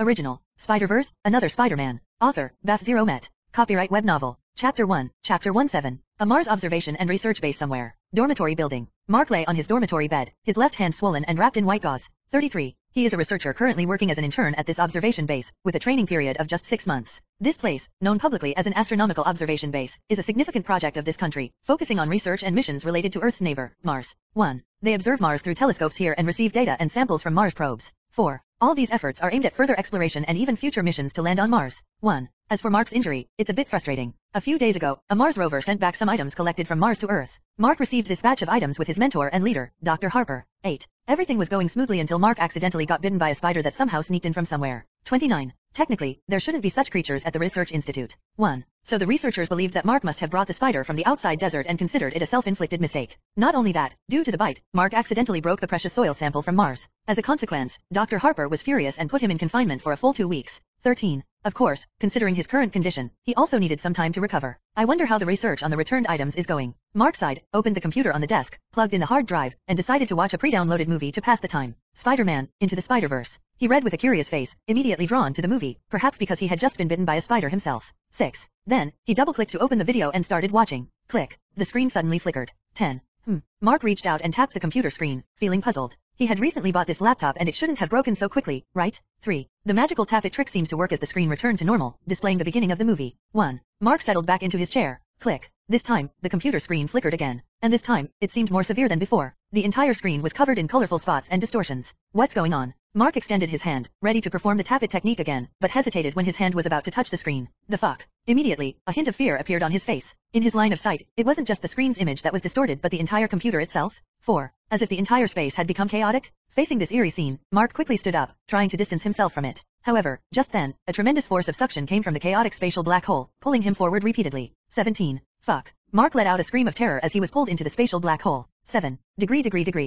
Original. Spider-Verse, Another Spider-Man. Author, Beth Zero Met. Copyright web novel. Chapter 1, Chapter 17. A Mars observation and research base somewhere. Dormitory building. Mark lay on his dormitory bed, his left hand swollen and wrapped in white gauze. 33. He is a researcher currently working as an intern at this observation base, with a training period of just 6 months. This place, known publicly as an astronomical observation base, is a significant project of this country, focusing on research and missions related to Earth's neighbor, Mars. 1. They observe Mars through telescopes here and receive data and samples from Mars probes. 4. All these efforts are aimed at further exploration and even future missions to land on Mars. 1. As for Mark's injury, it's a bit frustrating. A few days ago, a Mars rover sent back some items collected from Mars to Earth. Mark received this batch of items with his mentor and leader, Dr. Harper. 8. Everything was going smoothly until Mark accidentally got bitten by a spider that somehow sneaked in from somewhere. 29. Technically, there shouldn't be such creatures at the research institute. 1. So the researchers believed that Mark must have brought the spider from the outside desert and considered it a self-inflicted mistake. Not only that, due to the bite, Mark accidentally broke the precious soil sample from Mars. As a consequence, Dr. Harper was furious and put him in confinement for a full 2 weeks. 13. Of course, considering his current condition, he also needed some time to recover. I wonder how the research on the returned items is going. Mark sighed, opened the computer on the desk, plugged in the hard drive, and decided to watch a pre-downloaded movie to pass the time. Spider-Man, Into the Spider-Verse. He read with a curious face, immediately drawn to the movie, perhaps because he had just been bitten by a spider himself. 6. Then, he double-clicked to open the video and started watching. Click. The screen suddenly flickered. 10. Mark reached out and tapped the computer screen, feeling puzzled. He had recently bought this laptop and it shouldn't have broken so quickly, right? 3. The magical tap-it trick seemed to work as the screen returned to normal, displaying the beginning of the movie. 1. Mark settled back into his chair. Click. This time, the computer screen flickered again. And this time, it seemed more severe than before. The entire screen was covered in colorful spots and distortions. What's going on? Mark extended his hand, ready to perform the tap-it technique again, but hesitated when his hand was about to touch the screen. The fuck? Immediately, a hint of fear appeared on his face. In his line of sight, it wasn't just the screen's image that was distorted but the entire computer itself. 4. As if the entire space had become chaotic? Facing this eerie scene, Mark quickly stood up, trying to distance himself from it. However, just then, a tremendous force of suction came from the chaotic spatial black hole, pulling him forward repeatedly. 17. Fuck. Mark let out a scream of terror as he was pulled into the spatial black hole. 7. Degree.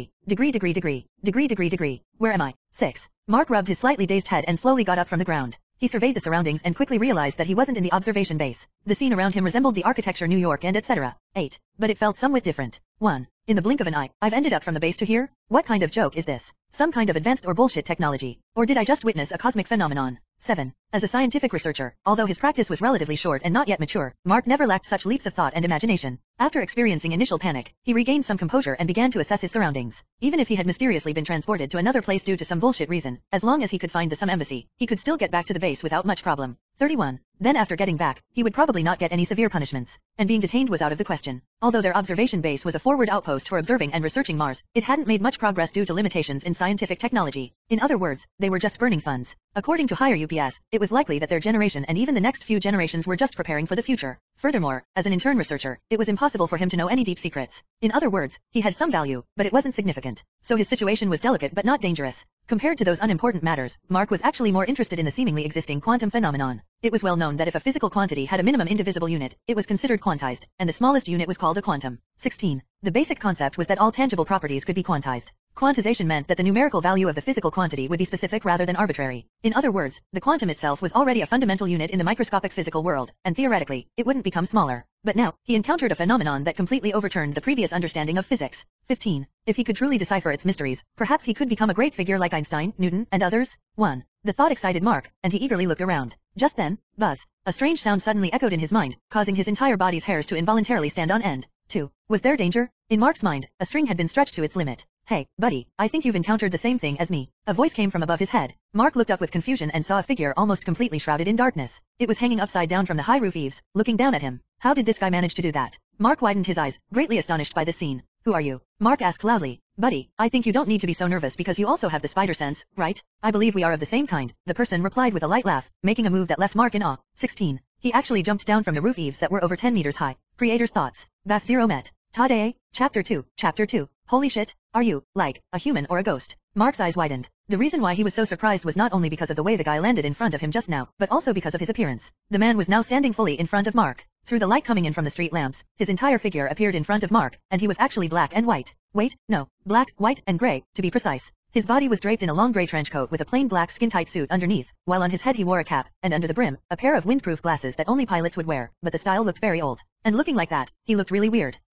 Where am I? 6. Mark rubbed his slightly dazed head and slowly got up from the ground. He surveyed the surroundings and quickly realized that he wasn't in the observation base. The scene around him resembled the architecture New York and etc. 8. But it felt somewhat different. 1. In the blink of an eye, I've ended up from the base to here? What kind of joke is this? Some kind of advanced or bullshit technology? Or did I just witness a cosmic phenomenon? 7. As a scientific researcher, although his practice was relatively short and not yet mature, Mark never lacked such leaps of thought and imagination. After experiencing initial panic, he regained some composure and began to assess his surroundings. Even if he had mysteriously been transported to another place due to some bullshit reason, as long as he could find some embassy, he could still get back to the base without much problem. 31. Then after getting back, he would probably not get any severe punishments, and being detained was out of the question. Although their observation base was a forward outpost for observing and researching Mars, it hadn't made much progress due to limitations in scientific technology. In other words, they were just burning funds. According to higher UPS, it was likely that their generation and even the next few generations were just preparing for the future. Furthermore, as an intern researcher, it was impossible for him to know any deep secrets. In other words, he had some value, but it wasn't significant. So his situation was delicate but not dangerous. Compared to those unimportant matters, Mark was actually more interested in the seemingly existing quantum phenomenon. It was well known that if a physical quantity had a minimum indivisible unit, it was considered quantized, and the smallest unit was called a quantum. 16. The basic concept was that all tangible properties could be quantized. Quantization meant that the numerical value of the physical quantity would be specific rather than arbitrary. In other words, the quantum itself was already a fundamental unit in the microscopic physical world, and theoretically, it wouldn't become smaller. But now, he encountered a phenomenon that completely overturned the previous understanding of physics. 15. If he could truly decipher its mysteries, perhaps he could become a great figure like Einstein, Newton, and others. 1. The thought excited Mark, and he eagerly looked around. Just then, buzz. A strange sound suddenly echoed in his mind, causing his entire body's hairs to involuntarily stand on end. 2. Was there danger? In Mark's mind, a string had been stretched to its limit. Hey, buddy, I think you've encountered the same thing as me. A voice came from above his head. Mark looked up with confusion and saw a figure almost completely shrouded in darkness. It was hanging upside down from the high roof eaves, looking down at him. How did this guy manage to do that? Mark widened his eyes, greatly astonished by this scene. Who are you? Mark asked loudly. Buddy, I think you don't need to be so nervous because you also have the spider sense, right? I believe we are of the same kind, the person replied with a light laugh, making a move that left Mark in awe. 16. He actually jumped down from the roof eaves that were over 10 meters high. Creator's thoughts. Beth Zero Met. Tade, Chapter 2, Chapter 2. Holy shit, are you, like, a human or a ghost? Mark's eyes widened. The reason why he was so surprised was not only because of the way the guy landed in front of him just now, but also because of his appearance. The man was now standing fully in front of Mark. Through the light coming in from the street lamps, his entire figure appeared in front of Mark, and he was actually black and white. Wait, no, black, white, and gray, to be precise. His body was draped in a long gray trench coat with a plain black skin-tight suit underneath, while on his head he wore a cap, and under the brim, a pair of windproof glasses that only pilots would wear, but the style looked very old. And looking like that, he looked really weird.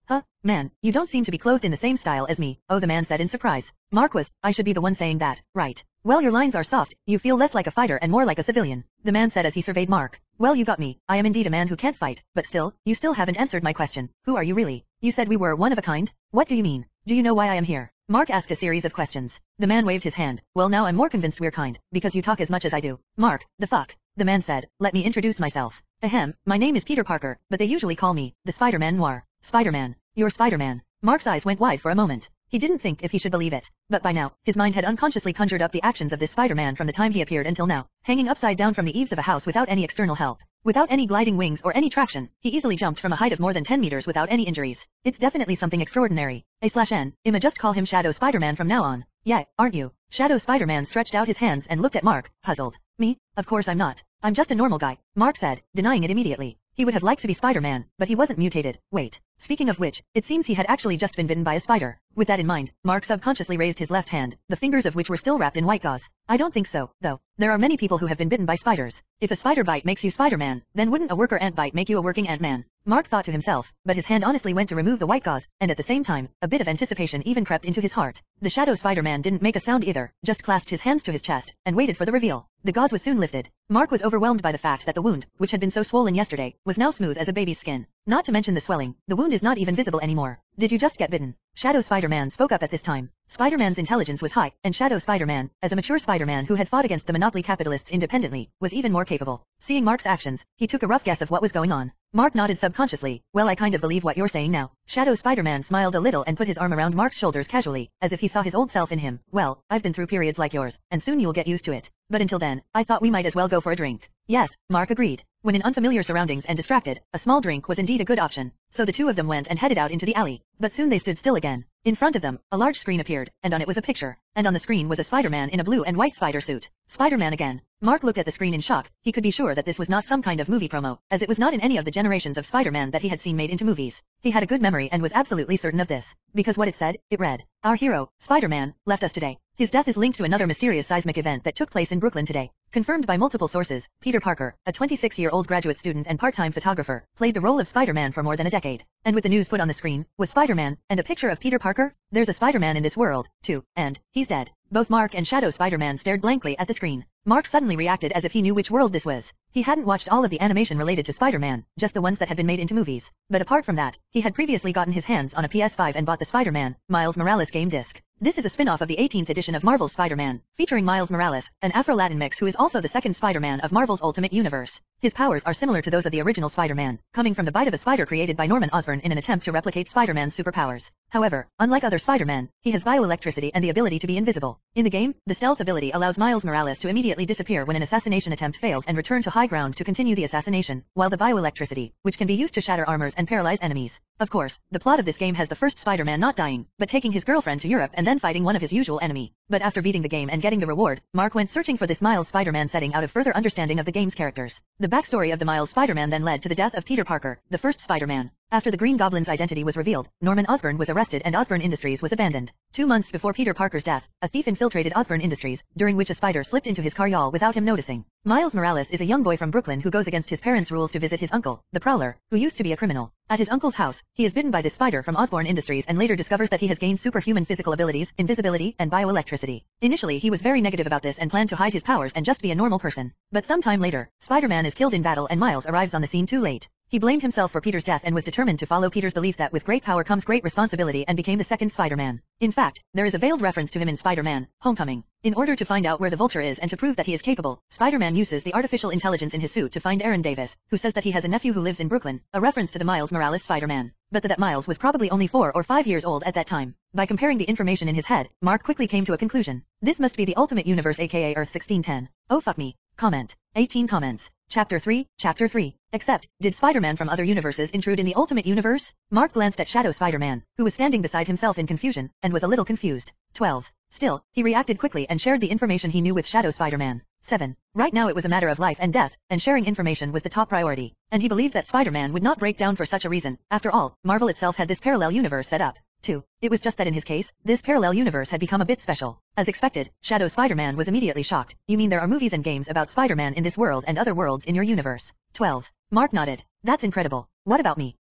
Huh, man, you don't seem to be clothed in the same style as me, oh the man said in surprise. Mark was, I should be the one saying that, right? Well your lines are soft, you feel less like a fighter and more like a civilian, the man said as he surveyed Mark. Well you got me, I am indeed a man who can't fight, but still, you still haven't answered my question. Who are you really? You said we were one of a kind? What do you mean? Do you know why I am here? Mark asked a series of questions. The man waved his hand. Well now I'm more convinced we're kind, because you talk as much as I do. Mark, the fuck? The man said, let me introduce myself. Ahem, my name is Peter Parker, but they usually call me, the Spider-Man Noir. Spider-Man. You're Spider-Man. Mark's eyes went wide for a moment. He didn't think if he should believe it, but by now, his mind had unconsciously conjured up the actions of this Spider-Man from the time he appeared until now, hanging upside down from the eaves of a house without any external help. Without any gliding wings or any traction, he easily jumped from a height of more than 10 meters without any injuries. It's definitely something extraordinary. I'ma just call him Shadow Spider-Man from now on. Yeah, aren't you? Shadow Spider-Man stretched out his hands and looked at Mark, puzzled. Me? Of course I'm not. I'm just a normal guy, Mark said, denying it immediately. He would have liked to be Spider-Man, but he wasn't mutated. Wait. Speaking of which, it seems he had actually just been bitten by a spider. With that in mind, Mark subconsciously raised his left hand, the fingers of which were still wrapped in white gauze. I don't think so, though. There are many people who have been bitten by spiders. If a spider bite makes you Spider-Man, then wouldn't a worker ant bite make you a working ant-man? Mark thought to himself, but his hand honestly went to remove the white gauze, and at the same time, a bit of anticipation even crept into his heart. The Shadow Spider-Man didn't make a sound either, just clasped his hands to his chest, and waited for the reveal. The gauze was soon lifted. Mark was overwhelmed by the fact that the wound, which had been so swollen yesterday, was now smooth as a baby's skin. Not to mention the swelling, the wound is not even visible anymore. Did you just get bitten? Shadow Spider-Man spoke up at this time. Spider-Man's intelligence was high, and Shadow Spider-Man, as a mature Spider-Man who had fought against the monopoly capitalists independently, was even more capable. Seeing Mark's actions, he took a rough guess of what was going on. Mark nodded subconsciously. Well, I kind of believe what you're saying now. Shadow Spider-Man smiled a little and put his arm around Mark's shoulders casually, as if he saw his old self in him. Well, I've been through periods like yours, and soon you'll get used to it. But until then, I thought we might as well go for a drink. Yes, Mark agreed. When in unfamiliar surroundings and distracted, a small drink was indeed a good option. So the two of them went and headed out into the alley. But soon they stood still again. In front of them, a large screen appeared, and on it was a picture. And on the screen was a Spider-Man in a blue and white spider suit. Spider-Man again. Mark looked at the screen in shock. He could be sure that this was not some kind of movie promo, as it was not in any of the generations of Spider-Man that he had seen made into movies. He had a good memory and was absolutely certain of this. Because what it said, it read, "Our hero, Spider-Man, left us today. His death is linked to another mysterious seismic event that took place in Brooklyn today." Confirmed by multiple sources, Peter Parker, a 26-year-old graduate student and part-time photographer, played the role of Spider-Man for more than a decade. And with the news put on the screen, was Spider-Man, and a picture of Peter Parker? There's a Spider-Man in this world, too, and he's dead. Both Mark and Shadow Spider-Man stared blankly at the screen. Mark suddenly reacted as if he knew which world this was. He hadn't watched all of the animation related to Spider-Man, just the ones that had been made into movies. But apart from that, he had previously gotten his hands on a PS5 and bought the Spider-Man, Miles Morales game disc. This is a spin-off of the 18th edition of Marvel's Spider-Man, featuring Miles Morales, an Afro-Latin mix who is also the second Spider-Man of Marvel's Ultimate Universe. His powers are similar to those of the original Spider-Man, coming from the bite of a spider created by Norman Osborn in an attempt to replicate Spider-Man's superpowers. However, unlike other Spider-Man, he has bioelectricity and the ability to be invisible. In the game, the stealth ability allows Miles Morales to immediately disappear when an assassination attempt fails and return to high ground to continue the assassination, while the bioelectricity, which can be used to shatter armors and paralyze enemies. Of course, the plot of this game has the first Spider-Man not dying, but taking his girlfriend to Europe and then fighting one of his usual enemy. But after beating the game and getting the reward, Mark went searching for this Miles Spider-Man setting out of further understanding of the game's characters. The backstory of the Miles Spider-Man then led to the death of Peter Parker, the first Spider-Man. After the Green Goblin's identity was revealed, Norman Osborn was arrested and Osborn Industries was abandoned. 2 months before Peter Parker's death, a thief infiltrated Osborn Industries, during which a spider slipped into his car yawl without him noticing. Miles Morales is a young boy from Brooklyn who goes against his parents' rules to visit his uncle, the Prowler, who used to be a criminal. At his uncle's house, he is bitten by this spider from Osborn Industries and later discovers that he has gained superhuman physical abilities, invisibility, and bioelectricity. Initially he was very negative about this and planned to hide his powers and just be a normal person. But sometime later, Spider-Man is killed in battle and Miles arrives on the scene too late. He blamed himself for Peter's death and was determined to follow Peter's belief that with great power comes great responsibility and became the second Spider-Man. In fact, there is a veiled reference to him in Spider-Man: Homecoming. In order to find out where the Vulture is and to prove that he is capable, Spider-Man uses the artificial intelligence in his suit to find Aaron Davis, who says that he has a nephew who lives in Brooklyn, a reference to the Miles Morales Spider-Man. But that Miles was probably only 4 or 5 years old at that time. By comparing the information in his head, Mark quickly came to a conclusion. This must be the Ultimate Universe aka Earth 1610. Oh fuck me. Comment. 18 comments. Chapter 3. Except, did Spider-Man from other universes intrude in the Ultimate Universe? Mark glanced at Shadow Spider-Man, who was standing beside himself in confusion, and was a little confused. 12. Still, he reacted quickly and shared the information he knew with Shadow Spider-Man. 7. Right now it was a matter of life and death, and sharing information was the top priority. And he believed that Spider-Man would not break down for such a reason. After all, Marvel itself had this parallel universe set up. 2. It was just that in his case, this parallel universe had become a bit special. As expected, Shadow Spider-Man was immediately shocked. You mean there are movies and games about Spider-Man in this world and other worlds in your universe? 12. Mark nodded. That's incredible. What about me?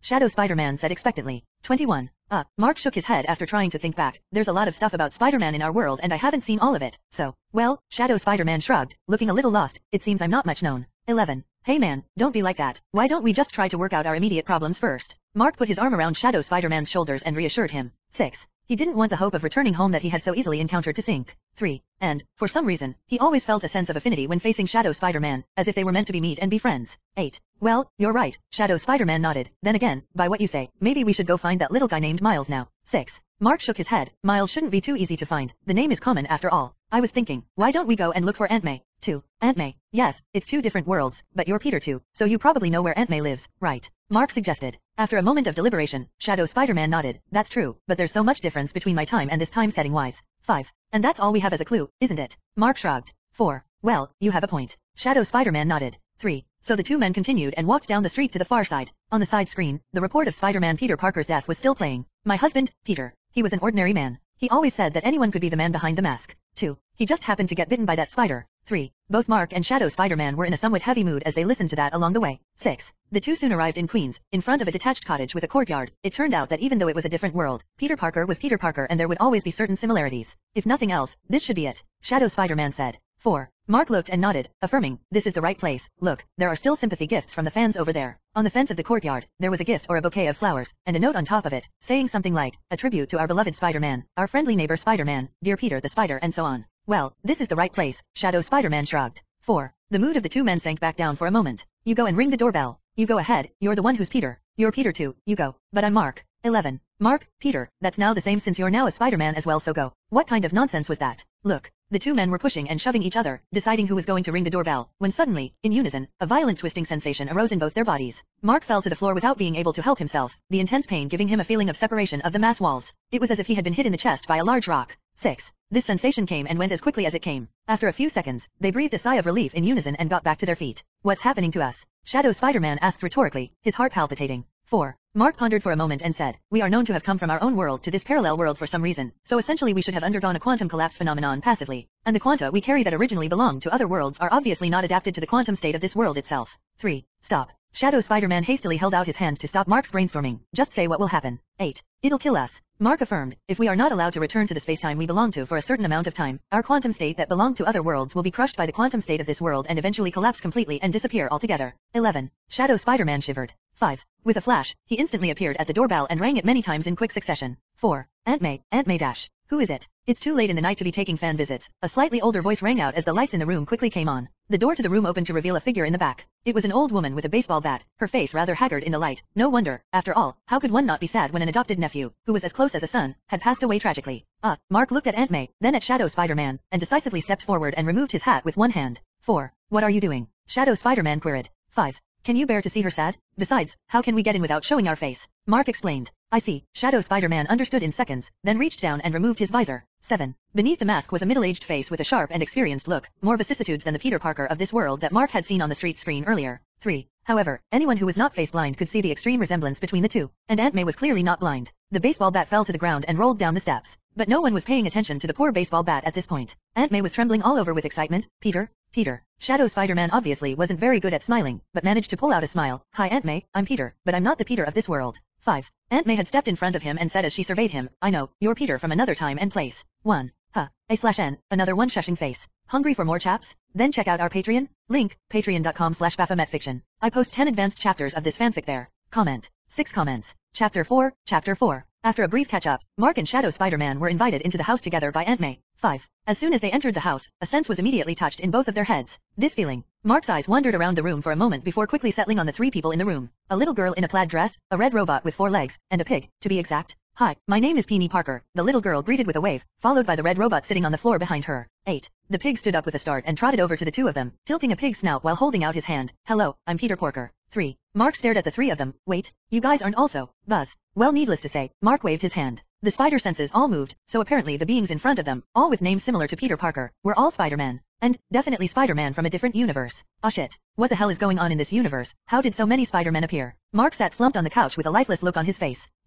Shadow Spider-Man said expectantly. 21. Mark shook his head after trying to think back. There's a lot of stuff about Spider-Man in our world and I haven't seen all of it, so, well, Shadow Spider-Man shrugged, looking a little lost. It seems I'm not much known. 11. Hey man, don't be like that. Why don't we just try to work out our immediate problems first? Mark put his arm around Shadow Spider-Man's shoulders and reassured him. 6. He didn't want the hope of returning home that he had so easily encountered to sink. 3. And, for some reason, he always felt a sense of affinity when facing Shadow Spider-Man, as if they were meant to meet and be friends. 8. Well, you're right, Shadow Spider-Man nodded. Then again, by what you say, maybe we should go find that little guy named Miles now. 6. Mark shook his head. Miles shouldn't be too easy to find. The name is common after all. I was thinking, why don't we go and look for Aunt May? 2. Aunt May. Yes, it's 2 different worlds, but you're Peter too, so you probably know where Aunt May lives, right? Mark suggested. After a moment of deliberation, Shadow Spider-Man nodded. That's true, but there's so much difference between my time and this time setting wise. 5. And that's all we have as a clue, isn't it? Mark shrugged. 4. Well, you have a point. Shadow Spider-Man nodded. 3. So the two men continued and walked down the street to the far side. On the side screen, the report of Spider-Man Peter Parker's death was still playing. My husband, Peter. He was an ordinary man. He always said that anyone could be the man behind the mask. 2. He just happened to get bitten by that spider. 3. Both Mark and Shadow Spider-Man were in a somewhat heavy mood as they listened to that along the way. 6. The two soon arrived in Queens, in front of a detached cottage with a courtyard. It turned out that even though it was a different world, Peter Parker was Peter Parker and there would always be certain similarities. If nothing else, this should be it, Shadow Spider-Man said. 4. Mark looked and nodded, affirming, this is the right place. Look, there are still sympathy gifts from the fans over there. On the fence of the courtyard, there was a gift or a bouquet of flowers, and a note on top of it, saying something like, a tribute to our beloved Spider-Man, our friendly neighbor Spider-Man, dear Peter the Spider and so on. Well, this is the right place, Shadow Spider-Man shrugged. 4. The mood of the two men sank back down for a moment. You go and ring the doorbell. You go ahead, you're the one who's Peter. You're Peter too, you go. But I'm Mark. 11. Mark, Peter, that's now the same since you're now a Spider-Man as well, so go. What kind of nonsense was that? Look. The two men were pushing and shoving each other, deciding who was going to ring the doorbell, when suddenly, in unison, a violent twisting sensation arose in both their bodies. Mark fell to the floor without being able to help himself, the intense pain giving him a feeling of separation of the mass walls. It was as if he had been hit in the chest by a large rock. 6. This sensation came and went as quickly as it came. After a few seconds, they breathed a sigh of relief in unison and got back to their feet. What's happening to us? Shadow Spider-Man asked rhetorically, his heart palpitating. 4. Mark pondered for a moment and said, we are known to have come from our own world to this parallel world for some reason, so essentially we should have undergone a quantum collapse phenomenon passively. And the quanta we carry that originally belonged to other worlds are obviously not adapted to the quantum state of this world itself. 3. Stop. Shadow Spider-Man hastily held out his hand to stop Mark's brainstorming. Just say what will happen. 8. It'll kill us. Mark affirmed, if we are not allowed to return to the spacetime we belong to for a certain amount of time, our quantum state that belonged to other worlds will be crushed by the quantum state of this world and eventually collapse completely and disappear altogether. 11. Shadow Spider-Man shivered. 5. With a flash, he instantly appeared at the doorbell and rang it many times in quick succession. 4. Aunt May dash. Who is it? It's too late in the night to be taking fan visits. A slightly older voice rang out as the lights in the room quickly came on. The door to the room opened to reveal a figure in the back. It was an old woman with a baseball bat, her face rather haggard in the light. No wonder, after all, how could one not be sad when an adopted nephew, who was as close as a son, had passed away tragically? Mark looked at Aunt May, then at Shadow Spider-Man, and decisively stepped forward and removed his hat with one hand. 4. What are you doing? Shadow Spider-Man queried. 5. Can you bear to see her sad? Besides, how can we get in without showing our face? Mark explained. I see. Shadow Spider-Man understood in seconds, then reached down and removed his visor. 7. Beneath the mask was a middle-aged face with a sharp and experienced look, more vicissitudes than the Peter Parker of this world that Mark had seen on the street screen earlier. 3. However, anyone who was not face blind could see the extreme resemblance between the two, and Aunt May was clearly not blind. The baseball bat fell to the ground and rolled down the steps. But no one was paying attention to the poor baseball bat at this point. Aunt May was trembling all over with excitement. Peter. Shadow Spider-Man obviously wasn't very good at smiling, but managed to pull out a smile. Hi Aunt May, I'm Peter, but I'm not the Peter of this world. 5. Aunt May had stepped in front of him and said as she surveyed him, I know, you're Peter from another time and place. 1. A/N, another one shushing face. Hungry for more chaps? Then check out our Patreon? Link, patreon.com/BaphometFiction. I post 10 advanced chapters of this fanfic there. Comment. 6 comments. Chapter 4. After a brief catch-up, Mark and Shadow Spider-Man were invited into the house together by Aunt May. 5. As soon as they entered the house, a sense was immediately touched in both of their heads. This feeling. Mark's eyes wandered around the room for a moment before quickly settling on the 3 people in the room. A little girl in a plaid dress, a red robot with 4 legs, and a pig, to be exact. Hi, my name is Peony Parker, the little girl greeted with a wave, followed by the red robot sitting on the floor behind her. 8. The pig stood up with a start and trotted over to the 2 of them, tilting a pig's snout while holding out his hand. Hello, I'm Peter Parker. 3. Mark stared at the 3 of them. Wait, you guys aren't also Buzz? Well, needless to say, Mark waved his hand. The spider senses all moved, so apparently the beings in front of them, all with names similar to Peter Parker, were all Spider-Man. And, definitely Spider-Man from a different universe. Ah shit. What the hell is going on in this universe? How did so many Spider-Men appear? Mark sat slumped on the couch with a lifeless look on his face.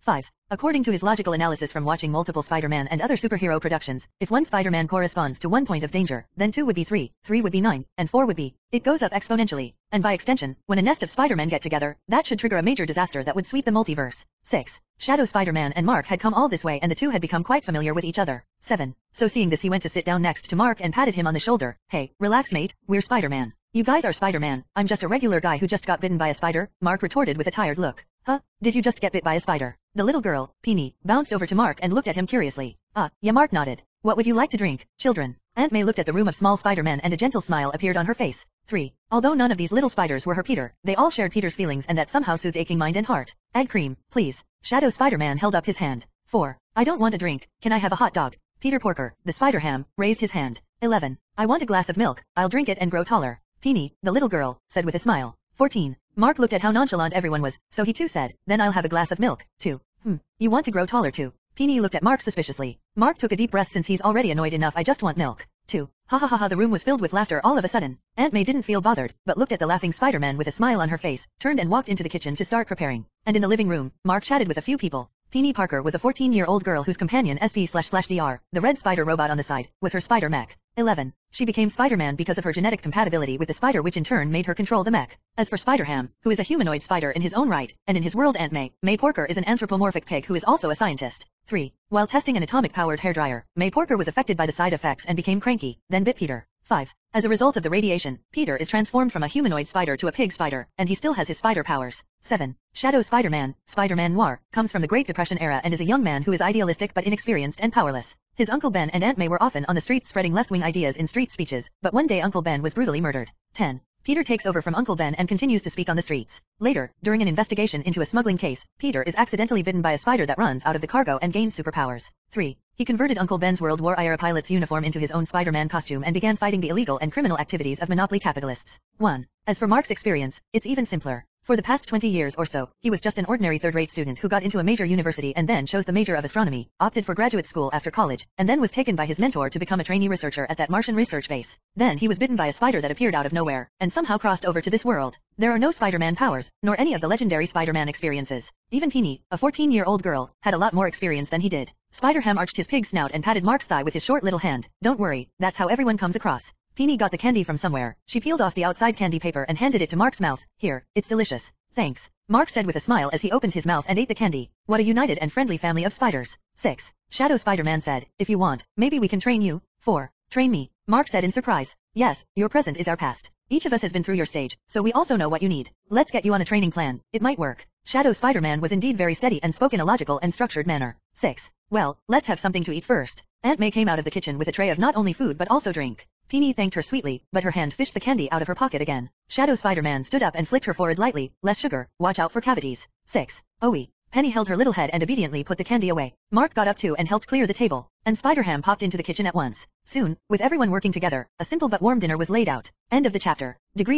5. According to his logical analysis from watching multiple Spider-Man and other superhero productions, if one Spider-Man corresponds to 1 point of danger, then 2 would be 3, 3 would be 9, and 4 would be. It goes up exponentially. And by extension, when a nest of Spider-Man get together, that should trigger a major disaster that would sweep the multiverse. 6. Shadow Spider-Man and Mark had come all this way and the two had become quite familiar with each other. 7. So seeing this he went to sit down next to Mark and patted him on the shoulder. Hey, relax mate, we're Spider-Man. You guys are Spider-Man, I'm just a regular guy who just got bitten by a spider, Mark retorted with a tired look. Huh? Did you just get bit by a spider? The little girl, Peony, bounced over to Mark and looked at him curiously. Yeah, Mark nodded. What would you like to drink, children? Aunt May looked at the room of small Spider-Man and a gentle smile appeared on her face. 3. Although none of these little spiders were her Peter, they all shared Peter's feelings and that somehow soothed aching mind and heart. Egg cream, please. Shadow Spider-Man held up his hand. 4. I don't want a drink, can I have a hot dog? Peter Porker, the Spider-Ham, raised his hand. 11. I want a glass of milk, I'll drink it and grow taller. Peony, the little girl, said with a smile. 14. Mark looked at how nonchalant everyone was, so he too said, then I'll have a glass of milk, too. You want to grow taller too? Peony looked at Mark suspiciously. Mark took a deep breath since he's already annoyed enough. I just want milk, too. Ha ha ha ha. The room was filled with laughter all of a sudden. Aunt May didn't feel bothered, but looked at the laughing Spider-Man with a smile on her face, turned and walked into the kitchen to start preparing. And in the living room, Mark chatted with a few people. Peony Parker was a 14-year-old girl whose companion SP/DR, the red spider robot on the side, was her spider mech. 11. She became Spider-Man because of her genetic compatibility with the spider which in turn made her control the mech. As for Spider-Ham, who is a humanoid spider in his own right, and in his world Aunt May Porker is an anthropomorphic pig who is also a scientist. 3. While testing an atomic-powered hairdryer, May Porker was affected by the side effects and became cranky, then bit Peter. 5. As a result of the radiation, Peter is transformed from a humanoid spider to a pig spider, and he still has his spider powers. 7. Shadow Spider-Man, Spider-Man Noir, comes from the Great Depression era and is a young man who is idealistic but inexperienced and powerless. His Uncle Ben and Aunt May were often on the streets spreading left-wing ideas in street speeches, but one day Uncle Ben was brutally murdered. 10. Peter takes over from Uncle Ben and continues to speak on the streets. Later, during an investigation into a smuggling case, Peter is accidentally bitten by a spider that runs out of the cargo and gains superpowers. 3. He converted Uncle Ben's World War era pilot's uniform into his own Spider-Man costume and began fighting the illegal and criminal activities of monopoly capitalists. 1. As for Mark's experience, it's even simpler. For the past 20 years or so, he was just an ordinary third-rate student who got into a major university and then chose the major of astronomy, opted for graduate school after college, and then was taken by his mentor to become a trainee researcher at that Martian research base. Then he was bitten by a spider that appeared out of nowhere, and somehow crossed over to this world. There are no Spider-Man powers, nor any of the legendary Spider-Man experiences. Even Peony, a 14-year-old girl, had a lot more experience than he did. Spider-Ham arched his pig snout and patted Mark's thigh with his short little hand. Don't worry, that's how everyone comes across. Peony got the candy from somewhere. She peeled off the outside candy paper and handed it to Mark's mouth. Here, it's delicious. Thanks. Mark said with a smile as he opened his mouth and ate the candy. What a united and friendly family of spiders. 6. Shadow Spider-Man said, if you want, maybe we can train you. 4. Train me, Mark said in surprise. Yes, your present is our past. Each of us has been through your stage, so we also know what you need. Let's get you on a training plan. It might work. Shadow Spider-Man was indeed very steady and spoke in a logical and structured manner. 6. Well, let's have something to eat first. Aunt May came out of the kitchen with a tray of not only food but also drink. Peony thanked her sweetly, but her hand fished the candy out of her pocket again. Shadow Spider-Man stood up and flicked her forehead lightly. Less sugar, watch out for cavities. 6. Owie. Penny held her little head and obediently put the candy away. Mark got up too and helped clear the table, and Spider-Ham popped into the kitchen at once. Soon, with everyone working together, a simple but warm dinner was laid out. End of the chapter. Degree.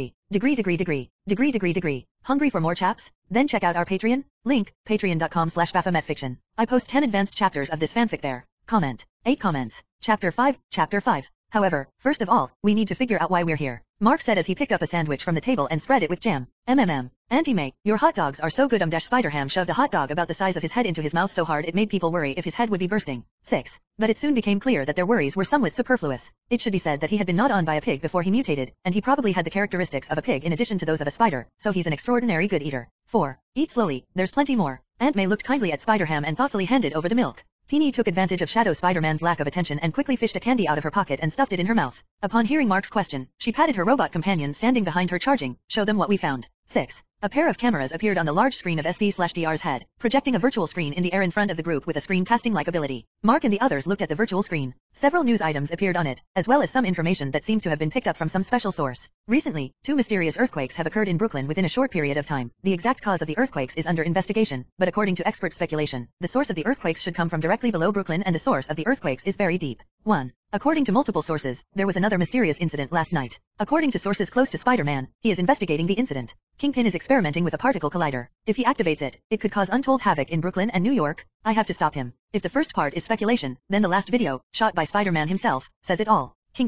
Hungry for more chaps? Then check out our Patreon? Link, patreon.com/baphometfiction. I post 10 advanced chapters of this fanfic there. Comment. 8 comments. Chapter 5. However, first of all, we need to figure out why we're here. Mark said as he picked up a sandwich from the table and spread it with jam. Auntie May, your hot dogs are so good. Spider-Ham shoved a hot dog about the size of his head into his mouth so hard it made people worry if his head would be bursting. 6. But it soon became clear that their worries were somewhat superfluous. It should be said that he had been gnawed on by a pig before he mutated, and he probably had the characteristics of a pig in addition to those of a spider, so he's an extraordinary good eater. 4. Eat slowly, there's plenty more. Aunt May looked kindly at Spider-Ham and thoughtfully handed over the milk. Peony took advantage of Shadow Spider-Man's lack of attention and quickly fished a candy out of her pocket and stuffed it in her mouth. Upon hearing Mark's question, she patted her robot companion standing behind her charging. Show them what we found. 6. A pair of cameras appeared on the large screen of SP/DR's head, projecting a virtual screen in the air in front of the group with a screencasting-like ability. Mark and the others looked at the virtual screen. Several news items appeared on it, as well as some information that seemed to have been picked up from some special source. Recently, 2 mysterious earthquakes have occurred in Brooklyn within a short period of time. The exact cause of the earthquakes is under investigation, but according to expert speculation, the source of the earthquakes should come from directly below Brooklyn and the source of the earthquakes is very deep. 1. According to multiple sources, there was another mysterious incident last night. According to sources close to Spider-Man, he is investigating the incident. Kingpin is experimenting with a particle collider. If he activates it, it could cause untold havoc in Brooklyn and New York. I have to stop him. If the first part is speculation, then the last video, shot by Spider-Man himself, says it all. Kingpin.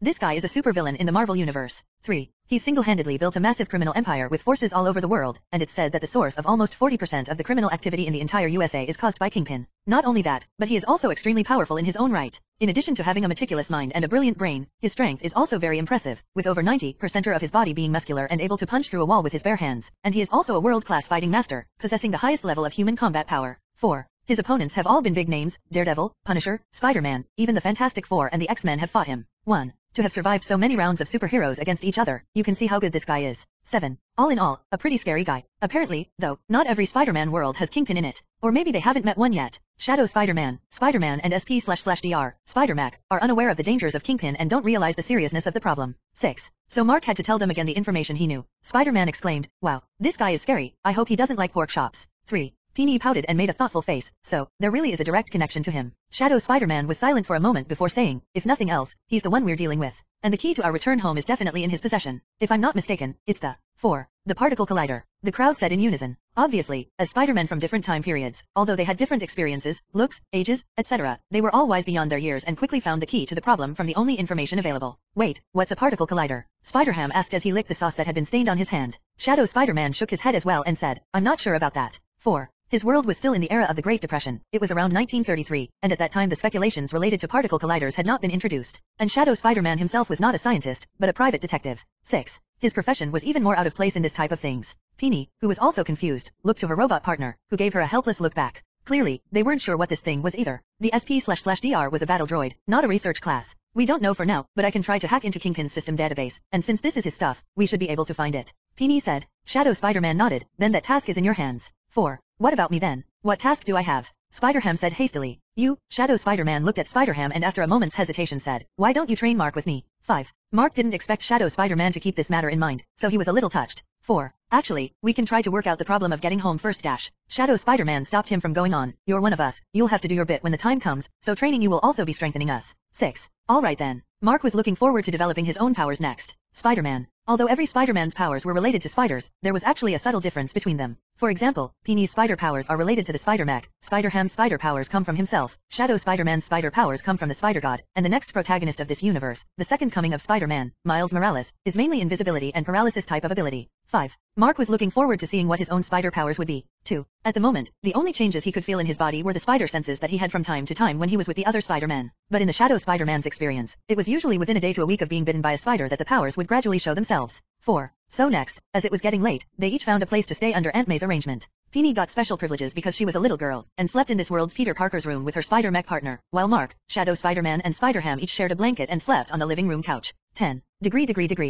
This guy is a supervillain in the Marvel Universe. 3. He single-handedly built a massive criminal empire with forces all over the world, and it's said that the source of almost 40% of the criminal activity in the entire USA is caused by Kingpin. Not only that, but he is also extremely powerful in his own right. In addition to having a meticulous mind and a brilliant brain, his strength is also very impressive, with over 90% of his body being muscular and able to punch through a wall with his bare hands, and he is also a world-class fighting master, possessing the highest level of human combat power. 4. His opponents have all been big names: Daredevil, Punisher, Spider-Man, even the Fantastic Four and the X-Men have fought him. 1. To have survived so many rounds of superheroes against each other, you can see how good this guy is. 7. All in all, a pretty scary guy. Apparently, though, not every Spider-Man world has Kingpin in it. Or maybe they haven't met one yet. Shadow Spider-Man, Spider-Man and SP/Dr. Spider-Mac are unaware of the dangers of Kingpin and don't realize the seriousness of the problem. 6. So Mark had to tell them again the information he knew. Spider-Man exclaimed, "Wow, this guy is scary. I hope he doesn't like pork chops." 3. Peony pouted and made a thoughtful face, so, there really is a direct connection to him. Shadow Spider-Man was silent for a moment before saying, "If nothing else, he's the one we're dealing with. And the key to our return home is definitely in his possession. If I'm not mistaken, it's the 4. The particle collider." The crowd said in unison. Obviously, as Spider-Men from different time periods, although they had different experiences, looks, ages, etc., they were all wise beyond their years and quickly found the key to the problem from the only information available. "Wait, what's a particle collider?" Spider-Ham asked as he licked the sauce that had been stained on his hand. Shadow Spider-Man shook his head as well and said, "I'm not sure about that." 4. His world was still in the era of the Great Depression. It was around 1933, and at that time the speculations related to particle colliders had not been introduced. And Shadow Spider-Man himself was not a scientist, but a private detective. 6. His profession was even more out of place in this type of things. Peony, who was also confused, looked to her robot partner, who gave her a helpless look back. Clearly, they weren't sure what this thing was either. The SP/Dr. was a battle droid, not a research class. "We don't know for now, but I can try to hack into Kingpin's system database, and since this is his stuff, we should be able to find it," Peony said. Shadow Spider-Man nodded. "Then that task is in your hands." 4. What about me then? What task do I have? Spider-Ham said hastily. "You." Shadow Spider-Man looked at Spider-Ham and after a moment's hesitation said, "Why don't you train Mark with me?" 5. Mark didn't expect Shadow Spider-Man to keep this matter in mind, so he was a little touched. 4. Actually, we can try to work out the problem of getting home first. Shadow Spider-Man stopped him from going on. "You're one of us, you'll have to do your bit when the time comes, so training you will also be strengthening us." 6. Alright then. Mark was looking forward to developing his own powers next. Spider-Man. Although every Spider-Man's powers were related to spiders, there was actually a subtle difference between them. For example, Peony's spider powers are related to the Spider-Mac, Spider-Ham's spider powers come from himself, Shadow Spider-Man's spider powers come from the Spider-God, and the next protagonist of this universe, the second coming of Spider-Man, Miles Morales, is mainly invisibility and paralysis type of ability. 5. Mark was looking forward to seeing what his own spider powers would be. 2. At the moment, the only changes he could feel in his body were the spider senses that he had from time to time when he was with the other Spider-Man. But in the Shadow Spider-Man's experience, it was usually within a day to a week of being bitten by a spider that the powers would gradually show themselves. 4. So next, as it was getting late, they each found a place to stay under Aunt May's arrangement. Peony got special privileges because she was a little girl, and slept in this world's Peter Parker's room with her Spider-Mech partner, while Mark, Shadow Spider-Man and Spider-Ham each shared a blanket and slept on the living room couch. 10. Degree.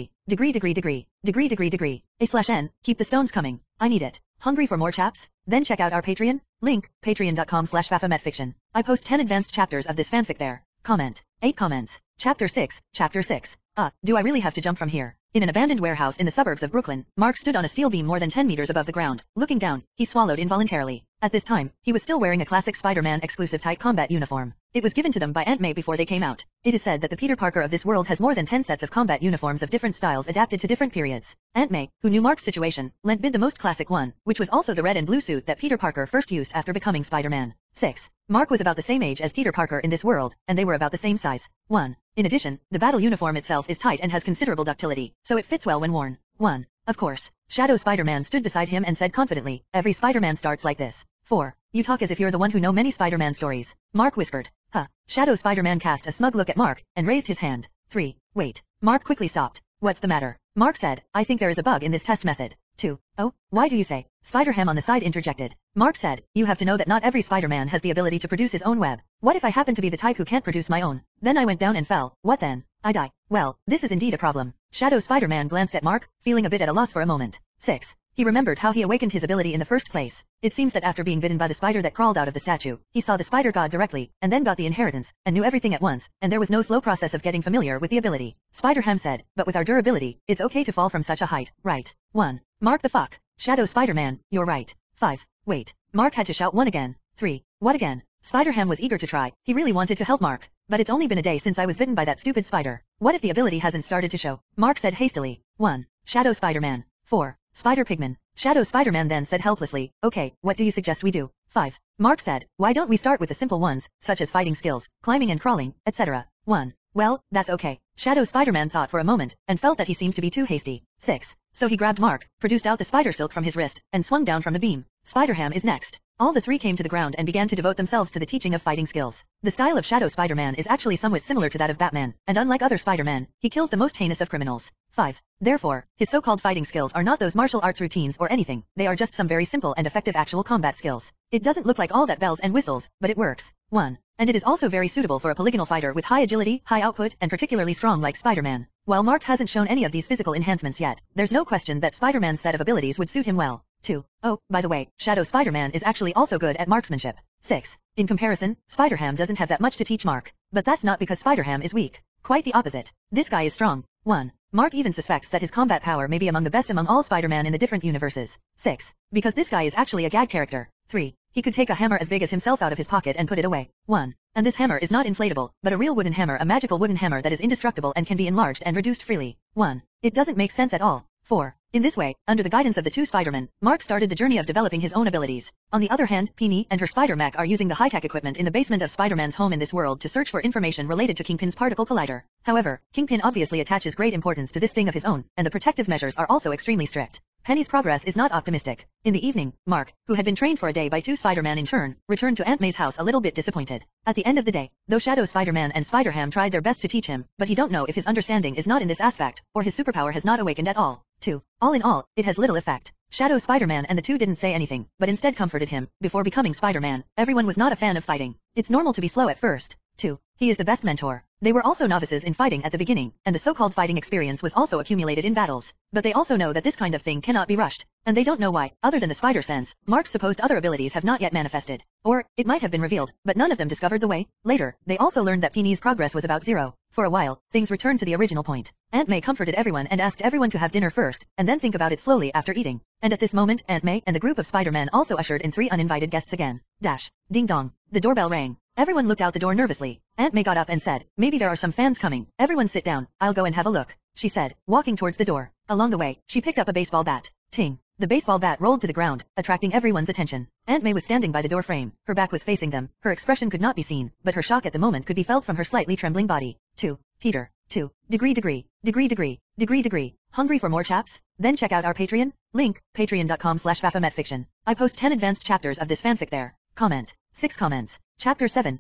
A/N, keep the stones coming. I need it. Hungry for more chaps? Then check out our Patreon. Link, patreon.com/FafaMetFiction. I post 10 advanced chapters of this fanfic there. Comment. 8 comments. Chapter 6. Do I really have to jump from here? In an abandoned warehouse in the suburbs of Brooklyn, Mark stood on a steel beam more than 10 meters above the ground. Looking down, he swallowed involuntarily. At this time, he was still wearing a classic Spider-Man exclusive tight combat uniform. It was given to them by Aunt May before they came out. It is said that the Peter Parker of this world has more than 10 sets of combat uniforms of different styles adapted to different periods. Aunt May, who knew Mark's situation, lent Bid the most classic one, which was also the red and blue suit that Peter Parker first used after becoming Spider-Man. 6. Mark was about the same age as Peter Parker in this world, and they were about the same size. 1. In addition, the battle uniform itself is tight and has considerable ductility, so it fits well when worn. 1. Of course. Shadow Spider-Man stood beside him and said confidently, "Every Spider-Man starts like this." 4. You talk as if you're the one who know many Spider-Man stories. Mark whispered. Huh. Shadow Spider-Man cast a smug look at Mark, and raised his hand. 3. Wait. Mark quickly stopped. What's the matter? Mark said, "I think there is a bug in this test method." 2. Oh, why do you say? Spider-Ham on the side interjected. Mark said, "You have to know that not every Spider-Man has the ability to produce his own web. What if I happen to be the type who can't produce my own? Then I went down and fell. What then? I die. Well, this is indeed a problem." Shadow Spider-Man glanced at Mark, feeling a bit at a loss for a moment. 6. He remembered how he awakened his ability in the first place. It seems that after being bitten by the spider that crawled out of the statue, he saw the Spider God directly, and then got the inheritance, and knew everything at once, and there was no slow process of getting familiar with the ability. Spider-Ham said, "But with our durability, it's okay to fall from such a height, right?" 1. Mark the fuck. Shadow Spider-Man, you're right. 5. Wait. Mark had to shout 1 again. 3. What again? Spider-Ham was eager to try. He really wanted to help Mark. But it's only been a day since I was bitten by that stupid spider. What if the ability hasn't started to show? Mark said hastily. 1. Shadow Spider-Man. 4. Spider-Pigman. Shadow Spider-Man then said helplessly, "Okay, what do you suggest we do?" 5. Mark said, "Why don't we start with the simple ones, such as fighting skills, climbing and crawling, etc." 1. Well, that's okay. Shadow Spider-Man thought for a moment, and felt that he seemed to be too hasty. 6. So he grabbed Mark, produced out the spider silk from his wrist, and swung down from the beam. Spider-Ham is next. All the three came to the ground and began to devote themselves to the teaching of fighting skills. The style of Shadow Spider-Man is actually somewhat similar to that of Batman, and unlike other Spider-Man, he kills the most heinous of criminals. 5. Therefore, his so-called fighting skills are not those martial arts routines or anything, they are just some very simple and effective actual combat skills. It doesn't look like all that bells and whistles, but it works. 1. And it is also very suitable for a polygonal fighter with high agility, high output, and particularly strong like Spider-Man. While Mark hasn't shown any of these physical enhancements yet, there's no question that Spider-Man's set of abilities would suit him well. 2. Oh, by the way, Shadow Spider-Man is actually also good at marksmanship. 6. In comparison, Spider-Ham doesn't have that much to teach Mark. But that's not because Spider-Ham is weak. Quite the opposite. This guy is strong. 1. Mark even suspects that his combat power may be among the best among all Spider-Man in the different universes. 6. Because this guy is actually a gag character. 3. He could take a hammer as big as himself out of his pocket and put it away. 1. And this hammer is not inflatable, but a real wooden hammer, a magical wooden hammer that is indestructible and can be enlarged and reduced freely. 1. It doesn't make sense at all. 4. In this way, under the guidance of the two Spider-Men, Mark started the journey of developing his own abilities. On the other hand, Penny and her Spider-Mech are using the high-tech equipment in the basement of Spider-Man's home in this world to search for information related to Kingpin's particle collider. However, Kingpin obviously attaches great importance to this thing of his own, and the protective measures are also extremely strict. Penny's progress is not optimistic. In the evening, Mark, who had been trained for a day by two Spider-Man in turn, returned to Aunt May's house a little bit disappointed. At the end of the day, though Shadow Spider-Man and Spider-Ham tried their best to teach him, but he don't know if his understanding is not in this aspect, or his superpower has not awakened at all. 2. All in all, it has little effect. Shadow Spider-Man and the two didn't say anything, but instead comforted him. Before becoming Spider-Man, everyone was not a fan of fighting. It's normal to be slow at first. 2. He is the best mentor. They were also novices in fighting at the beginning, and the so-called fighting experience was also accumulated in battles. But they also know that this kind of thing cannot be rushed. And they don't know why, other than the spider sense, Mark's supposed other abilities have not yet manifested. Or, it might have been revealed, but none of them discovered the way. Later, they also learned that Penny's progress was about 0. For a while, things returned to the original point. Aunt May comforted everyone and asked everyone to have dinner first, and then think about it slowly after eating. And at this moment, Aunt May and the group of Spider-Man also ushered in 3 uninvited guests again. Dash. Ding dong. The doorbell rang. Everyone looked out the door nervously. Aunt May got up and said, "Maybe there are some fans coming. Everyone sit down, I'll go and have a look," she said, walking towards the door. Along the way, she picked up a baseball bat. Ting. The baseball bat rolled to the ground, attracting everyone's attention. Aunt May was standing by the door frame. Her back was facing them. Her expression could not be seen, but her shock at the moment could be felt from her slightly trembling body. 2. Peter. 2. Degree. Hungry for more chaps? Then check out our Patreon. Link, patreon.com/baphometfiction. I post 10 advanced chapters of this fanfic there. Comment. 6 comments. Chapter 7.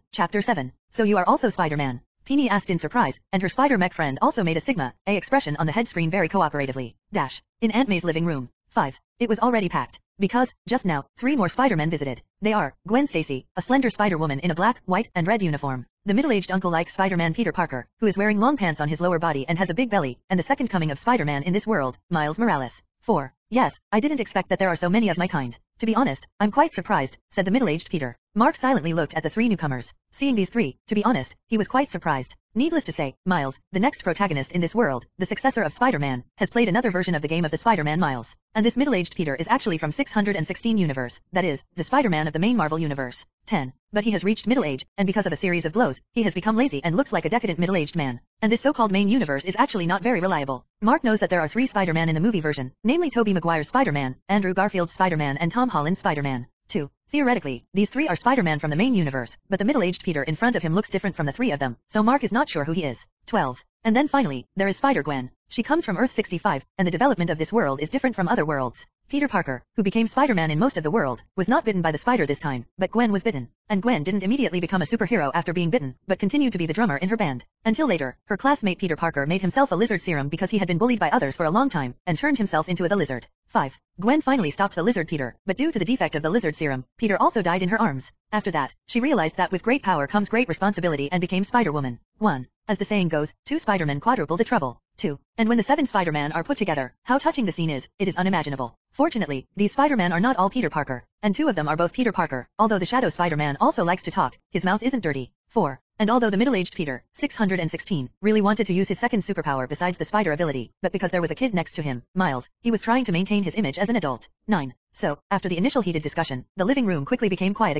So you are also Spider-Man? Penny asked in surprise, and her Spider-Mech friend also made a Sigma A expression on the head screen very cooperatively. Dash. In Aunt May's living room. 5. It was already packed. Because, just now, 3 more Spider-Men visited. They are, Gwen Stacy, a slender Spider-Woman in a black, white, and red uniform. The middle-aged uncle-like Spider-Man Peter Parker, who is wearing long pants on his lower body and has a big belly, and the second coming of Spider-Man in this world, Miles Morales. 4. Yes, I didn't expect that there are so many of my kind. To be honest, I'm quite surprised, said the middle-aged Peter. Mark silently looked at the 3 newcomers. Seeing these 3, to be honest, he was quite surprised. Needless to say, Miles, the next protagonist in this world, the successor of Spider-Man, has played another version of the game of the Spider-Man Miles. And this middle-aged Peter is actually from 616 universe, that is, the Spider-Man of the main Marvel universe. 10. But he has reached middle age, and because of a series of blows, he has become lazy and looks like a decadent middle-aged man. And this so-called main universe is actually not very reliable. Mark knows that there are 3 Spider-Man in the movie version, namely Tobey Maguire's Spider-Man, Andrew Garfield's Spider-Man and Tom Holland's Spider-Man. 2. Theoretically, these 3 are Spider-Man from the main universe, but the middle-aged Peter in front of him looks different from the 3 of them, so Mark is not sure who he is. 12. And then finally, there is Spider-Gwen. She comes from Earth 65, and the development of this world is different from other worlds. Peter Parker, who became Spider-Man in most of the world, was not bitten by the spider this time, but Gwen was bitten. And Gwen didn't immediately become a superhero after being bitten, but continued to be the drummer in her band. Until later, her classmate Peter Parker made himself a lizard serum because he had been bullied by others for a long time, and turned himself into the lizard. 5. Gwen finally stopped the lizard Peter, but due to the defect of the lizard serum, Peter also died in her arms. After that, she realized that with great power comes great responsibility and became Spider-Woman. 1. As the saying goes, 2 Spider-Men quadruple the trouble. 2. And when the 7 Spider-Man are put together, how touching the scene is, it is unimaginable. Fortunately, these Spider-Man are not all Peter Parker, and 2 of them are both Peter Parker, although the Shadow Spider-Man also likes to talk, his mouth isn't dirty. 4. And although the middle-aged Peter, 616, really wanted to use his second superpower besides the spider ability, but because there was a kid next to him, Miles, he was trying to maintain his image as an adult. 9. So, after the initial heated discussion, the living room quickly became quiet again.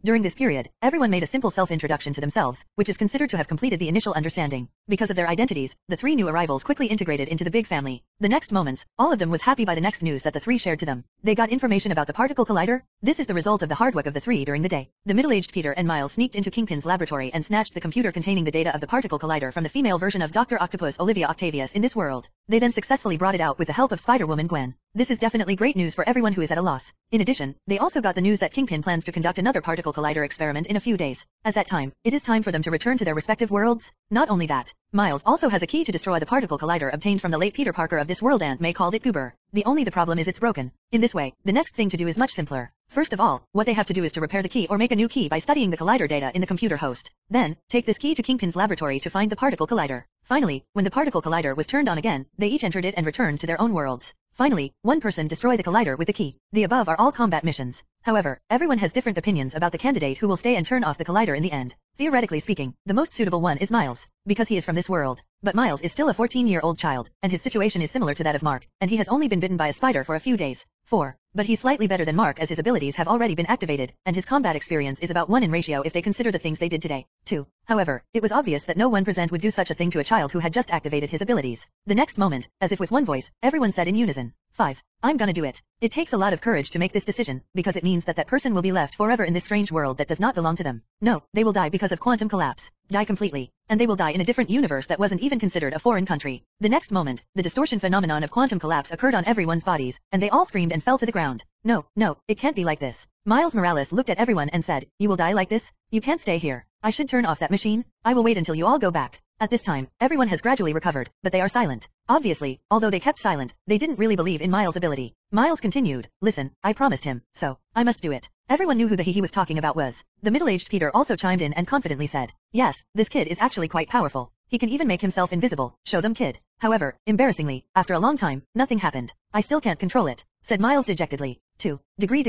During this period, everyone made a simple self-introduction to themselves, which is considered to have completed the initial understanding. Because of their identities, the three new arrivals quickly integrated into the big family. The next moments, all of them was happy by the next news that the three shared to them. They got information about the particle collider. This is the result of the hard work of the three during the day. The middle-aged Peter and Miles sneaked into Kingpin's laboratory and snatched the computer containing the data of the particle collider from the female version of Dr. Octopus Olivia Octavius in this world. They then successfully brought it out with the help of Spider-Woman Gwen. This is definitely great news for everyone who is at a loss. In addition, they also got the news that Kingpin plans to conduct another particle collider experiment in a few days. At that time, it is time for them to return to their respective worlds. Not only that, Miles also has a key to destroy the particle collider obtained from the late Peter Parker of this world. Aunt May called it Goober. The problem is it's broken. In this way, the next thing to do is much simpler. First of all, what they have to do is to repair the key or make a new key by studying the collider data in the computer host. Then, take this key to Kingpin's laboratory to find the particle collider. Finally, when the particle collider was turned on again, they each entered it and returned to their own worlds. Finally, one person destroyed the collider with the key. The above are all combat missions. However, everyone has different opinions about the candidate who will stay and turn off the collider in the end. Theoretically speaking, the most suitable one is Miles, because he is from this world. But Miles is still a 14-year-old child, and his situation is similar to that of Mark, and he has only been bitten by a spider for a few days. 4. But he's slightly better than Mark as his abilities have already been activated, and his combat experience is about 1 in ratio if they consider the things they did today. 2. However, it was obvious that no one present would do such a thing to a child who had just activated his abilities. The next moment, as if with one voice, everyone said in unison, 5. I'm gonna do it. It takes a lot of courage to make this decision, because it means that that person will be left forever in this strange world that does not belong to them. No, they will die because of quantum collapse. Die completely. And they will die in a different universe that wasn't even considered a foreign country. The next moment, the distortion phenomenon of quantum collapse occurred on everyone's bodies, and they all screamed and fell to the ground. No, it can't be like this. Miles Morales looked at everyone and said, you will die like this? You can't stay here. I should turn off that machine. I will wait until you all go back. At this time, everyone has gradually recovered, but they are silent. Obviously, although they kept silent, they didn't really believe in Miles' ability. Miles continued, listen, I promised him, so I must do it. Everyone knew who the he was talking about was. The middle-aged Peter also chimed in and confidently said, yes, this kid is actually quite powerful. He can even make himself invisible. Show them, kid. However, embarrassingly, after a long time, nothing happened. I still can't control it, said Miles dejectedly. 2. Degree.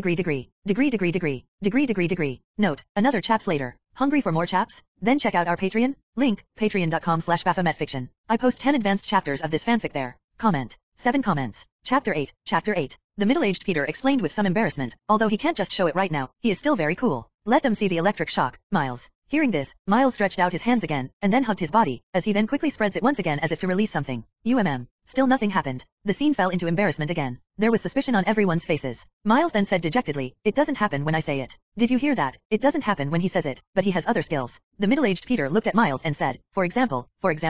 Note, another chaps later. Hungry for more chaps? Then check out our Patreon. Link, patreon.com/baphometfiction. I post 10 advanced chapters of this fanfic there. Comment. 7 comments. Chapter 8. The middle-aged Peter explained with some embarrassment, although he can't just show it right now, he is still very cool. Let them see the electric shock, Miles. Hearing this, Miles stretched out his hands again, and then hugged his body, as he then quickly spreads it once again as if to release something. Still nothing happened. The scene fell into embarrassment again. There was suspicion on everyone's faces. Miles then said dejectedly, it doesn't happen when I say it. Did you hear that? It doesn't happen when he says it, but he has other skills. The middle-aged Peter looked at Miles and said, for example,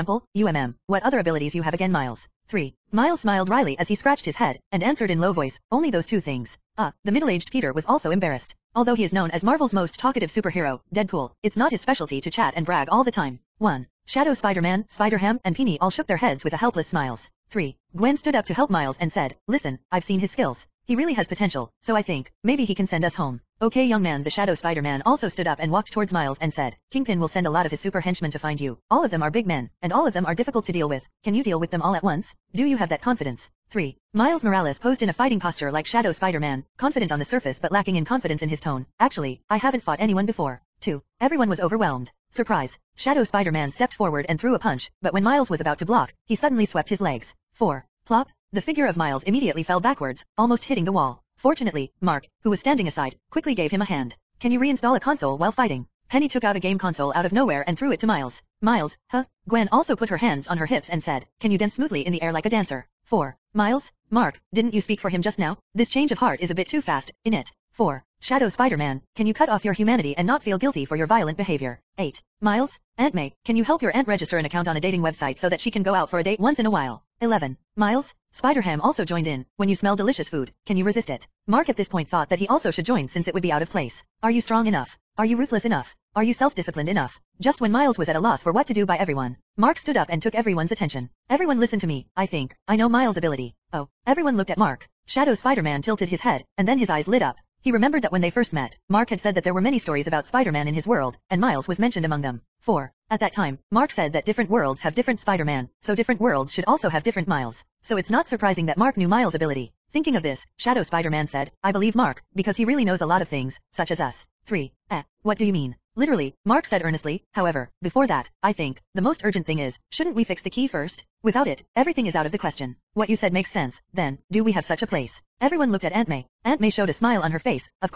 what other abilities you have again, Miles? 3. Miles smiled wryly as he scratched his head, and answered in low voice, only those 2 things. The middle-aged Peter was also embarrassed. Although he is known as Marvel's most talkative superhero, Deadpool, it's not his specialty to chat and brag all the time. 1. Shadow Spider-Man, Spider-Ham, and Peony all shook their heads with a helpless smiles. 3. Gwen stood up to help Miles and said, listen, I've seen his skills. He really has potential, so I think, maybe he can send us home. Okay, young man. The Shadow Spider-Man also stood up and walked towards Miles and said, Kingpin will send a lot of his super henchmen to find you. All of them are big men, and all of them are difficult to deal with. Can you deal with them all at once? Do you have that confidence? 3. Miles Morales posed in a fighting posture like Shadow Spider-Man, confident on the surface but lacking in confidence in his tone. Actually, I haven't fought anyone before. 2. Everyone was overwhelmed. Surprise. Shadow Spider-Man stepped forward and threw a punch, but when Miles was about to block, he suddenly swept his legs. 4. Plop. The figure of Miles immediately fell backwards, almost hitting the wall. Fortunately, Mark, who was standing aside, quickly gave him a hand. Can you reinstall a console while fighting? Penny took out a game console out of nowhere and threw it to Miles. Miles, huh? Gwen also put her hands on her hips and said, can you dance smoothly in the air like a dancer? 4. Miles? Mark, didn't you speak for him just now? This change of heart is a bit too fast, innit? 4. Shadow Spider-Man, can you cut off your humanity and not feel guilty for your violent behavior? 8. Miles? Aunt May, can you help your aunt register an account on a dating website so that she can go out for a date once in a while? 11. Miles? Spider-Ham also joined in. When you smell delicious food, can you resist it? Mark at this point thought that he also should join since it would be out of place. Are you strong enough? Are you ruthless enough? Are you self-disciplined enough? Just when Miles was at a loss for what to do by everyone, Mark stood up and took everyone's attention. Everyone listen to me, I think. I know Miles' ability. Oh. Everyone looked at Mark. Shadow Spider-Man tilted his head, and then his eyes lit up. He remembered that when they first met, Mark had said that there were many stories about Spider-Man in his world, and Miles was mentioned among them. 4. At that time, Mark said that different worlds have different Spider-Man, so different worlds should also have different Miles. So it's not surprising that Mark knew Miles' ability. Thinking of this, Shadow Spider-Man said, I believe Mark, because he really knows a lot of things, such as us. 3. What do you mean? Literally, Mark said earnestly. However, before that, I think, the most urgent thing is, shouldn't we fix the key first? Without it, everything is out of the question. What you said makes sense. Then, do we have such a place? Everyone looked at Aunt May. Aunt May showed a smile on her face, of course.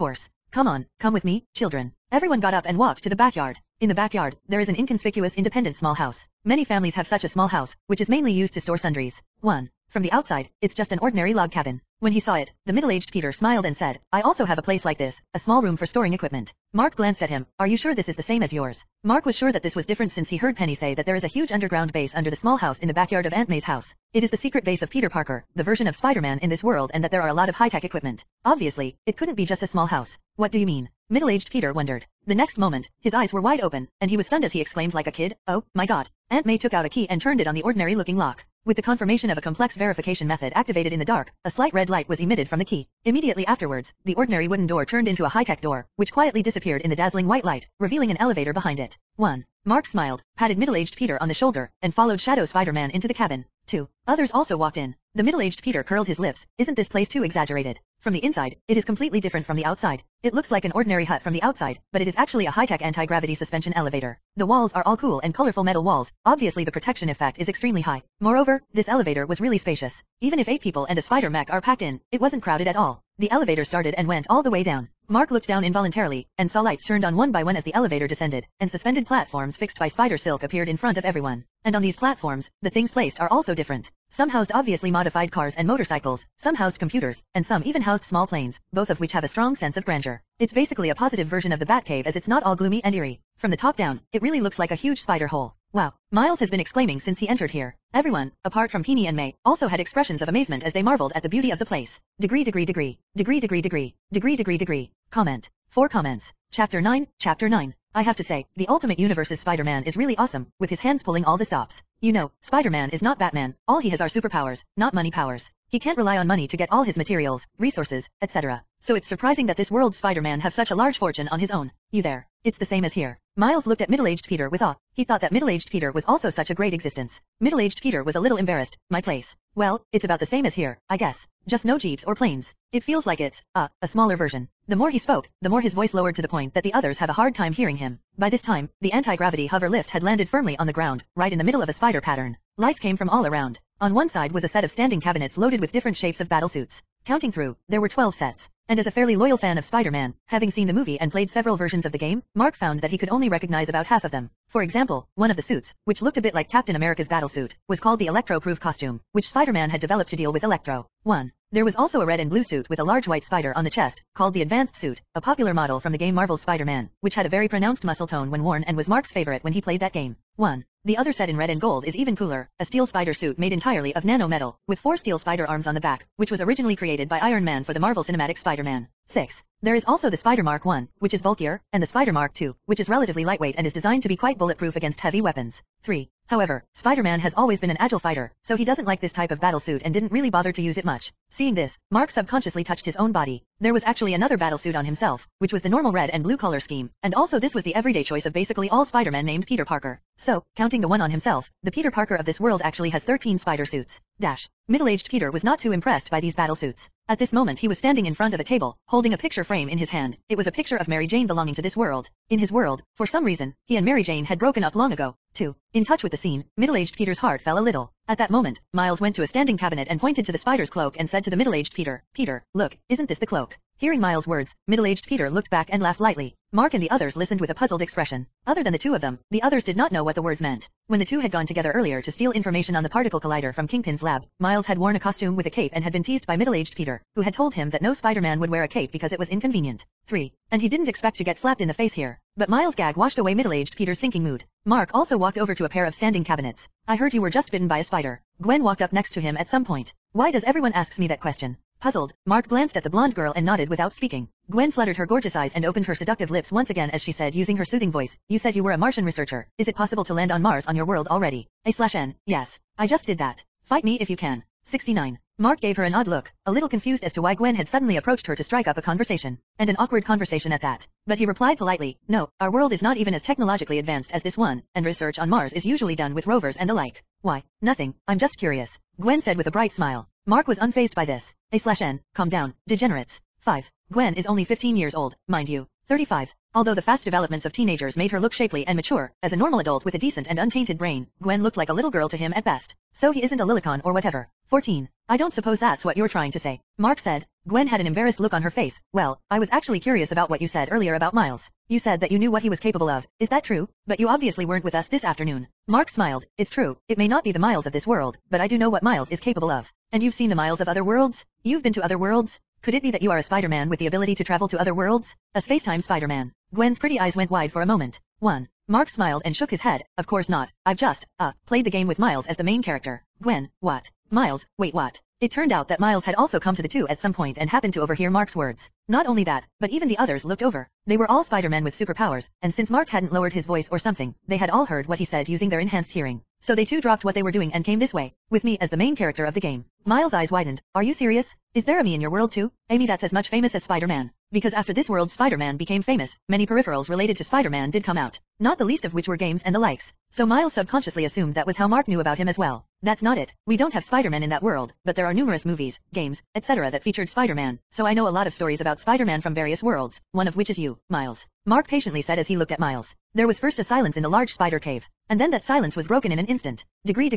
Come on, come with me, children. Everyone got up and walked to the backyard. In the backyard, there is an inconspicuous independent small house. Many families have such a small house, which is mainly used to store sundries. 1. From the outside, it's just an ordinary log cabin. When he saw it, the middle-aged Peter smiled and said, I also have a place like this, a small room for storing equipment. Mark glanced at him. Are you sure this is the same as yours? Mark was sure that this was different since he heard Penny say that there is a huge underground base under the small house in the backyard of Aunt May's house. It is the secret base of Peter Parker, the version of Spider-Man in this world, and that there are a lot of high-tech equipment. Obviously, it couldn't be just a small house. What do you mean? Middle-aged Peter wondered. The next moment, his eyes were wide open, and he was stunned as he exclaimed like a kid, oh, my god. Aunt May took out a key and turned it on the ordinary-looking lock. With the confirmation of a complex verification method activated in the dark, a slight red light was emitted from the key. Immediately afterwards, the ordinary wooden door turned into a high-tech door, which quietly disappeared in the dazzling white light, revealing an elevator behind it. 1. Mark smiled, patted middle-aged Peter on the shoulder, and followed Shadow Spider-Man into the cabin. 2. Others also walked in. The middle-aged Peter curled his lips. Isn't this place too exaggerated? From the inside, it is completely different from the outside. It looks like an ordinary hut from the outside, but it is actually a high-tech anti-gravity suspension elevator. The walls are all cool and colorful metal walls. Obviously the protection effect is extremely high. Moreover, this elevator was really spacious. Even if 8 people and a spider mech are packed in, it wasn't crowded at all. The elevator started and went all the way down. Mark looked down involuntarily, and saw lights turned on one by one as the elevator descended, and suspended platforms fixed by spider silk appeared in front of everyone. And on these platforms, the things placed are also different. Some housed obviously modified cars and motorcycles, some housed computers, and some even housed small planes, both of which have a strong sense of grandeur. It's basically a positive version of the Batcave as it's not all gloomy and eerie. From the top down, it really looks like a huge spider hole. Wow, Miles has been exclaiming since he entered here. Everyone, apart from Peony and May, also had expressions of amazement as they marveled at the beauty of the place. Degree. Comment. 4 comments. Chapter 9. I have to say, the Ultimate Universe's Spider-Man is really awesome, with his hands pulling all the stops. You know, Spider-Man is not Batman, all he has are superpowers, not money powers. He can't rely on money to get all his materials, resources, etc. So it's surprising that this world's Spider-Man have such a large fortune on his own. You there? It's the same as here. Miles looked at middle-aged Peter with awe. He thought that middle-aged Peter was also such a great existence. Middle-aged Peter was a little embarrassed. My place. Well, it's about the same as here, I guess. Just no jeeps or planes. It feels like it's, a smaller version. The more he spoke, the more his voice lowered to the point that the others have a hard time hearing him. By this time, the anti-gravity hover lift had landed firmly on the ground, right in the middle of a spider pattern. Lights came from all around. On one side was a set of standing cabinets loaded with different shapes of battle suits. Counting through, there were 12 sets. And as a fairly loyal fan of Spider-Man, having seen the movie and played several versions of the game, Mark found that he could only recognize about half of them. For example, one of the suits, which looked a bit like Captain America's battlesuit, was called the Electro-proof costume, which Spider-Man had developed to deal with Electro. 1. There was also a red and blue suit with a large white spider on the chest, called the Advanced Suit, a popular model from the game Marvel's Spider-Man, which had a very pronounced muscle tone when worn and was Mark's favorite when he played that game. 1. The other set in red and gold is even cooler, a steel spider suit made entirely of nano-metal, with 4 steel spider arms on the back, which was originally created by Iron Man for the Marvel Cinematic Spider-Man. 6. There is also the Spider Mark 1, which is bulkier, and the Spider Mark 2, which is relatively lightweight and is designed to be quite bulletproof against heavy weapons. 3. However, Spider-Man has always been an agile fighter, so he doesn't like this type of battle suit and didn't really bother to use it much. Seeing this, Mark subconsciously touched his own body. There was actually another battle suit on himself, which was the normal red and blue color scheme, and also this was the everyday choice of basically all Spider-Man named Peter Parker. So, counting the one on himself, the Peter Parker of this world actually has 13 spider suits. Middle-aged Peter was not too impressed by these battle suits. At this moment he was standing in front of a table, holding a picture frame in his hand. It was a picture of Mary Jane belonging to this world. In his world, for some reason, he and Mary Jane had broken up long ago. 2. In touch with the scene, middle-aged Peter's heart fell a little. At that moment, Miles went to a standing cabinet and pointed to the spider's cloak and said to the middle-aged Peter, Peter, look, isn't this the cloak? Hearing Miles' words, middle-aged Peter looked back and laughed lightly. Mark and the others listened with a puzzled expression. Other than the two of them, the others did not know what the words meant. When the two had gone together earlier to steal information on the particle collider from Kingpin's lab, Miles had worn a costume with a cape and had been teased by middle-aged Peter, who had told him that no Spider-Man would wear a cape because it was inconvenient. 3. And he didn't expect to get slapped in the face here. But Miles' gag washed away middle-aged Peter's sinking mood. Mark also walked over to a pair of standing cabinets. I heard you were just bitten by a spider. Gwen walked up next to him at some point. Why does everyone ask me that question? Puzzled, Mark glanced at the blonde girl and nodded without speaking. Gwen fluttered her gorgeous eyes and opened her seductive lips once again as she said using her soothing voice, you said you were a Martian researcher. Is it possible to land on Mars on your world already? A/N, yes. I just did that. Fight me if you can. 69. Mark gave her an odd look, a little confused as to why Gwen had suddenly approached her to strike up a conversation. And an awkward conversation at that. But he replied politely, no, our world is not even as technologically advanced as this one, and research on Mars is usually done with rovers and the like. Why? Nothing, I'm just curious. Gwen said with a bright smile. Mark was unfazed by this. A/N, calm down, degenerates. 5. Gwen is only 15 years old, mind you. 35. Although the fast developments of teenagers made her look shapely and mature, as a normal adult with a decent and untainted brain, Gwen looked like a little girl to him at best. So he isn't a Lilicon or whatever. 14. I don't suppose that's what you're trying to say. Mark said. Gwen had an embarrassed look on her face. Well, I was actually curious about what you said earlier about Miles. You said that you knew what he was capable of. Is that true? But you obviously weren't with us this afternoon. Mark smiled. It's true. It may not be the Miles of this world, but I do know what Miles is capable of. And you've seen the Miles of other worlds? You've been to other worlds? Could it be that you are a Spider-Man with the ability to travel to other worlds? A space-time Spider-Man. Gwen's pretty eyes went wide for a moment. 1. Mark smiled and shook his head. Of course not. I've just, played the game with Miles as the main character. Gwen, what? Miles, wait what? It turned out that Miles had also come to the two at some point and happened to overhear Mark's words. Not only that, but even the others looked over. They were all Spider-Men with superpowers, and since Mark hadn't lowered his voice or something, they had all heard what he said using their enhanced hearing. So they too dropped what they were doing and came this way, with me as the main character of the game. Miles' eyes widened. Are you serious? Is there a me in your world too? Amy, that's as much famous as Spider-Man. Because after this world Spider-Man became famous, many peripherals related to Spider-Man did come out, not the least of which were games and the likes. So Miles subconsciously assumed that was how Mark knew about him as well. That's not it. We don't have Spider-Man in that world, but there are numerous movies, games, etc. that featured Spider-Man, so I know a lot of stories about Spider-Man from various worlds, one of which is you, Miles. Mark patiently said as he looked at Miles. There was first a silence in the large spider cave, and then that silence was broken in an instant. Degree.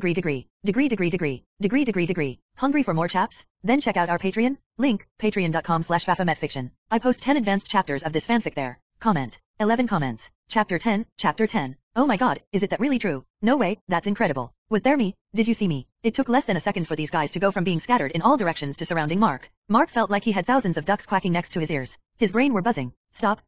Hungry for more chaps? Then check out our Patreon? Link, patreon.com/baphometfiction. I post 10 advanced chapters of this fanfic there. Comment. 11 comments. Chapter 10. Oh my god, is it that really true? No way, that's incredible. Was there me? Did you see me? It took less than a second for these guys to go from being scattered in all directions to surrounding Mark. Mark felt like he had thousands of ducks quacking next to his ears. His brain were buzzing. Stop.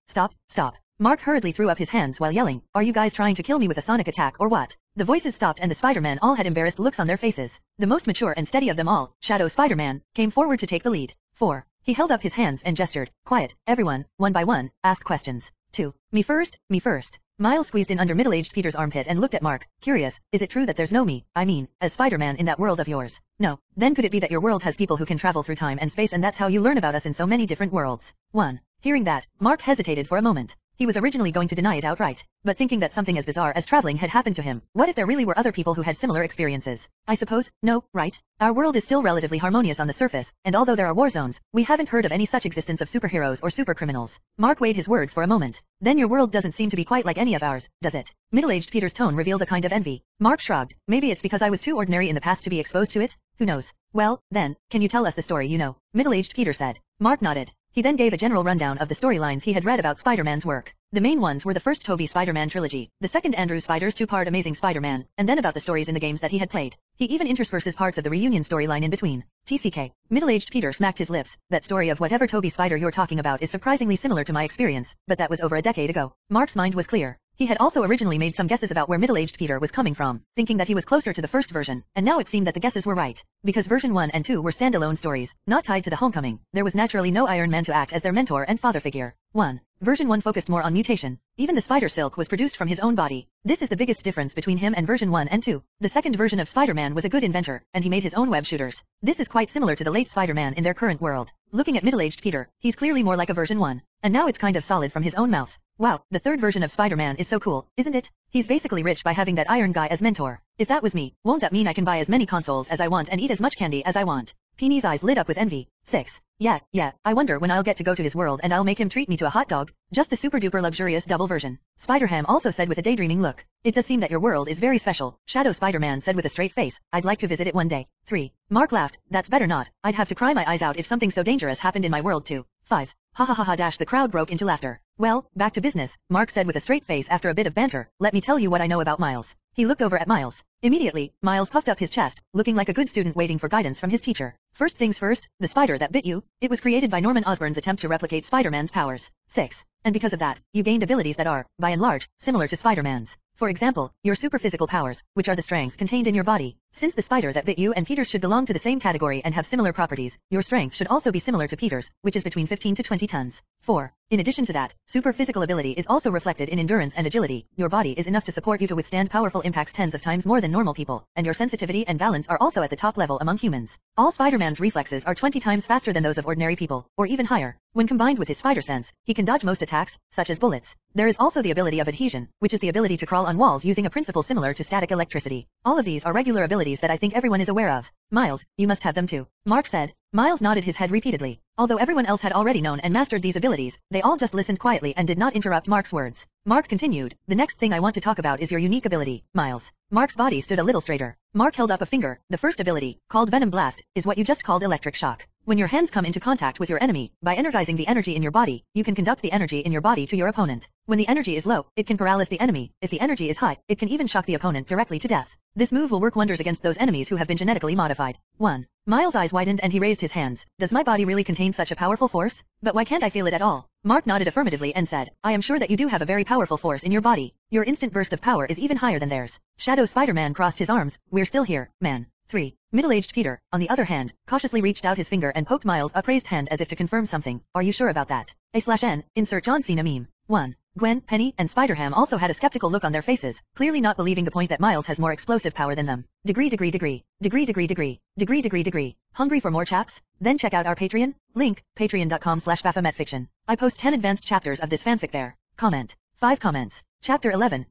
Mark hurriedly threw up his hands while yelling, are you guys trying to kill me with a sonic attack or what? The voices stopped and the Spider-Man all had embarrassed looks on their faces. The most mature and steady of them all, Shadow Spider-Man, came forward to take the lead. 4. He held up his hands and gestured, quiet, everyone, one by one, ask questions. 2. Me first. Miles squeezed in under middle-aged Peter's armpit and looked at Mark, curious, is it true that there's no me, I mean, as Spider-Man in that world of yours? No. Then could it be that your world has people who can travel through time and space and that's how you learn about us in so many different worlds? 1. Hearing that, Mark hesitated for a moment. He was originally going to deny it outright, but thinking that something as bizarre as traveling had happened to him, what if there really were other people who had similar experiences? I suppose, no, right? Our world is still relatively harmonious on the surface, and although there are war zones, we haven't heard of any such existence of superheroes or supercriminals. Mark weighed his words for a moment. Then your world doesn't seem to be quite like any of ours, does it? Middle-aged Peter's tone revealed a kind of envy. Mark shrugged. Maybe it's because I was too ordinary in the past to be exposed to it? Who knows? Well, then, can you tell us the story you know? Middle-aged Peter said. Mark nodded. He then gave a general rundown of the storylines he had read about Spider-Man's work. The main ones were the first Tobey Spider-Man trilogy, the second Andrew Spider's two-part Amazing Spider-Man, and then about the stories in the games that he had played. He even intersperses parts of the reunion storyline in between. TCK. Middle-aged Peter smacked his lips. That story of whatever Tobey Spider you're talking about is surprisingly similar to my experience, but that was over a decade ago. Mark's mind was clear. He had also originally made some guesses about where middle-aged Peter was coming from, thinking that he was closer to the first version, and now it seemed that the guesses were right. Because version 1 and 2 were standalone stories, not tied to the Homecoming, there was naturally no Iron Man to act as their mentor and father figure. 1. Version 1 focused more on mutation. Even the spider silk was produced from his own body. This is the biggest difference between him and version 1 and 2. The second version of Spider-Man was a good inventor, and he made his own web shooters. This is quite similar to the late Spider-Man in their current world. Looking at middle-aged Peter, he's clearly more like a version 1. And now it's kind of solid from his own mouth. Wow, the third version of Spider-Man is so cool, isn't it? He's basically rich by having that Iron Guy as mentor. If that was me, won't that mean I can buy as many consoles as I want and eat as much candy as I want? Peeny's eyes lit up with envy. 6. Yeah, I wonder when I'll get to go to his world and I'll make him treat me to a hot dog. Just the super-duper luxurious double version. Spider-Ham also said with a daydreaming look. It does seem that your world is very special. Shadow Spider-Man said with a straight face. I'd like to visit it one day. 3. Mark laughed. That's better not. I'd have to cry my eyes out if something so dangerous happened in my world too. 5. Ha ha ha ha dash the crowd broke into laughter. Well, back to business, Mark said with a straight face after a bit of banter. Let me tell you what I know about Miles. He looked over at Miles. Immediately, Miles puffed up his chest, looking like a good student waiting for guidance from his teacher. First things first, the spider that bit you, it was created by Norman Osborn's attempt to replicate Spider-Man's powers. 6. And because of that, you gained abilities that are, by and large, similar to Spider-Man's. For example, your super physical powers, which are the strength contained in your body. Since the spider that bit you and Peter's should belong to the same category and have similar properties, your strength should also be similar to Peter's, which is between 15 to 20 tons. 4. In addition to that, super physical ability is also reflected in endurance and agility. Your body is enough to support you to withstand powerful impacts tens of times more than normal people, and your sensitivity and balance are also at the top level among humans. All Spider-Man's reflexes are 20 times faster than those of ordinary people, or even higher. When combined with his spider sense, he can dodge most attacks, such as bullets. There is also the ability of adhesion, which is the ability to crawl on walls using a principle similar to static electricity. All of these are regular abilities that I think everyone is aware of. Miles, you must have them too. Mark said. Miles nodded his head repeatedly. Although everyone else had already known and mastered these abilities, they all just listened quietly and did not interrupt Mark's words. Mark continued, the next thing I want to talk about is your unique ability, Miles. Mark's body stood a little straighter. Mark held up a finger. The first ability, called Venom Blast, is what you just called electric shock. When your hands come into contact with your enemy, by energizing the energy in your body, you can conduct the energy in your body to your opponent. When the energy is low, it can paralyze the enemy. If the energy is high, it can even shock the opponent directly to death. This move will work wonders against those enemies who have been genetically modified. 1. Miles' eyes widened and he raised his hands. Does my body really contain such a powerful force? But why can't I feel it at all? Mark nodded affirmatively and said, I am sure that you do have a very powerful force in your body. Your instant burst of power is even higher than theirs. Shadow Spider-Man crossed his arms. We're still here, man. 3. Middle-aged Peter, on the other hand, cautiously reached out his finger and poked Miles' upraised hand as if to confirm something. Are you sure about that? A/N, insert John Cena meme. 1. Gwen, Penny, and Spider-Ham also had a skeptical look on their faces, clearly not believing the point that Miles has more explosive power than them. Degree. Hungry for more chaps? Then check out our Patreon? Link, patreon.com/baphometfiction. I post 10 advanced chapters of this fanfic there. Comment. 5 comments. Chapter 11.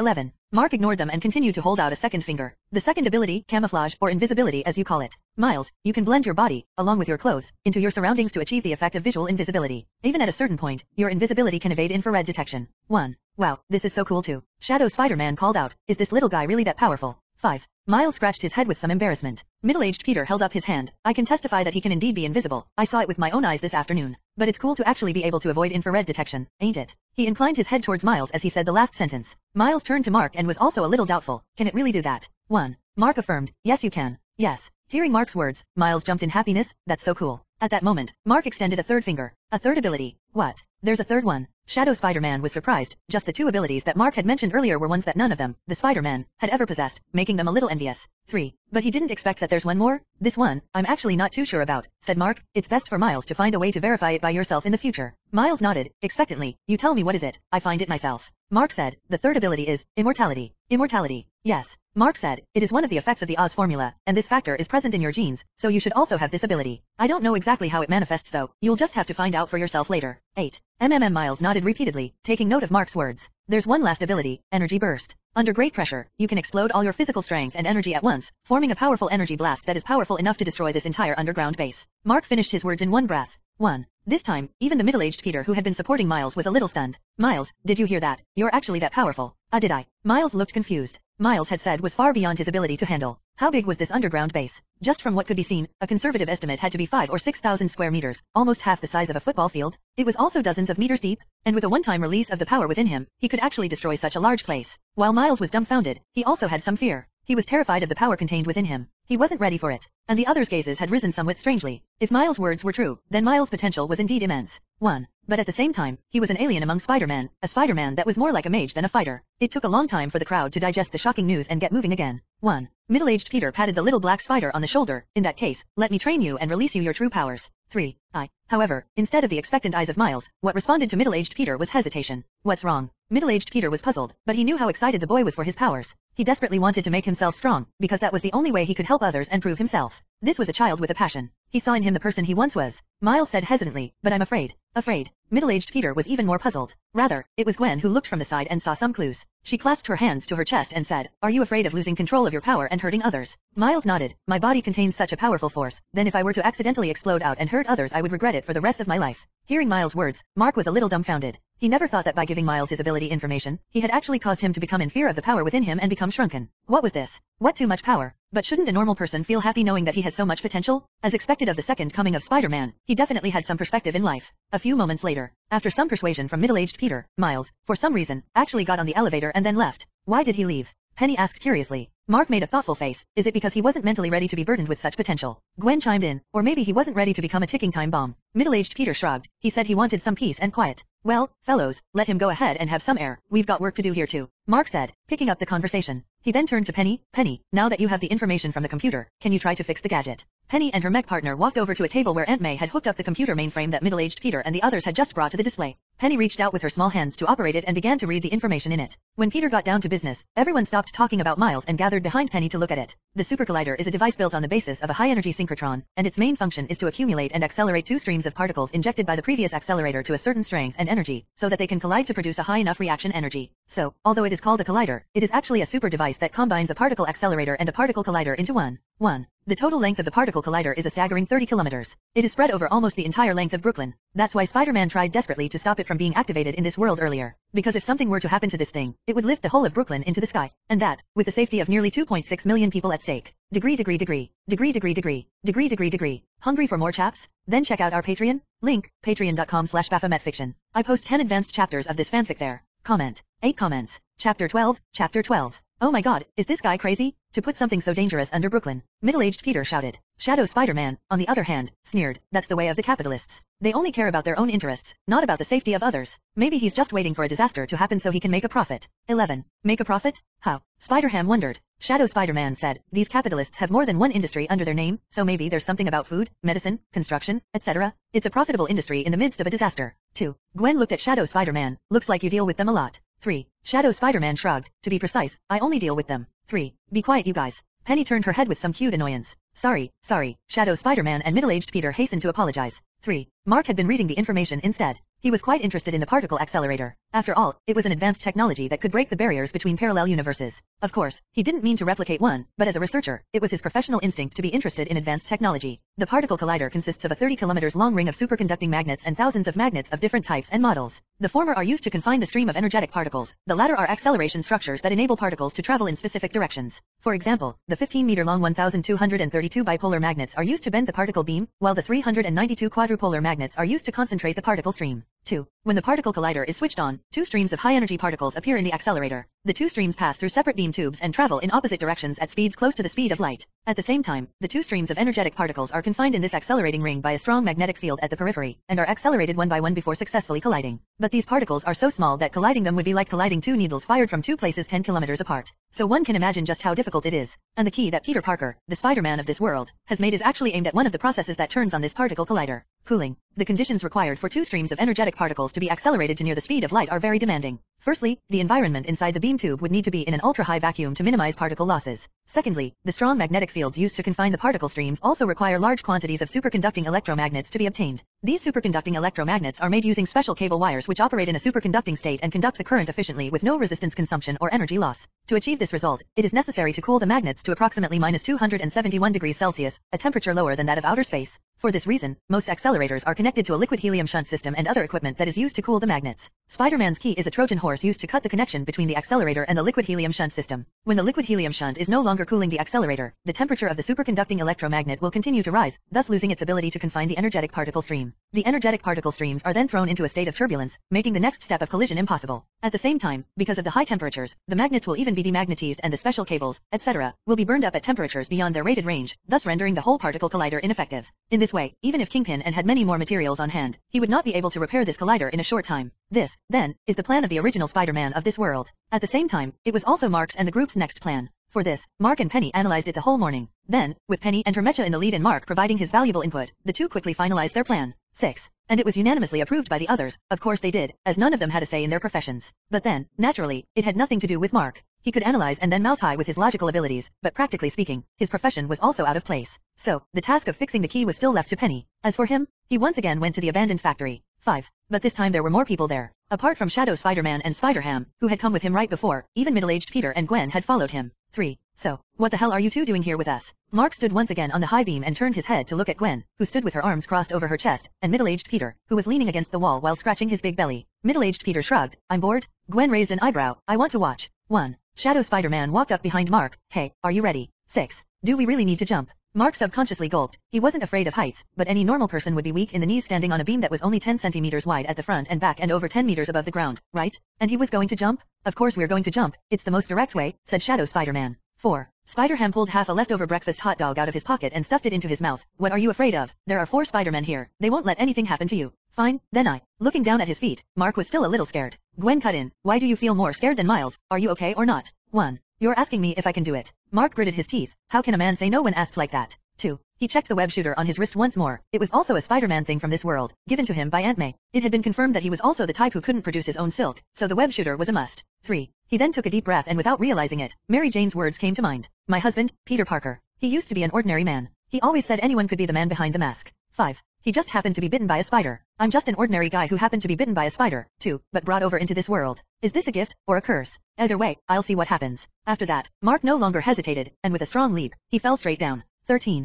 Mark ignored them and continued to hold out a second finger. The second ability, camouflage, or invisibility as you call it. Miles, you can blend your body, along with your clothes, into your surroundings to achieve the effect of visual invisibility. Even at a certain point, your invisibility can evade infrared detection. 1. Wow, this is so cool too. Shadow Spider-Man called out, is this little guy really that powerful? 5. Miles scratched his head with some embarrassment. Middle-aged Peter held up his hand. I can testify that he can indeed be invisible. I saw it with my own eyes this afternoon. But it's cool to actually be able to avoid infrared detection, ain't it? He inclined his head towards Miles as he said the last sentence. Miles turned to Mark and was also a little doubtful. Can it really do that? 1. Mark affirmed. Yes you can. Yes. Hearing Mark's words, Miles jumped in happiness. That's so cool. At that moment, Mark extended a third finger. A third ability. What? There's a third one. Shadow Spider-Man was surprised. Just the 2 abilities that Mark had mentioned earlier were ones that none of them, the Spider-Man, had ever possessed, making them a little envious. 3. But he didn't expect that there's one more? This one, I'm actually not too sure about, said Mark. It's best for Miles to find a way to verify it by yourself in the future. Miles nodded, expectantly. You tell me what is it, I find it myself. Mark said, the third ability is, immortality. Immortality. Yes. Mark said, it is one of the effects of the Oz formula, and this factor is present in your genes, so you should also have this ability. I don't know exactly how it manifests though, you'll just have to find out for yourself later. 8. Miles nodded repeatedly, taking note of Mark's words. There's one last ability, energy burst. Under great pressure, you can explode all your physical strength and energy at once, forming a powerful energy blast that is powerful enough to destroy this entire underground base. Mark finished his words in one breath. 1. This time, even the middle-aged Peter who had been supporting Miles was a little stunned. Miles, did you hear that? You're actually that powerful. Did I? Miles looked confused. Miles had said was far beyond his ability to handle. How big was this underground base? Just from what could be seen, a conservative estimate had to be 5 or 6,000 square meters, almost half the size of a football field. It was also dozens of meters deep, and with a one-time release of the power within him, he could actually destroy such a large place. While Miles was dumbfounded, he also had some fear. He was terrified of the power contained within him. He wasn't ready for it. And the others' gazes had risen somewhat strangely. If Miles' words were true, then Miles' potential was indeed immense. 1. But at the same time, he was an alien among Spider-Man, a Spider-Man that was more like a mage than a fighter. It took a long time for the crowd to digest the shocking news and get moving again. 1. Middle-aged Peter patted the little black spider on the shoulder. In that case, let me train you and release you your true powers. 3. However, instead of the expectant eyes of Miles, what responded to middle-aged Peter was hesitation. What's wrong? Middle-aged Peter was puzzled, but he knew how excited the boy was for his powers. He desperately wanted to make himself strong, because that was the only way he could help others and prove himself. This was a child with a passion. He saw in him the person he once was. Miles said hesitantly, but I'm afraid. Afraid. Middle-aged Peter was even more puzzled. Rather, it was Gwen who looked from the side and saw some clues. She clasped her hands to her chest and said, Are you afraid of losing control of your power and hurting others? Miles nodded. My body contains such a powerful force, then if I were to accidentally explode out and hurt others I would regret it for the rest of my life. Hearing Miles' words, Mark was a little dumbfounded. He never thought that by giving Miles his ability information, he had actually caused him to become in fear of the power within him and become shrunken. What was this? What too much power? But shouldn't a normal person feel happy knowing that he has so much potential? As expected of the second coming of Spider-Man, he definitely had some perspective in life. A few moments later, after some persuasion from middle-aged Peter, Miles, for some reason, actually got on the elevator and then left. Why did he leave? Penny asked curiously. Mark made a thoughtful face. Is it because he wasn't mentally ready to be burdened with such potential? Gwen chimed in. Or maybe he wasn't ready to become a ticking time bomb. Middle-aged Peter shrugged. He said he wanted some peace and quiet. Well, fellows, let him go ahead and have some air. We've got work to do here too. Mark said, picking up the conversation. He then turned to Penny. Penny, now that you have the information from the computer, can you try to fix the gadget? Penny and her mech partner walked over to a table where Aunt May had hooked up the computer mainframe that middle-aged Peter and the others had just brought to the display. Penny reached out with her small hands to operate it and began to read the information in it. When Peter got down to business, everyone stopped talking about Miles and gathered behind Penny to look at it. The Super Collider is a device built on the basis of a high-energy synchrotron, and its main function is to accumulate and accelerate 2 streams of particles injected by the previous accelerator to a certain strength and energy, so that they can collide to produce a high enough reaction energy. So, although it is called a collider, it is actually a super device that combines a particle accelerator and a particle collider into one. The total length of the particle collider is a staggering 30 kilometers. It is spread over almost the entire length of Brooklyn. That's why Spider-Man tried desperately to stop it from being activated in this world earlier. Because if something were to happen to this thing, it would lift the whole of Brooklyn into the sky. And that, with the safety of nearly 2.6 million people at stake. Degree. Hungry for more chaps? Then check out our Patreon. Link, patreon.com/baphometfiction. I post 10 advanced chapters of this fanfic there. Comment. 8 comments. Chapter 12. Oh my god, is this guy crazy? To put something so dangerous under Brooklyn. Middle-aged Peter shouted. Shadow Spider-Man, on the other hand, sneered. That's the way of the capitalists. They only care about their own interests, not about the safety of others. Maybe he's just waiting for a disaster to happen so he can make a profit. 11. Make a profit? How? Spider-Ham wondered. Shadow Spider-Man said, these capitalists have more than one industry under their name, so maybe there's something about food, medicine, construction, etc. It's a profitable industry in the midst of a disaster. 2. Gwen looked at Shadow Spider-Man. Looks like you deal with them a lot. 3. Shadow Spider-Man shrugged. To be precise, I only deal with them. 3. Be quiet you guys. Penny turned her head with some cute annoyance. Sorry. Shadow Spider-Man and middle-aged Peter hastened to apologize. 3. Mark had been reading the information instead. He was quite interested in the particle accelerator. After all, it was an advanced technology that could break the barriers between parallel universes. Of course, he didn't mean to replicate one, but as a researcher, it was his professional instinct to be interested in advanced technology. The particle collider consists of a 30 kilometers long ring of superconducting magnets and thousands of magnets of different types and models. The former are used to confine the stream of energetic particles. The latter are acceleration structures that enable particles to travel in specific directions. For example, the 15-meter-long 1232 bipolar magnets are used to bend the particle beam, while the 392 quadrupolar magnets are used to concentrate the particle stream. 2. When the particle collider is switched on, 2 streams of high-energy particles appear in the accelerator. The 2 streams pass through separate beam tubes and travel in opposite directions at speeds close to the speed of light. At the same time, the 2 streams of energetic particles are confined in this accelerating ring by a strong magnetic field at the periphery, and are accelerated one by one before successfully colliding. But these particles are so small that colliding them would be like colliding 2 needles fired from 2 places 10 kilometers apart. So one can imagine just how difficult it is. And the key that Peter Parker, the Spider-Man of this world, has made is actually aimed at one of the processes that turns on this particle collider. Cooling. The conditions required for 2 streams of energetic particles to be accelerated to near the speed of light are very demanding. Firstly, the environment inside the beam tube would need to be in an ultra-high vacuum to minimize particle losses. Secondly, the strong magnetic fields used to confine the particle streams also require large quantities of superconducting electromagnets to be obtained. These superconducting electromagnets are made using special cable wires which operate in a superconducting state and conduct the current efficiently with no resistance consumption or energy loss. To achieve this result, it is necessary to cool the magnets to approximately -271 degrees Celsius, a temperature lower than that of outer space. For this reason, most accelerators are connected to a liquid helium shunt system and other equipment that is used to cool the magnets. Spider-Man's key is a Trojan horse used to cut the connection between the accelerator and the liquid helium shunt system. When the liquid helium shunt is no longer cooling the accelerator, the temperature of the superconducting electromagnet will continue to rise, thus losing its ability to confine the energetic particle stream. The energetic particle streams are then thrown into a state of turbulence, making the next step of collision impossible. At the same time, because of the high temperatures, the magnets will even be demagnetized and the special cables, etc., will be burned up at temperatures beyond their rated range, thus rendering the whole particle collider ineffective. In this way, even if Kingpin and had many more materials on hand, he would not be able to repair this collider in a short time. This, then, is the plan of the original Spider-Man of this world. At the same time, it was also Mark's and the group's next plan. For this, Mark and Penny analyzed it the whole morning. Then, with Penny and her mecha in the lead and Mark providing his valuable input, the two quickly finalized their plan. 6. And it was unanimously approved by the others. Of course they did, as none of them had a say in their professions. But then, naturally, it had nothing to do with Mark. He could analyze and then mouth high with his logical abilities, but practically speaking, his profession was also out of place. So, the task of fixing the key was still left to Penny. As for him, he once again went to the abandoned factory. 5. But this time there were more people there. Apart from Shadow Spider-Man and Spider-Ham, who had come with him right before, even middle-aged Peter and Gwen had followed him. 3. So, what the hell are you two doing here with us? Mark stood once again on the high beam and turned his head to look at Gwen, who stood with her arms crossed over her chest, and middle-aged Peter, who was leaning against the wall while scratching his big belly. Middle-aged Peter shrugged. I'm bored. Gwen raised an eyebrow. I want to watch. 1. Shadow Spider-Man walked up behind Mark. Hey, are you ready? 6. Do we really need to jump? Mark subconsciously gulped. He wasn't afraid of heights, but any normal person would be weak in the knees standing on a beam that was only 10 centimeters wide at the front and back and over 10 meters above the ground, right? And he was going to jump? Of course we're going to jump. It's the most direct way, said Shadow Spider-Man. 4. Spider-Ham pulled half a leftover breakfast hot dog out of his pocket and stuffed it into his mouth. What are you afraid of? There are 4 Spider-Men here. They won't let anything happen to you. Fine, then Looking down at his feet, Mark was still a little scared. Gwen cut in. Why do you feel more scared than Miles? Are you okay or not? 1. You're asking me if I can do it. Mark gritted his teeth. How can a man say no when asked like that? 2. He checked the web shooter on his wrist once more. It was also a Spider-Man thing from this world, given to him by Aunt May. It had been confirmed that he was also the type who couldn't produce his own silk, so the web shooter was a must. 3. He then took a deep breath and without realizing it, Mary Jane's words came to mind. My husband, Peter Parker. He used to be an ordinary man. He always said anyone could be the man behind the mask. 5. He just happened to be bitten by a spider. I'm just an ordinary guy who happened to be bitten by a spider, too, but brought over into this world. Is this a gift, or a curse? Either way, I'll see what happens. After that, Mark no longer hesitated, and with a strong leap, he fell straight down. 13.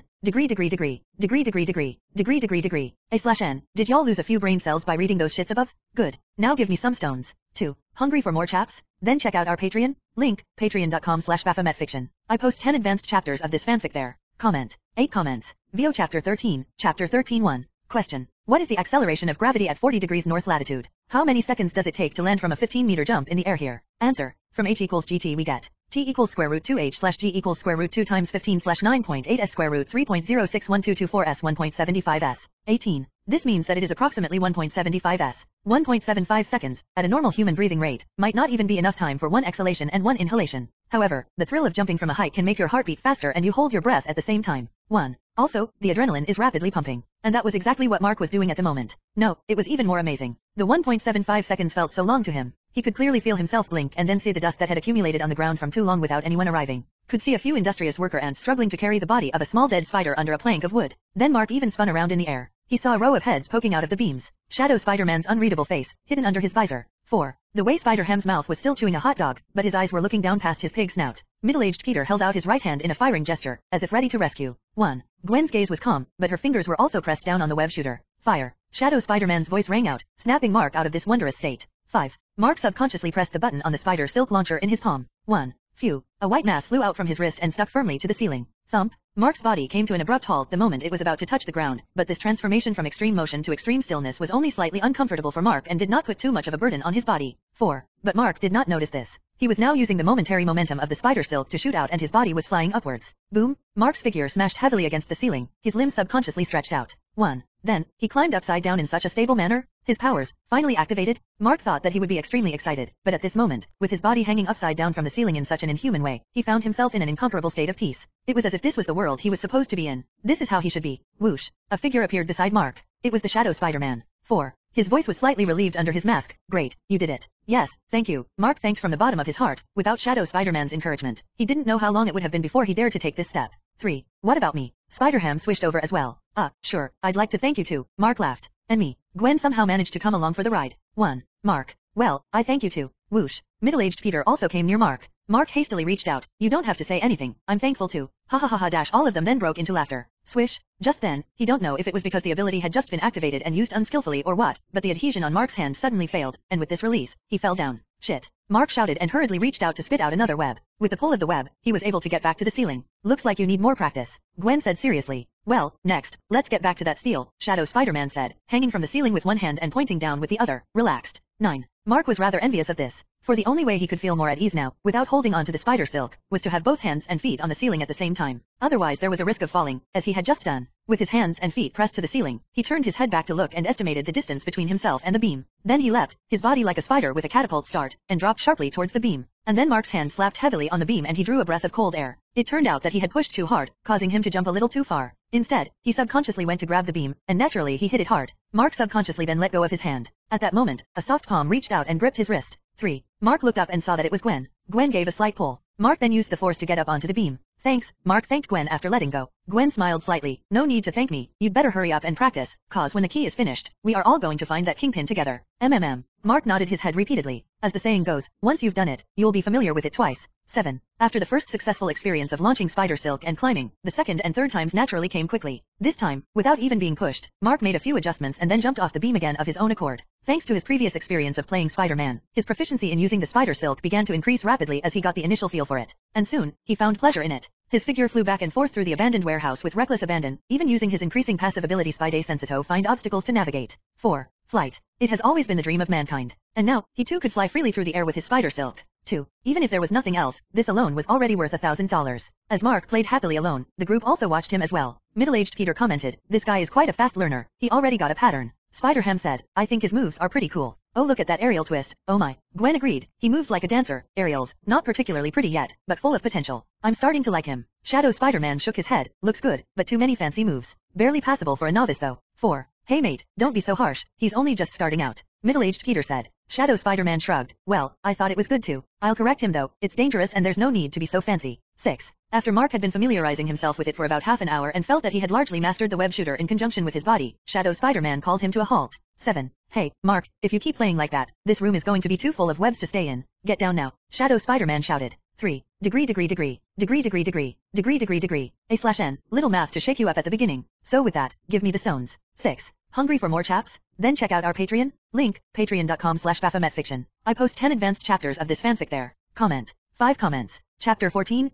Degree. A/N. Did y'all lose a few brain cells by reading those shits above? Good. Now give me some stones. 2. Hungry for more chaps? Then check out our Patreon. Link, patreon.com/baphometfiction. I post 10 advanced chapters of this fanfic there. Comment. 8 comments. VO Chapter 13, Chapter 13-1. Question. What is the acceleration of gravity at 40 degrees north latitude? How many seconds does it take to land from a 15-meter jump in the air here? Answer. From h equals gt we get t equals square root 2h slash g equals square root 2 times 15 slash 9.8 s square root 3.061224 s 1.75 s. 18. This means that it is approximately 1.75 s. 1.75 seconds, at a normal human breathing rate, might not even be enough time for one exhalation and one inhalation. However, the thrill of jumping from a height can make your heart beat faster and you hold your breath at the same time. 1. Also, the adrenaline is rapidly pumping. And that was exactly what Mark was doing at the moment. No, it was even more amazing. The 1.75 seconds felt so long to him. He could clearly feel himself blink and then see the dust that had accumulated on the ground from too long without anyone arriving. Could see a few industrious worker ants struggling to carry the body of a small dead spider under a plank of wood. Then Mark even spun around in the air. He saw a row of heads poking out of the beams. Shadow Spider-Man's unreadable face, hidden under his visor. 4. The way Spider-Ham's mouth was still chewing a hot dog, but his eyes were looking down past his pig snout. Middle-aged Peter held out his right hand in a firing gesture, as if ready to rescue. 1. Gwen's gaze was calm, but her fingers were also pressed down on the web shooter. Fire. Shadow Spider-Man's voice rang out, snapping Mark out of this wondrous state. 5. Mark subconsciously pressed the button on the spider silk launcher in his palm. 1. Phew. A white mass flew out from his wrist and stuck firmly to the ceiling. Thump. Mark's body came to an abrupt halt the moment it was about to touch the ground, but this transformation from extreme motion to extreme stillness was only slightly uncomfortable for Mark and did not put too much of a burden on his body. 4. But Mark did not notice this. He was now using the momentary momentum of the spider silk to shoot out and his body was flying upwards. Boom. Mark's figure smashed heavily against the ceiling, his limbs subconsciously stretched out. 1. Then, he climbed upside down in such a stable manner. His powers, finally activated. Mark thought that he would be extremely excited, but at this moment, with his body hanging upside down from the ceiling in such an inhuman way, he found himself in an incomparable state of peace. It was as if this was the world he was supposed to be in. This is how he should be. Whoosh. A figure appeared beside Mark. It was the Shadow Spider-Man. 4. His voice was slightly relieved under his mask. Great, you did it. Yes, thank you. Mark thanked from the bottom of his heart, without Shadow Spider-Man's encouragement. He didn't know how long it would have been before he dared to take this step. 3. What about me? Spider-Ham swished over as well. Sure, I'd like to thank you too. Mark laughed. And me. Gwen somehow managed to come along for the ride. 1. Mark. Well, I thank you too. Whoosh. Middle-aged Peter also came near Mark. Mark hastily reached out. You don't have to say anything. I'm thankful too. Ha ha ha ha dash all of them then broke into laughter. Swish. Just then, he don't know if it was because the ability had just been activated and used unskillfully or what, but the adhesion on Mark's hand suddenly failed, and with this release, he fell down. Shit. Mark shouted and hurriedly reached out to spit out another web. With the pull of the web, he was able to get back to the ceiling. Looks like you need more practice. Gwen said seriously. Well, next, let's get back to that steel, Shadow Spider-Man said, hanging from the ceiling with one hand and pointing down with the other, relaxed. 9. Mark was rather envious of this, for the only way he could feel more at ease now, without holding on to the spider silk, was to have both hands and feet on the ceiling at the same time. Otherwise there was a risk of falling, as he had just done. With his hands and feet pressed to the ceiling, he turned his head back to look and estimated the distance between himself and the beam. Then he leapt, his body like a spider with a catapult start, and dropped sharply towards the beam. And then Mark's hand slapped heavily on the beam and he drew a breath of cold air. It turned out that he had pushed too hard, causing him to jump a little too far. Instead, he subconsciously went to grab the beam, and naturally he hit it hard. Mark subconsciously then let go of his hand. At that moment, a soft palm reached out and gripped his wrist. 3. Mark looked up and saw that it was Gwen. Gwen gave a slight pull. Mark then used the force to get up onto the beam. Thanks, Mark thanked Gwen after letting go. Gwen smiled slightly. No need to thank me. You'd better hurry up and practice, cause when the key is finished, we are all going to find that kingpin together. Mark nodded his head repeatedly. As the saying goes, once you've done it, you'll be familiar with it twice. 7. After the first successful experience of launching spider silk and climbing, the second and third times naturally came quickly. This time, without even being pushed, Mark made a few adjustments and then jumped off the beam again of his own accord. Thanks to his previous experience of playing Spider-Man, his proficiency in using the spider silk began to increase rapidly as he got the initial feel for it. And soon, he found pleasure in it. His figure flew back and forth through the abandoned warehouse with reckless abandon, even using his increasing passive ability Spidey Sensito find obstacles to navigate. 4. Flight. It has always been the dream of mankind. And now, he too could fly freely through the air with his spider silk. 2. Even if there was nothing else, this alone was already worth $1,000. As Mark played happily alone, the group also watched him as well. Middle-aged Peter commented, this guy is quite a fast learner, he already got a pattern. Spider-Ham said, I think his moves are pretty cool. Oh look at that aerial twist, oh my. Gwen agreed, he moves like a dancer. Aerials, not particularly pretty yet, but full of potential. I'm starting to like him. Shadow Spider-Man shook his head, looks good, but too many fancy moves. Barely passable for a novice though. 4. Hey mate, don't be so harsh, he's only just starting out. Middle-aged Peter said. Shadow Spider-Man shrugged. Well, I thought it was good too. I'll correct him though, it's dangerous and there's no need to be so fancy. 6. After Mark had been familiarizing himself with it for about half an hour and felt that he had largely mastered the web shooter in conjunction with his body, Shadow Spider-Man called him to a halt. 7. Hey, Mark, if you keep playing like that, this room is going to be too full of webs to stay in. Get down now, Shadow Spider-Man shouted. 3. Degree. A/N. Little math to shake you up at the beginning. So with that, give me the stones. 6. Hungry for more chaps? Then check out our Patreon. Link, patreon.com/baphometfiction. I post 10 advanced chapters of this fanfic there. Comment. 5 comments. Chapter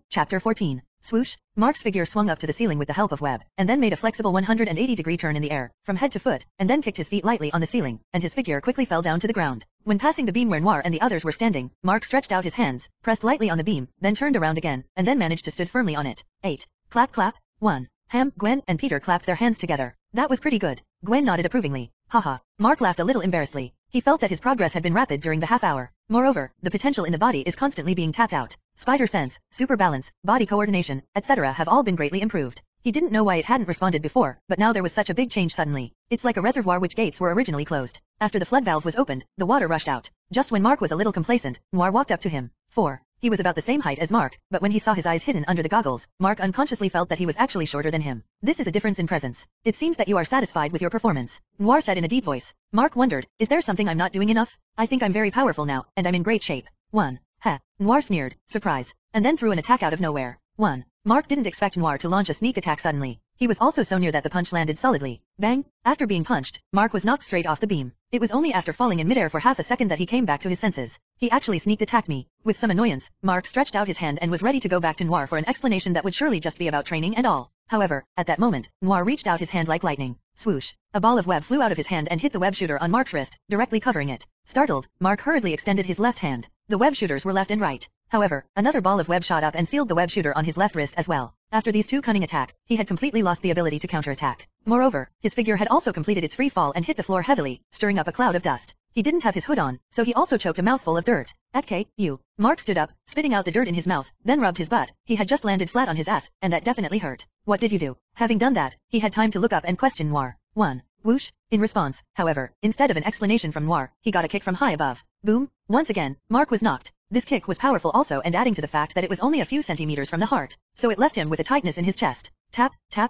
14. Swoosh. Mark's figure swung up to the ceiling with the help of web, and then made a flexible 180-degree turn in the air, from head to foot, and then kicked his feet lightly on the ceiling, and his figure quickly fell down to the ground. When passing the beam where Noir and the others were standing, Mark stretched out his hands, pressed lightly on the beam, then turned around again, and then managed to stood firmly on it. 8. Clap. 1. Ham, Gwen, and Peter clapped their hands together. That was pretty good. Gwen nodded approvingly. Haha. Mark laughed a little embarrassedly. He felt that his progress had been rapid during the half hour. Moreover, the potential in the body is constantly being tapped out. Spider sense, super balance, body coordination, etc. have all been greatly improved. He didn't know why it hadn't responded before, but now there was such a big change suddenly. It's like a reservoir which gates were originally closed. After the flood valve was opened, the water rushed out. Just when Mark was a little complacent, Noir walked up to him. 4. He was about the same height as Mark, but when he saw his eyes hidden under the goggles, Mark unconsciously felt that he was actually shorter than him. This is a difference in presence. It seems that you are satisfied with your performance. Noir said in a deep voice. Mark wondered, is there something I'm not doing enough? I think I'm very powerful now, and I'm in great shape. 1. Heh. Noir sneered, surprise, and then threw an attack out of nowhere. 1. Mark didn't expect Noir to launch a sneak attack suddenly. He was also so near that the punch landed solidly. Bang! After being punched, Mark was knocked straight off the beam. It was only after falling in midair for half a second that he came back to his senses. He actually sneak attacked me. With some annoyance, Mark stretched out his hand and was ready to go back to Noir for an explanation that would surely just be about training and all. However, at that moment, Noir reached out his hand like lightning. Swoosh! A ball of web flew out of his hand and hit the web shooter on Mark's wrist, directly covering it. Startled, Mark hurriedly extended his left hand. The web shooters were left and right. However, another ball of web shot up and sealed the web shooter on his left wrist as well. After these two cunning attacks, he had completely lost the ability to counterattack. Moreover, his figure had also completed its free fall and hit the floor heavily, stirring up a cloud of dust. He didn't have his hood on, so he also choked a mouthful of dirt. You. Mark stood up, spitting out the dirt in his mouth, then rubbed his butt. He had just landed flat on his ass, and that definitely hurt. What did you do? Having done that, he had time to look up and question Noir. 1. Whoosh. In response, however, instead of an explanation from Noir, he got a kick from high above. Boom. Once again, Mark was knocked. This kick was powerful also, and adding to the fact that it was only a few centimeters from the heart, so it left him with a tightness in his chest. Tap.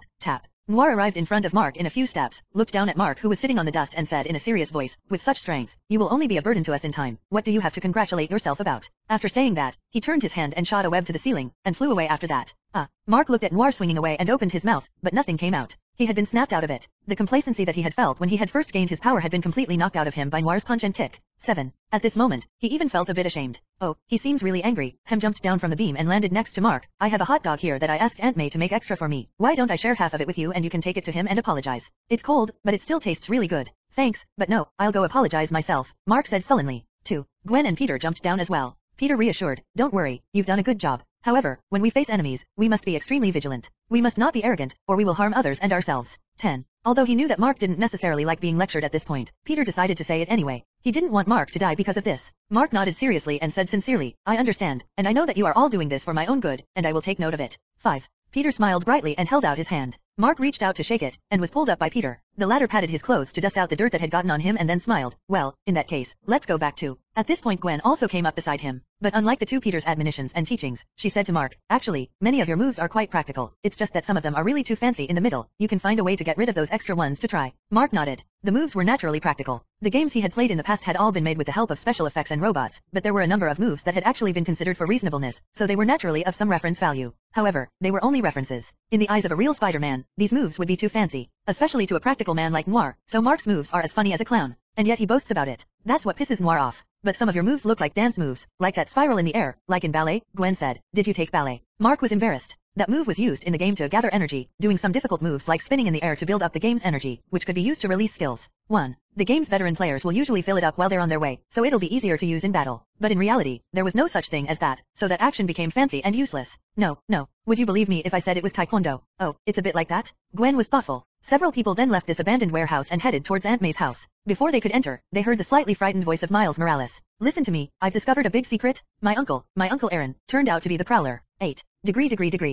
Noir arrived in front of Mark in a few steps, looked down at Mark who was sitting on the dust and said in a serious voice, with such strength, you will only be a burden to us in time. What do you have to congratulate yourself about? After saying that, he turned his hand and shot a web to the ceiling, and flew away after that. Mark looked at Noir swinging away and opened his mouth, but nothing came out. He had been snapped out of it. The complacency that he had felt when he had first gained his power had been completely knocked out of him by Noir's punch and kick. 7. At this moment, he even felt a bit ashamed. Oh, he seems really angry. Hem jumped down from the beam and landed next to Mark. I have a hot dog here that I asked Aunt May to make extra for me. Why don't I share half of it with you and you can take it to him and apologize? It's cold, but it still tastes really good. Thanks, but no, I'll go apologize myself, Mark said sullenly. 2. Gwen and Peter jumped down as well. Peter reassured, don't worry, you've done a good job. However, when we face enemies, we must be extremely vigilant. We must not be arrogant, or we will harm others and ourselves. 10. Although he knew that Mark didn't necessarily like being lectured at this point, Peter decided to say it anyway. He didn't want Mark to die because of this. Mark nodded seriously and said sincerely, I understand, and I know that you are all doing this for my own good, and I will take note of it. 5. Peter smiled brightly and held out his hand. Mark reached out to shake it, and was pulled up by Peter. The latter patted his clothes to dust out the dirt that had gotten on him and then smiled. Well, in that case, let's go back to. At this point Gwen also came up beside him. But unlike the two Peter's admonitions and teachings, she said to Mark, actually, many of your moves are quite practical. It's just that some of them are really too fancy in the middle. You can find a way to get rid of those extra ones to try. Mark nodded. The moves were naturally practical. The games he had played in the past had all been made with the help of special effects and robots, but there were a number of moves that had actually been considered for reasonableness, so they were naturally of some reference value. However, they were only references. In the eyes of a real Spider-Man, these moves would be too fancy, especially to a practical man like Noir, so Mark's moves are as funny as a clown, and yet he boasts about it. That's what pisses Noir off. But some of your moves look like dance moves, like that spiral in the air, like in ballet, Gwen said. Did you take ballet? Mark was embarrassed. That move was used in the game to gather energy, doing some difficult moves like spinning in the air to build up the game's energy, which could be used to release skills. 1. The game's veteran players will usually fill it up while they're on their way, so it'll be easier to use in battle. But in reality, there was no such thing as that, so that action became fancy and useless. No. Would you believe me if I said it was taekwondo? Oh, it's a bit like that? Gwen was thoughtful. Several people then left this abandoned warehouse and headed towards Aunt May's house. Before they could enter, they heard the slightly frightened voice of Miles Morales. Listen to me, I've discovered a big secret. My uncle Aaron, turned out to be the Prowler. 8. Degree.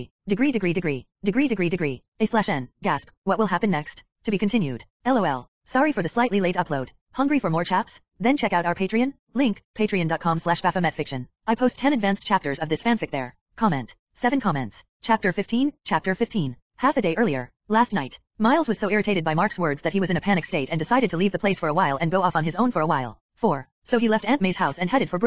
A/N. Gasp. What will happen next? To be continued. LOL. Sorry for the slightly late upload. Hungry for more chaps? Then check out our Patreon. Link, patreon.com/baphometfiction. I post 10 advanced chapters of this fanfic there. Comment. 7 comments. Chapter 15. Half a day earlier. Last night. Miles was so irritated by Mark's words that he was in a panic state and decided to leave the place for a while and go off on his own for a while. 4. So he left Aunt May's house and headed for Brooklyn.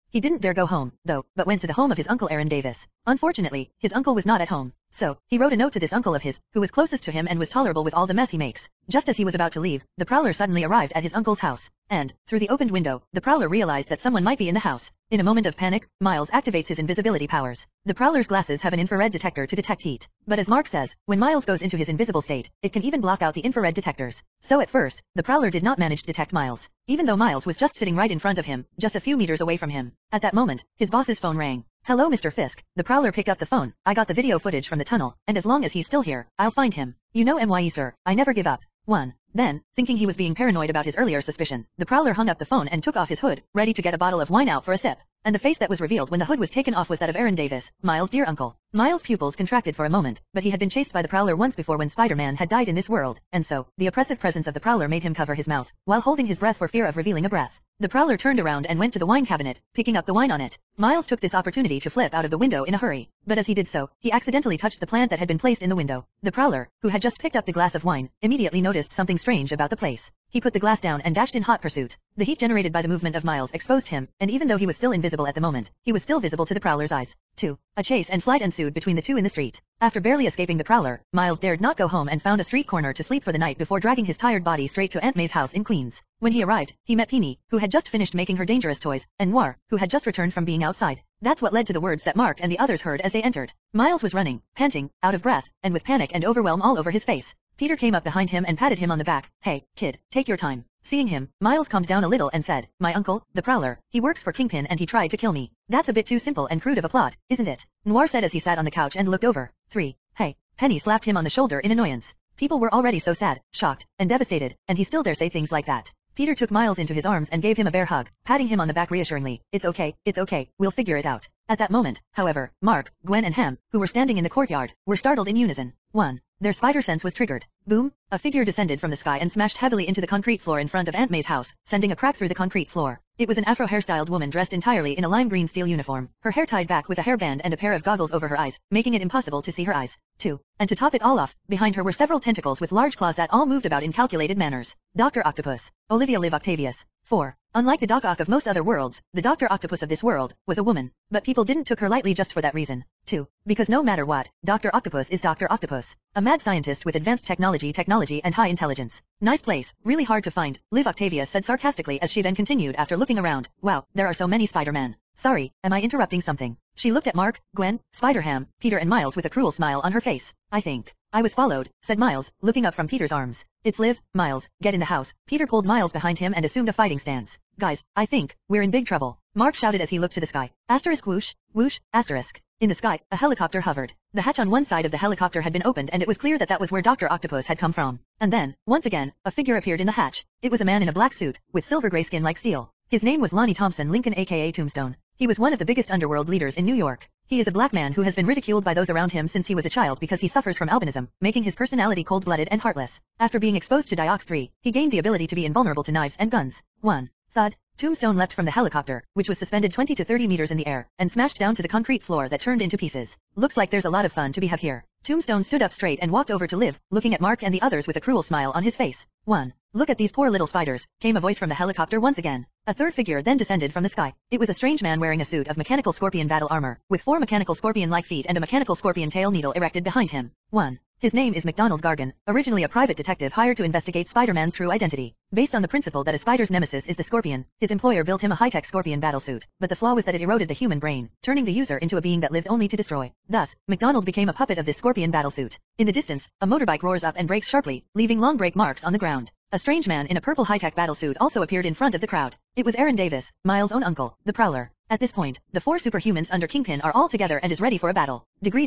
He didn't dare go home, though, but went to the home of his uncle Aaron Davis. Unfortunately, his uncle was not at home. So, he wrote a note to this uncle of his, who was closest to him and was tolerable with all the mess he makes. Just as he was about to leave, the prowler suddenly arrived at his uncle's house. And, through the opened window, the prowler realized that someone might be in the house. In a moment of panic, Miles activates his invisibility powers. The prowler's glasses have an infrared detector to detect heat. But as Mark says, when Miles goes into his invisible state, it can even block out the infrared detectors. So at first, the prowler did not manage to detect Miles, even though Miles was just sitting right in front of him, just a few meters away from him. At that moment, his boss's phone rang. "Hello, Mr. Fisk." The prowler picked up the phone. "I got the video footage from the tunnel, and as long as he's still here, I'll find him. You know MYE, sir, I never give up." 1. Then, thinking he was being paranoid about his earlier suspicion, the prowler hung up the phone and took off his hood, ready to get a bottle of wine out for a sip. And the face that was revealed when the hood was taken off was that of Aaron Davis, Miles' dear uncle. Miles' pupils contracted for a moment, but he had been chased by the prowler once before when Spider-Man had died in this world, and so, the oppressive presence of the prowler made him cover his mouth, while holding his breath for fear of revealing a breath. The prowler turned around and went to the wine cabinet, picking up the wine on it. Miles took this opportunity to flip out of the window in a hurry, but as he did so, he accidentally touched the plant that had been placed in the window. The prowler, who had just picked up the glass of wine, immediately noticed something strange about the place. He put the glass down and dashed in hot pursuit. The heat generated by the movement of Miles exposed him, and even though he was still invisible at the moment, he was still visible to the prowler's eyes. 2. A chase and flight ensued between the two in the street. After barely escaping the prowler, Miles dared not go home and found a street corner to sleep for the night before dragging his tired body straight to Aunt May's house in Queens. When he arrived, he met Peony, who had just finished making her dangerous toys, and Noir, who had just returned from being outside. That's what led to the words that Mark and the others heard as they entered. Miles was running, panting, out of breath, and with panic and overwhelm all over his face. Peter came up behind him and patted him on the back. "Hey, kid, take your time." Seeing him, Miles calmed down a little and said, "My uncle, the prowler, he works for Kingpin and he tried to kill me. That's a bit too simple and crude of a plot, isn't it?" Noir said as he sat on the couch and looked over. 3. Hey. Penny slapped him on the shoulder in annoyance. People were already so sad, shocked, and devastated, and he still dare say things like that. Peter took Miles into his arms and gave him a bear hug, patting him on the back reassuringly. It's okay, we'll figure it out." At that moment, however, Mark, Gwen and Ham, who were standing in the courtyard, were startled in unison. 1. Their spider sense was triggered. Boom! A figure descended from the sky and smashed heavily into the concrete floor in front of Aunt May's house, sending a crack through the concrete floor. It was an afro-hairstyled woman dressed entirely in a lime green steel uniform, her hair tied back with a hairband and a pair of goggles over her eyes, making it impossible to see her eyes. 2. And to top it all off, behind her were several tentacles with large claws that all moved about in calculated manners. Dr. Octopus. Olivia Liv Octavius. 4. Unlike the Doc Ock of most other worlds, the Dr. Octopus of this world was a woman, but people didn't took her lightly just for that reason. 2. Because no matter what, Dr. Octopus is Dr. Octopus, a mad scientist with advanced technology and high intelligence. Nice place, really hard to find, Liv Octavius said sarcastically as she then continued after looking around. Wow, there are so many Spider-Man. Sorry, am I interrupting something? She looked at Mark, Gwen, Spider-Ham, Peter and Miles with a cruel smile on her face. I think I was followed, said Miles, looking up from Peter's arms. It's Liv. Miles, get in the house. Peter pulled Miles behind him and assumed a fighting stance. Guys, I think we're in big trouble, Mark shouted as he looked to the sky. Asterisk whoosh, whoosh, asterisk. In the sky, a helicopter hovered. The hatch on one side of the helicopter had been opened and it was clear that that was where Dr. Octopus had come from. And then, once again, a figure appeared in the hatch. It was a man in a black suit, with silver gray skin like steel. His name was Lonnie Thompson Lincoln aka Tombstone. He was one of the biggest underworld leaders in New York. He is a black man who has been ridiculed by those around him since he was a child because he suffers from albinism, making his personality cold-blooded and heartless. After being exposed to Diox 3, he gained the ability to be invulnerable to knives and guns. 1. Thud. Tombstone leapt from the helicopter, which was suspended 20 to 30 meters in the air, and smashed down to the concrete floor that turned into pieces. Looks like there's a lot of fun to be had here. Tombstone stood up straight and walked over to Liv, looking at Mark and the others with a cruel smile on his face. 1. Look at these poor little spiders, came a voice from the helicopter once again. A third figure then descended from the sky. It was a strange man wearing a suit of mechanical scorpion battle armor, with 4 mechanical scorpion-like feet and a mechanical scorpion tail needle erected behind him. 1. His name is McDonald Gargan, originally a private detective hired to investigate Spider-Man's true identity. Based on the principle that a spider's nemesis is the scorpion, his employer built him a high-tech scorpion battlesuit, but the flaw was that it eroded the human brain, turning the user into a being that lived only to destroy. Thus, McDonald became a puppet of this scorpion battlesuit. In the distance, a motorbike roars up and brakes sharply, leaving long brake marks on the ground. A strange man in a purple high-tech battlesuit also appeared in front of the crowd. It was Aaron Davis, Miles' own uncle, the Prowler. At this point, the 4 superhumans under Kingpin are all together and is ready for a battle.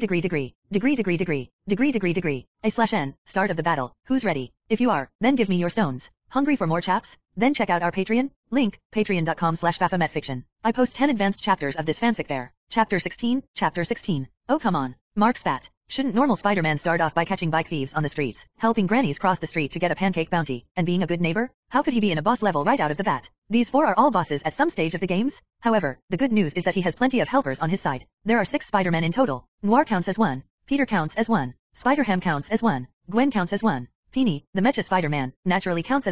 A/N, start of the battle. Who's ready? If you are, then give me your stones. Hungry for more chaps? Then check out our Patreon. Link, patreon.com/baphometfiction. I post 10 advanced chapters of this fanfic there. Chapter 16. Oh come on. Mark spat. Shouldn't normal Spider-Man start off by catching bike thieves on the streets, helping grannies cross the street to get a pancake bounty, and being a good neighbor? How could he be in a boss level right out of the bat? These 4 are all bosses at some stage of the games? However, the good news is that he has plenty of helpers on his side. There are 6 Spider-Men in total. Noir counts as 1. Peter counts as 1. Spider-Ham counts as 1. Gwen counts as 1. Peony, the Mecha Spider-Man, naturally counts as 1.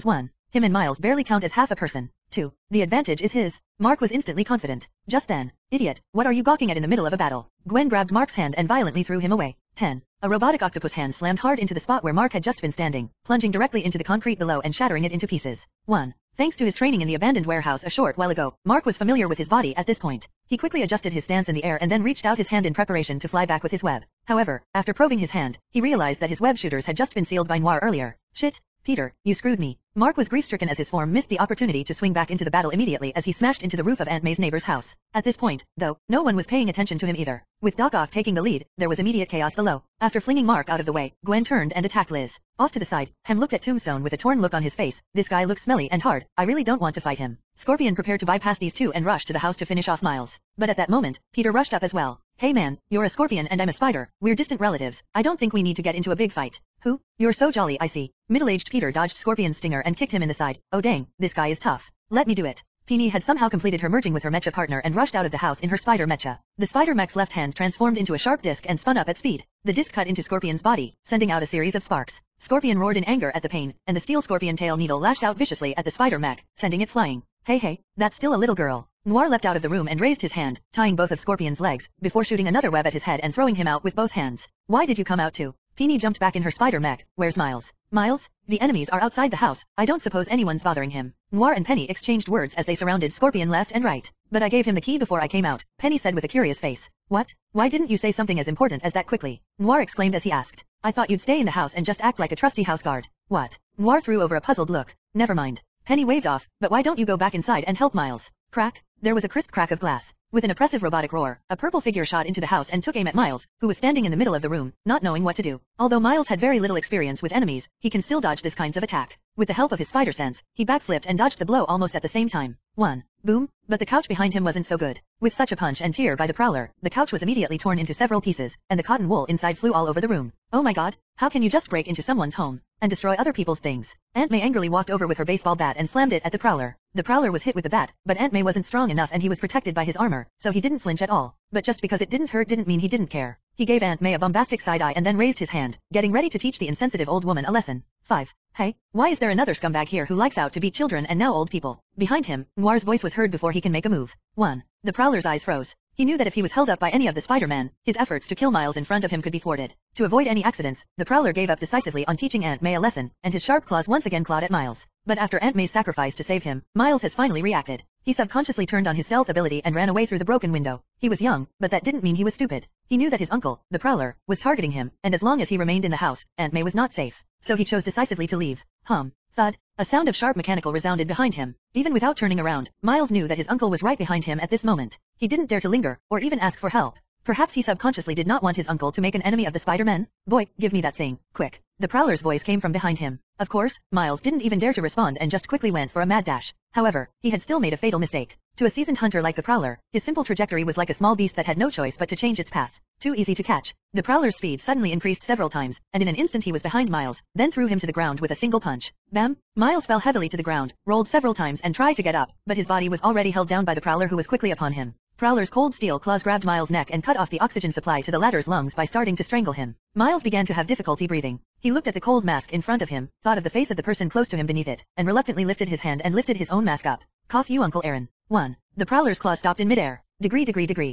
Him and Miles barely count as half a person. 2. The advantage is his. Mark was instantly confident. Just then, idiot, what are you gawking at in the middle of a battle? Gwen grabbed Mark's hand and violently threw him away. 10. A robotic octopus hand slammed hard into the spot where Mark had just been standing, plunging directly into the concrete below and shattering it into pieces. 1. Thanks to his training in the abandoned warehouse a short while ago, Mark was familiar with his body at this point. He quickly adjusted his stance in the air and then reached out his hand in preparation to fly back with his web. However, after probing his hand, he realized that his web shooters had just been sealed by Noir earlier. Shit, Peter, you screwed me. Mark was grief-stricken as his form missed the opportunity to swing back into the battle immediately as he smashed into the roof of Aunt May's neighbor's house. At this point, though, no one was paying attention to him either. With Doc Ock taking the lead, there was immediate chaos below. After flinging Mark out of the way, Gwen turned and attacked Liz. Off to the side, Hem looked at Tombstone with a torn look on his face. This guy looks smelly and hard. I really don't want to fight him. Scorpion prepared to bypass these two and rush to the house to finish off Miles. But at that moment, Peter rushed up as well. Hey man, you're a scorpion and I'm a spider. We're distant relatives. I don't think we need to get into a big fight. Who? You're so jolly, I see. Middle-aged Peter dodged Scorpion's stinger and kicked him in the side. Oh dang, this guy is tough. Let me do it. Peony had somehow completed her merging with her mecha partner and rushed out of the house in her spider mecha. The spider mech's left hand transformed into a sharp disc and spun up at speed. The disc cut into Scorpion's body, sending out a series of sparks. Scorpion roared in anger at the pain, and the steel scorpion tail needle lashed out viciously at the spider mech, sending it flying. Hey, that's still a little girl. Noir leapt out of the room and raised his hand, tying both of Scorpion's legs, before shooting another web at his head and throwing him out with both hands. Why did you come out too? Peony jumped back in her spider mech. Where's Miles? Miles? The enemies are outside the house. I don't suppose anyone's bothering him. Noir and Penny exchanged words as they surrounded Scorpion left and right. But I gave him the key before I came out, Penny said with a curious face. What? Why didn't you say something as important as that quickly? Noir exclaimed as he asked. I thought you'd stay in the house and just act like a trusty house guard. What? Noir threw over a puzzled look. Never mind. Penny waved off, but why don't you go back inside and help Miles? Crack. There was a crisp crack of glass. With an oppressive robotic roar, a purple figure shot into the house and took aim at Miles, who was standing in the middle of the room, not knowing what to do. Although Miles had very little experience with enemies, he can still dodge this kinds of attack. With the help of his spider sense, he backflipped and dodged the blow almost at the same time. 1. Boom, but the couch behind him wasn't so good. With such a punch and tear by the Prowler, the couch was immediately torn into several pieces, and the cotton wool inside flew all over the room. Oh my god, how can you just break into someone's home and destroy other people's things? Aunt May angrily walked over with her baseball bat and slammed it at the Prowler. The Prowler was hit with the bat, but Aunt May wasn't strong enough and he was protected by his armor, so he didn't flinch at all. But just because it didn't hurt didn't mean he didn't care. He gave Aunt May a bombastic side eye and then raised his hand, getting ready to teach the insensitive old woman a lesson. 5. Hey, why is there another scumbag here who likes out to beat children and now old people? Behind him, Noir's voice was heard before he can make a move. 1. The Prowler's eyes froze. He knew that if he was held up by any of the Spider-Man, his efforts to kill Miles in front of him could be thwarted. To avoid any accidents, the Prowler gave up decisively on teaching Aunt May a lesson, and his sharp claws once again clawed at Miles. But after Aunt May's sacrifice to save him, Miles has finally reacted. He subconsciously turned on his stealth ability and ran away through the broken window. He was young, but that didn't mean he was stupid. He knew that his uncle, the Prowler, was targeting him, and as long as he remained in the house, Aunt May was not safe. So he chose decisively to leave. Thud. A sound of sharp mechanical resounded behind him. Even without turning around, Miles knew that his uncle was right behind him at this moment. He didn't dare to linger, or even ask for help. Perhaps he subconsciously did not want his uncle to make an enemy of the Spider-Man? Boy, give me that thing, quick. The Prowler's voice came from behind him. Of course, Miles didn't even dare to respond and just quickly went for a mad dash. However, he had still made a fatal mistake. To a seasoned hunter like the Prowler, his simple trajectory was like a small beast that had no choice but to change its path. Too easy to catch. The Prowler's speed suddenly increased several times, and in an instant he was behind Miles, then threw him to the ground with a single punch. Bam! Miles fell heavily to the ground, rolled several times and tried to get up, but his body was already held down by the Prowler who was quickly upon him. Prowler's cold steel claws grabbed Miles' neck and cut off the oxygen supply to the latter's lungs by starting to strangle him. Miles began to have difficulty breathing. He looked at the cold mask in front of him, thought of the face of the person close to him beneath it, and reluctantly lifted his hand and lifted his own mask up. Cough you Uncle Aaron. 1. The Prowler's claw stopped in midair. Degree.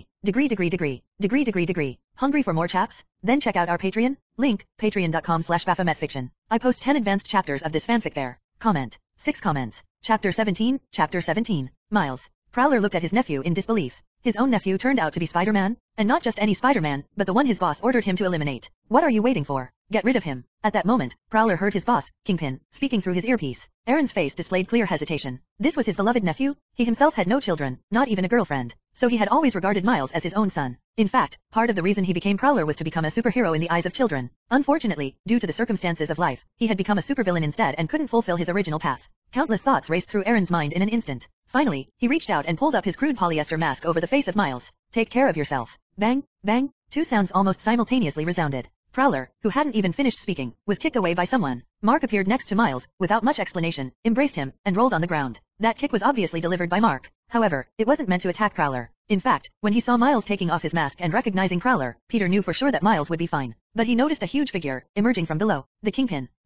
Hungry for more chaps? Then check out our Patreon? Link, patreon.com/baphometfiction. I post 10 advanced chapters of this fanfic there. Comment. 6 comments. Chapter 17. Miles. Prowler looked at his nephew in disbelief. His own nephew turned out to be Spider-Man? And not just any Spider-Man, but the one his boss ordered him to eliminate. What are you waiting for? Get rid of him. At that moment, Prowler heard his boss, Kingpin, speaking through his earpiece. Aaron's face displayed clear hesitation. This was his beloved nephew? He himself had no children, not even a girlfriend. So he had always regarded Miles as his own son. In fact, part of the reason he became Prowler was to become a superhero in the eyes of children. Unfortunately, due to the circumstances of life, he had become a supervillain instead and couldn't fulfill his original path. Countless thoughts raced through Aaron's mind in an instant. Finally, he reached out and pulled up his crude polyester mask over the face of Miles. Take care of yourself. Bang, bang, 2 sounds almost simultaneously resounded. Prowler, who hadn't even finished speaking, was kicked away by someone. Mark appeared next to Miles, without much explanation, embraced him, and rolled on the ground. That kick was obviously delivered by Mark. However, it wasn't meant to attack Prowler. In fact, when he saw Miles taking off his mask and recognizing Prowler, Peter knew for sure that Miles would be fine. But he noticed a huge figure, emerging from below. The Kingpin.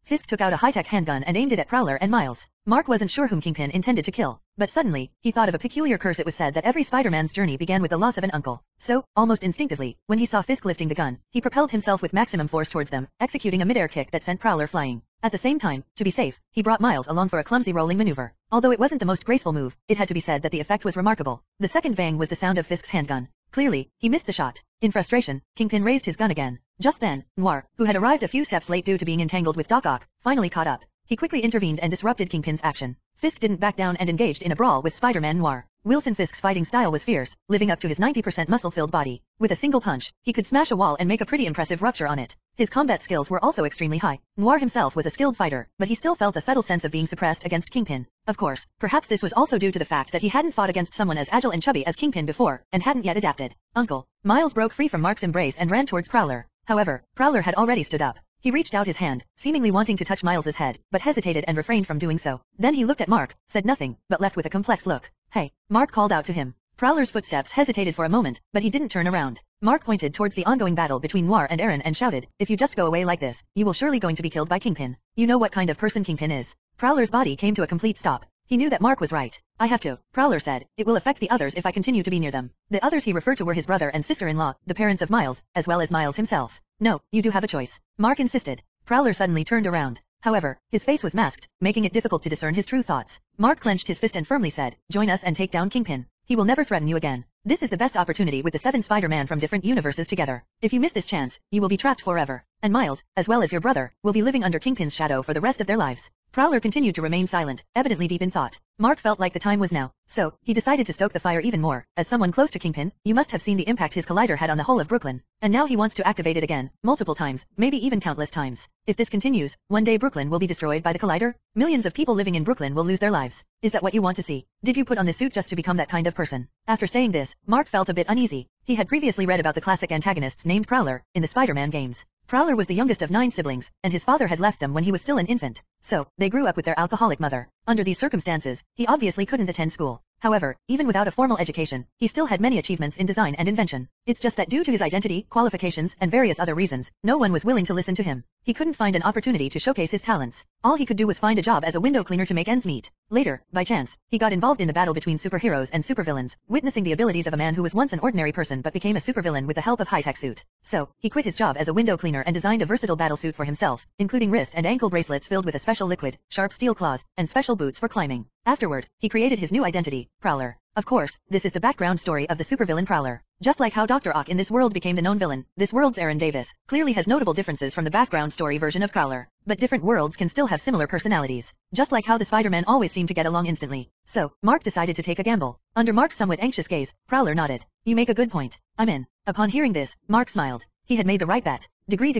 Fisk took out a high-tech handgun and aimed it at Prowler and Miles. Mark wasn't sure whom Kingpin intended to kill, but suddenly, he thought of a peculiar curse. It was said that every Spider-Man's journey began with the loss of an uncle. So, almost instinctively, when he saw Fisk lifting the gun, he propelled himself with maximum force towards them, executing a mid-air kick that sent Prowler flying. At the same time, to be safe, he brought Miles along for a clumsy rolling maneuver. Although it wasn't the most graceful move, it had to be said that the effect was remarkable. The second bang was the sound of Fisk's handgun. Clearly, he missed the shot. In frustration, Kingpin raised his gun again. Just then, Noir, who had arrived a few steps late due to being entangled with Doc Ock, finally caught up. He quickly intervened and disrupted Kingpin's action. Fisk didn't back down and engaged in a brawl with Spider-Man Noir. Wilson Fisk's fighting style was fierce, living up to his 90% muscle-filled body. With a single punch, he could smash a wall and make a pretty impressive rupture on it. His combat skills were also extremely high. Noir himself was a skilled fighter, but he still felt a subtle sense of being suppressed against Kingpin. Of course, perhaps this was also due to the fact that he hadn't fought against someone as agile and chubby as Kingpin before, and hadn't yet adapted. Uncle. Miles broke free from Mark's embrace and ran towards Prowler. However, Prowler had already stood up. He reached out his hand, seemingly wanting to touch Miles's head, but hesitated and refrained from doing so. Then he looked at Mark, said nothing, but left with a complex look. Hey, Mark called out to him. Prowler's footsteps hesitated for a moment, but he didn't turn around. Mark pointed towards the ongoing battle between Noir and Aaron and shouted, if you just go away like this, you will surely going to be killed by Kingpin. You know what kind of person Kingpin is. Prowler's body came to a complete stop. He knew that Mark was right. I have to, Prowler said. It will affect the others if I continue to be near them. The others he referred to were his brother and sister-in-law, the parents of Miles, as well as Miles himself. No, you do have a choice. Mark insisted. Prowler suddenly turned around. However, his face was masked, making it difficult to discern his true thoughts. Mark clenched his fist and firmly said, join us and take down Kingpin. He will never threaten you again. This is the best opportunity with the 7 Spider-Man from different universes together. If you miss this chance, you will be trapped forever. And Miles, as well as your brother, will be living under Kingpin's shadow for the rest of their lives. Prowler continued to remain silent, evidently deep in thought. Mark felt like the time was now, so he decided to stoke the fire even more. As someone close to Kingpin, you must have seen the impact his collider had on the whole of Brooklyn. And now he wants to activate it again, multiple times, maybe even countless times. If this continues, one day Brooklyn will be destroyed by the collider. Millions of people living in Brooklyn will lose their lives. Is that what you want to see? Did you put on this suit just to become that kind of person? After saying this, Mark felt a bit uneasy. He had previously read about the classic antagonists named Prowler in the Spider-Man games. Prowler was the youngest of 9 siblings, and his father had left them when he was still an infant. So, they grew up with their alcoholic mother. Under these circumstances, he obviously couldn't attend school. However, even without a formal education, he still had many achievements in design and invention. It's just that due to his identity, qualifications, and various other reasons, no one was willing to listen to him. He couldn't find an opportunity to showcase his talents. All he could do was find a job as a window cleaner to make ends meet. Later, by chance, he got involved in the battle between superheroes and supervillains, witnessing the abilities of a man who was once an ordinary person but became a supervillain with the help of high-tech suit. So, he quit his job as a window cleaner and designed a versatile battle suit for himself, including wrist and ankle bracelets filled with a special liquid, sharp steel claws, and special boots for climbing. Afterward, he created his new identity, Prowler. Of course, this is the background story of the supervillain Prowler. Just like how Dr. Ock in this world became the known villain, this world's Aaron Davis clearly has notable differences from the background story version of Prowler. But different worlds can still have similar personalities. Just like how the Spider-Man always seem to get along instantly. So, Mark decided to take a gamble. Under Mark's somewhat anxious gaze, Prowler nodded. You make a good point. I'm in. Upon hearing this, Mark smiled. He had made the right bet. Degree.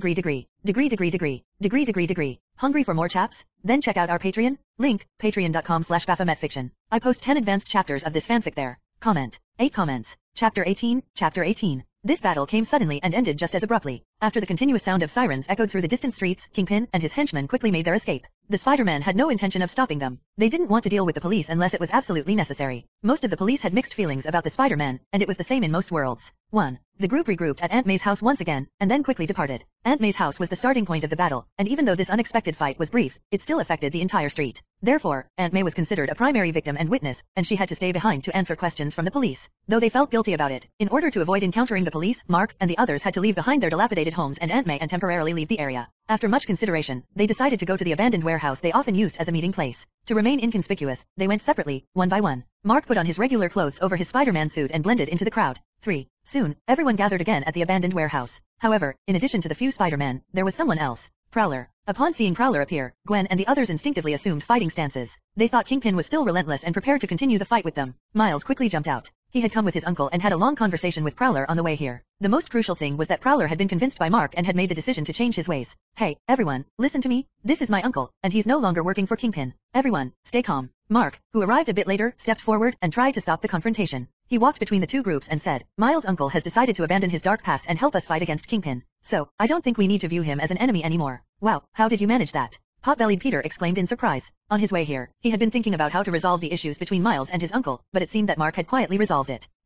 Hungry for more chaps? Then check out our Patreon. Link, patreon.com/baphometfiction. I post 10 advanced chapters of this fanfic there. Comment. 8 comments. Chapter 18. This battle came suddenly and ended just as abruptly. After the continuous sound of sirens echoed through the distant streets, Kingpin and his henchmen quickly made their escape. The Spider-Man had no intention of stopping them. They didn't want to deal with the police unless it was absolutely necessary. Most of the police had mixed feelings about the Spider-Man, and it was the same in most worlds. 1. The group regrouped at Aunt May's house once again, and then quickly departed. Aunt May's house was the starting point of the battle, and even though this unexpected fight was brief, it still affected the entire street. Therefore, Aunt May was considered a primary victim and witness, and she had to stay behind to answer questions from the police. Though they felt guilty about it, in order to avoid encountering the police, Mark and the others had to leave behind their dilapidated homes and Aunt May and temporarily leave the area. After much consideration, they decided to go to the abandoned warehouse they often used as a meeting place. To remain inconspicuous, they went separately, one by one. Mark put on his regular clothes over his Spider-Man suit and blended into the crowd. 3. Soon, everyone gathered again at the abandoned warehouse. However, in addition to the few Spider-Man, there was someone else. Prowler. Upon seeing Prowler appear, Gwen and the others instinctively assumed fighting stances. They thought Kingpin was still relentless and prepared to continue the fight with them. Miles quickly jumped out. He had come with his uncle and had a long conversation with Prowler on the way here. The most crucial thing was that Prowler had been convinced by Mark and had made the decision to change his ways. Hey, everyone, listen to me. This is my uncle, and he's no longer working for Kingpin. Everyone, stay calm. Mark, who arrived a bit later, stepped forward and tried to stop the confrontation. He walked between the two groups and said, Miles' uncle has decided to abandon his dark past and help us fight against Kingpin. So, I don't think we need to view him as an enemy anymore. Wow, how did you manage that? Pot-bellied Peter exclaimed in surprise. On his way here, he had been thinking about how to resolve the issues between Miles and his uncle, but it seemed that Mark had quietly resolved it.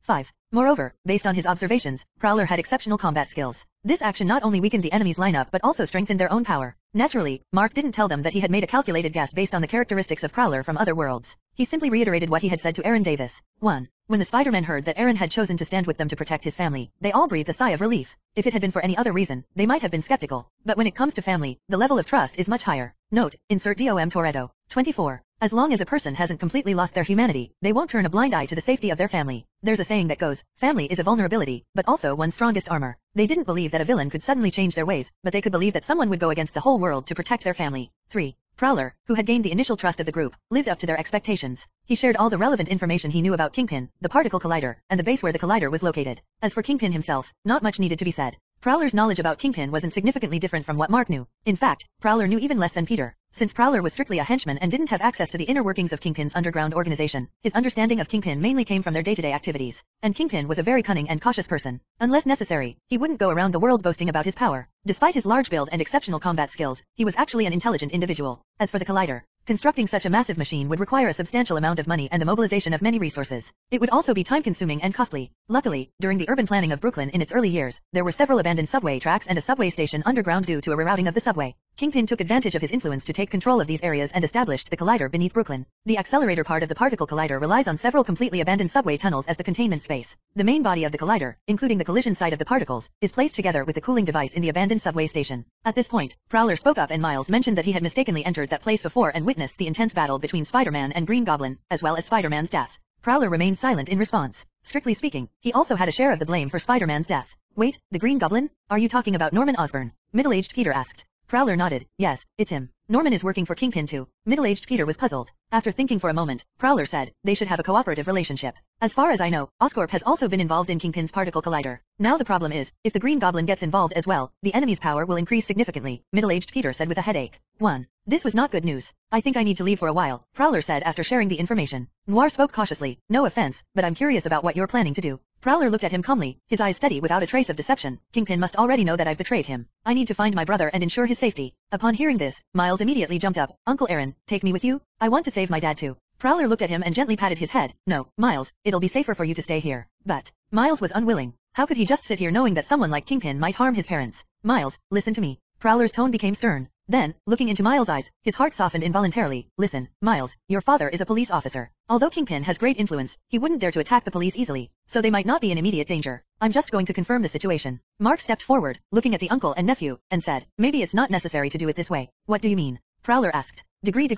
5. Moreover, based on his observations, Prowler had exceptional combat skills. This action not only weakened the enemy's lineup but also strengthened their own power. Naturally, Mark didn't tell them that he had made a calculated guess based on the characteristics of Prowler from other worlds. He simply reiterated what he had said to Aaron Davis. 1. When the Spider-Man heard that Aaron had chosen to stand with them to protect his family, they all breathed a sigh of relief. If it had been for any other reason, they might have been skeptical. But when it comes to family, the level of trust is much higher. Note, insert DOM Toretto. 24. As long as a person hasn't completely lost their humanity, they won't turn a blind eye to the safety of their family. There's a saying that goes, family is a vulnerability, but also one's strongest armor. They didn't believe that a villain could suddenly change their ways, but they could believe that someone would go against the whole world to protect their family. 3. Prowler, who had gained the initial trust of the group, lived up to their expectations. He shared all the relevant information he knew about Kingpin, the particle collider, and the base where the collider was located. As for Kingpin himself, not much needed to be said. Prowler's knowledge about Kingpin wasn't significantly different from what Mark knew. In fact, Prowler knew even less than Peter. Since Prowler was strictly a henchman and didn't have access to the inner workings of Kingpin's underground organization, his understanding of Kingpin mainly came from their day-to-day activities. And Kingpin was a very cunning and cautious person. Unless necessary, he wouldn't go around the world boasting about his power. Despite his large build and exceptional combat skills, he was actually an intelligent individual. As for the collider, constructing such a massive machine would require a substantial amount of money and the mobilization of many resources. It would also be time-consuming and costly. Luckily, during the urban planning of Brooklyn in its early years, there were several abandoned subway tracks and a subway station underground due to a rerouting of the subway. Kingpin took advantage of his influence to take control of these areas and established the collider beneath Brooklyn. The accelerator part of the particle collider relies on several completely abandoned subway tunnels as the containment space. The main body of the collider, including the collision site of the particles, is placed together with the cooling device in the abandoned subway station. At this point, Prowler spoke up and Miles mentioned that he had mistakenly entered that place before and witnessed the intense battle between Spider-Man and Green Goblin, as well as Spider-Man's death. Prowler remained silent in response. Strictly speaking, he also had a share of the blame for Spider-Man's death. Wait, the Green Goblin? Are you talking about Norman Osborn? Middle-aged Peter asked. Prowler nodded. Yes, it's him. Norman is working for Kingpin too. Middle-aged Peter was puzzled. After thinking for a moment, Prowler said, they should have a cooperative relationship. As far as I know, Oscorp has also been involved in Kingpin's particle collider. Now the problem is, if the Green Goblin gets involved as well, the enemy's power will increase significantly, Middle-aged Peter said with a headache. 1. This was not good news. I think I need to leave for a while, Prowler said after sharing the information. Noir spoke cautiously. No offense, but I'm curious about what you're planning to do. Prowler looked at him calmly, his eyes steady without a trace of deception. Kingpin must already know that I've betrayed him. I need to find my brother and ensure his safety. Upon hearing this, Miles immediately jumped up. Uncle Aaron, take me with you? I want to save my dad too. Prowler looked at him and gently patted his head. No, Miles, it'll be safer for you to stay here. But Miles was unwilling. How could he just sit here knowing that someone like Kingpin might harm his parents? Miles, listen to me. Prowler's tone became stern. Then, looking into Miles' eyes, his heart softened involuntarily. Listen, Miles, your father is a police officer. Although Kingpin has great influence, he wouldn't dare to attack the police easily, so they might not be in immediate danger. I'm just going to confirm the situation. Mark stepped forward, looking at the uncle and nephew, and said, maybe it's not necessary to do it this way. What do you mean? Prowler asked. Degree.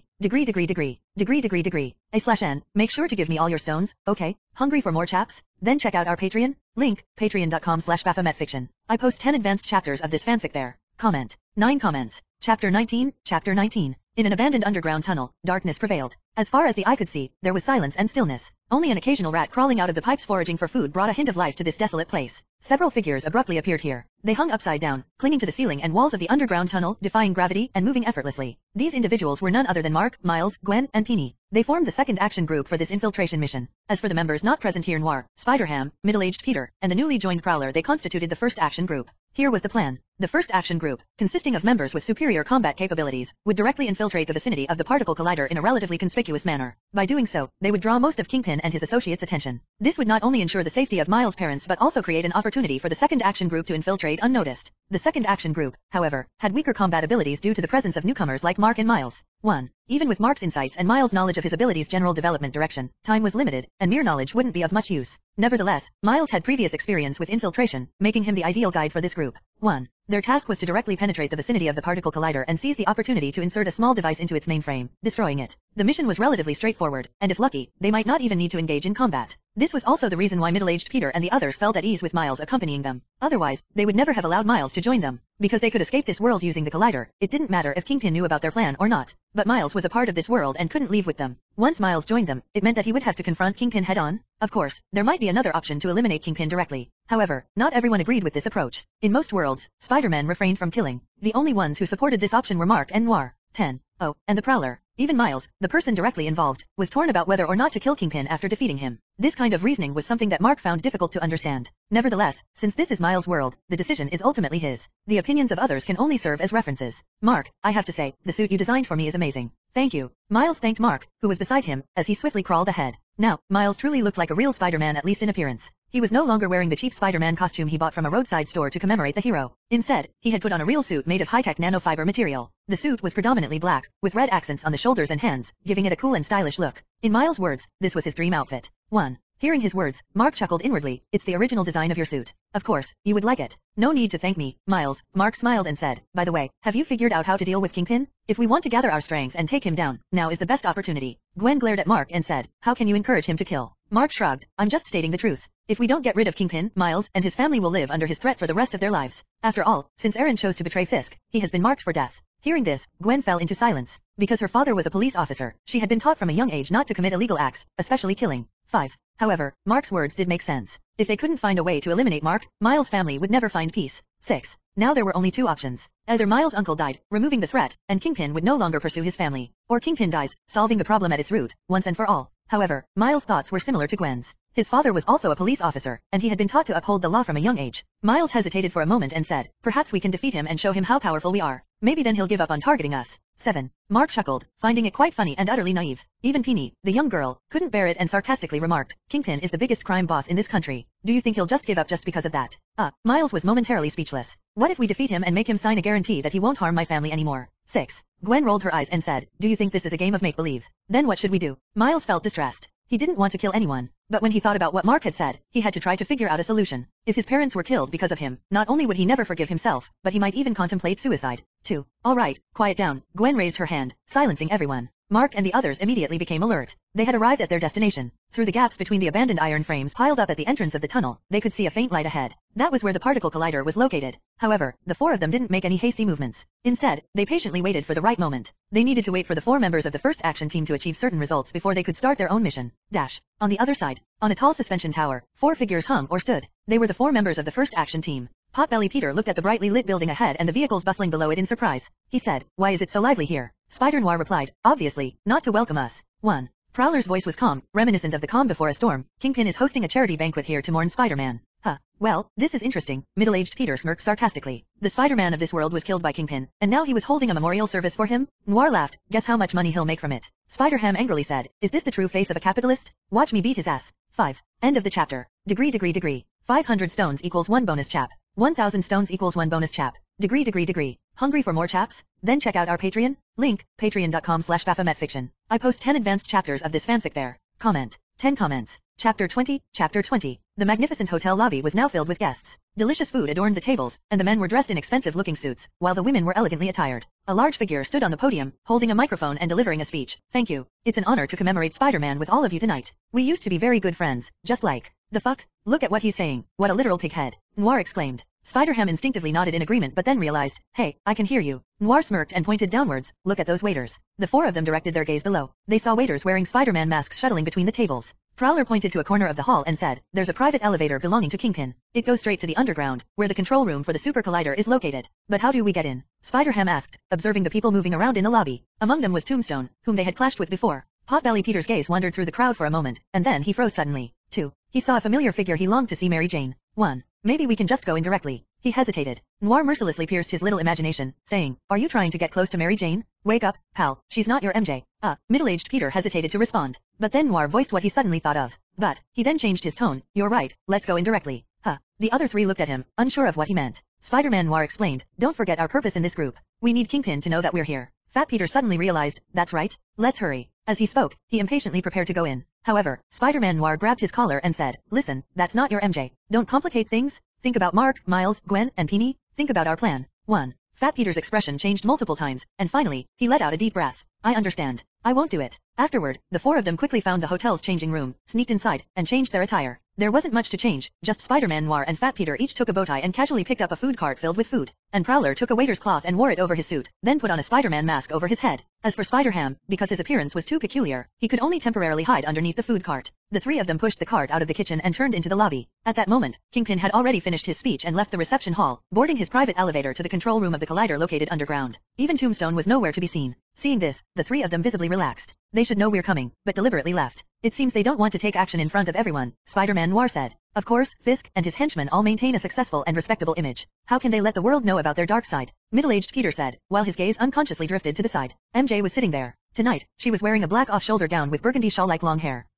A/N, make sure to give me all your stones, okay? Hungry for more chaps? Then check out our Patreon? Link, patreon.com/BaphometFiction. I post 10 advanced chapters of this fanfic there. Comment. 9 comments. Chapter 19. In an abandoned underground tunnel, darkness prevailed. As far as the eye could see, there was silence and stillness. Only an occasional rat crawling out of the pipes foraging for food brought a hint of life to this desolate place. Several figures abruptly appeared here. They hung upside down, clinging to the ceiling and walls of the underground tunnel, defying gravity and moving effortlessly. These individuals were none other than Mark, Miles, Gwen, and Peony. They formed the second action group for this infiltration mission. As for the members not present here, Noir, Spider-Ham, Middle-aged Peter, and the newly joined Prowler, they constituted the first action group. Here was the plan. The first action group, consisting of members with superior combat capabilities, would directly infiltrate the vicinity of the particle collider in a relatively conspicuous manner. By doing so, they would draw most of Kingpin and his associates' attention. This would not only ensure the safety of Miles' parents but also create an opportunity for the second action group to infiltrate unnoticed. The second action group, however, had weaker combat abilities due to the presence of newcomers like Mark and Miles. 1. Even with Mark's insights and Miles' knowledge of his abilities' general development direction, time was limited, and mere knowledge wouldn't be of much use. Nevertheless, Miles had previous experience with infiltration, making him the ideal guide for this group. 1. Their task was to directly penetrate the vicinity of the particle collider and seize the opportunity to insert a small device into its mainframe, destroying it. The mission was relatively straightforward, and if lucky, they might not even need to engage in combat. This was also the reason why middle-aged Peter and the others felt at ease with Miles accompanying them. Otherwise, they would never have allowed Miles to join them. Because they could escape this world using the collider, it didn't matter if Kingpin knew about their plan or not. But Miles was a part of this world and couldn't leave with them. Once Miles joined them, it meant that he would have to confront Kingpin head-on. Of course, there might be another option to eliminate Kingpin directly. However, not everyone agreed with this approach. In most worlds, Spider-Man refrained from killing. The only ones who supported this option were Mark and Noir. 10. Oh, and the Prowler. Even Miles, the person directly involved, was torn about whether or not to kill Kingpin after defeating him. This kind of reasoning was something that Mark found difficult to understand. Nevertheless, since this is Miles' world, the decision is ultimately his. The opinions of others can only serve as references. Mark, I have to say, the suit you designed for me is amazing. Thank you. Miles thanked Mark, who was beside him, as he swiftly crawled ahead. Now, Miles truly looked like a real Spider-Man, at least in appearance. He was no longer wearing the cheap Spider-Man costume he bought from a roadside store to commemorate the hero. Instead, he had put on a real suit made of high-tech nanofiber material. The suit was predominantly black, with red accents on the shoulders and hands, giving it a cool and stylish look. In Miles' words, this was his dream outfit. 1. Hearing his words, Mark chuckled inwardly. It's the original design of your suit. Of course, you would like it. No need to thank me, Miles. Mark smiled and said, by the way, have you figured out how to deal with Kingpin? If we want to gather our strength and take him down, now is the best opportunity. Gwen glared at Mark and said, how can you encourage him to kill? Mark shrugged, I'm just stating the truth. If we don't get rid of Kingpin, Miles and his family will live under his threat for the rest of their lives. After all, since Aaron chose to betray Fisk, he has been marked for death. Hearing this, Gwen fell into silence. Because her father was a police officer, she had been taught from a young age not to commit illegal acts, especially killing. 5. However, Mark's words did make sense. If they couldn't find a way to eliminate Mark, Miles' family would never find peace. 6. Now there were only two options. Either Miles' uncle died, removing the threat, and Kingpin would no longer pursue his family, or Kingpin dies, solving the problem at its root, once and for all. However, Miles' thoughts were similar to Gwen's. His father was also a police officer, and he had been taught to uphold the law from a young age. Miles hesitated for a moment and said, perhaps we can defeat him and show him how powerful we are. Maybe then he'll give up on targeting us. 7. Mark chuckled, finding it quite funny and utterly naive. Even Penny, the young girl, couldn't bear it and sarcastically remarked, Kingpin is the biggest crime boss in this country. Do you think he'll just give up just because of that? Miles was momentarily speechless. What if we defeat him and make him sign a guarantee that he won't harm my family anymore? 6. Gwen rolled her eyes and said, do you think this is a game of make-believe? Then what should we do? Miles felt distressed. He didn't want to kill anyone, but when he thought about what Mark had said, he had to try to figure out a solution. If his parents were killed because of him, not only would he never forgive himself, but he might even contemplate suicide. 2. All right, quiet down. Gwen raised her hand, silencing everyone. Mark and the others immediately became alert. They had arrived at their destination. Through the gaps between the abandoned iron frames piled up at the entrance of the tunnel, they could see a faint light ahead. That was where the particle collider was located. However, the four of them didn't make any hasty movements. Instead, they patiently waited for the right moment. They needed to wait for the four members of the first action team to achieve certain results before they could start their own mission. On the other side, on a tall suspension tower, four figures hung or stood. They were the four members of the first action team. Potbelly Peter looked at the brightly lit building ahead and the vehicles bustling below it in surprise. He said, why is it so lively here? Spider-Noir replied, obviously, not to welcome us. 1. Prowler's voice was calm, reminiscent of the calm before a storm. Kingpin is hosting a charity banquet here to mourn Spider-Man. Well, this is interesting, middle-aged Peter smirked sarcastically. The Spider-Man of this world was killed by Kingpin, and now he was holding a memorial service for him? Noir laughed, guess how much money he'll make from it. Spider-Ham angrily said, is this the true face of a capitalist? Watch me beat his ass. 5. End of the chapter. Degree. 500 stones equals 1 bonus chap. 1000 stones equals 1 bonus chap. Degree. Hungry for more chaps? Then check out our Patreon. Link, patreon.com/BaphometFiction. I post 10 advanced chapters of this fanfic there. Comment. 10 comments. Chapter 20. The magnificent hotel lobby was now filled with guests. Delicious food adorned the tables, and the men were dressed in expensive-looking suits, while the women were elegantly attired. A large figure stood on the podium, holding a microphone and delivering a speech. Thank you. It's an honor to commemorate Spider-Man with all of you tonight. We used to be very good friends, just like... The fuck? Look at what he's saying. What a literal pighead. Noir exclaimed. Spider-Ham instinctively nodded in agreement but then realized, hey, I can hear you. Noir smirked and pointed downwards. Look at those waiters. The four of them directed their gaze below. They saw waiters wearing Spider-Man masks shuttling between the tables. Prowler pointed to a corner of the hall and said, there's a private elevator belonging to Kingpin. It goes straight to the underground, where the control room for the Super Collider is located. But how do we get in? Spider-Ham asked, observing the people moving around in the lobby. Among them was Tombstone, whom they had clashed with before. Potbelly Peter's gaze wandered through the crowd for a moment, and then he froze suddenly. 2. He saw a familiar figure he longed to see, Mary Jane. 1. Maybe we can just go in directly. He hesitated. Noir mercilessly pierced his little imagination, saying, are you trying to get close to Mary Jane? Wake up, pal, she's not your MJ. Middle-aged Peter hesitated to respond. But then Noir voiced what he suddenly thought of. But, he then changed his tone, you're right, let's go in directly. The other three looked at him, unsure of what he meant. Spider-Man Noir explained, don't forget our purpose in this group. We need Kingpin to know that we're here. Fat Peter suddenly realized, that's right, let's hurry. As he spoke, he impatiently prepared to go in. However, Spider-Man Noir grabbed his collar and said, listen, that's not your MJ. Don't complicate things. Think about Mark, Miles, Gwen, and Penny. Think about our plan. 1. Fat Peter's expression changed multiple times, and finally, he let out a deep breath. I understand. I won't do it. Afterward, the four of them quickly found the hotel's changing room, sneaked inside, and changed their attire. There wasn't much to change, just Spider-Man Noir and Fat Peter each took a bowtie and casually picked up a food cart filled with food. And Prowler took a waiter's cloth and wore it over his suit, then put on a Spider-Man mask over his head. As for Spider-Ham, because his appearance was too peculiar, he could only temporarily hide underneath the food cart. The three of them pushed the cart out of the kitchen and turned into the lobby. At that moment, Kingpin had already finished his speech and left the reception hall, boarding his private elevator to the control room of the Collider located underground. Even Tombstone was nowhere to be seen. Seeing this, the three of them visibly relaxed. They should know we're coming, but deliberately left. It seems they don't want to take action in front of everyone, Spider-Man Noir said. Of course, Fisk and his henchmen all maintain a successful and respectable image. How can they let the world know about their dark side? Middle-aged Peter said, while his gaze unconsciously drifted to the side. MJ was sitting there. Tonight, she was wearing a black off-shoulder gown with burgundy shawl-like long hair.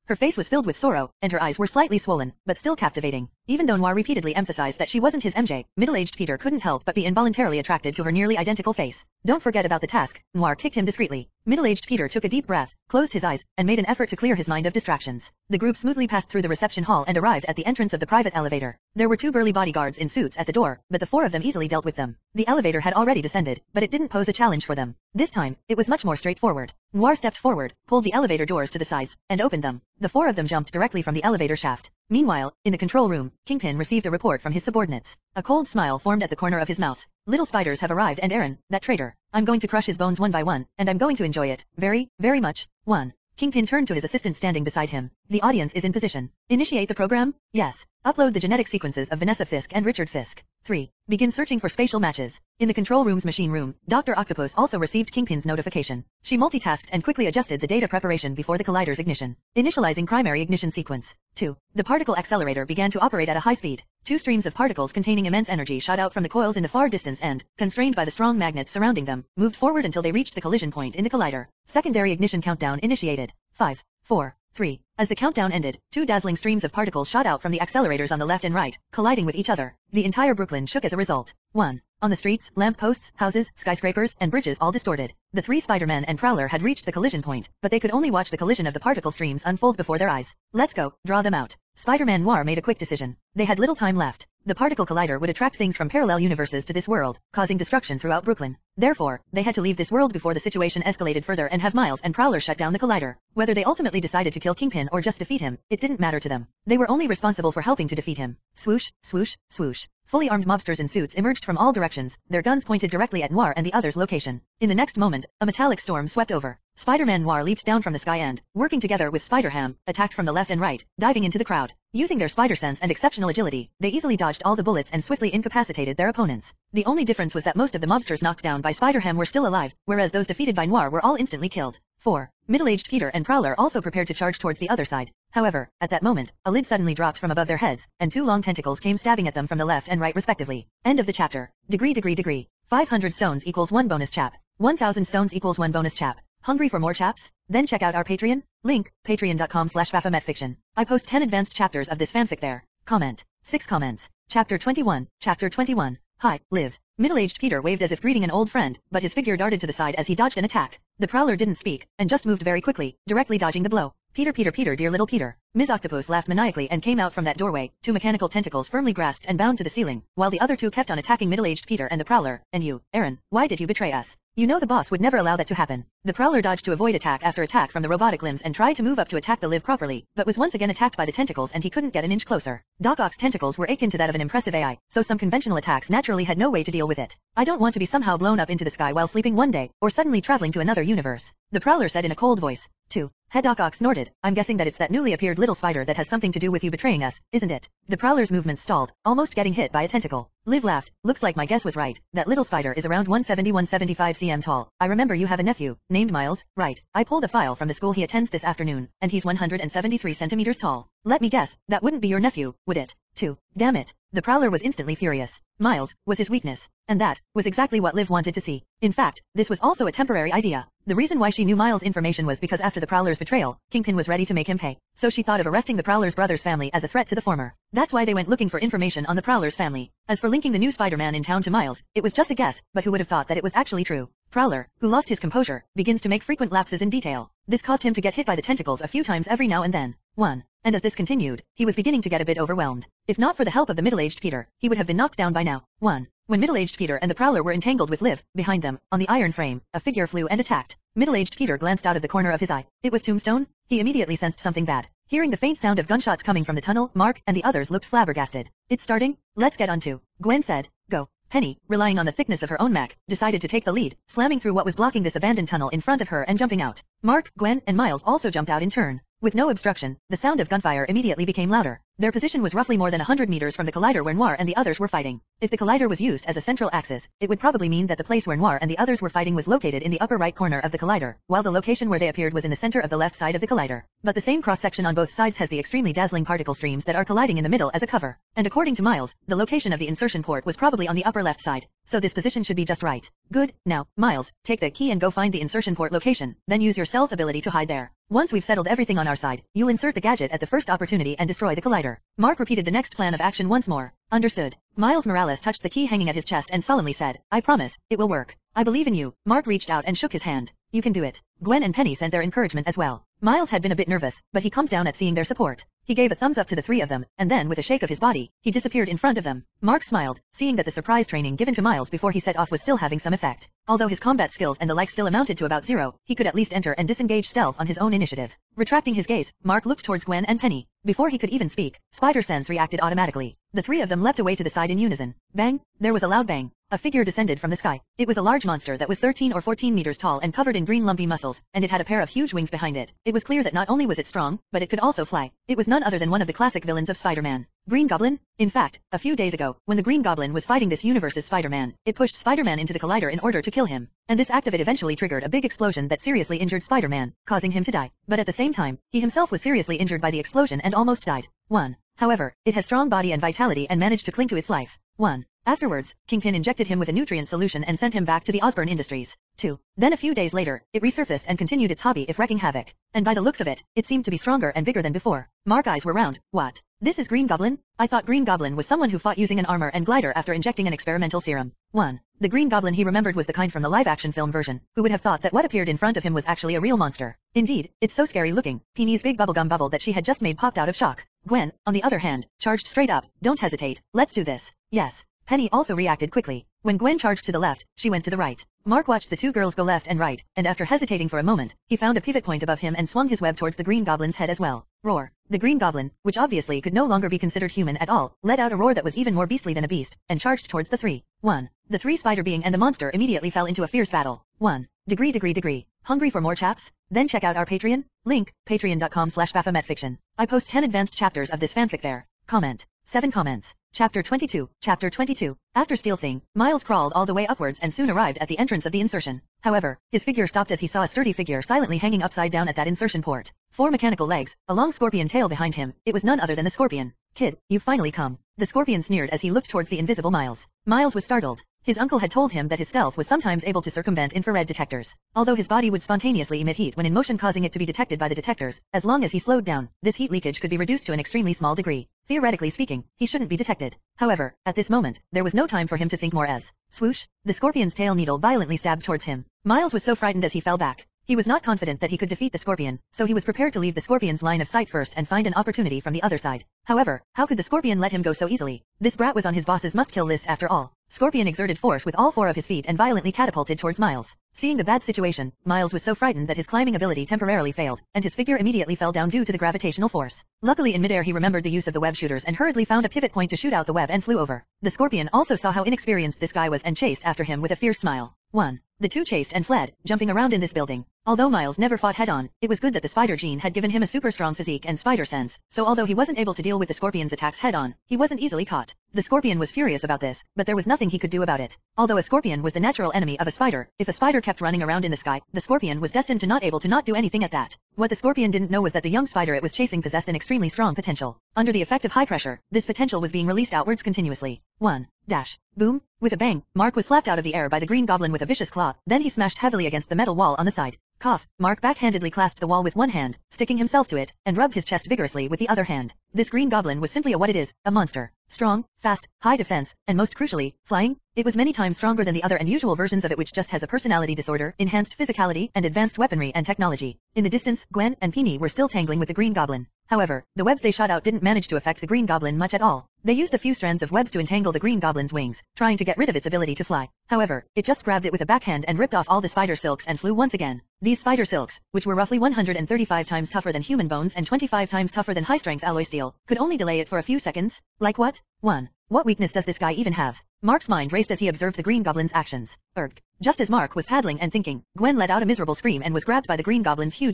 Her face was filled with sorrow, and her eyes were slightly swollen, but still captivating. Even though Noir repeatedly emphasized that she wasn't his MJ, middle-aged Peter couldn't help but be involuntarily attracted to her nearly identical face. Don't forget about the task, Noir kicked him discreetly. Middle-aged Peter took a deep breath, closed his eyes, and made an effort to clear his mind of distractions. The group smoothly passed through the reception hall and arrived at the entrance of the private elevator. There were 2 burly bodyguards in suits at the door, but the 4 of them easily dealt with them. The elevator had already descended, but it didn't pose a challenge for them. This time, it was much more straightforward. Noir stepped forward, pulled the elevator doors to the sides, and opened them. The 4 of them jumped directly from the elevator shaft. Meanwhile, in the control room, Kingpin received a report from his subordinates. A cold smile formed at the corner of his mouth. Little spiders have arrived and Aaron, that traitor. I'm going to crush his bones one by one, and I'm going to enjoy it, very, very much. 1. Kingpin turned to his assistant standing beside him. The audience is in position. Initiate the program? Yes. Upload the genetic sequences of Vanessa Fisk and Richard Fisk. 3. Begin searching for spatial matches. In the control room's machine room, Dr. Octopus also received Kingpin's notification. She multitasked and quickly adjusted the data preparation before the collider's ignition. Initializing primary ignition sequence. 2. The particle accelerator began to operate at a high speed. 2 streams of particles containing immense energy shot out from the coils in the far distance and, constrained by the strong magnets surrounding them, moved forward until they reached the collision point in the collider. Secondary ignition countdown initiated. 5, 4, 3. As the countdown ended, 2 dazzling streams of particles shot out from the accelerators on the left and right, colliding with each other. The entire Brooklyn shook as a result. 1. On the streets, lamp posts, houses, skyscrapers, and bridges all distorted. The 3 Spider-Man and Prowler had reached the collision point, but they could only watch the collision of the particle streams unfold before their eyes. Let's go, draw them out. Spider-Man Noir made a quick decision. They had little time left. The particle collider would attract things from parallel universes to this world, causing destruction throughout Brooklyn. Therefore, they had to leave this world before the situation escalated further and have Miles and Prowler shut down the collider. Whether they ultimately decided to kill Kingpin or just defeat him, it didn't matter to them. They were only responsible for helping to defeat him. Swoosh, swoosh, swoosh. Fully armed mobsters in suits emerged from all directions, their guns pointed directly at Noir and the others' location. In the next moment, a metallic storm swept over. Spider-Man Noir leaped down from the sky and, working together with Spider-Ham, attacked from the left and right, diving into the crowd. Using their spider sense and exceptional agility, they easily dodged all the bullets and swiftly incapacitated their opponents. The only difference was that most of the mobsters knocked down by Spider-Ham were still alive, whereas those defeated by Noir were all instantly killed. 4. Middle-aged Peter and Prowler also prepared to charge towards the other side. However, at that moment, a lid suddenly dropped from above their heads, and 2 long tentacles came stabbing at them from the left and right respectively. End of the chapter. Degree. 500 stones equals 1 bonus chap. 1000 stones equals 1 bonus chap. Hungry for more chaps? Then check out our Patreon. Link, patreon.com/BaphometFiction. I post 10 advanced chapters of this fanfic there. Comment. 6 comments. Chapter 21. Chapter 21. Hi, Liv. Middle-aged Peter waved as if greeting an old friend, but his figure darted to the side as he dodged an attack. The Prowler didn't speak, and just moved very quickly, directly dodging the blow. Peter, dear little Peter. Ms. Octopus laughed maniacally and came out from that doorway, 2 mechanical tentacles firmly grasped and bound to the ceiling, while the other 2 kept on attacking middle-aged Peter and the Prowler. And you, Aaron, why did you betray us? You know the boss would never allow that to happen. The Prowler dodged to avoid attack after attack from the robotic limbs and tried to move up to attack the Liv properly, but was once again attacked by the tentacles and he couldn't get an inch closer. Doc Ock's tentacles were akin to that of an impressive AI, so some conventional attacks naturally had no way to deal with it. I don't want to be somehow blown up into the sky while sleeping one day, or suddenly traveling to another universe. The Prowler said in a cold voice. 2. Head Doc Ock snorted. I'm guessing that it's that newly appeared little spider that has something to do with you betraying us, isn't it? The Prowler's movements stalled, almost getting hit by a tentacle. Liv laughed. Looks like my guess was right. That little spider is around 170-175 cm tall. I remember you have a nephew, named Miles, right? I pulled a file from the school he attends this afternoon, and he's 173 centimeters tall. Let me guess, that wouldn't be your nephew, would it? 2. Damn it. The Prowler was instantly furious. Miles was his weakness, and that was exactly what Liv wanted to see. In fact, this was also a temporary idea. The reason why she knew Miles' information was because after the Prowler's betrayal, Kingpin was ready to make him pay. So she thought of arresting the Prowler's brother's family as a threat to the former. That's why they went looking for information on the Prowler's family. As for linking the new Spider-Man in town to Miles, it was just a guess, but who would have thought that it was actually true? Prowler, who lost his composure, begins to make frequent lapses in detail. This caused him to get hit by the tentacles a few times every now and then. 1. And as this continued, he was beginning to get a bit overwhelmed. If not for the help of the middle-aged Peter, he would have been knocked down by now. 1. When middle-aged Peter and the Prowler were entangled with Liv, behind them, on the iron frame, a figure flew and attacked. Middle-aged Peter glanced out of the corner of his eye. It was Tombstone? He immediately sensed something bad. Hearing the faint sound of gunshots coming from the tunnel, Mark and the others looked flabbergasted. It's starting? Let's get on to. Gwen said. Go. Penny, relying on the thickness of her own mech, decided to take the lead, slamming through what was blocking this abandoned tunnel in front of her and jumping out. Mark, Gwen, and Miles also jumped out in turn. With no obstruction, the sound of gunfire immediately became louder. Their position was roughly more than 100 meters from the collider where Noir and the others were fighting. If the collider was used as a central axis, it would probably mean that the place where Noir and the others were fighting was located in the upper right corner of the collider, while the location where they appeared was in the center of the left side of the collider. But the same cross-section on both sides has the extremely dazzling particle streams that are colliding in the middle as a cover. And according to Miles, the location of the insertion port was probably on the upper left side, so this position should be just right. Good. Now, Miles, take the key and go find the insertion port location, then use your stealth ability to hide there. Once we've settled everything on our side, you'll insert the gadget at the first opportunity and destroy the collider. Mark repeated the next plan of action once more. Understood. Miles Morales touched the key hanging at his chest and solemnly said, I promise, it will work. I believe in you. Mark reached out and shook his hand. You can do it. Gwen and Penny sent their encouragement as well. Miles had been a bit nervous, but he calmed down at seeing their support. He gave a thumbs up to the three of them, and then with a shake of his body, he disappeared in front of them. Mark smiled, seeing that the surprise training given to Miles before he set off was still having some effect. Although his combat skills and the like still amounted to about zero, he could at least enter and disengage stealth on his own initiative. Retracting his gaze, Mark looked towards Gwen and Penny. Before he could even speak, Spider Sense reacted automatically. The three of them leapt away to the side in unison. Bang! There was a loud bang. A figure descended from the sky. It was a large monster that was 13 or 14 meters tall and covered in green lumpy muscles, and it had a pair of huge wings behind it. It was clear that not only was it strong, but it could also fly. It was none other than one of the classic villains of Spider-Man. Green Goblin? In fact, a few days ago, when the Green Goblin was fighting this universe's Spider-Man, it pushed Spider-Man into the collider in order to kill him. And this act of it eventually triggered a big explosion that seriously injured Spider-Man, causing him to die. But at the same time, he himself was seriously injured by the explosion and almost died. 1. However, it has strong body and vitality and managed to cling to its life. 1. Afterwards, Kingpin injected him with a nutrient solution and sent him back to the Osborn Industries. 2. Then a few days later, it resurfaced and continued its hobby of wreaking havoc. And by the looks of it, it seemed to be stronger and bigger than before. Mark's eyes were round. What? This is Green Goblin? I thought Green Goblin was someone who fought using an armor and glider after injecting an experimental serum. 1. The Green Goblin he remembered was the kind from the live-action film version. Who would have thought that what appeared in front of him was actually a real monster? Indeed, it's so scary looking. Penny's big bubblegum bubble that she had just made popped out of shock. Gwen, on the other hand, charged straight up. Don't hesitate. Let's do this. Yes. Penny also reacted quickly. When Gwen charged to the left, she went to the right. Mark watched the two girls go left and right, and after hesitating for a moment, he found a pivot point above him and swung his web towards the Green Goblin's head as well. Roar. The Green Goblin, which obviously could no longer be considered human at all, let out a roar that was even more beastly than a beast, and charged towards the three. 1. The three spider being and the monster immediately fell into a fierce battle. 1. Degree. Hungry for more chaps? Then check out our Patreon? Link, patreon.com/baphometfiction. I post 10 advanced chapters of this fanfic there. Comment. 7 comments. Chapter 22. Chapter 22. After Steel Thing, Miles crawled all the way upwards and soon arrived at the entrance of the insertion. However, his figure stopped as he saw a sturdy figure silently hanging upside down at that insertion port. 4 mechanical legs, a long scorpion tail behind him. It was none other than the Scorpion. Kid, you've finally come. The Scorpion sneered as he looked towards the invisible Miles. Miles was startled. His uncle had told him that his stealth was sometimes able to circumvent infrared detectors. Although his body would spontaneously emit heat when in motion, causing it to be detected by the detectors, as long as he slowed down, this heat leakage could be reduced to an extremely small degree. Theoretically speaking, he shouldn't be detected. However, at this moment, there was no time for him to think more as, swoosh, the Scorpion's tail needle violently stabbed towards him. Miles was so frightened as he fell back. He was not confident that he could defeat the Scorpion, so he was prepared to leave the Scorpion's line of sight first and find an opportunity from the other side. However, how could the Scorpion let him go so easily? This brat was on his boss's must-kill list after all. Scorpion exerted force with all 4 of his feet and violently catapulted towards Miles. Seeing the bad situation, Miles was so frightened that his climbing ability temporarily failed, and his figure immediately fell down due to the gravitational force. Luckily in midair he remembered the use of the web shooters and hurriedly found a pivot point to shoot out the web and flew over. The Scorpion also saw how inexperienced this guy was and chased after him with a fierce smile. 1. The two chased and fled, jumping around in this building. Although Miles never fought head-on, it was good that the spider gene had given him a super strong physique and spider sense, so although he wasn't able to deal with the Scorpion's attacks head-on, he wasn't easily caught. The Scorpion was furious about this, but there was nothing he could do about it. Although a Scorpion was the natural enemy of a spider, if a spider kept running around in the sky, the Scorpion was destined to not able to not do anything at that. What the Scorpion didn't know was that the young spider it was chasing possessed an extremely strong potential. Under the effect of high pressure, this potential was being released outwards continuously. 1. Dash. Boom. With a bang, Mark was slapped out of the air by the Green Goblin with a vicious claw, then he smashed heavily against the metal wall on the side. Cough. Mark backhandedly clasped the wall with one hand, sticking himself to it, and rubbed his chest vigorously with the other hand. This Green Goblin was simply what it is, a monster. Strong, fast, high defense, and most crucially, flying. It was many times stronger than the other and usual versions of it, which just has a personality disorder, enhanced physicality, and advanced weaponry and technology. In the distance, Gwen and Penny were still tangling with the Green Goblin. However, the webs they shot out didn't manage to affect the Green Goblin much at all. They used a few strands of webs to entangle the Green Goblin's wings, trying to get rid of its ability to fly. However, it just grabbed it with a backhand and ripped off all the spider silks and flew once again. These spider silks, which were roughly 135 times tougher than human bones and 25 times tougher than high-strength alloy steel, could only delay it for a few seconds. Like what? 1. What weakness does this guy even have? Mark's mind raced as he observed the Green Goblin's actions. Just as Mark was paddling and thinking, Gwen let out a miserable scream and was grabbed by the Green Goblin's huge palm.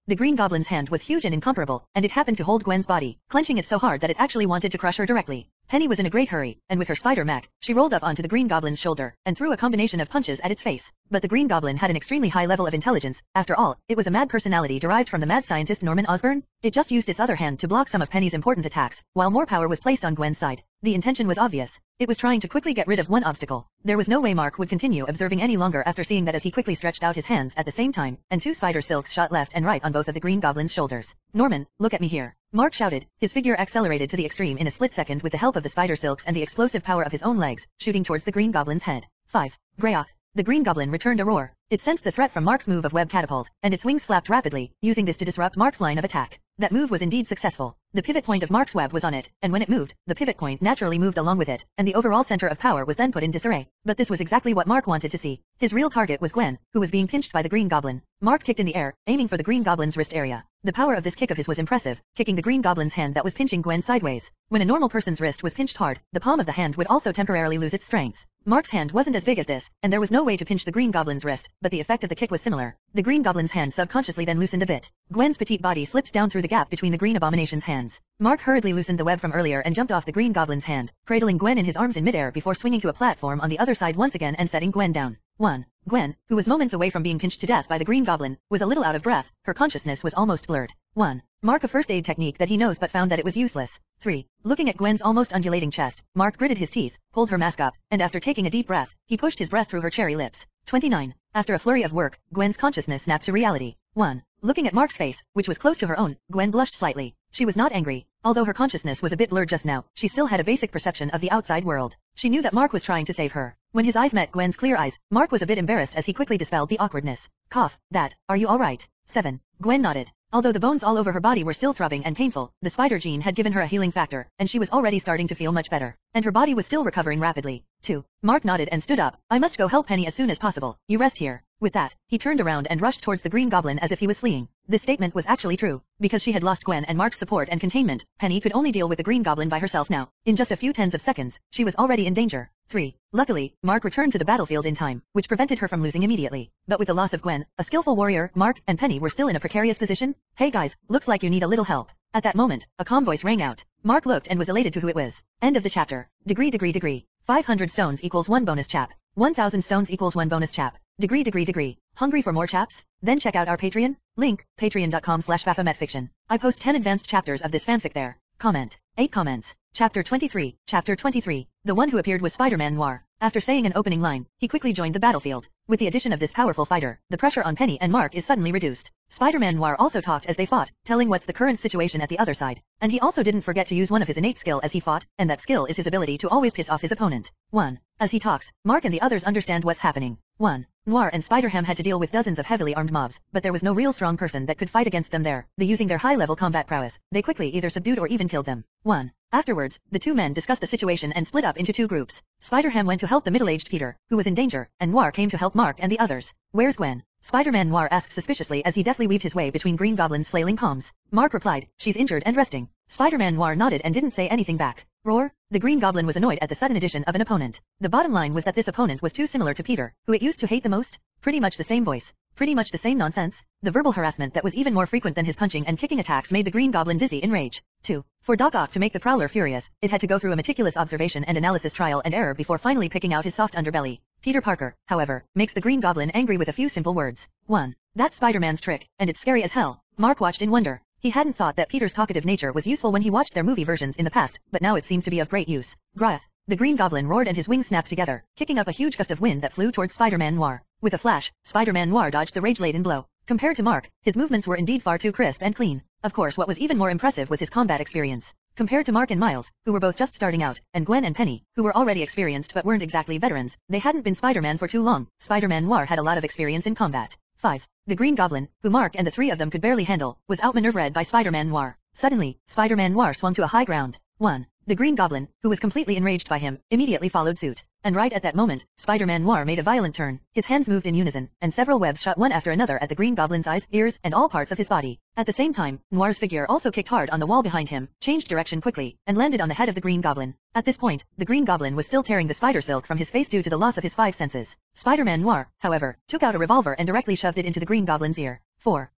The Green Goblin's hand was huge and incomparable, and it happened to hold Gwen's body, clenching it so hard that it actually wanted to crush her directly. Penny was in a great hurry, and with her spider Mac, she rolled up onto the Green Goblin's shoulder, and threw a combination of punches at its face. But the Green Goblin had an extremely high level of intelligence. After all, it was a mad personality derived from the mad scientist Norman Osborn. It just used its other hand to block some of Penny's important attacks, while more power was placed on Gwen's side. The intention was obvious. It was trying to quickly get rid of one obstacle. There was no way Mark would continue observing any longer after seeing that as he quickly stretched out his hands at the same time, and two spider silks shot left and right on both of the Green Goblin's shoulders. Norman, look at me here. Mark shouted, his figure accelerated to the extreme in a split second with the help of the spider silks and the explosive power of his own legs, shooting towards the Green Goblin's head. 5. Greyhawk. The Green Goblin returned a roar. It sensed the threat from Mark's move of web catapult, and its wings flapped rapidly, using this to disrupt Mark's line of attack. That move was indeed successful. The pivot point of Mark's web was on it, and when it moved, the pivot point naturally moved along with it, and the overall center of power was then put in disarray. But this was exactly what Mark wanted to see. His real target was Gwen, who was being pinched by the Green Goblin. Mark kicked in the air, aiming for the Green Goblin's wrist area. The power of this kick of his was impressive, kicking the Green Goblin's hand that was pinching Gwen sideways. When a normal person's wrist was pinched hard, the palm of the hand would also temporarily lose its strength. Mark's hand wasn't as big as this, and there was no way to pinch the Green Goblin's wrist, but the effect of the kick was similar. The Green Goblin's hand subconsciously then loosened a bit. Gwen's petite body slipped down through the gap between the Green Abomination's hands. Mark hurriedly loosened the web from earlier and jumped off the Green Goblin's hand, cradling Gwen in his arms in midair before swinging to a platform on the other side once again and setting Gwen down. 1. Gwen, who was moments away from being pinched to death by the Green Goblin, was a little out of breath. Her consciousness was almost blurred. 1. Mark, a first aid technique that he knows but found that it was useless. 3. Looking at Gwen's almost undulating chest, Mark gritted his teeth, pulled her mask up, and after taking a deep breath, he pushed his breath through her cherry lips. 29. After a flurry of work, Gwen's consciousness snapped to reality. 1. Looking at Mark's face, which was close to her own, Gwen blushed slightly. She was not angry. Although her consciousness was a bit blurred just now, she still had a basic perception of the outside world. She knew that Mark was trying to save her. When his eyes met Gwen's clear eyes, Mark was a bit embarrassed as he quickly dispelled the awkwardness. Cough, that, are you alright? 7. Gwen nodded. Although the bones all over her body were still throbbing and painful, the spider gene had given her a healing factor, and she was already starting to feel much better. And her body was still recovering rapidly. 2. Mark nodded and stood up. I must go help Penny as soon as possible. You rest here. With that, he turned around and rushed towards the Green Goblin as if he was fleeing. This statement was actually true. Because she had lost Gwen and Mark's support and containment, Penny could only deal with the Green Goblin by herself now. In just a few tens of seconds, she was already in danger. 3. Luckily, Mark returned to the battlefield in time, which prevented her from losing immediately. But with the loss of Gwen, a skillful warrior, Mark, and Penny were still in a precarious position. Hey guys, looks like you need a little help. At that moment, a calm voice rang out. Mark looked and was elated to who it was. End of the chapter. Degree. 500 stones equals 1 bonus chap. 1000 stones equals 1 bonus chap. Degree. Hungry for more chaps? Then check out our Patreon. Link, patreon.com/baphometfiction. I post 10 advanced chapters of this fanfic there. Comment. 8 comments. Chapter 23. Chapter 23. The one who appeared was Spider-Man Noir. After saying an opening line, he quickly joined the battlefield. With the addition of this powerful fighter, the pressure on Penny and Mark is suddenly reduced. Spider-Man Noir also talked as they fought, telling what's the current situation at the other side. And he also didn't forget to use one of his innate skill as he fought, and that skill is his ability to always piss off his opponent. 1. As he talks, Mark and the others understand what's happening. 1. Noir and Spider-Ham had to deal with dozens of heavily armed mobs, but there was no real strong person that could fight against them there. They using their high-level combat prowess, they quickly either subdued or even killed them. 1. Afterwards, the two men discussed the situation and split up into 2 groups. Spider-Ham went to help the middle-aged Peter, who was in danger, and Noir came to help Mark and the others. Where's Gwen? Spider-Man Noir asked suspiciously as he deftly weaved his way between Green Goblin's flailing palms. Mark replied, she's injured and resting. Spider-Man Noir nodded and didn't say anything back. Roar. The Green Goblin was annoyed at the sudden addition of an opponent. The bottom line was that this opponent was too similar to Peter, who it used to hate the most. Pretty much the same voice. Pretty much the same nonsense. The verbal harassment that was even more frequent than his punching and kicking attacks made the Green Goblin dizzy in rage. 2. For Doc Ock to make the Prowler furious, it had to go through a meticulous observation and analysis trial and error before finally picking out his soft underbelly. Peter Parker, however, makes the Green Goblin angry with a few simple words. 1. That's Spider-Man's trick, and it's scary as hell. Mark watched in wonder. He hadn't thought that Peter's talkative nature was useful when he watched their movie versions in the past, but now it seemed to be of great use. Grah! The Green Goblin roared and his wings snapped together, kicking up a huge gust of wind that flew towards Spider-Man Noir. With a flash, Spider-Man Noir dodged the rage-laden blow. Compared to Mark, his movements were indeed far too crisp and clean. Of course, what was even more impressive was his combat experience. Compared to Mark and Miles, who were both just starting out, and Gwen and Penny, who were already experienced but weren't exactly veterans, they hadn't been Spider-Man for too long. Spider-Man Noir had a lot of experience in combat. 5. The Green Goblin, who Mark and the 3 of them could barely handle, was outmaneuvered by Spider-Man Noir. Suddenly, Spider-Man Noir swung to a high ground. 1. The Green Goblin, who was completely enraged by him, immediately followed suit. And right at that moment, Spider-Man Noir made a violent turn. His hands moved in unison, and several webs shot one after another at the Green Goblin's eyes, ears, and all parts of his body. At the same time, Noir's figure also kicked hard on the wall behind him, changed direction quickly, and landed on the head of the Green Goblin. At this point, the Green Goblin was still tearing the spider silk from his face due to the loss of his 5 senses. Spider-Man Noir, however, took out a revolver and directly shoved it into the Green Goblin's ear. 4.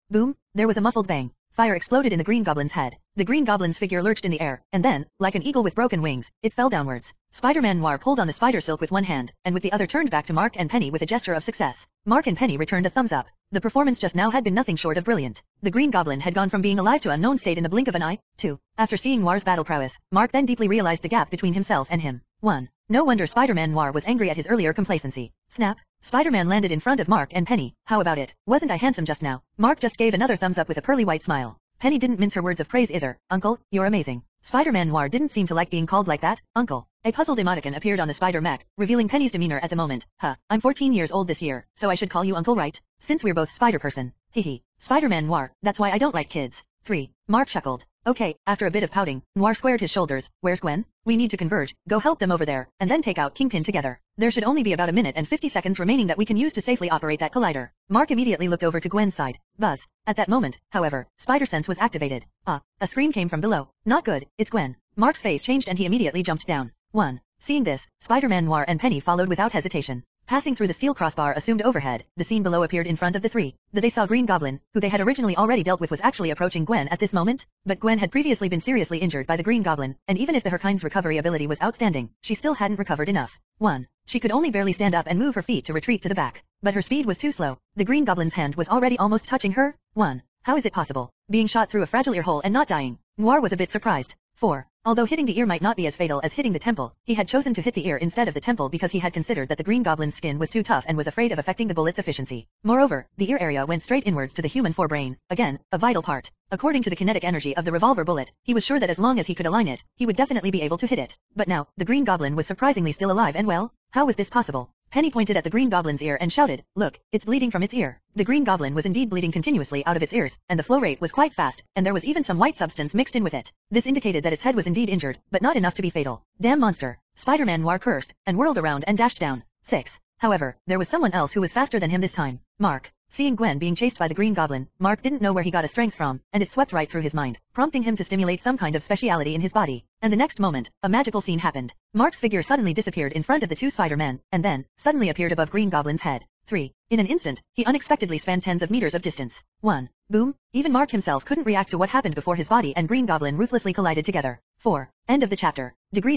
Boom, there was a muffled bang. Fire exploded in the Green Goblin's head. The Green Goblin's figure lurched in the air, and then, like an eagle with broken wings, it fell downwards. Spider-Man Noir pulled on the spider silk with one hand, and with the other turned back to Mark and Penny with a gesture of success. Mark and Penny returned a thumbs up. The performance just now had been nothing short of brilliant. The Green Goblin had gone from being alive to unknown state in the blink of an eye. 2. After seeing Noir's battle prowess, Mark then deeply realized the gap between himself and him. 1. No wonder Spider-Man Noir was angry at his earlier complacency. Snap. Spider-Man landed in front of Mark and Penny. How about it? Wasn't I handsome just now? Mark just gave another thumbs up with a pearly white smile. Penny didn't mince her words of praise either. Uncle, you're amazing. Spider-Man Noir didn't seem to like being called like that. Uncle. A puzzled emoticon appeared on the spider mech, revealing Penny's demeanor at the moment. I'm 14 years old this year, so I should call you uncle, right? Since we're both Spider-Person. Hehe. Spider-Man Noir, that's why I don't like kids. 3. Mark chuckled. Okay, after a bit of pouting, Noir squared his shoulders. Where's Gwen? We need to converge, go help them over there, and then take out Kingpin together. There should only be about a minute and 50 seconds remaining that we can use to safely operate that collider. Mark immediately looked over to Gwen's side. Buzz. At that moment, however, Spider Sense was activated. A scream came from below. Not good, it's Gwen. Mark's face changed and he immediately jumped down. 1. Seeing this, Spider-Man Noir and Penny followed without hesitation. Passing through the steel crossbar assumed overhead, the scene below appeared in front of the three. They saw Green Goblin, who they had originally already dealt with, was actually approaching Gwen at this moment, but Gwen had previously been seriously injured by the Green Goblin, and even if the her kind's recovery ability was outstanding, she still hadn't recovered enough. 1. She could only barely stand up and move her feet to retreat to the back, but her speed was too slow. The Green Goblin's hand was already almost touching her. 1. How is it possible? Being shot through a fragile ear hole and not dying? Noir was a bit surprised. 4. Although hitting the ear might not be as fatal as hitting the temple, he had chosen to hit the ear instead of the temple because he had considered that the Green Goblin's skin was too tough and was afraid of affecting the bullet's efficiency. Moreover, the ear area went straight inwards to the human forebrain, again, a vital part. According to the kinetic energy of the revolver bullet, he was sure that as long as he could align it, he would definitely be able to hit it. But now, the Green Goblin was surprisingly still alive and well. How was this possible? Penny pointed at the Green Goblin's ear and shouted, "Look, it's bleeding from its ear." The Green Goblin was indeed bleeding continuously out of its ears, and the flow rate was quite fast, and there was even some white substance mixed in with it. This indicated that its head was indeed injured, but not enough to be fatal. Damn monster. Spider-Man Noir cursed, and whirled around and dashed down. 6. However, there was someone else who was faster than him this time. Mark. Seeing Gwen being chased by the Green Goblin, Mark didn't know where he got a strength from, and it swept right through his mind, prompting him to stimulate some kind of speciality in his body. And the next moment, a magical scene happened. Mark's figure suddenly disappeared in front of the two Spider-Men, and then, suddenly appeared above Green Goblin's head. 3. In an instant, he unexpectedly spanned tens of meters of distance. 1. Boom. Even Mark himself couldn't react to what happened before his body and Green Goblin ruthlessly collided together. 4. End of the chapter.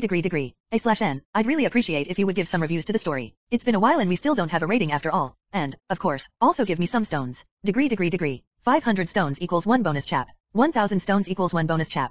A/N. I'd really appreciate if you would give some reviews to the story. It's been a while and we still don't have a rating after all. And, of course, also give me some stones. 500 stones equals 1 bonus chap. 1000 stones equals 1 bonus chap.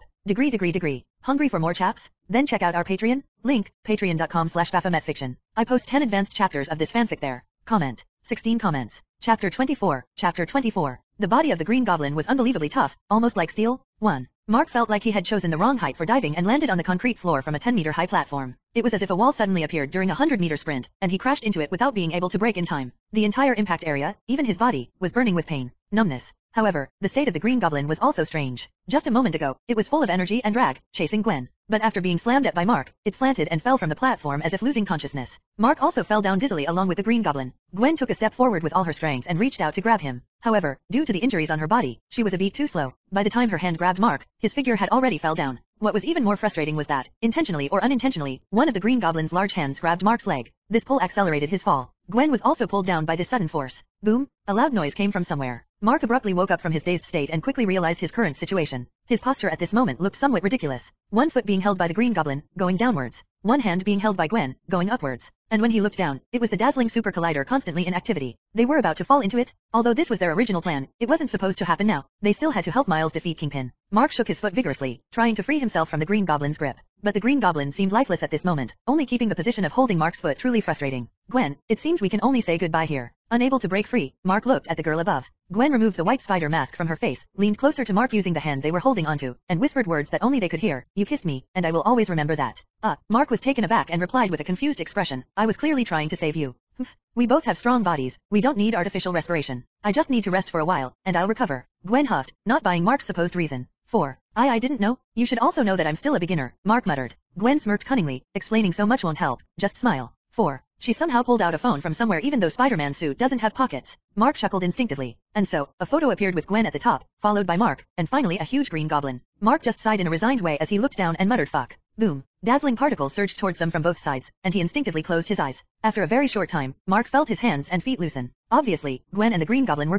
Hungry for more chaps? Then check out our Patreon. Link, patreon.com/baphometfiction. I post 10 advanced chapters of this fanfic there. Comment. 16 comments. Chapter 24. Chapter 24. The body of the Green Goblin was unbelievably tough, almost like steel. 1. Mark felt like he had chosen the wrong height for diving and landed on the concrete floor from a 10-meter high platform. It was as if a wall suddenly appeared during a 100-meter sprint, and he crashed into it without being able to brake in time. The entire impact area, even his body, was burning with pain. Numbness. However, the state of the Green Goblin was also strange. Just a moment ago, it was full of energy and drag, chasing Gwen. But after being slammed at by Mark, it slanted and fell from the platform as if losing consciousness. Mark also fell down dizzily along with the Green Goblin. Gwen took a step forward with all her strength and reached out to grab him. However, due to the injuries on her body, she was a beat too slow. By the time her hand grabbed Mark, his figure had already fell down. What was even more frustrating was that, intentionally or unintentionally, one of the Green Goblin's large hands grabbed Mark's leg. This pull accelerated his fall. Gwen was also pulled down by this sudden force. Boom! A loud noise came from somewhere. Mark abruptly woke up from his dazed state and quickly realized his current situation. His posture at this moment looked somewhat ridiculous. One foot being held by the Green Goblin, going downwards. One hand being held by Gwen, going upwards. And when he looked down, it was the dazzling Super Collider constantly in activity. They were about to fall into it. Although this was their original plan, it wasn't supposed to happen now. They still had to help Miles defeat Kingpin. Mark shook his foot vigorously, trying to free himself from the Green Goblin's grip. But the Green Goblin seemed lifeless at this moment, only keeping the position of holding Mark's foot truly frustrating. Gwen, it seems we can only say goodbye here. Unable to break free, Mark looked at the girl above. Gwen removed the white spider mask from her face, leaned closer to Mark using the hand they were holding onto, and whispered words that only they could hear. "You kissed me, and I will always remember that." Mark was taken aback and replied with a confused expression, "I was clearly trying to save you. We both have strong bodies, we don't need artificial respiration. I just need to rest for a while, and I'll recover." Gwen huffed, not buying Mark's supposed reason. 4. I didn't know. You should also know that I'm still a beginner, Mark muttered. Gwen smirked cunningly, explaining so much won't help, just smile. 4. She somehow pulled out a phone from somewhere even though Spider-Man's suit doesn't have pockets. Mark chuckled instinctively. And so, a photo appeared with Gwen at the top, followed by Mark, and finally a huge Green Goblin. Mark just sighed in a resigned way as he looked down and muttered fuck. Boom. Dazzling particles surged towards them from both sides, and he instinctively closed his eyes. After a very short time, Mark felt his hands and feet loosen. Obviously, Gwen and the Green Goblin were gone.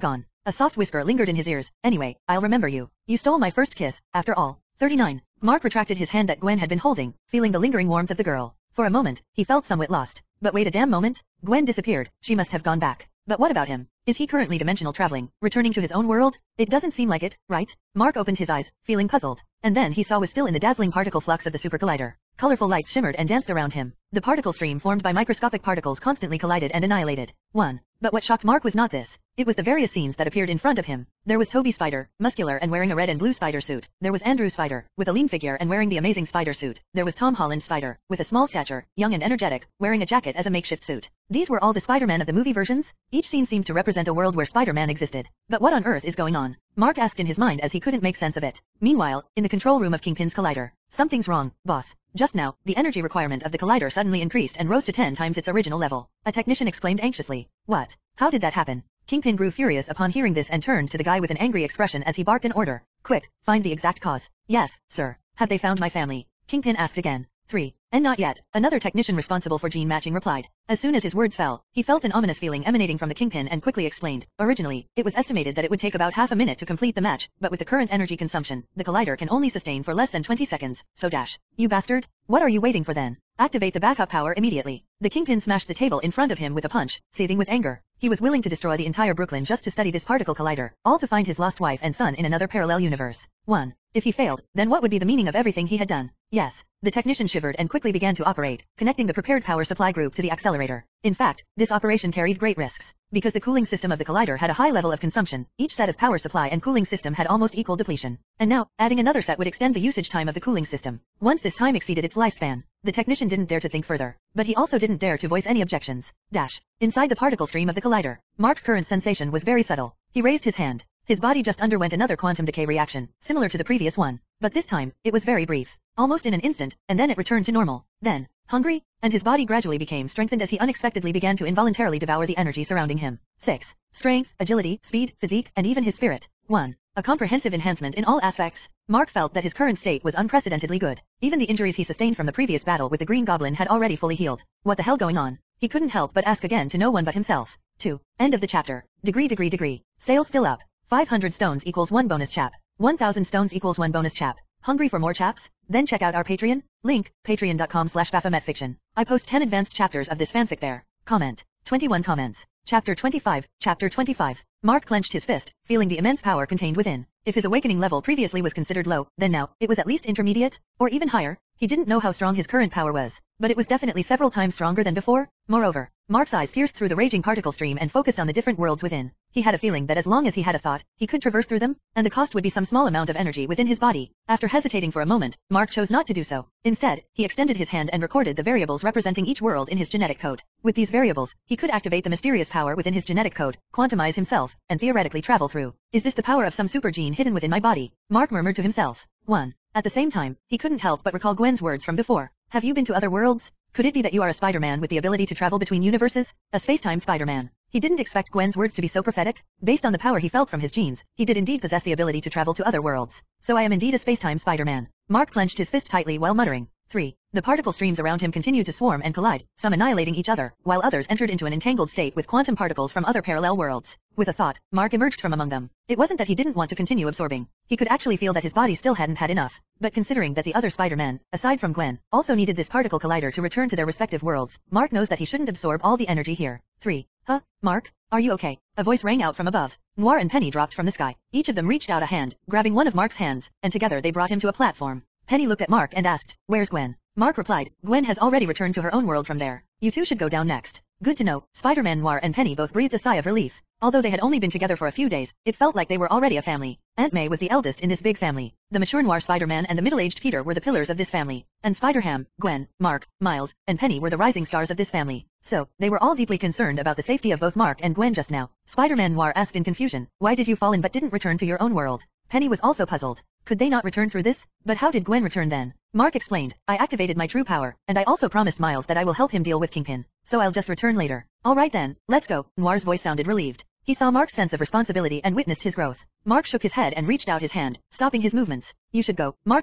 A soft whisper lingered in his ears. Anyway, I'll remember you. You stole my first kiss, after all. 39. Mark retracted his hand that Gwen had been holding, feeling the lingering warmth of the girl. For a moment, he felt somewhat lost. But wait a damn moment. Gwen disappeared. She must have gone back. But what about him? Is he currently dimensional traveling, returning to his own world? It doesn't seem like it, right? Mark opened his eyes, feeling puzzled. And then he saw was still in the dazzling particle flux of the super collider. Colorful lights shimmered and danced around him. The particle stream formed by microscopic particles constantly collided and annihilated. 1. But what shocked Mark was not this. It was the various scenes that appeared in front of him. There was Toby Spider, muscular and wearing a red and blue spider suit. There was Andrew Spider, with a lean figure and wearing the amazing spider suit. There was Tom Holland Spider, with a small stature, young and energetic, wearing a jacket as a makeshift suit. These were all the Spider-Man of the movie versions? Each scene seemed to represent a world where Spider-Man existed. But what on earth is going on? Mark asked in his mind as he couldn't make sense of it. Meanwhile, in the control room of Kingpin's collider. Something's wrong, boss. Just now, the energy requirement of the collider suddenly increased and rose to 10 times its original level. A technician exclaimed anxiously. What? How did that happen? Kingpin grew furious upon hearing this and turned to the guy with an angry expression as he barked an order. Quick, find the exact cause. Yes, sir. Have they found my family? Kingpin asked again. 3. And not yet, another technician responsible for gene matching replied. As soon as his words fell, he felt an ominous feeling emanating from the Kingpin and quickly explained. Originally, it was estimated that it would take about half a minute to complete the match, but with the current energy consumption, the collider can only sustain for less than 20 seconds, so dash. You bastard? What are you waiting for then? Activate the backup power immediately. The Kingpin smashed the table in front of him with a punch, seething with anger. He was willing to destroy the entire Brooklyn just to study this particle collider, all to find his lost wife and son in another parallel universe. 1. If he failed, then what would be the meaning of everything he had done? Yes. The technician shivered and quickly began to operate, connecting the prepared power supply group to the accelerator. In fact, this operation carried great risks. Because the cooling system of the collider had a high level of consumption, each set of power supply and cooling system had almost equal depletion. And now, adding another set would extend the usage time of the cooling system. Once this time exceeded its lifespan, the technician didn't dare to think further. But he also didn't dare to voice any objections. Dash. Inside the particle stream of the collider, Mark's current sensation was very subtle. He raised his hand. His body just underwent another quantum decay reaction, similar to the previous one. But this time, it was very brief. Almost in an instant, and then it returned to normal. Then, hungry? And his body gradually became strengthened as he unexpectedly began to involuntarily devour the energy surrounding him. 6. Strength, agility, speed, physique, and even his spirit. 1. A comprehensive enhancement in all aspects. Mark felt that his current state was unprecedentedly good. Even the injuries he sustained from the previous battle with the Green Goblin had already fully healed. What the hell going on? He couldn't help but ask again to no one but himself. 2. End of the chapter. Degree. Sales still up. 500 stones equals 1 bonus chap. 1000 stones equals 1 bonus chap. Hungry for more chaps? Then check out our Patreon. Link, patreon.com/baphometfiction. I post 10 advanced chapters of this fanfic there. Comment. 21 comments. Chapter 25. Chapter 25. Mark clenched his fist, feeling the immense power contained within. If his awakening level previously was considered low, then now, it was at least intermediate, or even higher. He didn't know how strong his current power was, but it was definitely several times stronger than before. Moreover, Mark's eyes pierced through the raging particle stream and focused on the different worlds within. He had a feeling that as long as he had a thought, he could traverse through them, and the cost would be some small amount of energy within his body. After hesitating for a moment, Mark chose not to do so. Instead, he extended his hand and recorded the variables representing each world in his genetic code. With these variables, he could activate the mysterious power within his genetic code, quantumize himself, and theoretically travel through. Is this the power of some super gene hidden within my body? Mark murmured to himself. 1. At the same time, he couldn't help but recall Gwen's words from before. Have you been to other worlds? Could it be that you are a Spider-Man with the ability to travel between universes? A space-time Spider-Man. He didn't expect Gwen's words to be so prophetic. Based on the power he felt from his genes, he did indeed possess the ability to travel to other worlds. So I am indeed a space-time Spider-Man. Mark clenched his fist tightly while muttering. 3. The particle streams around him continued to swarm and collide, some annihilating each other, while others entered into an entangled state with quantum particles from other parallel worlds. With a thought, Mark emerged from among them. It wasn't that he didn't want to continue absorbing. He could actually feel that his body still hadn't had enough. But considering that the other Spider-Men, aside from Gwen, also needed this particle collider to return to their respective worlds, Mark knows that he shouldn't absorb all the energy here. 3. Huh? Mark? Are you okay? A voice rang out from above. Noir and Penny dropped from the sky. Each of them reached out a hand, grabbing one of Mark's hands, and together they brought him to a platform. Penny looked at Mark and asked, "Where's Gwen?" Mark replied, "Gwen has already returned to her own world from there. You two should go down next." Good to know. Spider-Man, Noir and Penny both breathed a sigh of relief. Although they had only been together for a few days, it felt like they were already a family. Aunt May was the eldest in this big family. The mature Noir Spider-Man and the middle-aged Peter were the pillars of this family. And Spider-Ham, Gwen, Mark, Miles, and Penny were the rising stars of this family. So, they were all deeply concerned about the safety of both Mark and Gwen just now. Spider-Man Noir asked in confusion, "Why did you fall in but didn't return to your own world?" Penny was also puzzled. Could they not return through this? But how did Gwen return then? Mark explained, "I activated my true power, and I also promised Miles that I will help him deal with Kingpin. So I'll just return later." "Alright then, let's go." Noir's voice sounded relieved. He saw Mark's sense of responsibility and witnessed his growth. Mark shook his head and reached out his hand, stopping his movements. "You should go," Mark said.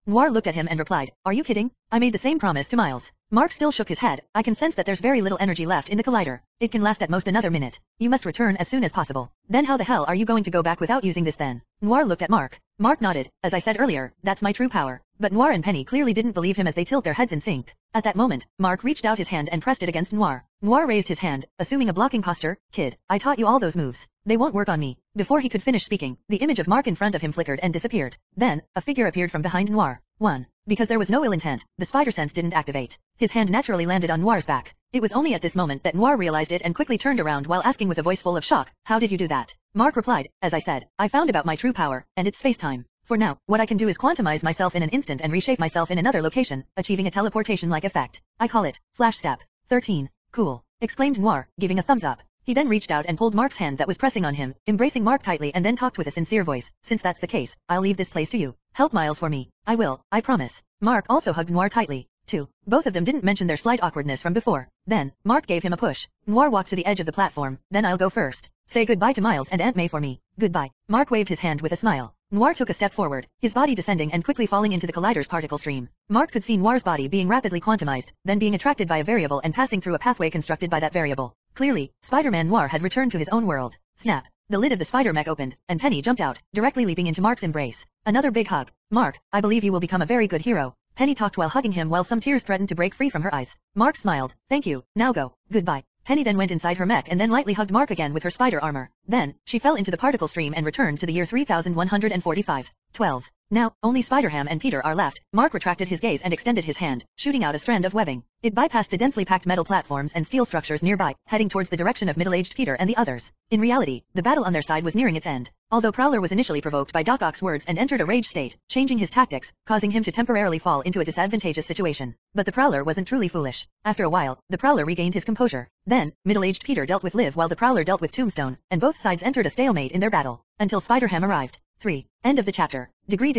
Noir looked at him and replied, "Are you kidding? I made the same promise to Miles." Mark still shook his head. "I can sense that there's very little energy left in the collider. It can last at most another minute. You must return as soon as possible." "Then how the hell are you going to go back without using this then?" Noir looked at Mark. Mark nodded. "As I said earlier, that's my true power." But Noir and Penny clearly didn't believe him as they tilt their heads in sync. At that moment, Mark reached out his hand and pressed it against Noir. Noir raised his hand, assuming a blocking posture. "Kid, I taught you all those moves. They won't work on me." Before he could finish speaking, the image of Mark in front of him flickered and disappeared. Then, a figure appeared from behind Noir. 1. Because there was no ill intent, the spider sense didn't activate. His hand naturally landed on Noir's back. It was only at this moment that Noir realized it and quickly turned around while asking with a voice full of shock, "How did you do that?" Mark replied, "As I said, I found about my true power, and it's space-time. For now, what I can do is quantumize myself in an instant and reshape myself in another location, achieving a teleportation-like effect. I call it Flash Step. 13. Cool," exclaimed Noir, giving a thumbs up. He then reached out and pulled Mark's hand that was pressing on him, embracing Mark tightly and then talked with a sincere voice, "Since that's the case, I'll leave this place to you. Help Miles for me." "I will, I promise." Mark also hugged Noir tightly. 2. Both of them didn't mention their slight awkwardness from before. Then, Mark gave him a push. Noir walked to the edge of the platform. "Then I'll go first. Say goodbye to Miles and Aunt May for me." "Goodbye." Mark waved his hand with a smile. Noir took a step forward, his body descending and quickly falling into the collider's particle stream. Mark could see Noir's body being rapidly quantumized, then being attracted by a variable and passing through a pathway constructed by that variable. Clearly, Spider-Man Noir had returned to his own world. Snap. The lid of the spider mech opened, and Penny jumped out, directly leaping into Mark's embrace. Another big hug. "Mark, I believe you will become a very good hero." Penny talked while hugging him while some tears threatened to break free from her eyes. Mark smiled. "Thank you, now go. Goodbye." Penny then went inside her mech and then lightly hugged Mark again with her spider armor. Then, she fell into the particle stream and returned to the year 3145. 12. Now, only Spider-Ham and Peter are left. Mark retracted his gaze and extended his hand, shooting out a strand of webbing. It bypassed the densely packed metal platforms and steel structures nearby, heading towards the direction of middle-aged Peter and the others. In reality, the battle on their side was nearing its end. Although Prowler was initially provoked by Doc Ock's words and entered a rage state, changing his tactics, causing him to temporarily fall into a disadvantageous situation. But the Prowler wasn't truly foolish. After a while, the Prowler regained his composure. Then, middle-aged Peter dealt with Liv while the Prowler dealt with Tombstone, and both sides entered a stalemate in their battle. Until Spider-Ham arrived. 3. End of the chapter. Degree.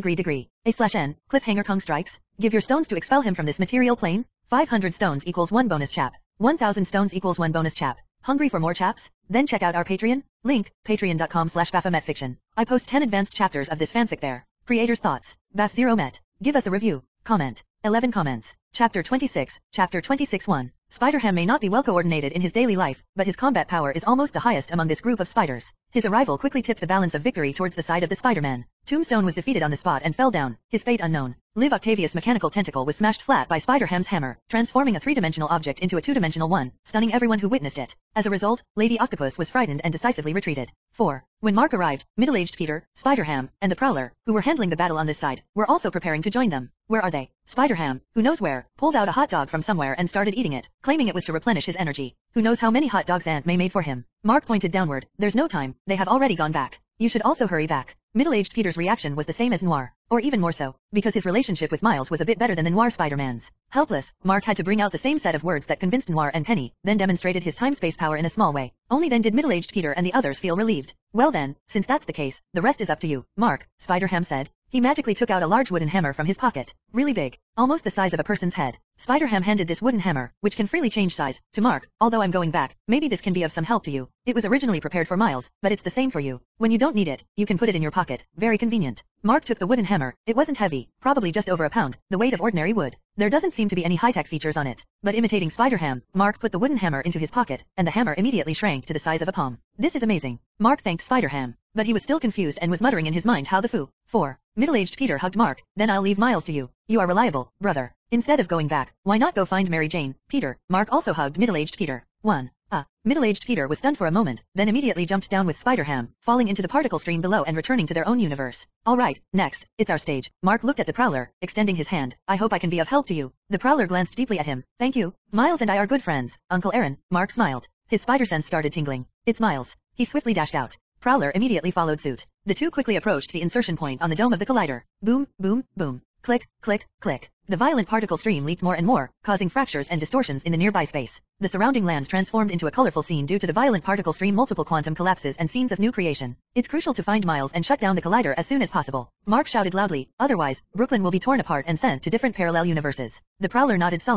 A/N. Cliffhanger Kong strikes. Give your stones to expel him from this material plane. 500 stones equals 1 bonus chap. 1000 stones equals 1 bonus chap. Hungry for more chaps? Then check out our Patreon. Link, patreon.com/BaphometFiction. I post 10 advanced chapters of this fanfic there. Creator's thoughts. Baph0met. Give us a review. Comment. 11 comments. Chapter 26. Chapter 26-1. Spider-Ham may not be well coordinated in his daily life, but his combat power is almost the highest among this group of spiders. His arrival quickly tipped the balance of victory towards the side of the Spider-Man. Tombstone was defeated on the spot and fell down, his fate unknown. Liv Octavius' mechanical tentacle was smashed flat by Spider-Ham's hammer, transforming a three-dimensional object into a two-dimensional one, stunning everyone who witnessed it. As a result, Lady Octopus was frightened and decisively retreated. 4. When Mark arrived, middle-aged Peter, Spider-Ham, and the Prowler, who were handling the battle on this side, were also preparing to join them. Where are they? Spider-Ham, who knows where, pulled out a hot dog from somewhere and started eating it, claiming it was to replenish his energy. Who knows how many hot dogs Aunt May made for him? Mark pointed downward. "There's no time, they have already gone back. You should also hurry back." Middle-aged Peter's reaction was the same as Noir, or even more so, because his relationship with Miles was a bit better than the Noir Spider-Man's. Helpless, Mark had to bring out the same set of words that convinced Noir and Penny, then demonstrated his time-space power in a small way. Only then did middle-aged Peter and the others feel relieved. "Well then, since that's the case, the rest is up to you, Mark," Spider-Ham said. He magically took out a large wooden hammer from his pocket. Really big, almost the size of a person's head. Spider-Ham handed this wooden hammer, which can freely change size, to Mark. "Although I'm going back, maybe this can be of some help to you. It was originally prepared for Miles, but it's the same for you. When you don't need it, you can put it in your pocket. Very convenient." Mark took the wooden hammer. It wasn't heavy, probably just over a pound, the weight of ordinary wood. There doesn't seem to be any high-tech features on it. But imitating Spider-Ham, Mark put the wooden hammer into his pocket, and the hammer immediately shrank to the size of a palm. "This is amazing." Mark thanked Spider-Ham, but he was still confused and was muttering in his mind how the foo. 4. Middle-aged Peter hugged Mark. "Then I'll leave Miles to you. You are reliable, brother. Instead of going back, why not go find Mary Jane?" Peter. Mark also hugged middle-aged Peter. 1. Middle-aged Peter was stunned for a moment, then immediately jumped down with Spider-Ham, falling into the particle stream below and returning to their own universe. "Alright, next, it's our stage." Mark looked at the Prowler, extending his hand. "I hope I can be of help to you." The Prowler glanced deeply at him. "Thank you. Miles and I are good friends, Uncle Aaron." Mark smiled. His spider sense started tingling. "It's Miles." He swiftly dashed out. Prowler immediately followed suit. The two quickly approached the insertion point on the dome of the collider. Boom, boom, boom. Click, click, click. The violent particle stream leaked more and more, causing fractures and distortions in the nearby space. The surrounding land transformed into a colorful scene due to the violent particle stream, multiple quantum collapses and scenes of new creation. "It's crucial to find Miles and shut down the collider as soon as possible." Mark shouted loudly. "Otherwise, Brooklyn will be torn apart and sent to different parallel universes." The Prowler nodded solemnly.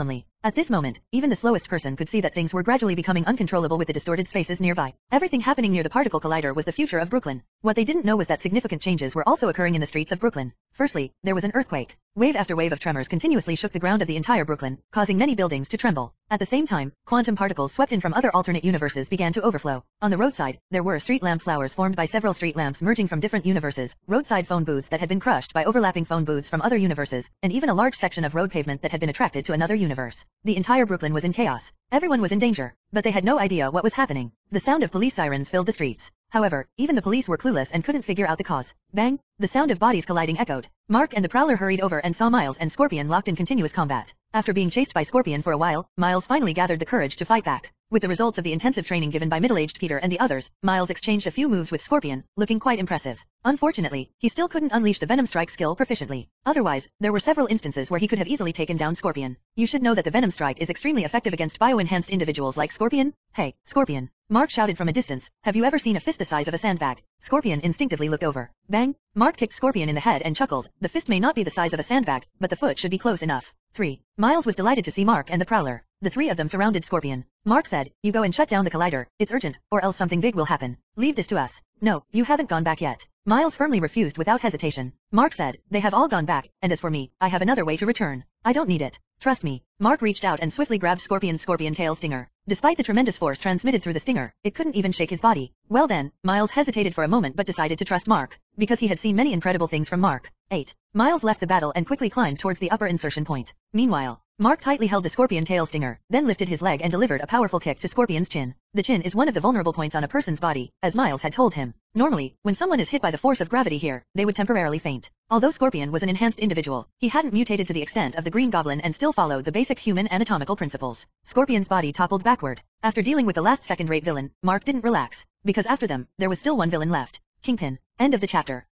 At this moment, even the slowest person could see that things were gradually becoming uncontrollable with the distorted spaces nearby. Everything happening near the particle collider was the future of Brooklyn. What they didn't know was that significant changes were also occurring in the streets of Brooklyn. Firstly, there was an earthquake. Wave after wave of tremors continuously shook the ground of the entire Brooklyn, causing many buildings to tremble. At the same time, quantum particles swept in from other alternate universes began to overflow. On the roadside, there were street lamp flowers formed by several street lamps merging from different universes, roadside phone booths that had been crushed by overlapping phone booths from other universes, and even a large section of road pavement that had been attracted to another universe. The entire Brooklyn was in chaos. Everyone was in danger, but they had no idea what was happening. The sound of police sirens filled the streets. However, even the police were clueless and couldn't figure out the cause. Bang! The sound of bodies colliding echoed. Mark and the Prowler hurried over and saw Miles and Scorpion locked in continuous combat. After being chased by Scorpion for a while, Miles finally gathered the courage to fight back. With the results of the intensive training given by middle-aged Peter and the others, Miles exchanged a few moves with Scorpion, looking quite impressive. Unfortunately, he still couldn't unleash the Venom Strike skill proficiently. Otherwise, there were several instances where he could have easily taken down Scorpion. You should know that the Venom Strike is extremely effective against bio-enhanced individuals like Scorpion. Hey, Scorpion! Mark shouted from a distance, have you ever seen a fist the size of a sandbag? Scorpion instinctively looked over. Bang! Mark kicked Scorpion in the head and chuckled. The fist may not be the size of a sandbag, but the foot should be close enough. 3. Miles was delighted to see Mark and the Prowler. The three of them surrounded Scorpion. Mark said, you go and shut down the collider, it's urgent, or else something big will happen. Leave this to us. No, you haven't gone back yet. Miles firmly refused without hesitation. Mark said, they have all gone back, and as for me, I have another way to return. I don't need it. Trust me. Mark reached out and swiftly grabbed Scorpion's scorpion tail stinger. Despite the tremendous force transmitted through the stinger, it couldn't even shake his body. Well then, Miles hesitated for a moment but decided to trust Mark, because he had seen many incredible things from Mark. 8. Miles left the battle and quickly climbed towards the upper insertion point. Meanwhile, Mark tightly held the scorpion tail stinger, then lifted his leg and delivered a powerful kick to Scorpion's chin. The chin is one of the vulnerable points on a person's body, as Miles had told him. Normally, when someone is hit by the force of gravity here, they would temporarily faint. Although Scorpion was an enhanced individual, he hadn't mutated to the extent of the Green Goblin and still followed the basic human anatomical principles. Scorpion's body toppled backward. After dealing with the last second-rate villain, Mark didn't relax, because after them, there was still one villain left. Kingpin. End of the chapter.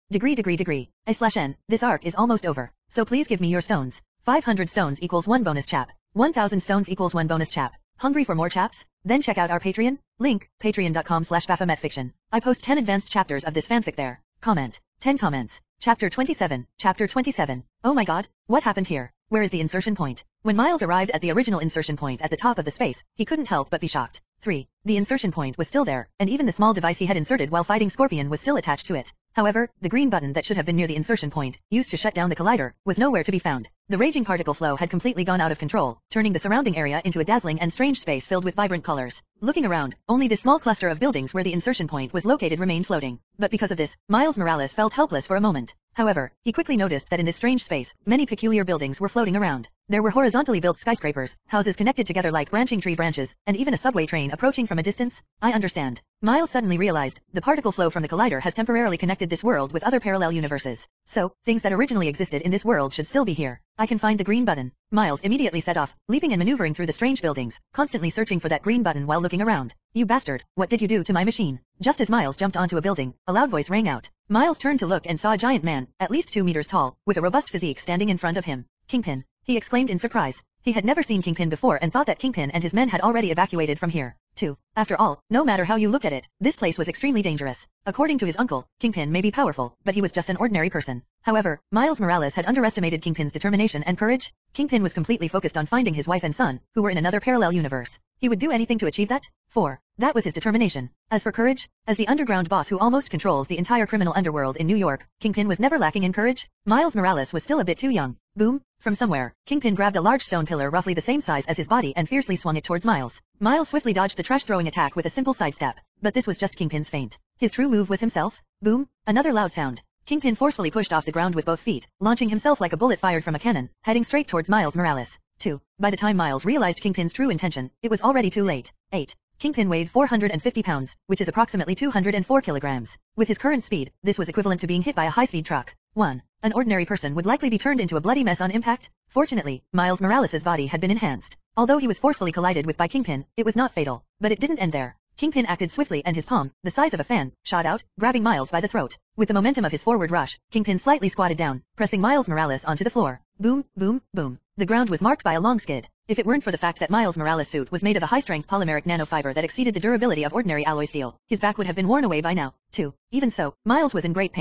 N. This arc is almost over, so please give me your stones. 500 stones equals 1 bonus chap. 1000 stones equals 1 bonus chap. Hungry for more chaps? Then check out our Patreon. Link, patreon.com/BaphometFiction. I post 10 advanced chapters of this fanfic there. Comment. 10 comments. Chapter 27. Chapter 27. Oh my god, what happened here? Where is the insertion point? When Miles arrived at the original insertion point at the top of the space, he couldn't help but be shocked. 3. The insertion point was still there, and even the small device he had inserted while fighting Scorpion was still attached to it. However, the green button that should have been near the insertion point, used to shut down the collider, was nowhere to be found. The raging particle flow had completely gone out of control, turning the surrounding area into a dazzling and strange space filled with vibrant colors. Looking around, only this small cluster of buildings where the insertion point was located remained floating. But because of this, Miles Morales felt helpless for a moment. However, he quickly noticed that in this strange space, many peculiar buildings were floating around. There were horizontally built skyscrapers, houses connected together like branching tree branches, and even a subway train approaching from a distance. I understand. Miles suddenly realized, the particle flow from the collider has temporarily connected this world with other parallel universes. So, things that originally existed in this world should still be here. I can find the green button. Miles immediately set off, leaping and maneuvering through the strange buildings, constantly searching for that green button while looking around. You bastard, what did you do to my machine? Just as Miles jumped onto a building, a loud voice rang out. Miles turned to look and saw a giant man, at least 2 meters tall, with a robust physique standing in front of him. Kingpin. He exclaimed in surprise. He had never seen Kingpin before and thought that Kingpin and his men had already evacuated from here. 2. After all, no matter how you look at it, this place was extremely dangerous. According to his uncle, Kingpin may be powerful, but he was just an ordinary person. However, Miles Morales had underestimated Kingpin's determination and courage. Kingpin was completely focused on finding his wife and son, who were in another parallel universe. He would do anything to achieve that. 4. That was his determination. As for courage, as the underground boss who almost controls the entire criminal underworld in New York, Kingpin was never lacking in courage. Miles Morales was still a bit too young. Boom! From somewhere, Kingpin grabbed a large stone pillar roughly the same size as his body and fiercely swung it towards Miles. Miles swiftly dodged the trash-throwing attack with a simple sidestep, but this was just Kingpin's feint. His true move was himself. Boom! Another loud sound. Kingpin forcefully pushed off the ground with both feet, launching himself like a bullet fired from a cannon, heading straight towards Miles Morales. 2. By the time Miles realized Kingpin's true intention, it was already too late. 8. Kingpin weighed 450 pounds, which is approximately 204 kilograms. With his current speed, this was equivalent to being hit by a high-speed truck. 1. An ordinary person would likely be turned into a bloody mess on impact. Fortunately, Miles Morales' body had been enhanced. Although he was forcefully collided with by Kingpin, it was not fatal. But it didn't end there. Kingpin acted swiftly and his palm, the size of a fan, shot out, grabbing Miles by the throat. With the momentum of his forward rush, Kingpin slightly squatted down, pressing Miles Morales onto the floor. Boom, boom, boom. The ground was marked by a long skid. If it weren't for the fact that Miles Morales' suit was made of a high-strength polymeric nanofiber that exceeded the durability of ordinary alloy steel, his back would have been worn away by now. 2. Even so, Miles was in great pain.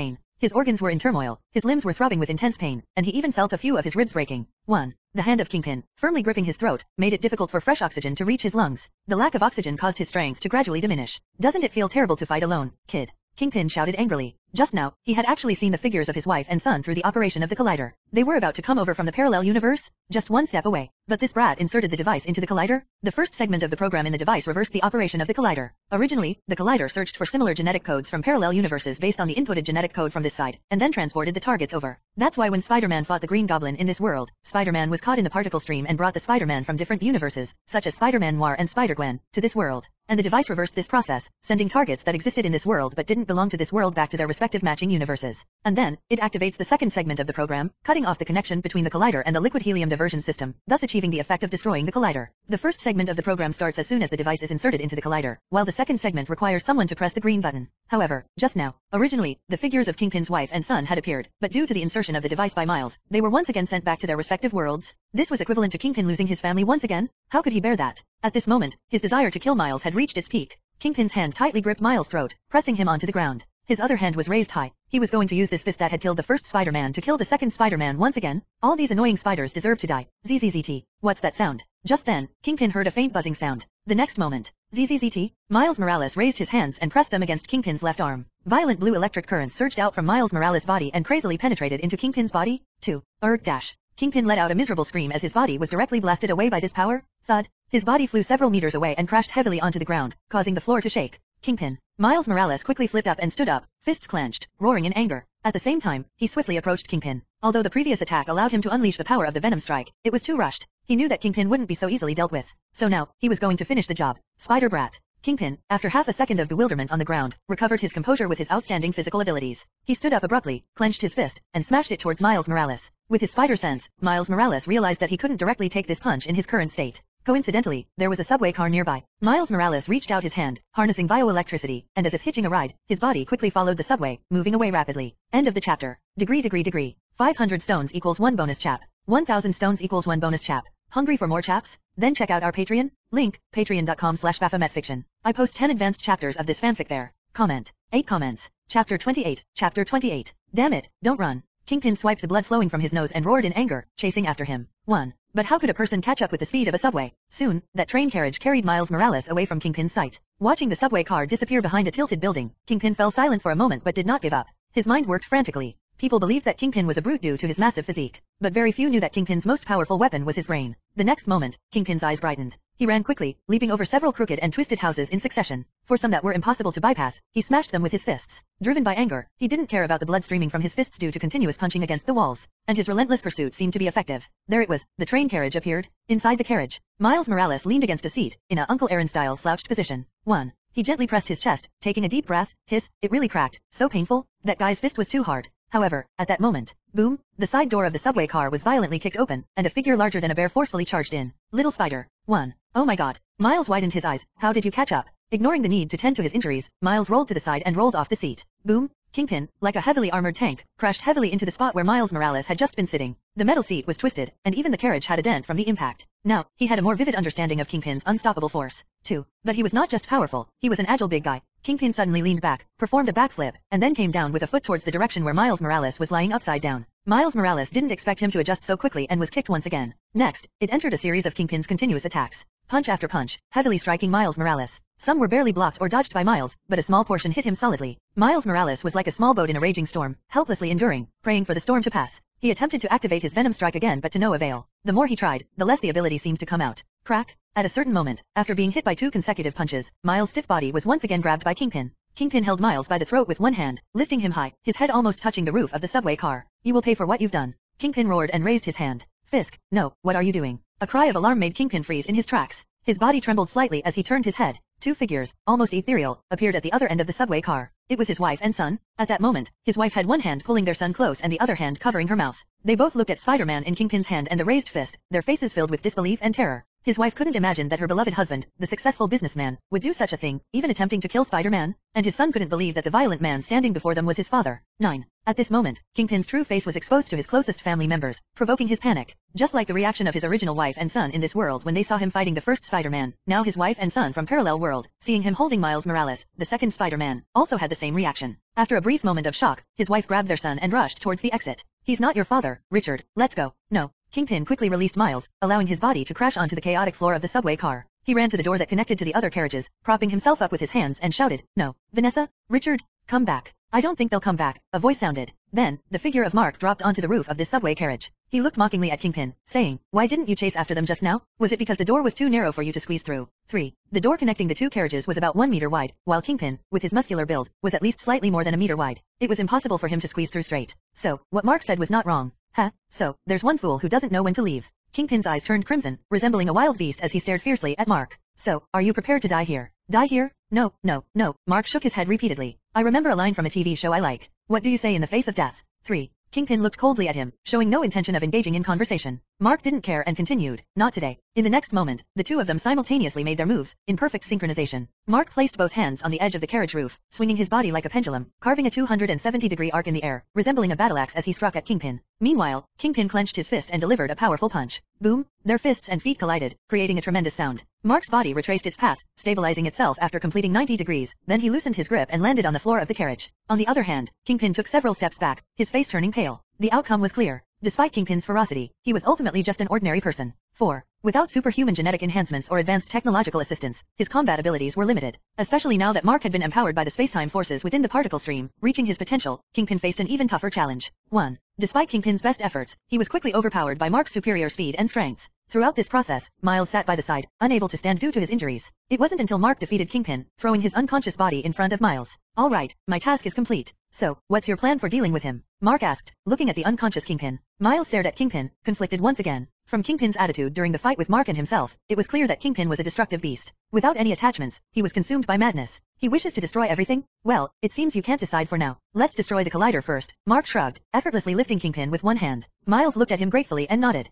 His organs were in turmoil, his limbs were throbbing with intense pain, and he even felt a few of his ribs breaking. 1. The hand of Kingpin, firmly gripping his throat, made it difficult for fresh oxygen to reach his lungs. The lack of oxygen caused his strength to gradually diminish. Doesn't it feel terrible to fight alone, kid? Kingpin shouted angrily. Just now, he had actually seen the figures of his wife and son through the operation of the collider. They were about to come over from the parallel universe, just one step away. But this brat inserted the device into the collider. The first segment of the program in the device reversed the operation of the collider. Originally, the collider searched for similar genetic codes from parallel universes based on the inputted genetic code from this side, and then transported the targets over. That's why when Spider-Man fought the Green Goblin in this world, Spider-Man was caught in the particle stream and brought the Spider-Man from different universes, such as Spider-Man Noir and Spider-Gwen, to this world. And the device reversed this process, sending targets that existed in this world but didn't belong to this world back to their respective matching universes. And then, it activates the second segment of the program, cutting off the connection between the collider and the liquid helium diversion system, thus achieving the effect of destroying the collider. The first segment of the program starts as soon as the device is inserted into the collider, while the second segment requires someone to press the green button. However, just now, originally, the figures of Kingpin's wife and son had appeared, but due to the insertion of the device by Miles, they were once again sent back to their respective worlds. This was equivalent to Kingpin losing his family once again. How could he bear that? At this moment, his desire to kill Miles had reached its peak. Kingpin's hand tightly gripped Miles' throat, pressing him onto the ground. His other hand was raised high. He was going to use this fist that had killed the first Spider-Man to kill the second Spider-Man once again. All these annoying spiders deserve to die. ZZZT. What's that sound? Just then, Kingpin heard a faint buzzing sound. The next moment, ZZZT, Miles Morales raised his hands and pressed them against Kingpin's left arm. Violent blue electric currents surged out from Miles Morales' body and crazily penetrated into Kingpin's body. 2. Dash. Kingpin let out a miserable scream as his body was directly blasted away by this power. Thud. His body flew several meters away and crashed heavily onto the ground, causing the floor to shake. Kingpin. Miles Morales quickly flipped up and stood up, fists clenched, roaring in anger. At the same time, he swiftly approached Kingpin. Although the previous attack allowed him to unleash the power of the Venom Strike, it was too rushed. He knew that Kingpin wouldn't be so easily dealt with. So now, he was going to finish the job. Spider Brat. Kingpin, after half a second of bewilderment on the ground, recovered his composure with his outstanding physical abilities. He stood up abruptly, clenched his fist, and smashed it towards Miles Morales. With his spider sense, Miles Morales realized that he couldn't directly take this punch in his current state. Coincidentally, there was a subway car nearby. Miles Morales reached out his hand, harnessing bioelectricity, and as if hitching a ride, his body quickly followed the subway, moving away rapidly. End of the chapter. Degree. 500 stones equals 1 bonus chap. 1000 stones equals 1 bonus chap. Hungry for more chaps? Then check out our Patreon. Link, patreon.com/baphometfiction. I post 10 advanced chapters of this fanfic there. Comment. 8 comments. Chapter 28. Chapter 28. Damn it, don't run. Kingpin swiped the blood flowing from his nose and roared in anger, chasing after him. 1. But how could a person catch up with the speed of a subway? Soon, that train carriage carried Miles Morales away from Kingpin's sight. Watching the subway car disappear behind a tilted building, Kingpin fell silent for a moment but did not give up. His mind worked frantically. People believed that Kingpin was a brute due to his massive physique, but very few knew that Kingpin's most powerful weapon was his brain. The next moment, Kingpin's eyes brightened. He ran quickly, leaping over several crooked and twisted houses in succession. For some that were impossible to bypass, he smashed them with his fists. Driven by anger, he didn't care about the blood streaming from his fists due to continuous punching against the walls, and his relentless pursuit seemed to be effective. There it was, the train carriage appeared. Inside the carriage, Miles Morales leaned against a seat, in a Uncle Aaron-style slouched position. 1. He gently pressed his chest, taking a deep breath. Hiss, it really cracked, so painful. That guy's fist was too hard. However, at that moment, boom, the side door of the subway car was violently kicked open, and a figure larger than a bear forcefully charged in. Little Spider. 1. Oh my god. Miles widened his eyes. How did you catch up? Ignoring the need to tend to his injuries, Miles rolled to the side and rolled off the seat. Boom. Kingpin, like a heavily armored tank, crashed heavily into the spot where Miles Morales had just been sitting. The metal seat was twisted, and even the carriage had a dent from the impact. Now, he had a more vivid understanding of Kingpin's unstoppable force, too. But he was not just powerful, he was an agile big guy. Kingpin suddenly leaned back, performed a backflip, and then came down with a foot towards the direction where Miles Morales was lying upside down. Miles Morales didn't expect him to adjust so quickly and was kicked once again. Next, it entered a series of Kingpin's continuous attacks. Punch after punch, heavily striking Miles Morales. Some were barely blocked or dodged by Miles, but a small portion hit him solidly. Miles Morales was like a small boat in a raging storm, helplessly enduring, praying for the storm to pass. He attempted to activate his Venom Strike again but to no avail. The more he tried, the less the ability seemed to come out. Crack. At a certain moment, after being hit by 2 consecutive punches, Miles' stiff body was once again grabbed by Kingpin. Kingpin held Miles by the throat with one hand, lifting him high, his head almost touching the roof of the subway car. You will pay for what you've done. Kingpin roared and raised his hand. Fisk, no, what are you doing? A cry of alarm made Kingpin freeze in his tracks. His body trembled slightly as he turned his head. 2 figures, almost ethereal, appeared at the other end of the subway car. It was his wife and son. At that moment, his wife had one hand pulling their son close and the other hand covering her mouth. They both looked at Spider-Man in Kingpin's hand and the raised fist, their faces filled with disbelief and terror. His wife couldn't imagine that her beloved husband, the successful businessman, would do such a thing, even attempting to kill Spider-Man, and his son couldn't believe that the violent man standing before them was his father. 9. At this moment, Kingpin's true face was exposed to his closest family members, provoking his panic. Just like the reaction of his original wife and son in this world when they saw him fighting the first Spider-Man, now his wife and son from parallel world, seeing him holding Miles Morales, the second Spider-Man, also had the same reaction. After a brief moment of shock, his wife grabbed their son and rushed towards the exit. He's not your father, Richard, let's go. No. Kingpin quickly released Miles, allowing his body to crash onto the chaotic floor of the subway car. He ran to the door that connected to the other carriages, propping himself up with his hands and shouted, "No, Vanessa, Richard, come back. I don't think they'll come back," a voice sounded. Then, the figure of Mark dropped onto the roof of this subway carriage. He looked mockingly at Kingpin, saying, "Why didn't you chase after them just now? Was it because the door was too narrow for you to squeeze through?" 3. The door connecting the two carriages was about 1 meter wide, while Kingpin, with his muscular build, was at least slightly more than a meter wide. It was impossible for him to squeeze through straight. So, what Mark said was not wrong. So, there's one fool who doesn't know when to leave. Kingpin's eyes turned crimson, resembling a wild beast as he stared fiercely at Mark. "So, are you prepared to die here?" "Die here? No, no, no." Mark shook his head repeatedly. "I remember a line from a TV show I like. What do you say in the face of death?" 3. Kingpin looked coldly at him, showing no intention of engaging in conversation. Mark didn't care and continued, "Not today." In the next moment, the two of them simultaneously made their moves, in perfect synchronization. Mark placed both hands on the edge of the carriage roof, swinging his body like a pendulum, carving a 270-degree arc in the air, resembling a battle axe as he struck at Kingpin. Meanwhile, Kingpin clenched his fist and delivered a powerful punch. Boom! Their fists and feet collided, creating a tremendous sound. Mark's body retraced its path, stabilizing itself after completing 90 degrees, then he loosened his grip and landed on the floor of the carriage. On the other hand, Kingpin took several steps back, his face turning pale. The outcome was clear. Despite Kingpin's ferocity, he was ultimately just an ordinary person. 4. Without superhuman genetic enhancements or advanced technological assistance, his combat abilities were limited. Especially now that Mark had been empowered by the spacetime forces within the particle stream, reaching his potential, Kingpin faced an even tougher challenge. 1. Despite Kingpin's best efforts, he was quickly overpowered by Mark's superior speed and strength. Throughout this process, Miles sat by the side, unable to stand due to his injuries. It wasn't until Mark defeated Kingpin, throwing his unconscious body in front of Miles. "All right, my task is complete. So, what's your plan for dealing with him?" Mark asked, looking at the unconscious Kingpin. Miles stared at Kingpin, conflicted once again. From Kingpin's attitude during the fight with Mark and himself, it was clear that Kingpin was a destructive beast. Without any attachments, he was consumed by madness. He wishes to destroy everything? Well, it seems you can't decide for now. Let's destroy the collider first. Mark shrugged, effortlessly lifting Kingpin with one hand. Miles looked at him gratefully and nodded.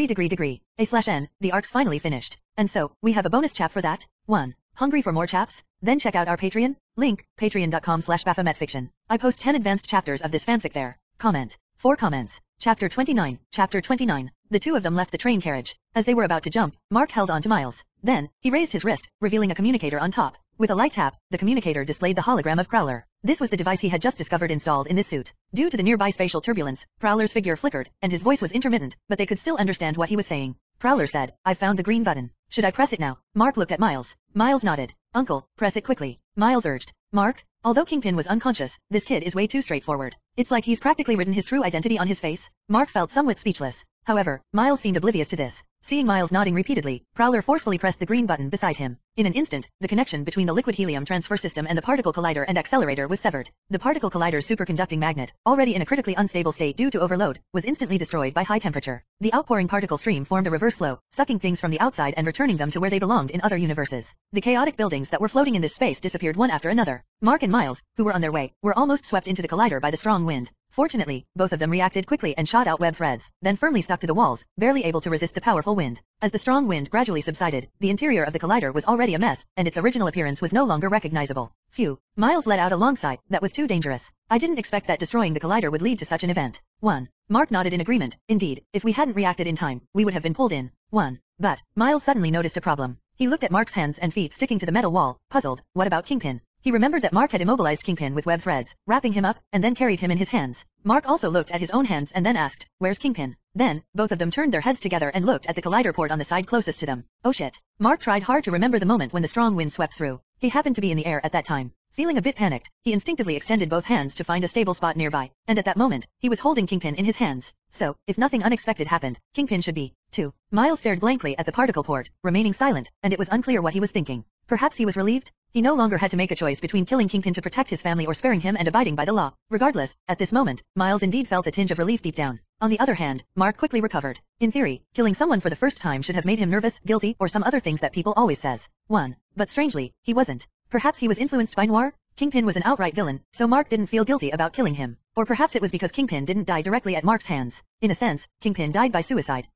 A/N, the arc's finally finished. And so, we have a bonus chap for that? 1. Hungry for more chaps? Then check out our Patreon. Link, patreon.com/baphometfiction. I post 10 advanced chapters of this fanfic there. Comment. 4 comments. Chapter 29. Chapter 29. The two of them left the train carriage. As they were about to jump, Mark held on to Miles. Then, he raised his wrist, revealing a communicator on top. With a light tap, the communicator displayed the hologram of Prowler. This was the device he had just discovered installed in this suit. Due to the nearby spatial turbulence, Prowler's figure flickered, and his voice was intermittent, but they could still understand what he was saying. Prowler said, "I found the green button. Should I press it now?" Mark looked at Miles. Miles nodded. "Uncle, press it quickly." Miles urged. Mark? Although Kingpin was unconscious, this kid is way too straightforward. It's like he's practically written his true identity on his face. Mark felt somewhat speechless. However, Miles seemed oblivious to this. Seeing Miles nodding repeatedly, Prowler forcefully pressed the green button beside him. In an instant, the connection between the liquid helium transfer system and the particle collider and accelerator was severed. The particle collider's superconducting magnet, already in a critically unstable state due to overload, was instantly destroyed by high temperature. The outpouring particle stream formed a reverse flow, sucking things from the outside and returning them to where they belonged in other universes. The chaotic buildings that were floating in this space disappeared one after another. Mark and Miles, who were on their way, were almost swept into the collider by the strong wind. Fortunately, both of them reacted quickly and shot out web threads, then firmly stuck to the walls, barely able to resist the powerful wind. As the strong wind gradually subsided, the interior of the collider was already a mess, and its original appearance was no longer recognizable. Phew. Miles let out a long sigh. That was too dangerous. I didn't expect that destroying the collider would lead to such an event. 1. Mark nodded in agreement. Indeed, if we hadn't reacted in time, we would have been pulled in. 1. But, Miles suddenly noticed a problem. He looked at Mark's hands and feet sticking to the metal wall, puzzled. What about Kingpin? He remembered that Mark had immobilized Kingpin with web threads, wrapping him up, and then carried him in his hands. Mark also looked at his own hands and then asked, "Where's Kingpin?" Then, both of them turned their heads together and looked at the collider port on the side closest to them. Oh shit. Mark tried hard to remember the moment when the strong wind swept through. He happened to be in the air at that time. Feeling a bit panicked, he instinctively extended both hands to find a stable spot nearby, and at that moment, he was holding Kingpin in his hands. So, if nothing unexpected happened, Kingpin should be, too. Miles stared blankly at the particle port, remaining silent, and it was unclear what he was thinking. Perhaps he was relieved? He no longer had to make a choice between killing Kingpin to protect his family or sparing him and abiding by the law. Regardless, at this moment, Miles indeed felt a tinge of relief deep down. On the other hand, Mark quickly recovered. In theory, killing someone for the first time should have made him nervous, guilty, or some other things that people always says. 1. But strangely, he wasn't. Perhaps he was influenced by Noir? Kingpin was an outright villain, so Mark didn't feel guilty about killing him. Or perhaps it was because Kingpin didn't die directly at Mark's hands. In a sense, Kingpin died by suicide.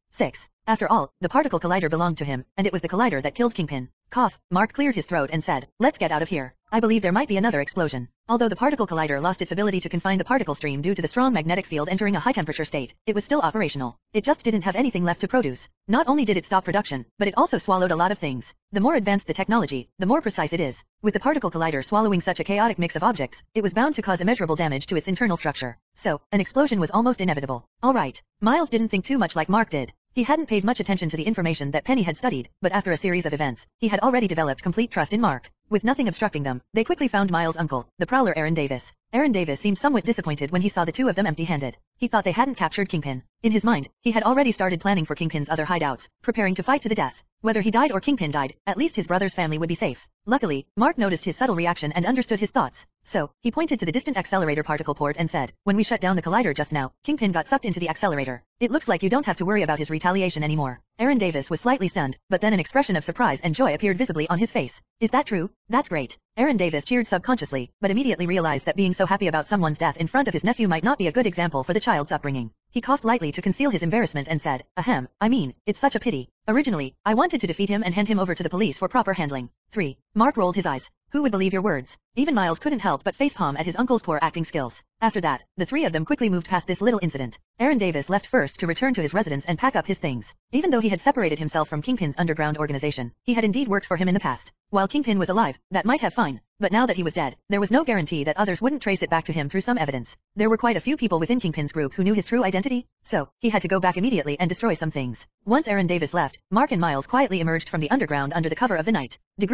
6. After all, the particle collider belonged to him, and it was the collider that killed Kingpin. Cough. Mark cleared his throat and said, let's get out of here. I believe there might be another explosion. Although the particle collider lost its ability to confine the particle stream due to the strong magnetic field entering a high-temperature state, it was still operational. It just didn't have anything left to produce. Not only did it stop production, but it also swallowed a lot of things. The more advanced the technology, the more precise it is. With the particle collider swallowing such a chaotic mix of objects, it was bound to cause immeasurable damage to its internal structure. So, an explosion was almost inevitable. Alright. Miles didn't think too much like Mark did. He hadn't paid much attention to the information that Penny had studied, but after a series of events, he had already developed complete trust in Mark. With nothing obstructing them, they quickly found Miles' uncle, the prowler Aaron Davis. Aaron Davis seemed somewhat disappointed when he saw the two of them empty-handed. He thought they hadn't captured Kingpin. In his mind, he had already started planning for Kingpin's other hideouts, preparing to fight to the death. Whether he died or Kingpin died, at least his brother's family would be safe. Luckily, Mark noticed his subtle reaction and understood his thoughts. So, he pointed to the distant accelerator particle port and said, when we shut down the collider just now, Kingpin got sucked into the accelerator. It looks like you don't have to worry about his retaliation anymore. Aaron Davis was slightly stunned, but then an expression of surprise and joy appeared visibly on his face. Is that true? That's great. Aaron Davis cheered subconsciously, but immediately realized that being so happy about someone's death in front of his nephew might not be a good example for the child's upbringing. He coughed lightly to conceal his embarrassment and said, ahem, I mean, it's such a pity. Originally, I wanted to defeat him and hand him over to the police for proper handling. 3. Mark rolled his eyes. Who would believe your words? Even Miles couldn't help but facepalm at his uncle's poor acting skills. After that, the three of them quickly moved past this little incident. Aaron Davis left first to return to his residence and pack up his things. Even though he had separated himself from Kingpin's underground organization, he had indeed worked for him in the past. While Kingpin was alive, that might have fine. But now that he was dead, there was no guarantee that others wouldn't trace it back to him through some evidence. There were quite a few people within Kingpin's group who knew his true identity, so he had to go back immediately and destroy some things. Once Aaron Davis left, Mark and Miles quietly emerged from the underground under the cover of the night.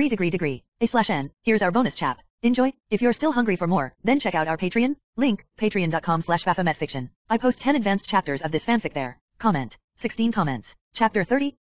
A/N. Here's our bonus chap. Enjoy. If you're still hungry for more, then check out our Patreon. Link, patreon.com/BaphometFiction. I post 10 advanced chapters of this fanfic there. Comment. 16 comments. Chapter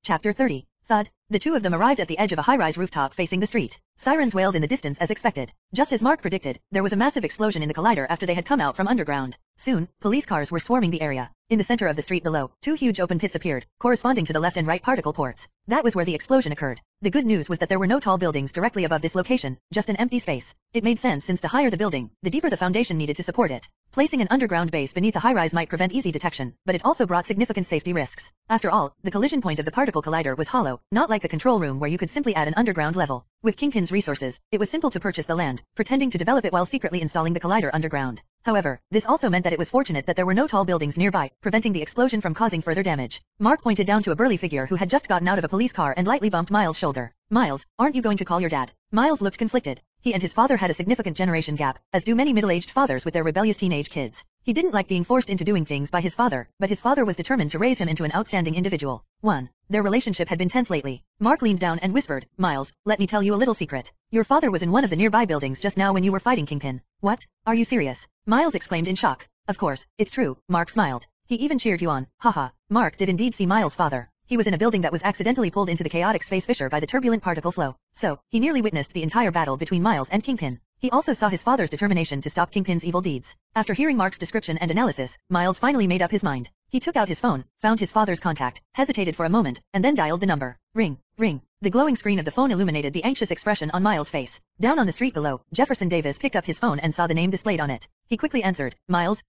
30. Thud. The two of them arrived at the edge of a high-rise rooftop facing the street. Sirens wailed in the distance as expected. Just as Mark predicted, there was a massive explosion in the collider after they had come out from underground. Soon, police cars were swarming the area. In the center of the street below, two huge open pits appeared, corresponding to the left and right particle ports. That was where the explosion occurred. The good news was that there were no tall buildings directly above this location, just an empty space. It made sense since the higher the building, the deeper the foundation needed to support it. Placing an underground base beneath a high-rise might prevent easy detection, but it also brought significant safety risks. After all, the collision point of the particle collider was hollow, not like the control room where you could simply add an underground level. With Kingpin's resources, it was simple to purchase the land, pretending to develop it while secretly installing the collider underground. However, this also meant that it was fortunate that there were no tall buildings nearby, preventing the explosion from causing further damage. Mark pointed down to a burly figure who had just gotten out of a police car and lightly bumped Miles' shoulder. Miles, aren't you going to call your dad? Miles looked conflicted. He and his father had a significant generation gap, as do many middle-aged fathers with their rebellious teenage kids. He didn't like being forced into doing things by his father, but his father was determined to raise him into an outstanding individual. 1. Their relationship had been tense lately. Mark leaned down and whispered, Miles, let me tell you a little secret. Your father was in one of the nearby buildings just now when you were fighting Kingpin. What? Are you serious? Miles exclaimed in shock. Of course, it's true, Mark smiled. He even cheered you on. Haha. Mark did indeed see Miles' father. He was in a building that was accidentally pulled into the chaotic space fissure by the turbulent particle flow. So, he nearly witnessed the entire battle between Miles and Kingpin. He also saw his father's determination to stop Kingpin's evil deeds. After hearing Mark's description and analysis, Miles finally made up his mind. He took out his phone, found his father's contact, hesitated for a moment, and then dialed the number. Ring, ring. The glowing screen of the phone illuminated the anxious expression on Miles' face. Down on the street below, Jefferson Davis picked up his phone and saw the name displayed on it. He quickly answered, Miles,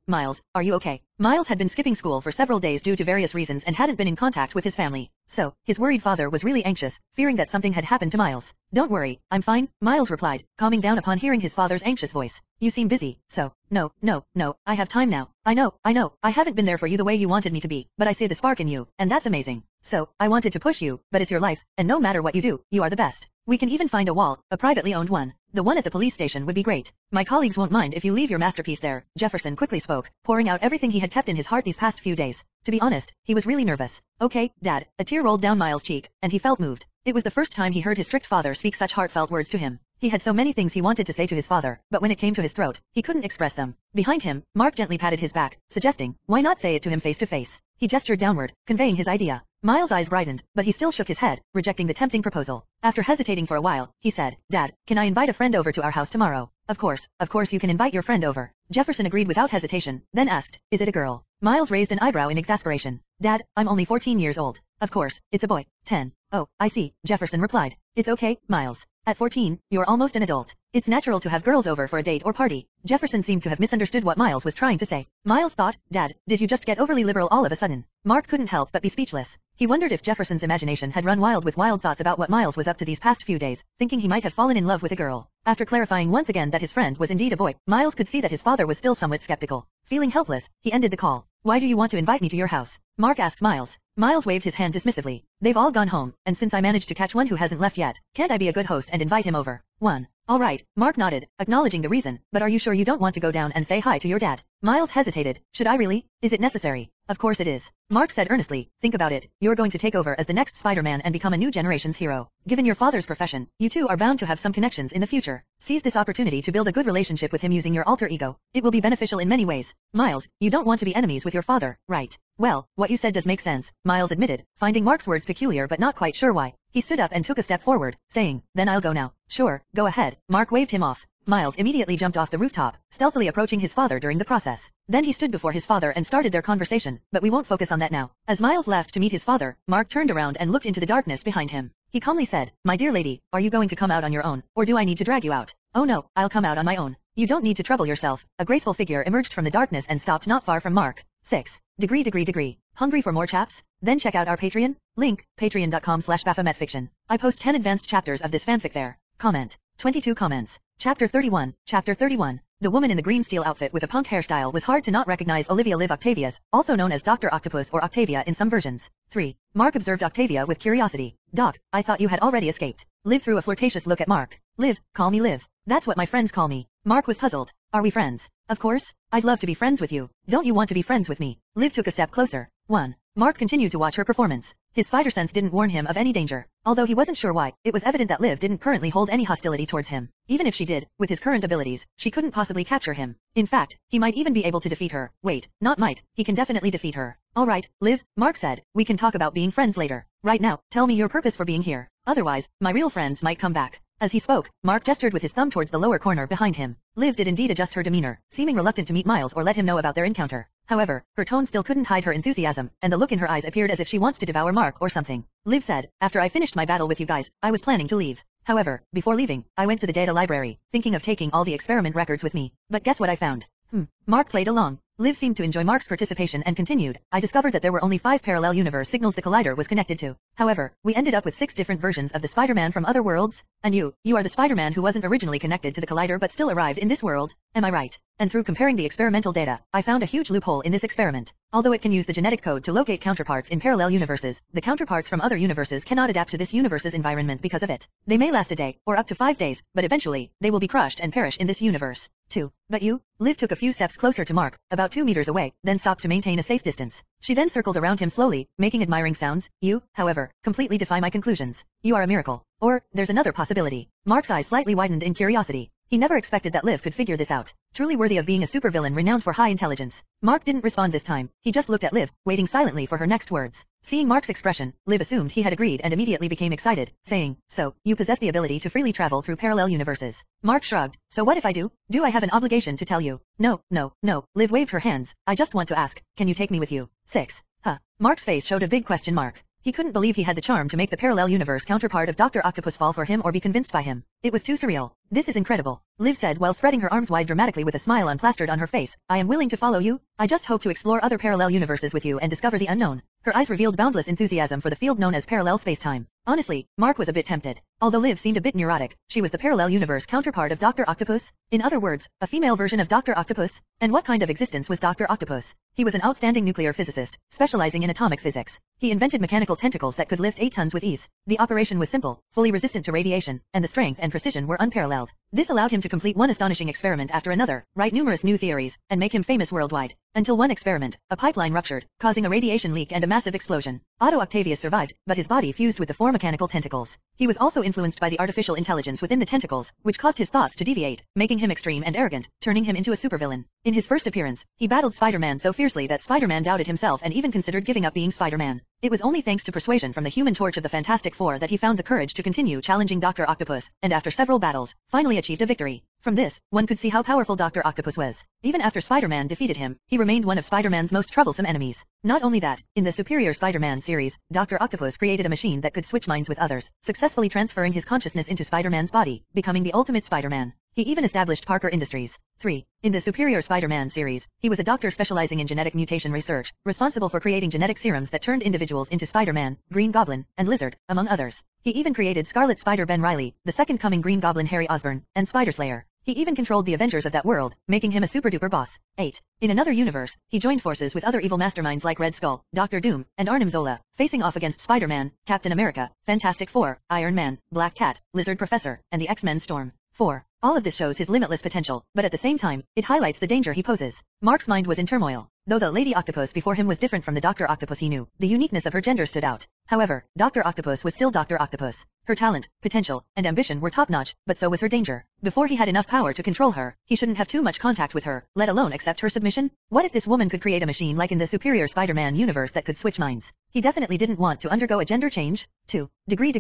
are you okay? Miles had been skipping school for several days due to various reasons and hadn't been in contact with his family. So, his worried father was really anxious, fearing that something had happened to Miles. Don't worry, I'm fine, Miles replied, calming down upon hearing his father's anxious voice. You seem busy, so, no, I have time now. I know, I haven't been there for you the way you wanted me to be, but I see the spark in you, and that's amazing. So, I wanted to push you, but it's your life, and no matter what you do, you are the best. We can even find a wall, a privately owned one. The one at the police station would be great. My colleagues won't mind if you leave your masterpiece there. Jefferson quickly spoke, pouring out everything he had kept in his heart these past few days. To be honest, he was really nervous. Okay, Dad. A tear rolled down Miles' cheek, and he felt moved. It was the first time he heard his strict father speak such heartfelt words to him. He had so many things he wanted to say to his father, but when it came to his throat, he couldn't express them. Behind him, Mark gently patted his back, suggesting, why not say it to him face to face? He gestured downward, conveying his idea. Miles' eyes brightened, but he still shook his head, rejecting the tempting proposal. After hesitating for a while, he said, Dad, can I invite a friend over to our house tomorrow? Of course you can invite your friend over. Jefferson agreed without hesitation, then asked, is it a girl? Miles raised an eyebrow in exasperation. Dad, I'm only 14 years old. Of course, it's a boy. 10. Oh, I see, Jefferson replied. It's okay, Miles. At 14, you're almost an adult. It's natural to have girls over for a date or party. Jefferson seemed to have misunderstood what Miles was trying to say. Miles thought, Dad, did you just get overly liberal all of a sudden? Mark couldn't help but be speechless. He wondered if Jefferson's imagination had run wild with wild thoughts about what Miles was up to these past few days, thinking he might have fallen in love with a girl. After clarifying once again that his friend was indeed a boy, Miles could see that his father was still somewhat skeptical. Feeling helpless, he ended the call. Why do you want to invite me to your house? Mark asked Miles. Miles waved his hand dismissively. They've all gone home, and since I managed to catch one who hasn't left yet, can't I be a good host and invite him over? 1. All right, Mark nodded, acknowledging the reason, but are you sure you don't want to go down and say hi to your dad? Miles hesitated. Should I really? Is it necessary? Of course it is. Mark said earnestly. Think about it. You're going to take over as the next Spider-Man and become a new generation's hero. Given your father's profession, you two are bound to have some connections in the future. Seize this opportunity to build a good relationship with him using your alter ego. It will be beneficial in many ways. Miles, you don't want to be enemies with your father, right? Well, what you said does make sense, Miles admitted, finding Mark's words peculiar but not quite sure why. He stood up and took a step forward, saying, Then I'll go now. Sure, go ahead. Mark waved him off. Miles immediately jumped off the rooftop, stealthily approaching his father during the process. Then he stood before his father and started their conversation, but we won't focus on that now. As Miles left to meet his father, Mark turned around and looked into the darkness behind him. He calmly said, My dear lady, are you going to come out on your own, or do I need to drag you out? Oh no, I'll come out on my own. You don't need to trouble yourself. A graceful figure emerged from the darkness and stopped not far from Mark. 6. Degree. Hungry for more chaps? Then check out our Patreon? Link, patreon.com/baphometfiction. I post 10 advanced chapters of this fanfic there. Comment. 22 comments. Chapter 31. The woman in the green steel outfit with a punk hairstyle was hard to not recognize Olivia Liv Octavius, also known as Dr. Octopus or Octavia in some versions. 3. Mark observed Octavia with curiosity. Doc, I thought you had already escaped. Liv threw a flirtatious look at Mark. Liv, call me Liv. That's what my friends call me. Mark was puzzled. Are we friends? Of course. I'd love to be friends with you. Don't you want to be friends with me? Liv took a step closer. 1. Mark continued to watch her performance. His spider sense didn't warn him of any danger. Although he wasn't sure why, it was evident that Liv didn't currently hold any hostility towards him. Even if she did, with his current abilities, she couldn't possibly capture him. In fact, he might even be able to defeat her. Wait, not might, he can definitely defeat her. Alright, Liv, Mark said, we can talk about being friends later. Right now, tell me your purpose for being here. Otherwise, my real friends might come back. As he spoke, Mark gestured with his thumb towards the lower corner behind him. Liv did indeed adjust her demeanor, seeming reluctant to meet Miles or let him know about their encounter. However, her tone still couldn't hide her enthusiasm, and the look in her eyes appeared as if she wants to devour Mark or something. Liv said, After I finished my battle with you guys, I was planning to leave. However, before leaving, I went to the data library, thinking of taking all the experiment records with me. But guess what I found? Mark played along. Liv seemed to enjoy Mark's participation and continued, I discovered that there were only 5 parallel universe signals the collider was connected to. However, we ended up with 6 different versions of the Spider-Man from other worlds, and you are the Spider-Man who wasn't originally connected to the collider but still arrived in this world. Am I right? And through comparing the experimental data, I found a huge loophole in this experiment. Although it can use the genetic code to locate counterparts in parallel universes, the counterparts from other universes cannot adapt to this universe's environment because of it. They may last a day, or up to 5 days, but eventually, they will be crushed and perish in this universe. 2. But you? Liv took a few steps closer to Mark, about 2 meters away, then stopped to maintain a safe distance. She then circled around him slowly, making admiring sounds. You, however, completely defy my conclusions. You are a miracle. Or, there's another possibility. Mark's eyes slightly widened in curiosity. He never expected that Liv could figure this out. Truly worthy of being a supervillain renowned for high intelligence. Mark didn't respond this time. He just looked at Liv, waiting silently for her next words. Seeing Mark's expression, Liv assumed he had agreed and immediately became excited, saying, So, you possess the ability to freely travel through parallel universes. Mark shrugged. So what if I do? Do I have an obligation to tell you? No. Liv waved her hands. I just want to ask, can you take me with you? 6. Mark's face showed a big question mark. He couldn't believe he had the charm to make the parallel universe counterpart of Dr. Octopus fall for him or be convinced by him. It was too surreal. This is incredible. Liv said while spreading her arms wide dramatically with a smile unplastered on her face. I am willing to follow you. I just hope to explore other parallel universes with you and discover the unknown. Her eyes revealed boundless enthusiasm for the field known as parallel space-time. Honestly, Mark was a bit tempted. Although Liv seemed a bit neurotic, she was the parallel universe counterpart of Dr. Octopus. In other words, a female version of Dr. Octopus. And what kind of existence was Dr. Octopus? He was an outstanding nuclear physicist, specializing in atomic physics. He invented mechanical tentacles that could lift 8 tons with ease. The operation was simple, fully resistant to radiation, and the strength and precision were unparalleled. This allowed him to complete one astonishing experiment after another, write numerous new theories, and make him famous worldwide. Until one experiment, a pipeline ruptured, causing a radiation leak and a massive explosion. Otto Octavius survived, but his body fused with the 4 mechanical tentacles. He was also influenced by the artificial intelligence within the tentacles, which caused his thoughts to deviate, making him extreme and arrogant, turning him into a supervillain. In his first appearance, he battled Spider-Man so fiercely that Spider-Man doubted himself and even considered giving up being Spider-Man. It was only thanks to persuasion from the Human Torch of the Fantastic Four that he found the courage to continue challenging Dr. Octopus, and after several battles, finally achieved a victory. From this, one could see how powerful Dr. Octopus was. Even after Spider-Man defeated him, he remained one of Spider-Man's most troublesome enemies. Not only that, in the Superior Spider-Man series, Dr. Octopus created a machine that could switch minds with others, successfully transferring his consciousness into Spider-Man's body, becoming the ultimate Spider-Man. He even established Parker Industries. 3. In the Superior Spider-Man series, he was a doctor specializing in genetic mutation research, responsible for creating genetic serums that turned individuals into Spider-Man, Green Goblin, and Lizard, among others. He even created Scarlet Spider Ben Reilly, the second coming Green Goblin Harry Osborn, and Spider-Slayer. He even controlled the Avengers of that world, making him a super-duper boss. 8. In another universe, he joined forces with other evil masterminds like Red Skull, Doctor Doom, and Arnim Zola, facing off against Spider-Man, Captain America, Fantastic Four, Iron Man, Black Cat, Lizard Professor, and the X-Men Storm. 4. All of this shows his limitless potential, but at the same time, it highlights the danger he poses. Mark's mind was in turmoil. Though the Lady Octopus before him was different from the Dr. Octopus he knew, the uniqueness of her gender stood out. However, Dr. Octopus was still Dr. Octopus. Her talent, potential, and ambition were top-notch, but so was her danger. Before he had enough power to control her, he shouldn't have too much contact with her, let alone accept her submission. What if this woman could create a machine like in the Superior Spider-Man universe that could switch minds? He definitely didn't want to undergo a gender change. 2.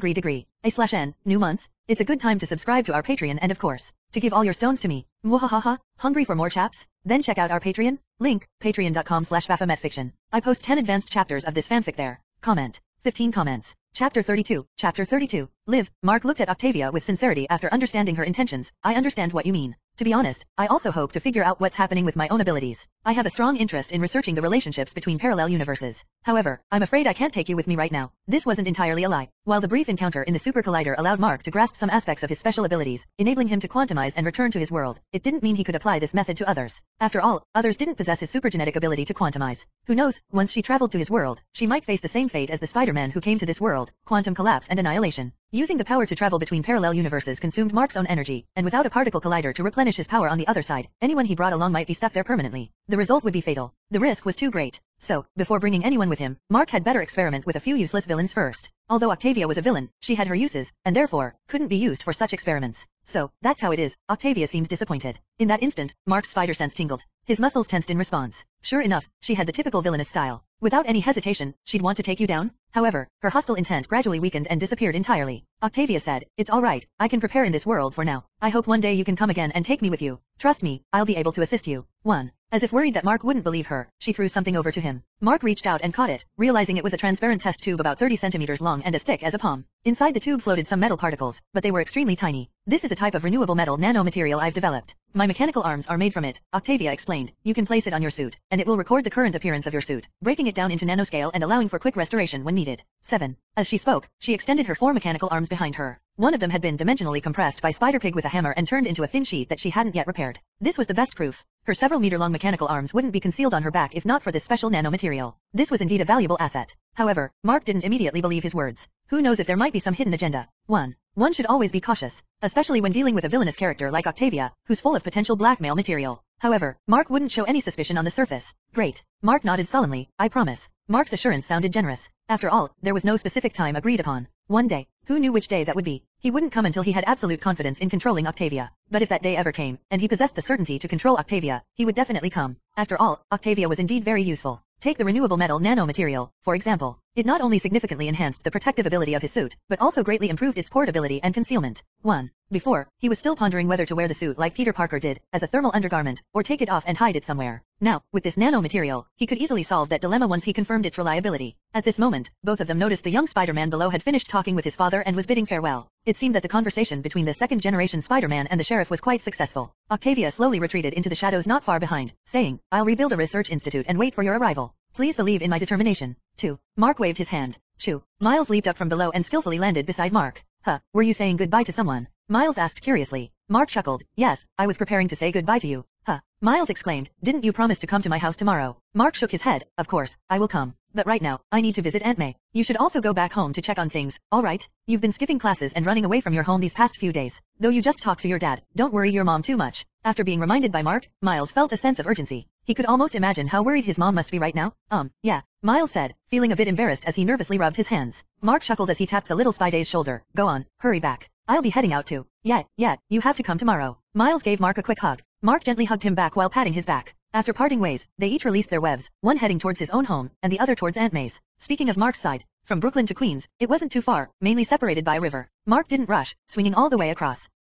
A/N, new month. It's a good time to subscribe to our Patreon and of course, to give all your stones to me. Mwahaha, hungry for more chaps? Then check out our Patreon. Link, patreon.com/baphometfiction. I post 10 advanced chapters of this fanfic there. Comment. 15 comments. Chapter 32. Chapter 32. Liv. Mark looked at Octavia with sincerity after understanding her intentions. I understand what you mean. To be honest, I also hope to figure out what's happening with my own abilities. I have a strong interest in researching the relationships between parallel universes. However, I'm afraid I can't take you with me right now. This wasn't entirely a lie. While the brief encounter in the Super Collider allowed Mark to grasp some aspects of his special abilities, enabling him to quantumize and return to his world, it didn't mean he could apply this method to others. After all, others didn't possess his supergenetic ability to quantumize. Who knows, once she traveled to his world, she might face the same fate as the Spider-Man who came to this world, quantum collapse and annihilation. Using the power to travel between parallel universes consumed Mark's own energy, and without a particle collider to replenish his power on the other side, anyone he brought along might be stuck there permanently. The result would be fatal. The risk was too great. So, before bringing anyone with him, Mark had better experiment with a few useless villains first. Although Octavia was a villain, she had her uses, and therefore, couldn't be used for such experiments. So, that's how it is. Octavia seemed disappointed. In that instant, Mark's spider sense tingled. His muscles tensed in response. Sure enough, she had the typical villainous style. Without any hesitation, she'd want to take you down. However, her hostile intent gradually weakened and disappeared entirely. Octavia said, "It's all right, I can prepare in this world for now. I hope one day you can come again and take me with you. Trust me, I'll be able to assist you." 1. As if worried that Mark wouldn't believe her, she threw something over to him. Mark reached out and caught it, realizing it was a transparent test tube about 30 centimeters long and as thick as a palm. Inside the tube floated some metal particles, but they were extremely tiny. "This is a type of renewable metal nanomaterial I've developed. My mechanical arms are made from it," Octavia explained. "You can place it on your suit, and it will record the current appearance of your suit, breaking it down into nanoscale and allowing for quick restoration when needed." 7. As she spoke, she extended her 4 mechanical arms behind her. One of them had been dimensionally compressed by Spider-Pig with a hammer and turned into a thin sheet that she hadn't yet repaired. This was the best proof. Her several meter-long mechanical arms wouldn't be concealed on her back if not for this special nanomaterial. This was indeed a valuable asset. However, Mark didn't immediately believe his words. Who knows if there might be some hidden agenda. 1. One should always be cautious, especially when dealing with a villainous character like Octavia, who's full of potential blackmail material. However, Mark wouldn't show any suspicion on the surface. "Great." Mark nodded sullenly. "I promise." Mark's assurance sounded generous. After all, there was no specific time agreed upon. One day. Who knew which day that would be? He wouldn't come until he had absolute confidence in controlling Octavia. But if that day ever came, and he possessed the certainty to control Octavia, he would definitely come. After all, Octavia was indeed very useful. Take the renewable metal nanomaterial, for example. It not only significantly enhanced the protective ability of his suit, but also greatly improved its portability and concealment. 1. Before, he was still pondering whether to wear the suit like Peter Parker did, as a thermal undergarment, or take it off and hide it somewhere. Now, with this nanomaterial, he could easily solve that dilemma once he confirmed its reliability. At this moment, both of them noticed the young Spider-Man below had finished talking with his father and was bidding farewell. It seemed that the conversation between the second-generation Spider-Man and the sheriff was quite successful. Octavia slowly retreated into the shadows not far behind, saying, "I'll rebuild a research institute and wait for your arrival. Please believe in my determination." 2. Mark waved his hand. "Chew." Miles leaped up from below and skillfully landed beside Mark. "Huh, were you saying goodbye to someone?" Miles asked curiously. Mark chuckled. "Yes, I was preparing to say goodbye to you." "Huh." Miles exclaimed. "Didn't you promise to come to my house tomorrow?" Mark shook his head. "Of course, I will come. But right now, I need to visit Aunt May. You should also go back home to check on things, alright? You've been skipping classes and running away from your home these past few days. Though you just talked to your dad, don't worry your mom too much." After being reminded by Mark, Miles felt a sense of urgency. He could almost imagine how worried his mom must be right now. Yeah," Miles said, feeling a bit embarrassed as he nervously rubbed his hands. Mark chuckled as he tapped the little Spyday's shoulder. "Go on, hurry back. I'll be heading out too." Yeah, you have to come tomorrow." Miles gave Mark a quick hug. Mark gently hugged him back while patting his back. After parting ways, they each released their webs, one heading towards his own home, and the other towards Aunt May's. Speaking of Mark's side, from Brooklyn to Queens, it wasn't too far, mainly separated by a river. Mark didn't rush, swinging all the way across.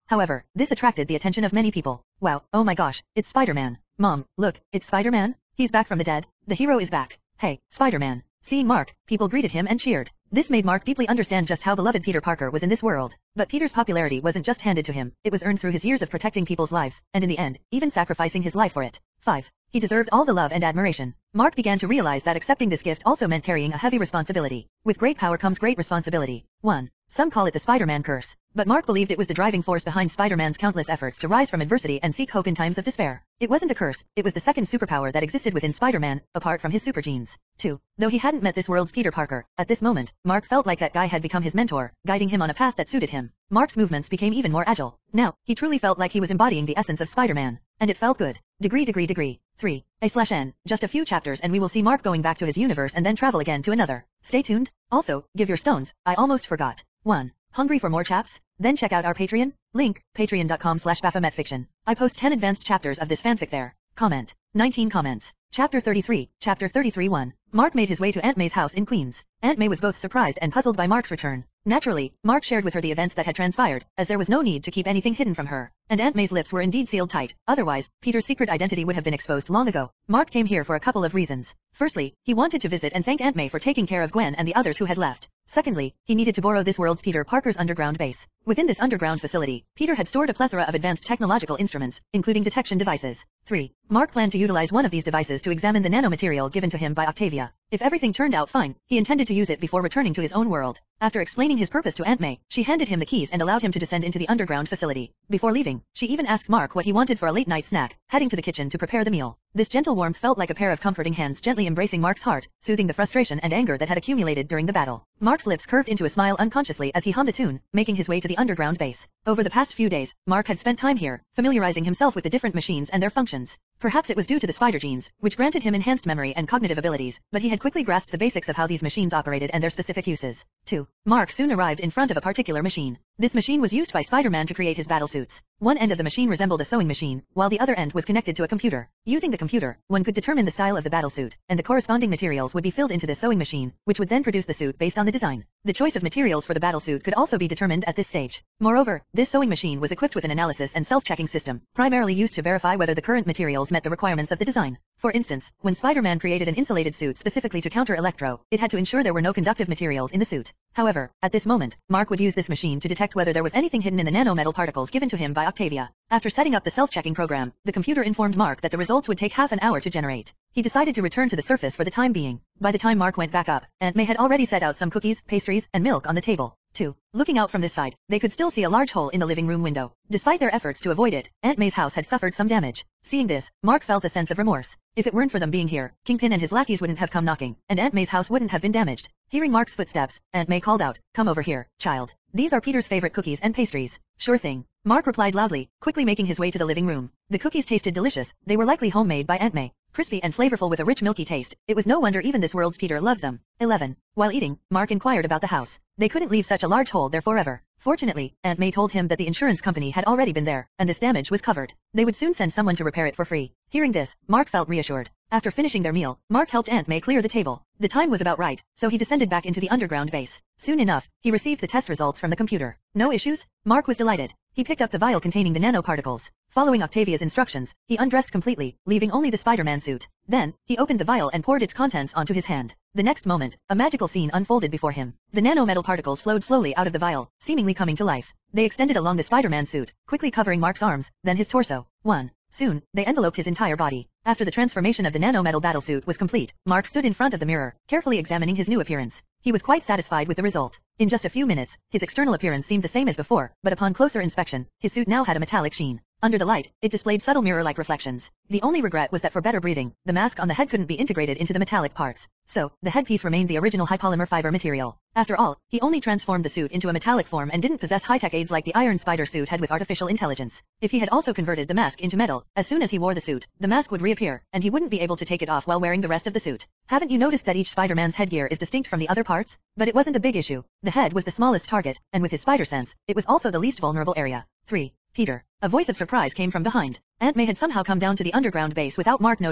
However, this attracted the attention of many people. Wow, oh my gosh, it's Spider-Man. Mom, look, it's Spider-Man? He's back from the dead. The hero is back. Hey, Spider-Man. Seeing Mark, people greeted him and cheered. This made Mark deeply understand just how beloved Peter Parker was in this world. But Peter's popularity wasn't just handed to him, it was earned through his years of protecting people's lives, and in the end, even sacrificing his life for it. 5. He deserved all the love and admiration. Mark began to realize that accepting this gift also meant carrying a heavy responsibility. With great power comes great responsibility. 1. Some call it the Spider-Man curse, but Mark believed it was the driving force behind Spider-Man's countless efforts to rise from adversity and seek hope in times of despair. It wasn't a curse, it was the second superpower that existed within Spider-Man, apart from his super genes. 2. Though he hadn't met this world's Peter Parker, at this moment, Mark felt like that guy had become his mentor, guiding him on a path that suited him. Mark's movements became even more agile. Now, he truly felt like he was embodying the essence of Spider-Man. And it felt good. Degree. 3. A/N. Just a few chapters and we will see Mark going back to his universe and then travel again to another. Stay tuned. Also, give your stones, I almost forgot. 1. Hungry for more chaps? Then check out our Patreon. Link, patreon.com/baphometfiction. I post 10 advanced chapters of this fanfic there. Comment. 19 comments. Chapter 33, Chapter 33-1. Mark made his way to Aunt May's house in Queens. Aunt May was both surprised and puzzled by Mark's return. Naturally, Mark shared with her the events that had transpired, as there was no need to keep anything hidden from her. And Aunt May's lips were indeed sealed tight, otherwise, Peter's secret identity would have been exposed long ago. Mark came here for a couple of reasons. Firstly, he wanted to visit and thank Aunt May for taking care of Gwen and the others who had left. Secondly, he needed to borrow this world's Peter Parker's underground base. Within this underground facility, Peter had stored a plethora of advanced technological instruments, including detection devices. 3. Mark planned to utilize one of these devices to examine the nanomaterial given to him by Octavia. If everything turned out fine, he intended to use it before returning to his own world. After explaining his purpose to Aunt May, she handed him the keys and allowed him to descend into the underground facility. Before leaving, she even asked Mark what he wanted for a late-night snack, heading to the kitchen to prepare the meal. This gentle warmth felt like a pair of comforting hands gently embracing Mark's heart, soothing the frustration and anger that had accumulated during the battle. Mark's lips curved into a smile unconsciously as he hummed a tune, making his way to the underground base. Over the past few days, Mark had spent time here, familiarizing himself with the different machines and their functions. Perhaps it was due to the spider genes, which granted him enhanced memory and cognitive abilities, but he had quickly grasped the basics of how these machines operated and their specific uses. 2. Mark soon arrived in front of a particular machine. This machine was used by Spider-Man to create his battle suits. One end of the machine resembled a sewing machine, while the other end was connected to a computer. Using the computer, one could determine the style of the battle suit, and the corresponding materials would be filled into the sewing machine, which would then produce the suit based on the design. The choice of materials for the battle suit could also be determined at this stage. Moreover, this sewing machine was equipped with an analysis and self-checking system, primarily used to verify whether the current materials met the requirements of the design. For instance, when Spider-Man created an insulated suit specifically to counter Electro, it had to ensure there were no conductive materials in the suit. However, at this moment, Mark would use this machine to detect whether there was anything hidden in the nanometal particles given to him by Octavia. After setting up the self-checking program, the computer informed Mark that the results would take half an hour to generate. He decided to return to the surface for the time being. By the time Mark went back up, Aunt May had already set out some cookies, pastries, and milk on the table. 2. Looking out from this side, they could still see a large hole in the living room window. Despite their efforts to avoid it, Aunt May's house had suffered some damage. Seeing this, Mark felt a sense of remorse. If it weren't for them being here, Kingpin and his lackeys wouldn't have come knocking, and Aunt May's house wouldn't have been damaged. Hearing Mark's footsteps, Aunt May called out, "Come over here, child. These are Peter's favorite cookies and pastries." "Sure thing." Mark replied loudly, quickly making his way to the living room. The cookies tasted delicious, they were likely homemade by Aunt May. Crispy and flavorful with a rich milky taste, it was no wonder even this world's Peter loved them. 11. While eating, Mark inquired about the house. They couldn't leave such a large hole there forever. Fortunately, Aunt May told him that the insurance company had already been there, and this damage was covered. They would soon send someone to repair it for free. Hearing this, Mark felt reassured. After finishing their meal, Mark helped Aunt May clear the table. The time was about right, so he descended back into the underground base. Soon enough, he received the test results from the computer. No issues? Mark was delighted. He picked up the vial containing the nanoparticles. Following Octavia's instructions, he undressed completely, leaving only the Spider-Man suit. Then, he opened the vial and poured its contents onto his hand. The next moment, a magical scene unfolded before him. The nanometal particles flowed slowly out of the vial, seemingly coming to life. They extended along the Spider-Man suit, quickly covering Mark's arms, then his torso. 1. Soon, they enveloped his entire body. After the transformation of the nanometal battlesuit was complete, Mark stood in front of the mirror, carefully examining his new appearance. He was quite satisfied with the result. In just a few minutes, his external appearance seemed the same as before, but upon closer inspection, his suit now had a metallic sheen. Under the light, it displayed subtle mirror-like reflections. The only regret was that for better breathing, the mask on the head couldn't be integrated into the metallic parts. So, the headpiece remained the original high polymer fiber material. After all, he only transformed the suit into a metallic form and didn't possess high-tech aids like the Iron Spider suit had with artificial intelligence. If he had also converted the mask into metal, as soon as he wore the suit, the mask would reappear, and he wouldn't be able to take it off while wearing the rest of the suit. Haven't you noticed that each Spider-Man's headgear is distinct from the other parts? But it wasn't a big issue. The head was the smallest target, and with his spider sense, it was also the least vulnerable area. 3. Peter. A voice of surprise came from behind. Aunt May had somehow come down to the underground base without Mark noticing.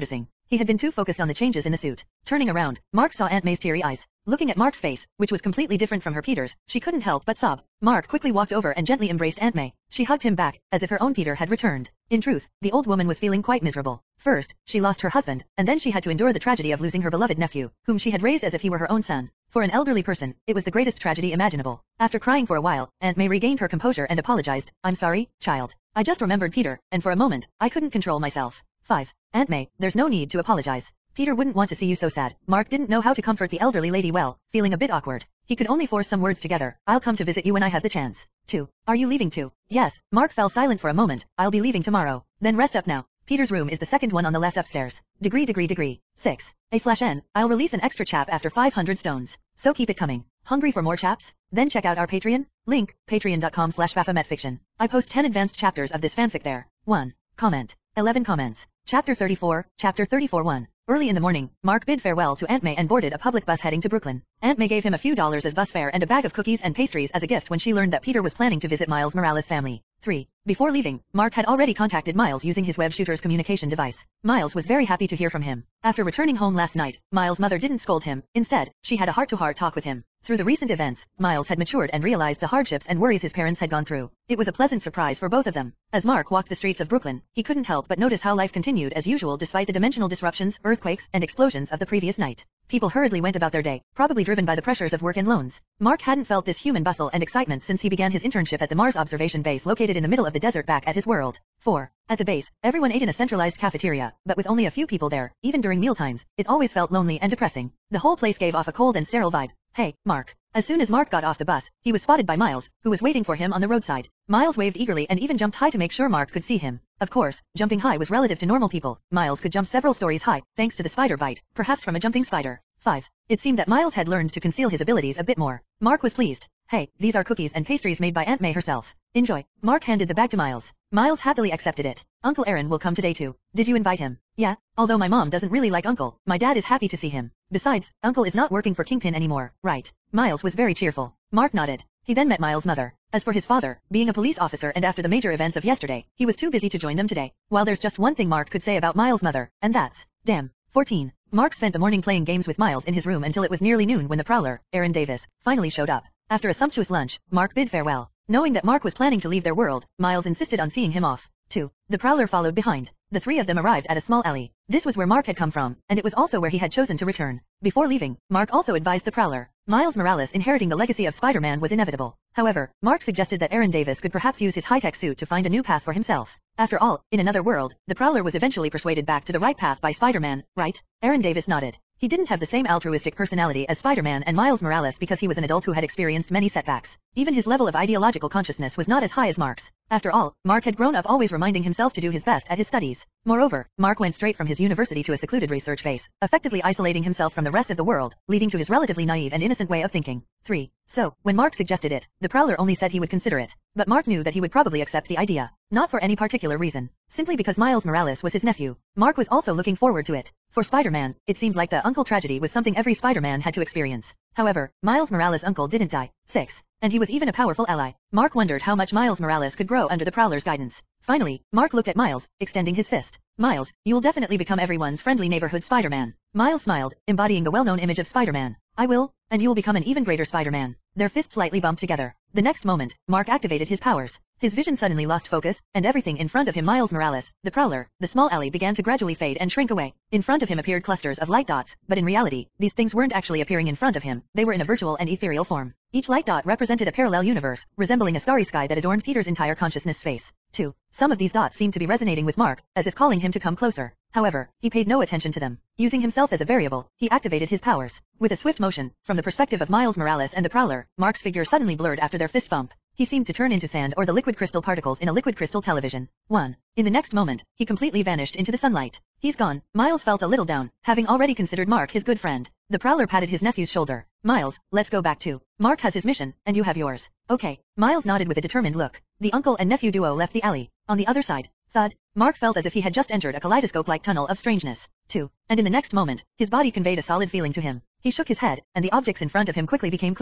He had been too focused on the changes in the suit. Turning around, Mark saw Aunt May's teary eyes. Looking at Mark's face, which was completely different from her Peter's, she couldn't help but sob. Mark quickly walked over and gently embraced Aunt May. She hugged him back, as if her own Peter had returned. In truth, the old woman was feeling quite miserable. First, she lost her husband, and then she had to endure the tragedy of losing her beloved nephew, whom she had raised as if he were her own son. For an elderly person, it was the greatest tragedy imaginable. After crying for a while, Aunt May regained her composure and apologized. "I'm sorry, child. I just remembered Peter, and for a moment, I couldn't control myself." 5. Aunt May, there's no need to apologize. Peter wouldn't want to see you so sad. Mark didn't know how to comfort the elderly lady well, feeling a bit awkward. He could only force some words together. "I'll come to visit you when I have the chance." 2. Are you leaving too? Yes. Mark fell silent for a moment. "I'll be leaving tomorrow." "Then rest up now. Peter's room is the second one on the left upstairs. Degree. 6. A/N, I'll release an extra chap after 500 stones. So keep it coming. Hungry for more chaps? Then check out our Patreon. Link, patreon.com/baphometfiction. I post 10 advanced chapters of this fanfic there. 1. Comment. 11 comments. Chapter 34, Chapter 34-1. Early in the morning, Mark bid farewell to Aunt May and boarded a public bus heading to Brooklyn. Aunt May gave him a few dollars as bus fare and a bag of cookies and pastries as a gift when she learned that Peter was planning to visit Miles Morales' family. 3. Before leaving, Mark had already contacted Miles using his web shooter's communication device. Miles was very happy to hear from him. After returning home last night, Miles' mother didn't scold him. Instead, she had a heart-to-heart talk with him. Through the recent events, Miles had matured and realized the hardships and worries his parents had gone through. It was a pleasant surprise for both of them. As Mark walked the streets of Brooklyn, he couldn't help but notice how life continued as usual despite the dimensional disruptions, earthquakes, and explosions of the previous night. People hurriedly went about their day, probably driven by the pressures of work and loans. Mark hadn't felt this human bustle and excitement since he began his internship at the Mars observation base located in the middle of the desert back at his world. 4. At the base, everyone ate in a centralized cafeteria, but with only a few people there, even during mealtimes, it always felt lonely and depressing. The whole place gave off a cold and sterile vibe. "Hey, Mark." As soon as Mark got off the bus, he was spotted by Miles, who was waiting for him on the roadside. Miles waved eagerly and even jumped high to make sure Mark could see him. Of course, jumping high was relative to normal people. Miles could jump several stories high, thanks to the spider bite, perhaps from a jumping spider. 5. It seemed that Miles had learned to conceal his abilities a bit more. Mark was pleased. "Hey, these are cookies and pastries made by Aunt May herself. Enjoy." Mark handed the bag to Miles. Miles happily accepted it. "Uncle Aaron will come today too. Did you invite him?" "Yeah, although my mom doesn't really like Uncle, my dad is happy to see him. Besides, Uncle is not working for Kingpin anymore, right?" Miles was very cheerful. Mark nodded. He then met Miles' mother. As for his father, being a police officer and after the major events of yesterday, he was too busy to join them today. While there's just one thing Mark could say about Miles' mother, and that's, damn. 14. Mark spent the morning playing games with Miles in his room until it was nearly noon when the prowler, Aaron Davis, finally showed up. After a sumptuous lunch, Mark bid farewell. Knowing that Mark was planning to leave their world, Miles insisted on seeing him off. 2. The prowler followed behind. The three of them arrived at a small alley. This was where Mark had come from, and it was also where he had chosen to return. Before leaving, Mark also advised the prowler. Miles Morales inheriting the legacy of Spider-Man was inevitable. However, Mark suggested that Aaron Davis could perhaps use his high-tech suit to find a new path for himself. After all, in another world, the prowler was eventually persuaded back to the right path by Spider-Man, right? Aaron Davis nodded. He didn't have the same altruistic personality as Spider-Man and Miles Morales because he was an adult who had experienced many setbacks. Even his level of ideological consciousness was not as high as Mark's. After all, Mark had grown up always reminding himself to do his best at his studies. Moreover, Mark went straight from his university to a secluded research base, effectively isolating himself from the rest of the world, leading to his relatively naive and innocent way of thinking. 3. So, when Mark suggested it, the prowler only said he would consider it. But Mark knew that he would probably accept the idea. Not for any particular reason. Simply because Miles Morales was his nephew. Mark was also looking forward to it. For Spider-Man, it seemed like the uncle tragedy was something every Spider-Man had to experience. However, Miles Morales' uncle didn't die. 6. And he was even a powerful ally. Mark wondered how much Miles Morales could grow under the prowler's guidance. Finally, Mark looked at Miles, extending his fist. "Miles, you'll definitely become everyone's friendly neighborhood Spider-Man." Miles smiled, embodying the well-known image of Spider-Man. "I will, and you'll become an even greater Spider-Man." Their fists slightly bumped together. The next moment, Mark activated his powers. His vision suddenly lost focus, and everything in front of him, Miles Morales, the prowler, the small alley, began to gradually fade and shrink away. In front of him appeared clusters of light dots, but in reality, these things weren't actually appearing in front of him, they were in a virtual and ethereal form. Each light dot represented a parallel universe, resembling a starry sky that adorned Peter's entire consciousness space. 2. Some of these dots seemed to be resonating with Mark, as if calling him to come closer. However, he paid no attention to them. Using himself as a variable, he activated his powers. With a swift motion, from the perspective of Miles Morales and the prowler, Mark's figure suddenly blurred after their fist bump. He seemed to turn into sand or the liquid crystal particles in a liquid crystal television. 1. In the next moment, he completely vanished into the sunlight. "He's gone." Miles felt a little down, having already considered Mark his good friend. The prowler patted his nephew's shoulder. "Miles, let's go back too. Mark has his mission, and you have yours." "Okay." Miles nodded with a determined look. The uncle and nephew duo left the alley. On the other side, thud, Mark felt as if he had just entered a kaleidoscope-like tunnel of strangeness. 2. And in the next moment, his body conveyed a solid feeling to him. He shook his head, and the objects in front of him quickly became clear.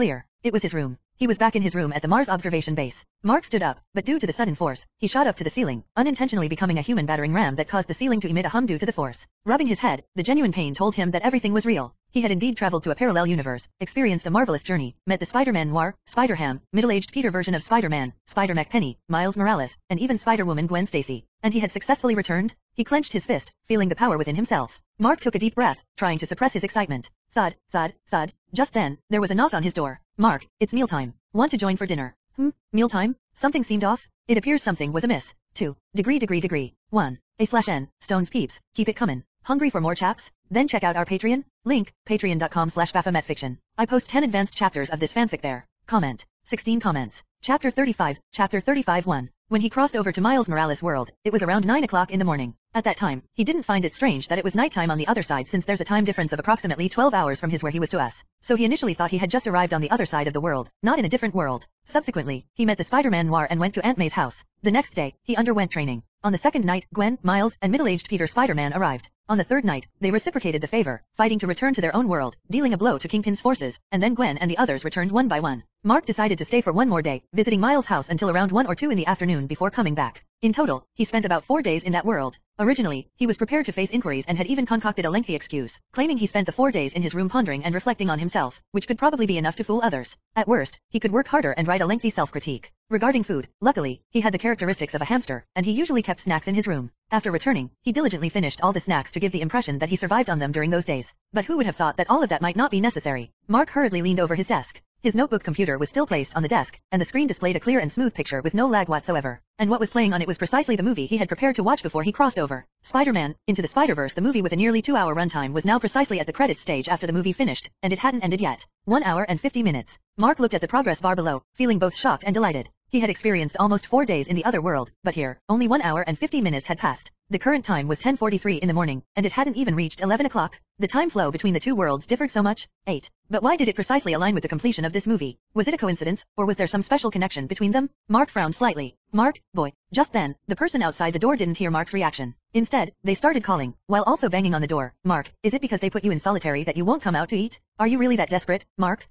It was his room. He was back in his room at the Mars observation base. Mark stood up, but due to the sudden force, he shot up to the ceiling, unintentionally becoming a human battering ram that caused the ceiling to emit a hum due to the force. Rubbing his head, the genuine pain told him that everything was real. He had indeed traveled to a parallel universe, experienced a marvelous journey, met the Spider-Man Noir, Spider-Ham, middle-aged Peter version of Spider-Man, Spider-Mech Penny, Miles Morales, and even Spider-Woman Gwen Stacy. And he had successfully returned? He clenched his fist, feeling the power within himself. Mark took a deep breath, trying to suppress his excitement. Thud, thud, thud. Just then, there was a knock on his door. Mark, it's mealtime. Want to join for dinner? Mealtime? Something seemed off? It appears something was amiss. 2. Degree. 1. A/N. Stones peeps, keep it comin'. Hungry for more chaps? Then check out our Patreon. Link, patreon.com/baphometfiction. I post 10 advanced chapters of this fanfic there. Comment. 16 comments. Chapter 35, Chapter 35 1. When he crossed over to Miles Morales' world, it was around 9 o'clock in the morning. At that time, he didn't find it strange that it was nighttime on the other side since there's a time difference of approximately 12 hours from his where he was to us. So he initially thought he had just arrived on the other side of the world, not in a different world. Subsequently, he met the Spider-Man Noir and went to Aunt May's house. The next day, he underwent training. On the second night, Gwen, Miles, and middle-aged Peter Spider-Man arrived. On the third night, they reciprocated the favor, fighting to return to their own world, dealing a blow to Kingpin's forces, and then Gwen and the others returned one by one. Mark decided to stay for one more day, visiting Miles' house until around 1 or 2 in the afternoon before coming back. In total, he spent about 4 days in that world. Originally, he was prepared to face inquiries and had even concocted a lengthy excuse, claiming he spent the 4 days in his room pondering and reflecting on himself, which could probably be enough to fool others. At worst, he could work harder and write a lengthy self-critique. Regarding food, luckily, he had the characteristics of a hamster, and he usually kept snacks in his room. After returning, he diligently finished all the snacks to give the impression that he survived on them during those days. But who would have thought that all of that might not be necessary? Mark hurriedly leaned over his desk. His notebook computer was still placed on the desk, and the screen displayed a clear and smooth picture with no lag whatsoever. And what was playing on it was precisely the movie he had prepared to watch before he crossed over. Spider-Man, Into the Spider-Verse. The movie with a nearly 2-hour runtime was now precisely at the credits stage after the movie finished, and it hadn't ended yet. 1 hour and 50 minutes. Mark looked at the progress bar below, feeling both shocked and delighted. He had experienced almost 4 days in the other world, but here, only 1 hour and 50 minutes had passed. The current time was 10:43 in the morning, and it hadn't even reached 11 o'clock. The time flow between the two worlds differed so much. 8. But why did it precisely align with the completion of this movie? Was it a coincidence, or was there some special connection between them? Mark frowned slightly. Mark, boy. Just then, the person outside the door didn't hear Mark's reaction. Instead, they started calling, while also banging on the door. Mark, is it because they put you in solitary that you won't come out to eat? Are you really that desperate? Mark?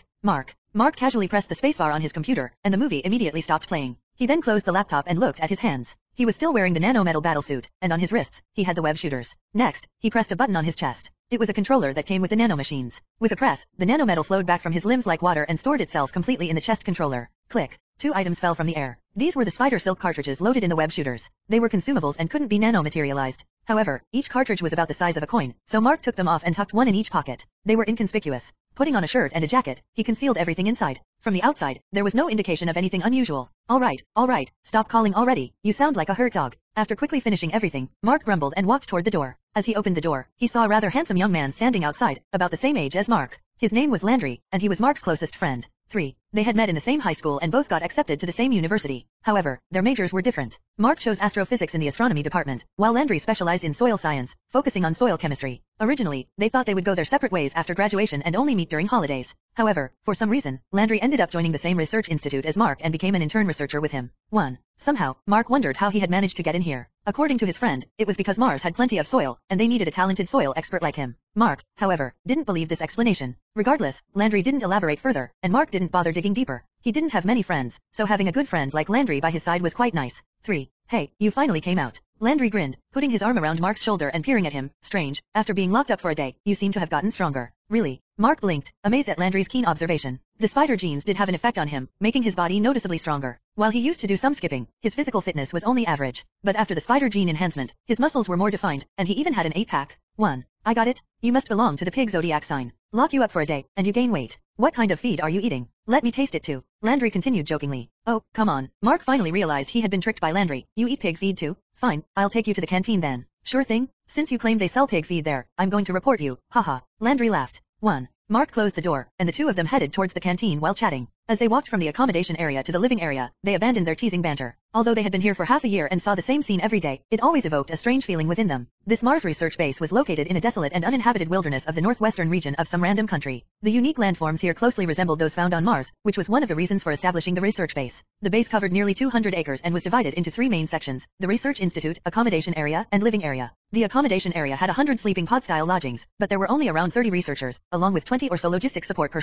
Mark casually pressed the spacebar on his computer, and the movie immediately stopped playing. He then closed the laptop and looked at his hands. He was still wearing the nanometal battlesuit, and on his wrists, he had the web shooters. Next, he pressed a button on his chest. It was a controller that came with the nanomachines. With a press, the nanometal flowed back from his limbs like water and stored itself completely in the chest controller. Click. 2 items fell from the air. These were the Spider Silk cartridges loaded in the web shooters. They were consumables and couldn't be nanomaterialized. However, each cartridge was about the size of a coin, so Mark took them off and tucked one in each pocket. They were inconspicuous. Putting on a shirt and a jacket, he concealed everything inside. From the outside, there was no indication of anything unusual. All right, stop calling already, you sound like a hurt dog. After quickly finishing everything, Mark grumbled and walked toward the door. As he opened the door, he saw a rather handsome young man standing outside, about the same age as Mark. His name was Landry, and he was Mark's closest friend. 3. They had met in the same high school and both got accepted to the same university. However, their majors were different. Mark chose astrophysics in the astronomy department, while Landry specialized in soil science, focusing on soil chemistry. Originally, they thought they would go their separate ways after graduation and only meet during holidays. However, for some reason, Landry ended up joining the same research institute as Mark and became an intern researcher with him. 1. Somehow, Mark wondered how he had managed to get in here. According to his friend, it was because Mars had plenty of soil, and they needed a talented soil expert like him. Mark, however, didn't believe this explanation. Regardless, Landry didn't elaborate further, and Mark didn't bother digging deeper. He didn't have many friends, so having a good friend like Landry by his side was quite nice. 3. Hey, you finally came out. Landry grinned, putting his arm around Mark's shoulder and peering at him. Strange, after being locked up for a day, you seem to have gotten stronger. Really? Mark blinked, amazed at Landry's keen observation. The spider genes did have an effect on him, making his body noticeably stronger. While he used to do some skipping, his physical fitness was only average. But after the spider gene enhancement, his muscles were more defined, and he even had an 8-pack. 1. I got it. You must belong to the pig zodiac sign. Lock you up for a day, and you gain weight. What kind of feed are you eating? Let me taste it too. Landry continued jokingly. Oh, come on. Mark finally realized he had been tricked by Landry. You eat pig feed too? Fine, I'll take you to the canteen then. Sure thing. Since you claim they sell pig feed there, I'm going to report you. Haha. Landry laughed. 1. Mark closed the door, and the two of them headed towards the canteen while chatting. As they walked from the accommodation area to the living area, they abandoned their teasing banter. Although they had been here for half a year and saw the same scene every day, it always evoked a strange feeling within them. This Mars research base was located in a desolate and uninhabited wilderness of the northwestern region of some random country. The unique landforms here closely resembled those found on Mars, which was one of the reasons for establishing the research base. The base covered nearly 200 acres and was divided into 3 main sections: the research institute, accommodation area, and living area. The accommodation area had 100 sleeping pod-style lodgings, but there were only around 30 researchers, along with 20 or so logistic support personnel.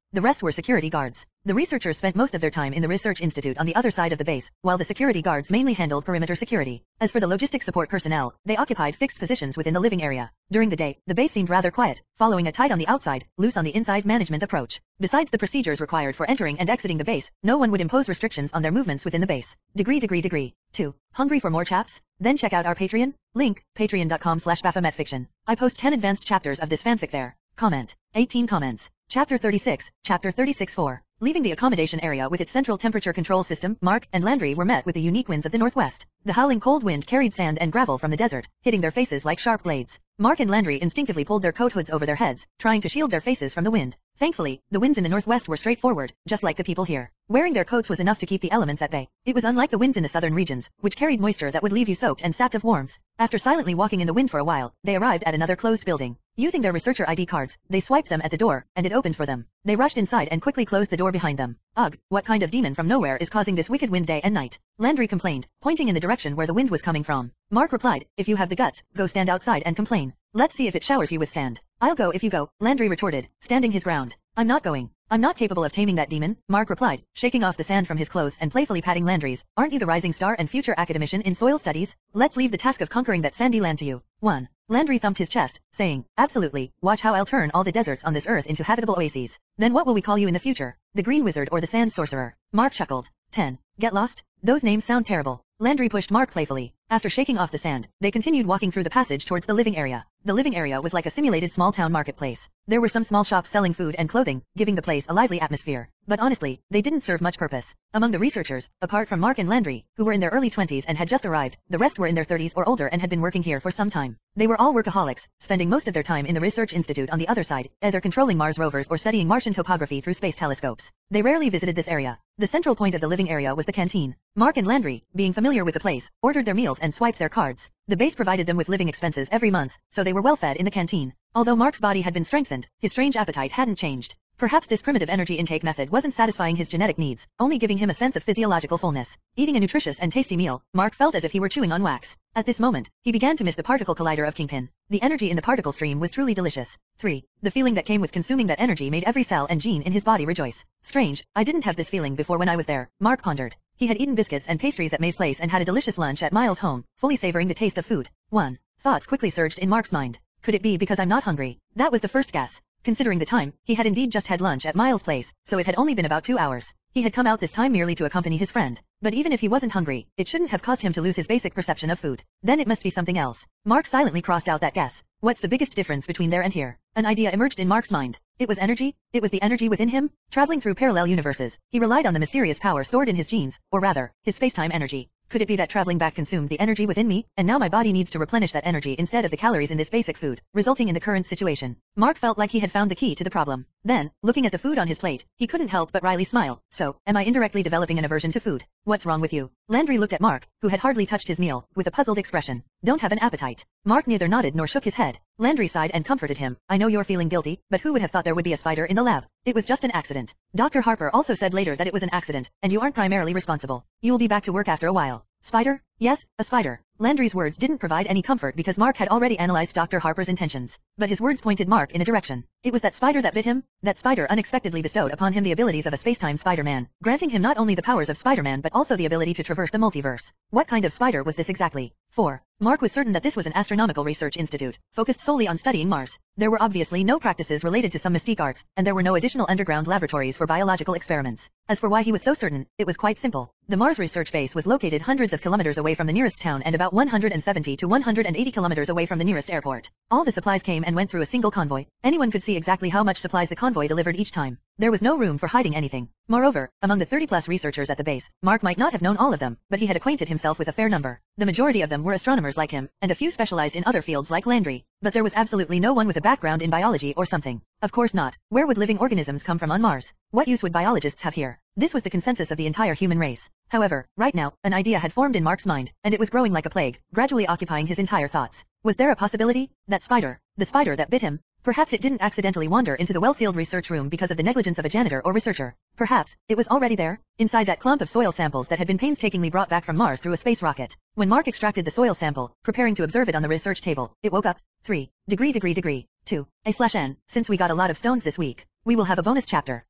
The rest were security guards. The researchers spent most of their time in the research institute on the other side of the base, while the security guards mainly handled perimeter security. As for the logistic support personnel, they occupied fixed positions within the living area. During the day, the base seemed rather quiet, following a tight on the outside, loose on the inside management approach. Besides the procedures required for entering and exiting the base, no one would impose restrictions on their movements within the base. Degree. 2. Hungry for more chaps? Then check out our Patreon? Link, patreon.com/baphometfiction. I post 10 advanced chapters of this fanfic there. Comment. 18 comments. Chapter 36, Chapter 36-4. Leaving the accommodation area with its central temperature control system, Mark and Landry were met with the unique winds of the northwest. The howling cold wind carried sand and gravel from the desert, hitting their faces like sharp blades. Mark and Landry instinctively pulled their coat hoods over their heads, trying to shield their faces from the wind. Thankfully, the winds in the northwest were straightforward, just like the people here. Wearing their coats was enough to keep the elements at bay. It was unlike the winds in the southern regions, which carried moisture that would leave you soaked and sapped of warmth. After silently walking in the wind for a while, they arrived at another closed building. Using their researcher ID cards, they swiped them at the door, and it opened for them. They rushed inside and quickly closed the door behind them. Ugh, what kind of demon from nowhere is causing this wicked wind day and night? Landry complained, pointing in the direction where the wind was coming from. Mark replied, if you have the guts, go stand outside and complain. Let's see if it showers you with sand. I'll go if you go, Landry retorted, standing his ground. I'm not going. I'm not capable of taming that demon, Mark replied, shaking off the sand from his clothes and playfully patting Landry's. Aren't you the rising star and future academician in soil studies? Let's leave the task of conquering that sandy land to you. 1. Landry thumped his chest, saying, absolutely, watch how I'll turn all the deserts on this earth into habitable oases. Then what will we call you in the future? The Green Wizard or the Sand Sorcerer? Mark chuckled. 10. Get lost? Those names sound terrible. Landry pushed Mark playfully. After shaking off the sand, they continued walking through the passage towards the living area. The living area was like a simulated small-town marketplace. There were some small shops selling food and clothing, giving the place a lively atmosphere. But honestly, they didn't serve much purpose. Among the researchers, apart from Mark and Landry, who were in their early 20s and had just arrived, the rest were in their 30s or older and had been working here for some time. They were all workaholics, spending most of their time in the research institute on the other side, either controlling Mars rovers or studying Martian topography through space telescopes. They rarely visited this area. The central point of the living area was the canteen. Mark and Landry, being familiar with the place, ordered their meals and swiped their cards. The base provided them with living expenses every month, so they were well fed in the canteen. Although Mark's body had been strengthened, his strange appetite hadn't changed. Perhaps this primitive energy intake method wasn't satisfying his genetic needs, only giving him a sense of physiological fullness. Eating a nutritious and tasty meal, Mark felt as if he were chewing on wax. At this moment, he began to miss the particle collider of Kingpin. The energy in the particle stream was truly delicious. 3. The feeling that came with consuming that energy made every cell and gene in his body rejoice. Strange, I didn't have this feeling before when I was there, Mark pondered. He had eaten biscuits and pastries at May's place and had a delicious lunch at Miles' home, fully savoring the taste of food. 1. Thoughts quickly surged in Mark's mind. Could it be because I'm not hungry? That was the first guess. Considering the time, he had indeed just had lunch at Miles' place, so it had only been about 2 hours. He had come out this time merely to accompany his friend. But even if he wasn't hungry, it shouldn't have caused him to lose his basic perception of food. Then it must be something else. Mark silently crossed out that guess. What's the biggest difference between there and here? An idea emerged in Mark's mind. It was energy? It was the energy within him? Traveling through parallel universes, he relied on the mysterious power stored in his genes, or rather, his space-time energy. Could it be that traveling back consumed the energy within me, and now my body needs to replenish that energy instead of the calories in this basic food, resulting in the current situation? Mark felt like he had found the key to the problem. Then, looking at the food on his plate, he couldn't help but wryly smile. So, am I indirectly developing an aversion to food? What's wrong with you? Landry looked at Mark, who had hardly touched his meal, with a puzzled expression. Don't have an appetite. Mark neither nodded nor shook his head. Landry sighed and comforted him. I know you're feeling guilty, but who would have thought there would be a spider in the lab? It was just an accident. Dr. Harper also said later that it was an accident, and you aren't primarily responsible. You will be back to work after a while. Spider? Yes, a spider. Landry's words didn't provide any comfort because Mark had already analyzed Dr. Harper's intentions. But his words pointed Mark in a direction. It was that spider that bit him. That spider unexpectedly bestowed upon him the abilities of a space-time Spider-Man, granting him not only the powers of Spider-Man but also the ability to traverse the multiverse. What kind of spider was this exactly? 4. Mark was certain that this was an astronomical research institute, focused solely on studying Mars. There were obviously no practices related to some mystique arts, and there were no additional underground laboratories for biological experiments. As for why he was so certain, it was quite simple. The Mars research base was located hundreds of kilometers away from the nearest town and about 170 to 180 kilometers away from the nearest airport. All the supplies came and went through a single convoy. Anyone could see exactly how much supplies the convoy delivered each time. There was no room for hiding anything. Moreover, among the 30-plus researchers at the base, Mark might not have known all of them, but he had acquainted himself with a fair number. The majority of them were astronomers like him, and a few specialized in other fields like Landry. But there was absolutely no one with a background in biology or something. Of course not. Where would living organisms come from on Mars? What use would biologists have here? This was the consensus of the entire human race. However, right now, an idea had formed in Mark's mind, and it was growing like a plague, gradually occupying his entire thoughts. Was there a possibility? That spider, the spider that bit him? Perhaps it didn't accidentally wander into the well-sealed research room because of the negligence of a janitor or researcher. Perhaps, it was already there, inside that clump of soil samples that had been painstakingly brought back from Mars through a space rocket. When Mark extracted the soil sample, preparing to observe it on the research table, it woke up. 3. 2. A/N. Since we got a lot of stones this week, we will have a bonus chapter.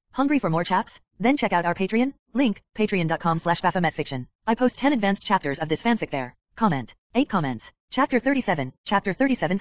Hungry for more chaps? Then check out our Patreon. Link, patreon.com/baphometfiction. I post 10 advanced chapters of this fanfic there. Comment. 8 comments. Chapter 37, Chapter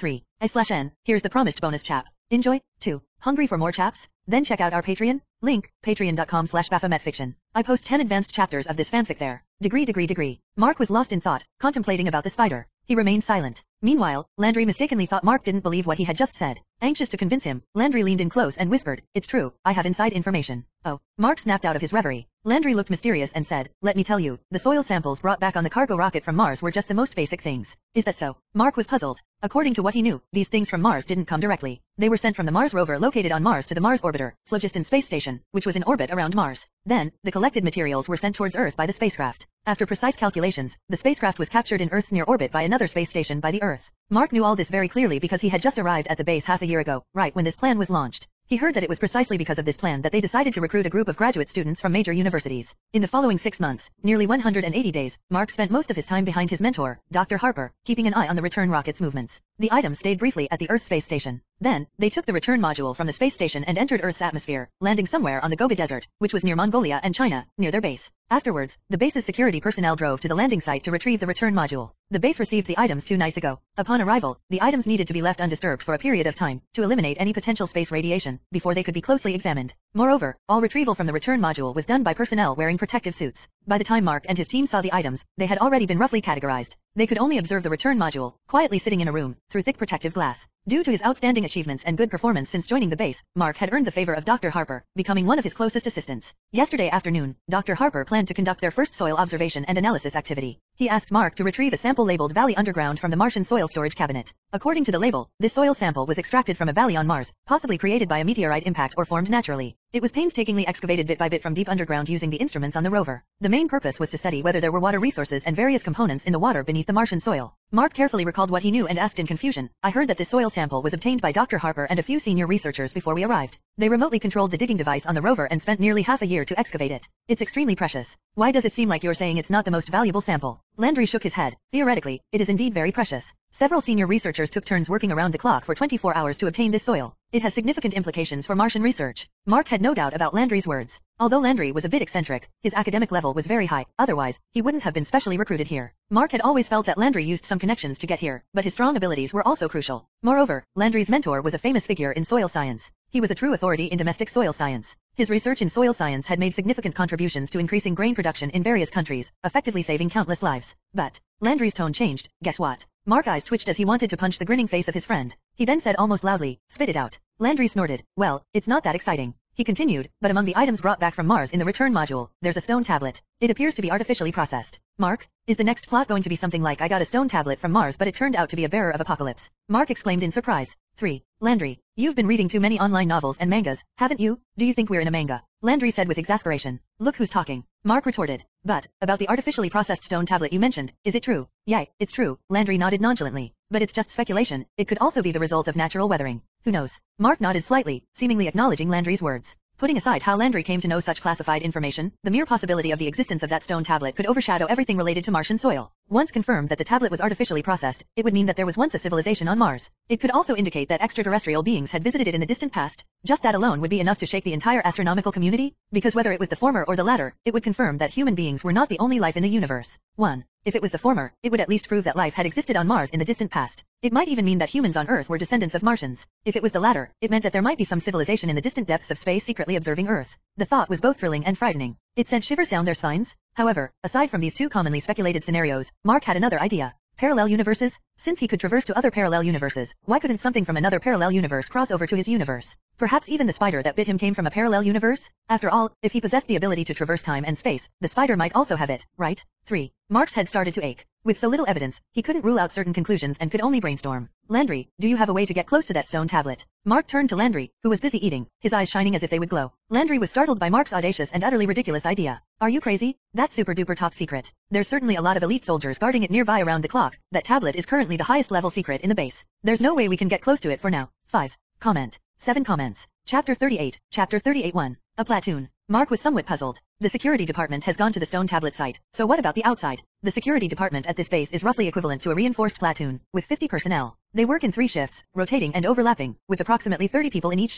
37-3, here's the promised bonus chap. Enjoy. 2. Hungry for more chaps? Then check out our Patreon. Link, patreon.com/baphometfiction. I post 10 advanced chapters of this fanfic there. Degree. Mark was lost in thought, contemplating about the spider. He remained silent. Meanwhile, Landry mistakenly thought Mark didn't believe what he had just said. Anxious to convince him, Landry leaned in close and whispered, "It's true, I have inside information." Oh. Mark snapped out of his reverie. Landry looked mysterious and said, "Let me tell you, the soil samples brought back on the cargo rocket from Mars were just the most basic things." Is that so? Mark was puzzled. According to what he knew, these things from Mars didn't come directly. They were sent from the Mars rover located on Mars to the Mars orbiter, Phlogiston Space Station, which was in orbit around Mars. Then, the collected materials were sent towards Earth by the spacecraft. After precise calculations, the spacecraft was captured in Earth's near orbit by another space station by the Earth. Mark knew all this very clearly because he had just arrived at the base half a year ago, right when this plan was launched. He heard that it was precisely because of this plan that they decided to recruit a group of graduate students from major universities. In the following 6 months, nearly 180 days, Mark spent most of his time behind his mentor, Dr. Harper, keeping an eye on the return rocket's movements. The items stayed briefly at the Earth space station. Then, they took the return module from the space station and entered Earth's atmosphere, landing somewhere on the Gobi Desert, which was near Mongolia and China, near their base. Afterwards, the base's security personnel drove to the landing site to retrieve the return module. The base received the items 2 nights ago. Upon arrival, the items needed to be left undisturbed for a period of time, to eliminate any potential space radiation, before they could be closely examined. Moreover, all retrieval from the return module was done by personnel wearing protective suits. By the time Mark and his team saw the items, they had already been roughly categorized. They could only observe the return module, quietly sitting in a room, through thick protective glass. Due to his outstanding achievements and good performance since joining the base, Mark had earned the favor of Dr. Harper, becoming one of his closest assistants. Yesterday afternoon, Dr. Harper planned to conduct their first soil observation and analysis activity. He asked Mark to retrieve a sample labeled Valley Underground from the Martian soil storage cabinet. According to the label, this soil sample was extracted from a valley on Mars, possibly created by a meteorite impact or formed naturally. It was painstakingly excavated bit by bit from deep underground using the instruments on the rover. The main purpose was to study whether there were water resources and various components in the water beneath the Martian soil. Mark carefully recalled what he knew and asked in confusion, "I heard that this soil sample was obtained by Dr. Harper and a few senior researchers before we arrived. They remotely controlled the digging device on the rover and spent nearly half a year to excavate it. It's extremely precious. Why does it seem like you're saying it's not the most valuable sample?" Landry shook his head. Theoretically, it is indeed very precious. Several senior researchers took turns working around the clock for 24 hours to obtain this soil. It has significant implications for Martian research. Mark had no doubt about Landry's words. Although Landry was a bit eccentric, his academic level was very high, otherwise, he wouldn't have been specially recruited here. Mark had always felt that Landry used some connections to get here, but his strong abilities were also crucial. Moreover, Landry's mentor was a famous figure in soil science. He was a true authority in domestic soil science. His research in soil science had made significant contributions to increasing grain production in various countries, effectively saving countless lives. But, Landry's tone changed. Guess what? Mark's eyes twitched as he wanted to punch the grinning face of his friend. He then said almost loudly, "Spit it out." Landry snorted. "Well, it's not that exciting." He continued, "But among the items brought back from Mars in the return module, there's a stone tablet. It appears to be artificially processed." Mark, is the next plot going to be something like "I got a stone tablet from Mars but it turned out to be a bearer of apocalypse"? Mark exclaimed in surprise. 3. Landry, you've been reading too many online novels and mangas, haven't you? Do you think we're in a manga? Landry said with exasperation. "Look who's talking." Mark retorted. "But, about the artificially processed stone tablet you mentioned, is it true?" "Yay, it's true," Landry nodded nonchalantly. "But it's just speculation. It could also be the result of natural weathering. Who knows?" Mark nodded slightly, seemingly acknowledging Landry's words. Putting aside how Landry came to know such classified information, the mere possibility of the existence of that stone tablet could overshadow everything related to Martian soil. Once confirmed that the tablet was artificially processed, it would mean that there was once a civilization on Mars. It could also indicate that extraterrestrial beings had visited it in the distant past. Just that alone would be enough to shake the entire astronomical community, because whether it was the former or the latter, it would confirm that human beings were not the only life in the universe. 1. If it was the former, it would at least prove that life had existed on Mars in the distant past. It might even mean that humans on Earth were descendants of Martians. If it was the latter, it meant that there might be some civilization in the distant depths of space secretly observing Earth. The thought was both thrilling and frightening. It sent shivers down their spines. However, aside from these two commonly speculated scenarios, Mark had another idea. Parallel universes? Since he could traverse to other parallel universes, why couldn't something from another parallel universe cross over to his universe? Perhaps even the spider that bit him came from a parallel universe? After all, if he possessed the ability to traverse time and space, the spider might also have it, right? 3. Mark's head started to ache. With so little evidence, he couldn't rule out certain conclusions and could only brainstorm. Landry, do you have a way to get close to that stone tablet? Mark turned to Landry, who was busy eating, his eyes shining as if they would glow. Landry was startled by Mark's audacious and utterly ridiculous idea. Are you crazy? That's super duper top secret. There's certainly a lot of elite soldiers guarding it nearby around the clock. That tablet is currently the highest level secret in the base. There's no way we can get close to it for now. 5. Comment. 7 comments. Chapter 38, Chapter 38-1. A platoon. Mark was somewhat puzzled. The security department has gone to the stone tablet site, so what about the outside? The security department at this base is roughly equivalent to a reinforced platoon, with 50 personnel. They work in 3 shifts, rotating and overlapping, with approximately 30 people in each shift.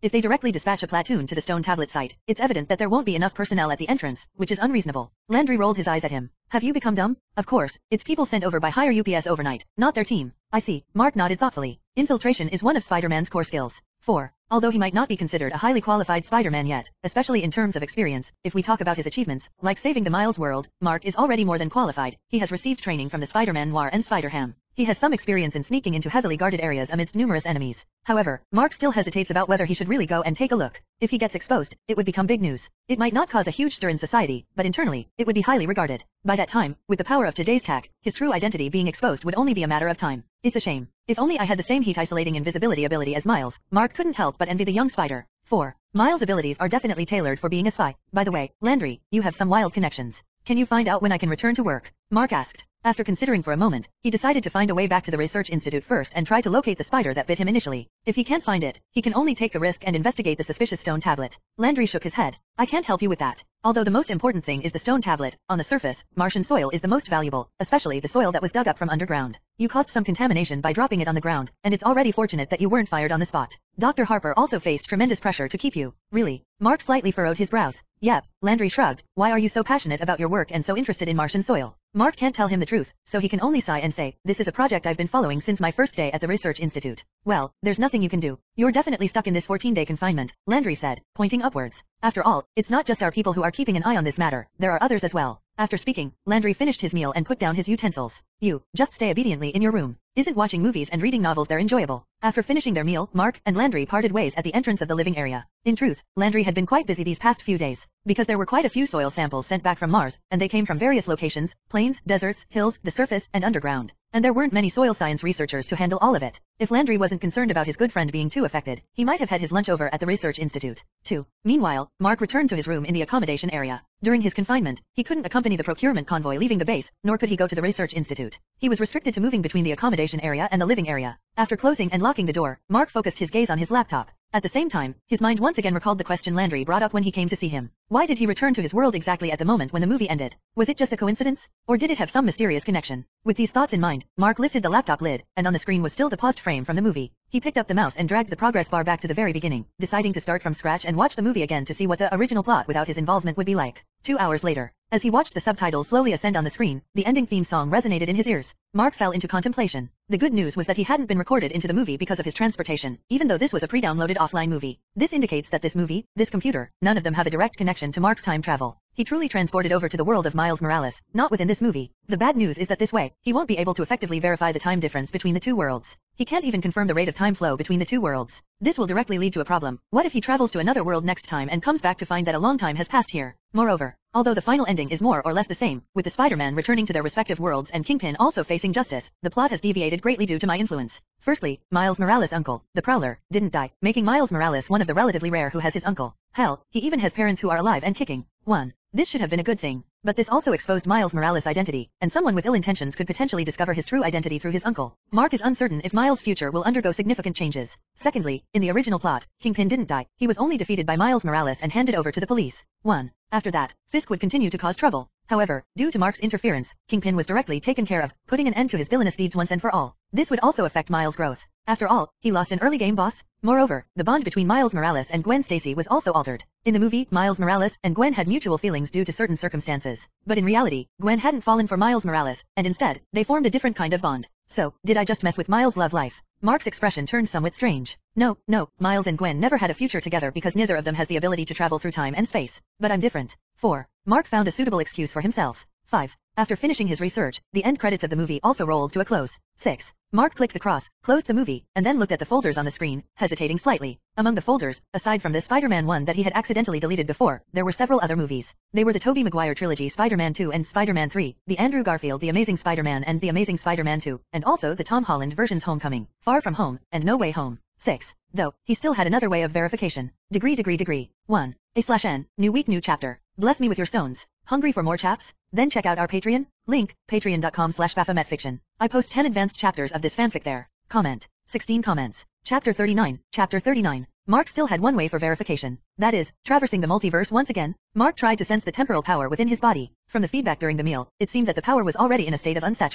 If they directly dispatch a platoon to the stone tablet site, it's evident that there won't be enough personnel at the entrance, which is unreasonable. Landry rolled his eyes at him. Have you become dumb? Of course, it's people sent over by higher UPS overnight, not their team. I see. Mark nodded thoughtfully. Infiltration is one of Spider-Man's core skills. 4. Although he might not be considered a highly qualified Spider-Man yet, especially in terms of experience, if we talk about his achievements, like saving the Miles world, Mark is already more than qualified. He has received training from the Spider-Man Noir and Spider-Ham. He has some experience in sneaking into heavily guarded areas amidst numerous enemies. However, Mark still hesitates about whether he should really go and take a look. If he gets exposed, it would become big news. It might not cause a huge stir in society, but internally, it would be highly regarded. By that time, with the power of today's tech, his true identity being exposed would only be a matter of time. It's a shame. If only I had the same heat-isolating invisibility ability as Miles, Mark couldn't help but envy the young spider. 4. Miles' abilities are definitely tailored for being a spy. By the way, Landry, you have some wild connections. Can you find out when I can return to work? Mark asked. After considering for a moment, he decided to find a way back to the research institute first and try to locate the spider that bit him initially. If he can't find it, he can only take the risk and investigate the suspicious stone tablet. Landry shook his head. I can't help you with that. Although the most important thing is the stone tablet, on the surface, Martian soil is the most valuable, especially the soil that was dug up from underground. You caused some contamination by dropping it on the ground, and it's already fortunate that you weren't fired on the spot. Dr. Harper also faced tremendous pressure to keep you. Really? Mark slightly furrowed his brows. Yep, Landry shrugged. Why are you so passionate about your work and so interested in Martian soil? Mark can't tell him the truth, so he can only sigh and say, this is a project I've been following since my first day at the research institute. Well, there's nothing you can do. You're definitely stuck in this 14-day confinement, Landry said, pointing upwards. After all, it's not just our people who are keeping an eye on this matter, there are others as well. After speaking, Landry finished his meal and put down his utensils. You, just stay obediently in your room. Isn't watching movies and reading novels there enjoyable? After finishing their meal, Mark and Landry parted ways at the entrance of the living area. In truth, Landry had been quite busy these past few days, because there were quite a few soil samples sent back from Mars, and they came from various locations, plains, deserts, hills, the surface, and underground. And there weren't many soil science researchers to handle all of it. If Landry wasn't concerned about his good friend being too affected, he might have had his lunch over at the research institute. 2. Meanwhile, Mark returned to his room in the accommodation area. During his confinement, he couldn't accompany the procurement convoy leaving the base, nor could he go to the research institute. He was restricted to moving between the accommodation area and the living area. After closing and locking the door, Mark focused his gaze on his laptop. At the same time, his mind once again recalled the question Landry brought up when he came to see him. Why did he return to his world exactly at the moment when the movie ended? Was it just a coincidence? Or did it have some mysterious connection? With these thoughts in mind, Mark lifted the laptop lid, and on the screen was still the paused frame from the movie. He picked up the mouse and dragged the progress bar back to the very beginning, deciding to start from scratch and watch the movie again to see what the original plot without his involvement would be like. 2 hours later, as he watched the subtitles slowly ascend on the screen, the ending theme song resonated in his ears. Mark fell into contemplation. The good news was that he hadn't been recorded into the movie because of his transportation, even though this was a pre-downloaded offline movie. This indicates that this movie, this computer, none of them have a direct connection to Mark's time travel. He truly transported over to the world of Miles Morales, not within this movie. The bad news is that this way, he won't be able to effectively verify the time difference between the two worlds. He can't even confirm the rate of time flow between the two worlds. This will directly lead to a problem. What if he travels to another world next time and comes back to find that a long time has passed here? Moreover, although the final ending is more or less the same, with the Spider-Man returning to their respective worlds and Kingpin also facing justice, the plot has deviated greatly due to my influence. Firstly, Miles Morales' uncle, the Prowler, didn't die, making Miles Morales one of the relatively rare who has his uncle. Hell, he even has parents who are alive and kicking. 1. This should have been a good thing. But this also exposed Miles Morales' identity, and someone with ill intentions could potentially discover his true identity through his uncle. Mark is uncertain if Miles' future will undergo significant changes. Secondly, in the original plot, Kingpin didn't die. He was only defeated by Miles Morales and handed over to the police. 1. After that, Fisk would continue to cause trouble. However, due to Mark's interference, Kingpin was directly taken care of, putting an end to his villainous deeds once and for all. This would also affect Miles' growth. After all, he lost an early game boss. Moreover, the bond between Miles Morales and Gwen Stacy was also altered. In the movie, Miles Morales and Gwen had mutual feelings due to certain circumstances. But in reality, Gwen hadn't fallen for Miles Morales, and instead, they formed a different kind of bond. So, did I just mess with Miles' love life? Mark's expression turned somewhat strange. No, Miles and Gwen never had a future together because neither of them has the ability to travel through time and space. But I'm different. 4. Mark found a suitable excuse for himself. 5. After finishing his research, the end credits of the movie also rolled to a close. 6. Mark clicked the cross, closed the movie, and then looked at the folders on the screen, hesitating slightly. Among the folders, aside from the Spider-Man one that he had accidentally deleted before, there were several other movies. They were the Tobey Maguire trilogy Spider-Man 2 and Spider-Man 3, the Andrew Garfield The Amazing Spider-Man and The Amazing Spider-Man 2, and also the Tom Holland versions Homecoming, Far From Home, and No Way Home. 6. Though, he still had another way of verification. Degree. 1. A/N, new week new chapter. Bless me with your stones. Hungry for more chaps? Then check out our Patreon. Link, patreon.com/BaphometFiction. I post 10 advanced chapters of this fanfic there. Comment. 16 comments. Chapter 39. Chapter 39. Mark still had one way for verification. That is, traversing the multiverse once again. Mark tried to sense the temporal power within his body. From the feedback during the meal, it seemed that the power was already in a state of unsaturation.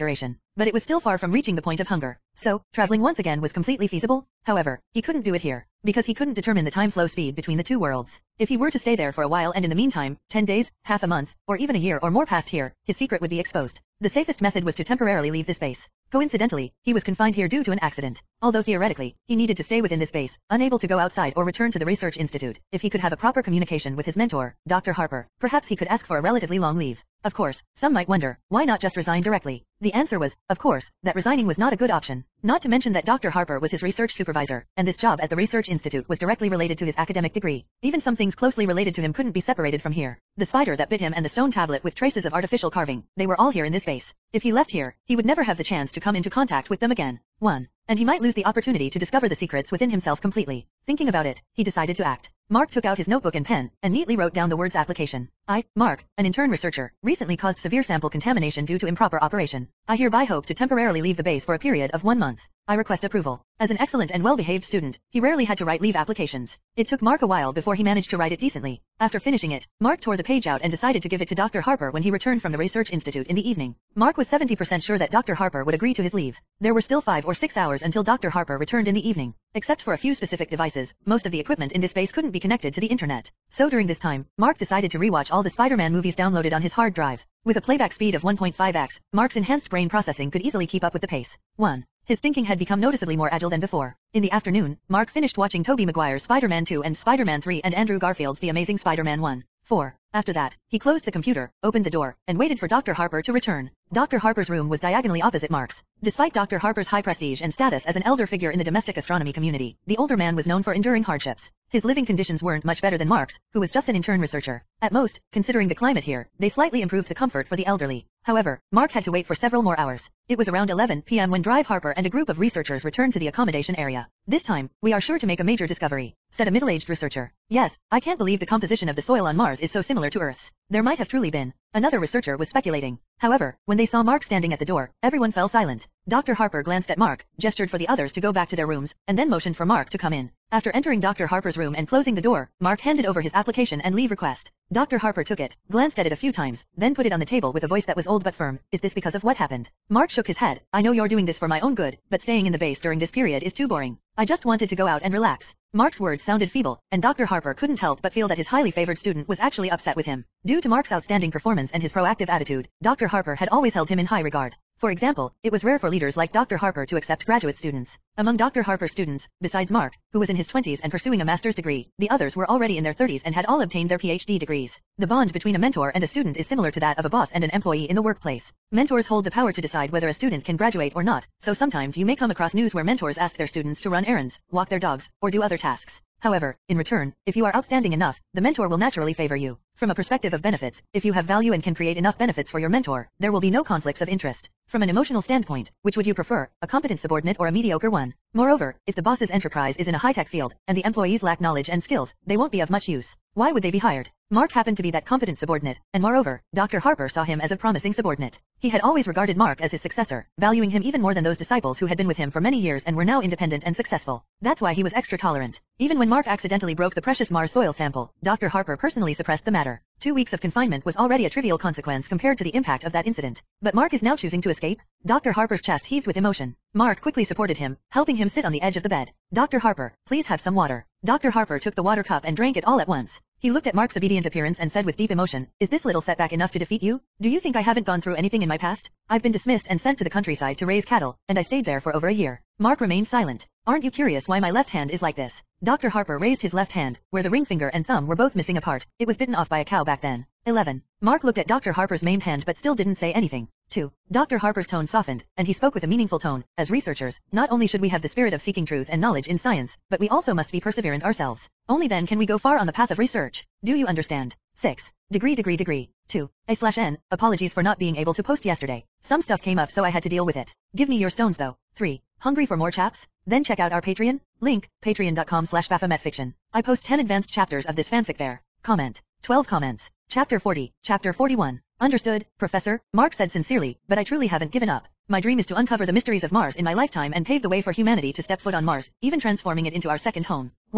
but it was still far from reaching the point of hunger. So, traveling once again was completely feasible. However, he couldn't do it here, because he couldn't determine the time flow speed between the two worlds. If he were to stay there for a while and in the meantime, 10 days, half a month, or even a year or more passed here, his secret would be exposed. The safest method was to temporarily leave this base. Coincidentally, he was confined here due to an accident. Although theoretically, he needed to stay within this base, unable to go outside or return to the research institute. If he could have a proper communication with his mentor, Dr. Harper, perhaps he could ask for a relatively long leave. Of course, some might wonder, why not just resign directly? The answer was, of course, that resigning was not a good option. Not to mention that Dr. Harper was his research supervisor, and this job at the research institute was directly related to his academic degree. Even some things closely related to him couldn't be separated from here. The spider that bit him and the stone tablet with traces of artificial carving, they were all here in this base. If he left here, he would never have the chance to come into contact with them again. 1. And he might lose the opportunity to discover the secrets within himself completely. Thinking about it, he decided to act. Mark took out his notebook and pen, and neatly wrote down the words application. I, Mark, an intern researcher, recently caused severe sample contamination due to improper operation. I hereby hope to temporarily leave the base for a period of 1 month. I request approval. As an excellent and well-behaved student, he rarely had to write leave applications. It took Mark a while before he managed to write it decently. After finishing it, Mark tore the page out and decided to give it to Dr. Harper when he returned from the research institute in the evening. Mark was 70% sure that Dr. Harper would agree to his leave. There were still 5 or 6 hours until Dr. Harper returned in the evening. Except for a few specific devices, most of the equipment in this base couldn't be connected to the internet. So during this time, Mark decided to rewatch all the Spider-Man movies downloaded on his hard drive. With a playback speed of 1.5x, Mark's enhanced brain processing could easily keep up with the pace. 1. His thinking had become noticeably more agile than before. In the afternoon, Mark finished watching Tobey Maguire's Spider-Man 2 and Spider-Man 3 and Andrew Garfield's The Amazing Spider-Man 1. 4. After that, he closed the computer, opened the door, and waited for Dr. Harper to return. Dr. Harper's room was diagonally opposite Mark's. Despite Dr. Harper's high prestige and status as an elder figure in the domestic astronomy community, the older man was known for enduring hardships. His living conditions weren't much better than Mark's, who was just an intern researcher. At most, considering the climate here, they slightly improved the comfort for the elderly. However, Mark had to wait for several more hours. It was around 11 p.m. when Drive Harper and a group of researchers returned to the accommodation area. This time, we are sure to make a major discovery, said a middle-aged researcher. Yes, I can't believe the composition of the soil on Mars is so similar to Earth's. There might have truly been. Another researcher was speculating. However, when they saw Mark standing at the door, everyone fell silent. Dr. Harper glanced at Mark, gestured for the others to go back to their rooms, and then motioned for Mark to come in. After entering Dr. Harper's room and closing the door, Mark handed over his application and leave request. Dr. Harper took it, glanced at it a few times, then put it on the table with a voice that was old but firm. Is this because of what happened? Mark shook his head. I know you're doing this for my own good, but staying in the base during this period is too boring. I just wanted to go out and relax. Mark's words sounded feeble, and Dr. Harper couldn't help but feel that his highly favored student was actually upset with him. Due to Mark's outstanding performance and his proactive attitude, Dr. Harper had always held him in high regard. For example, it was rare for leaders like Dr. Harper to accept graduate students. Among Dr. Harper's students, besides Mark, who was in his 20s and pursuing a master's degree, the others were already in their 30s and had all obtained their PhD degrees. The bond between a mentor and a student is similar to that of a boss and an employee in the workplace. Mentors hold the power to decide whether a student can graduate or not, so sometimes you may come across news where mentors ask their students to run errands, walk their dogs, or do other tasks. However, in return, if you are outstanding enough, the mentor will naturally favor you. From a perspective of benefits, if you have value and can create enough benefits for your mentor, there will be no conflicts of interest. From an emotional standpoint, which would you prefer, a competent subordinate or a mediocre one? Moreover, if the boss's enterprise is in a high-tech field, and the employees lack knowledge and skills, they won't be of much use. Why would they be hired? Mark happened to be that competent subordinate, and moreover, Dr. Harper saw him as a promising subordinate. He had always regarded Mark as his successor, valuing him even more than those disciples who had been with him for many years and were now independent and successful. That's why he was extra tolerant. Even when Mark accidentally broke the precious Mars soil sample, Dr. Harper personally suppressed the matter. 2 weeks of confinement was already a trivial consequence compared to the impact of that incident. But Mark is now choosing to escape? Dr. Harper's chest heaved with emotion. Mark quickly supported him, helping him sit on the edge of the bed. Dr. Harper, please have some water. Dr. Harper took the water cup and drank it all at once. He looked at Mark's obedient appearance and said with deep emotion, is this little setback enough to defeat you? Do you think I haven't gone through anything in my past? I've been dismissed and sent to the countryside to raise cattle, and I stayed there for over a year. Mark remained silent. Aren't you curious why my left hand is like this? Dr. Harper raised his left hand, where the ring finger and thumb were both missing a part. It was bitten off by a cow back then. 11. Mark looked at Dr. Harper's maimed hand but still didn't say anything. 2. Dr. Harper's tone softened, and he spoke with a meaningful tone. As researchers, not only should we have the spirit of seeking truth and knowledge in science, but we also must be perseverant ourselves. Only then can we go far on the path of research. Do you understand? 6. Degree. 2. A/N, apologies for not being able to post yesterday. Some stuff came up so I had to deal with it. Give me your stones though. 3. Hungry for more chaps? Then check out our Patreon. Link, patreon.com/baphometfiction. I post 10 advanced chapters of this fanfic there. Comment. 12 comments. Chapter 40, Chapter 41. Understood, Professor, Mark said sincerely, but I truly haven't given up. My dream is to uncover the mysteries of Mars in my lifetime and pave the way for humanity to step foot on Mars, even transforming it into our second home. 1.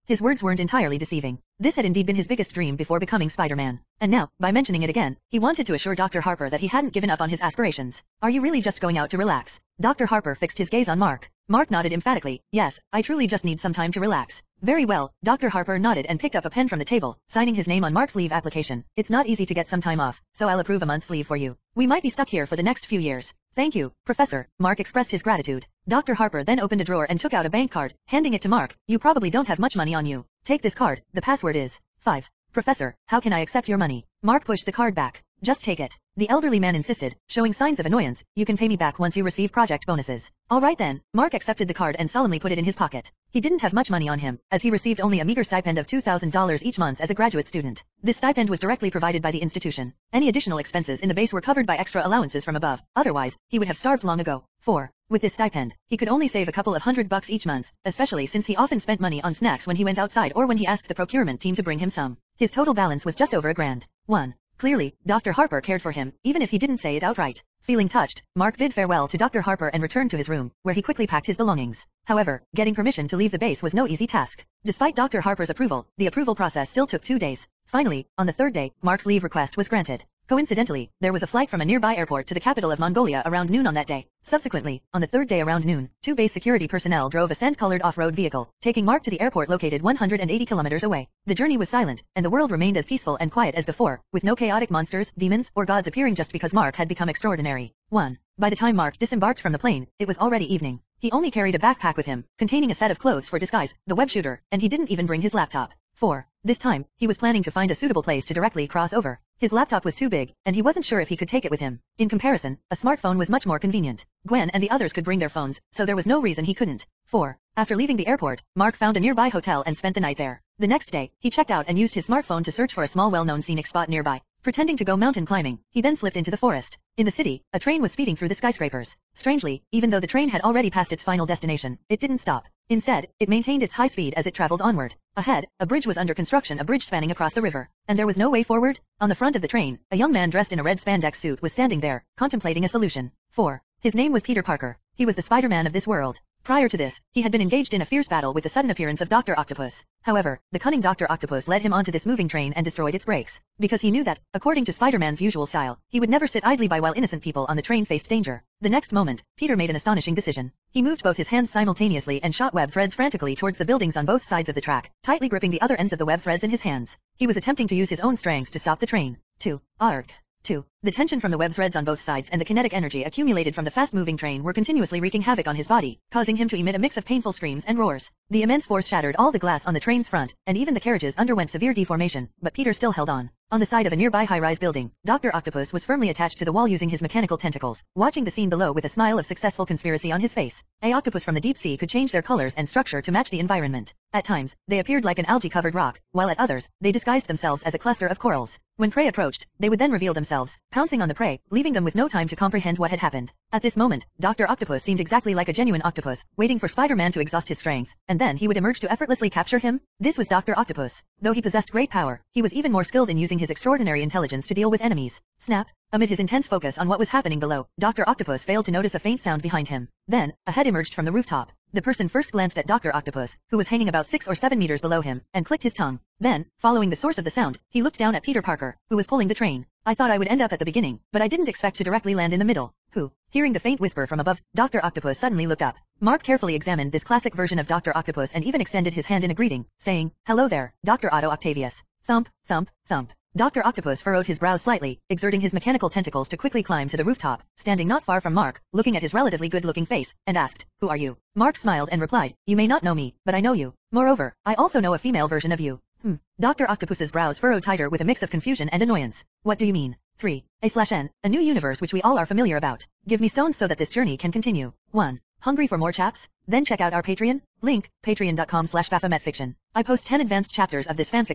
His words weren't entirely deceiving. This had indeed been his biggest dream before becoming Spider-Man. And now, by mentioning it again, he wanted to assure Dr. Harper that he hadn't given up on his aspirations. Are you really just going out to relax? Dr. Harper fixed his gaze on Mark. Mark nodded emphatically. Yes, I truly just need some time to relax. Very well, Dr. Harper nodded and picked up a pen from the table, signing his name on Mark's leave application. It's not easy to get some time off, so I'll approve a month's leave for you. We might be stuck here for the next few years. Thank you, Professor. Mark expressed his gratitude. Dr. Harper then opened a drawer and took out a bank card, handing it to Mark. You probably don't have much money on you. Take this card. The password is 5. Professor, how can I accept your money? Mark pushed the card back. Just take it. The elderly man insisted, showing signs of annoyance. You can pay me back once you receive project bonuses. All right then. Mark accepted the card and solemnly put it in his pocket. He didn't have much money on him, as he received only a meager stipend of $2,000 each month as a graduate student. This stipend was directly provided by the institution. Any additional expenses in the base were covered by extra allowances from above. Otherwise, he would have starved long ago. 4. With this stipend, he could only save a couple of $100 each month, especially since he often spent money on snacks when he went outside or when he asked the procurement team to bring him some. His total balance was just over $1,000. 1. Clearly, Dr. Harper cared for him, even if he didn't say it outright. Feeling touched, Mark bid farewell to Dr. Harper and returned to his room, where he quickly packed his belongings. However, getting permission to leave the base was no easy task. Despite Dr. Harper's approval, the approval process still took 2 days. Finally, on the 3rd day, Mark's leave request was granted. Coincidentally, there was a flight from a nearby airport to the capital of Mongolia around noon on that day. Subsequently, on the 3rd day around noon, 2 base security personnel drove a sand-colored off-road vehicle, taking Mark to the airport located 180 kilometers away. The journey was silent, and the world remained as peaceful and quiet as before, with no chaotic monsters, demons, or gods appearing just because Mark had become extraordinary. 1. By the time Mark disembarked from the plane, it was already evening. He only carried a backpack with him, containing a set of clothes for disguise, the web shooter, and he didn't even bring his laptop. 4. This time, he was planning to find a suitable place to directly cross over. His laptop was too big, and he wasn't sure if he could take it with him. In comparison, a smartphone was much more convenient. Gwen and the others could bring their phones, so there was no reason he couldn't. 4. After leaving the airport, Mark found a nearby hotel and spent the night there. The next day, he checked out and used his smartphone to search for a small well-known scenic spot nearby. Pretending to go mountain climbing, he then slipped into the forest. In the city, a train was speeding through the skyscrapers. Strangely, even though the train had already passed its final destination, it didn't stop. Instead, it maintained its high speed as it traveled onward. Ahead, a bridge was under construction, a bridge spanning across the river. And there was no way forward? On the front of the train, a young man dressed in a red spandex suit was standing there, contemplating a solution. 4. His name was Peter Parker. He was the Spider-Man of this world. Prior to this, he had been engaged in a fierce battle with the sudden appearance of Dr. Octopus. However, the cunning Dr. Octopus led him onto this moving train and destroyed its brakes. Because he knew that, according to Spider-Man's usual style, he would never sit idly by while innocent people on the train faced danger. The next moment, Peter made an astonishing decision. He moved both his hands simultaneously and shot web threads frantically towards the buildings on both sides of the track, tightly gripping the other ends of the web threads in his hands. He was attempting to use his own strength to stop the train. 2. Arg. 2. The tension from the web threads on both sides and the kinetic energy accumulated from the fast-moving train were continuously wreaking havoc on his body, causing him to emit a mix of painful screams and roars. The immense force shattered all the glass on the train's front, and even the carriages underwent severe deformation, but Peter still held on. On the side of a nearby high-rise building, Dr. Octopus was firmly attached to the wall using his mechanical tentacles, watching the scene below with a smile of successful conspiracy on his face. A octopus from the deep sea could change their colors and structure to match the environment. At times, they appeared like an algae-covered rock, while at others, they disguised themselves as a cluster of corals. When prey approached, they would then reveal themselves, pouncing on the prey, leaving them with no time to comprehend what had happened. At this moment, Dr. Octopus seemed exactly like a genuine octopus, waiting for Spider-Man to exhaust his strength, and then he would emerge to effortlessly capture him. This was Dr. Octopus. Though he possessed great power, he was even more skilled in using his extraordinary intelligence to deal with enemies. Snap! Amid his intense focus on what was happening below, Dr. Octopus failed to notice a faint sound behind him. Then, a head emerged from the rooftop. The person first glanced at Dr. Octopus, who was hanging about 6 or 7 meters below him, and clicked his tongue. Then, following the source of the sound, he looked down at Peter Parker, who was pulling the train. I thought I would end up at the beginning, but I didn't expect to directly land in the middle. Who? Hearing the faint whisper from above, Dr. Octopus suddenly looked up. Mark carefully examined this classic version of Dr. Octopus and even extended his hand in a greeting, saying, "Hello there, Dr. Otto Octavius." Thump, thump, thump. Dr. Octopus furrowed his brows slightly, exerting his mechanical tentacles to quickly climb to the rooftop, standing not far from Mark, looking at his relatively good-looking face, and asked, "Who are you?" Mark smiled and replied, "You may not know me, but I know you. Moreover, I also know a female version of you." Dr. Octopus's brows furrowed tighter with a mix of confusion and annoyance. "What do you mean?" 3. A/N, a new universe which we all are familiar about. Give me stones so that this journey can continue. 1. Hungry for more chaps? Then check out our Patreon. Link, patreon.com/baphometfiction. I post 10 advanced chapters of this fanfic there.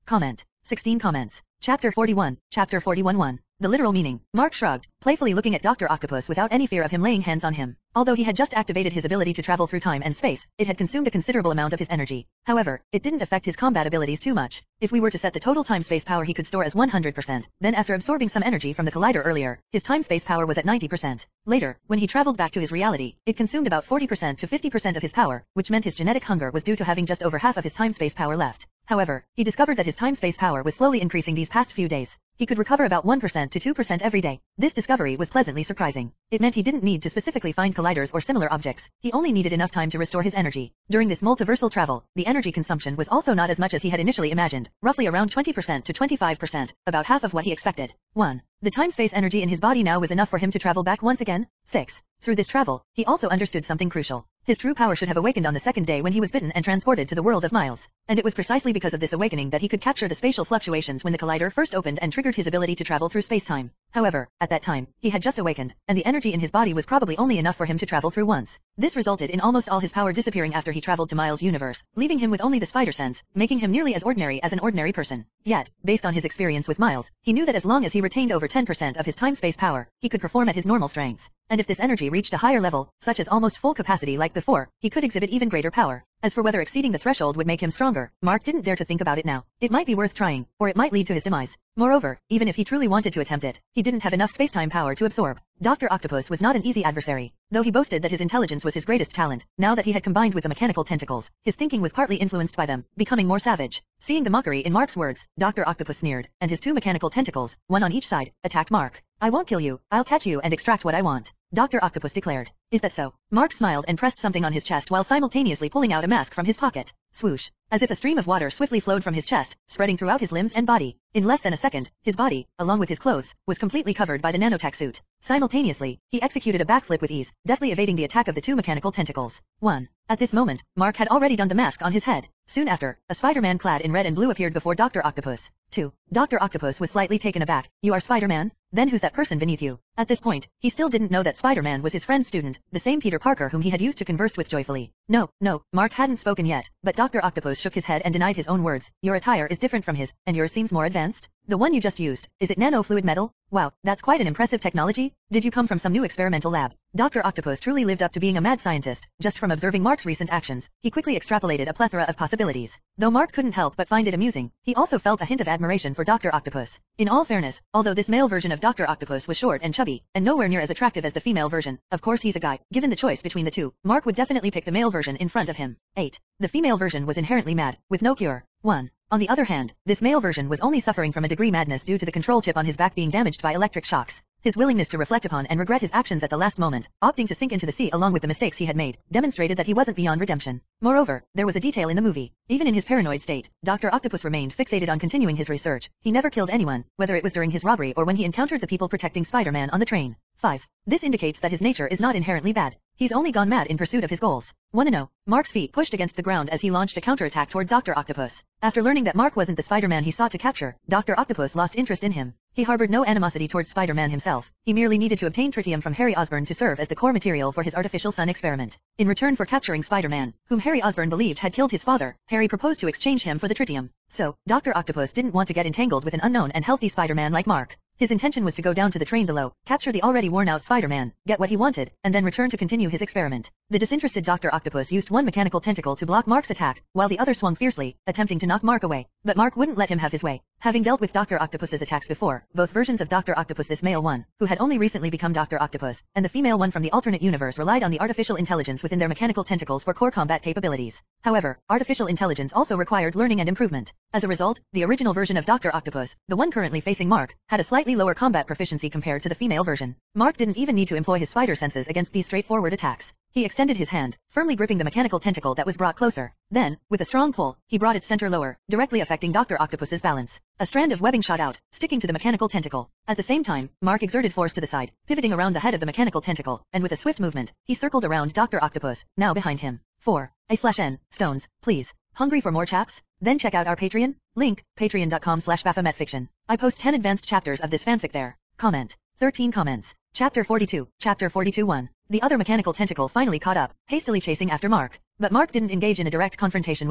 Comment. 16 comments. Chapter 41, Chapter 41-1. The literal meaning. Mark shrugged, playfully looking at Dr. Octopus without any fear of him laying hands on him. Although he had just activated his ability to travel through time and space, it had consumed a considerable amount of his energy. However, it didn't affect his combat abilities too much. If we were to set the total time-space power he could store as 100%, then after absorbing some energy from the collider earlier, his time-space power was at 90%. Later, when he traveled back to his reality, it consumed about 40% to 50% of his power, which meant his genetic hunger was due to having just over half of his time-space power left. However, he discovered that his time-space power was slowly increasing these past few days. He could recover about 1% to 2% every day. This discovery was pleasantly surprising. It meant he didn't need to specifically find colliders or similar objects. He only needed enough time to restore his energy. During this multiversal travel, the energy consumption was also not as much as he had initially imagined, roughly around 20% to 25%, about half of what he expected. 1. The time-space energy in his body now was enough for him to travel back once again. 6. Through this travel, he also understood something crucial. His true power should have awakened on the second day when he was bitten and transported to the world of Miles. And it was precisely because of this awakening that he could capture the spatial fluctuations when the collider first opened and triggered his ability to travel through space-time. However, at that time, he had just awakened, and the energy in his body was probably only enough for him to travel through once. This resulted in almost all his power disappearing after he traveled to Miles' universe, leaving him with only the spider sense, making him nearly as ordinary as an ordinary person. Yet, based on his experience with Miles, he knew that as long as he retained over 10% of his time-space power, he could perform at his normal strength. And if this energy reached a higher level, such as almost full capacity like before, he could exhibit even greater power. As for whether exceeding the threshold would make him stronger, Mark didn't dare to think about it now. It might be worth trying, or it might lead to his demise. Moreover, even if he truly wanted to attempt it, he didn't have enough space-time power to absorb. Dr. Octopus was not an easy adversary. Though he boasted that his intelligence was his greatest talent, now that he had combined with the mechanical tentacles, his thinking was partly influenced by them, becoming more savage. Seeing the mockery in Mark's words, Dr. Octopus sneered, and his two mechanical tentacles, one on each side, attacked Mark. I won't kill you, I'll catch you and extract what I want. Dr. Octopus declared. Is that so? Mark smiled and pressed something on his chest while simultaneously pulling out a mask from his pocket. Swoosh. As if a stream of water swiftly flowed from his chest, spreading throughout his limbs and body. In less than a second, his body, along with his clothes, was completely covered by the nanotech suit. Simultaneously, he executed a backflip with ease, deftly evading the attack of the two mechanical tentacles. 1. At this moment, Mark had already donned the mask on his head. Soon after, a Spider-Man clad in red and blue appeared before Dr. Octopus. 2. Dr. Octopus was slightly taken aback. You are Spider-Man? Then who's that person beneath you? At this point, he still didn't know that Spider-Man was his friend's student, the same Peter Parker whom he had used to converse with joyfully. No, Mark hadn't spoken yet, but Dr. Octopus shook his head and denied his own words. Your attire is different from his, and yours seems more advanced. The one you just used, is it nanofluid metal? Wow, that's quite an impressive technology. Did you come from some new experimental lab? Dr. Octopus truly lived up to being a mad scientist. Just from observing Mark's recent actions, he quickly extrapolated a plethora of possibilities. Though Mark couldn't help but find it amusing, he also felt a hint of admiration for Dr. Octopus. In all fairness, although this male version of Dr. Octopus was short and chubby, and nowhere near as attractive as the female version, of course he's a guy. Given the choice between the two, Mark would definitely pick the male version in front of him. 8. The female version was inherently mad, with no cure. 1. On the other hand, this male version was only suffering from a degree madness due to the control chip on his back being damaged by electric shocks. His willingness to reflect upon and regret his actions at the last moment, opting to sink into the sea along with the mistakes he had made, demonstrated that he wasn't beyond redemption. Moreover, there was a detail in the movie. Even in his paranoid state, Dr. Octopus remained fixated on continuing his research. He never killed anyone, whether it was during his robbery or when he encountered the people protecting Spider-Man on the train. 5. This indicates that his nature is not inherently bad. He's only gone mad in pursuit of his goals. Wanna know? Mark's feet pushed against the ground as he launched a counterattack toward Dr. Octopus. After learning that Mark wasn't the Spider-Man he sought to capture, Dr. Octopus lost interest in him. He harbored no animosity towards Spider-Man himself. He merely needed to obtain tritium from Harry Osborn to serve as the core material for his artificial sun experiment. In return for capturing Spider-Man, whom Harry Osborn believed had killed his father, Harry proposed to exchange him for the tritium. So, Dr. Octopus didn't want to get entangled with an unknown and healthy Spider-Man like Mark. His intention was to go down to the train below, capture the already worn-out Spider-Man, get what he wanted, and then return to continue his experiment. The disinterested Dr. Octopus used one mechanical tentacle to block Mark's attack, while the other swung fiercely, attempting to knock Mark away. But Mark wouldn't let him have his way. Having dealt with Dr. Octopus's attacks before, both versions of Dr. Octopus, this male one, who had only recently become Dr. Octopus, and the female one from the alternate universe relied on the artificial intelligence within their mechanical tentacles for core combat capabilities. However, artificial intelligence also required learning and improvement. As a result, the original version of Dr. Octopus, the one currently facing Mark, had a slightly lower combat proficiency compared to the female version. Mark didn't even need to employ his spider senses against these straightforward attacks. He extended his hand, firmly gripping the mechanical tentacle that was brought closer. Then, with a strong pull, he brought its center lower, directly affecting Dr. Octopus's balance. A strand of webbing shot out, sticking to the mechanical tentacle. At the same time, Mark exerted force to the side, pivoting around the head of the mechanical tentacle, and with a swift movement, he circled around Dr. Octopus, now behind him. 4. A/N, stones, please. Hungry for more chaps? Then check out our Patreon? Link, patreon.com/baphometfiction. I post 10 advanced chapters of this fanfic there. Comment. 13 comments. Chapter 42, Chapter 42-1. The other mechanical tentacle finally caught up, hastily chasing after Mark. But Mark didn't engage in a direct confrontation with it.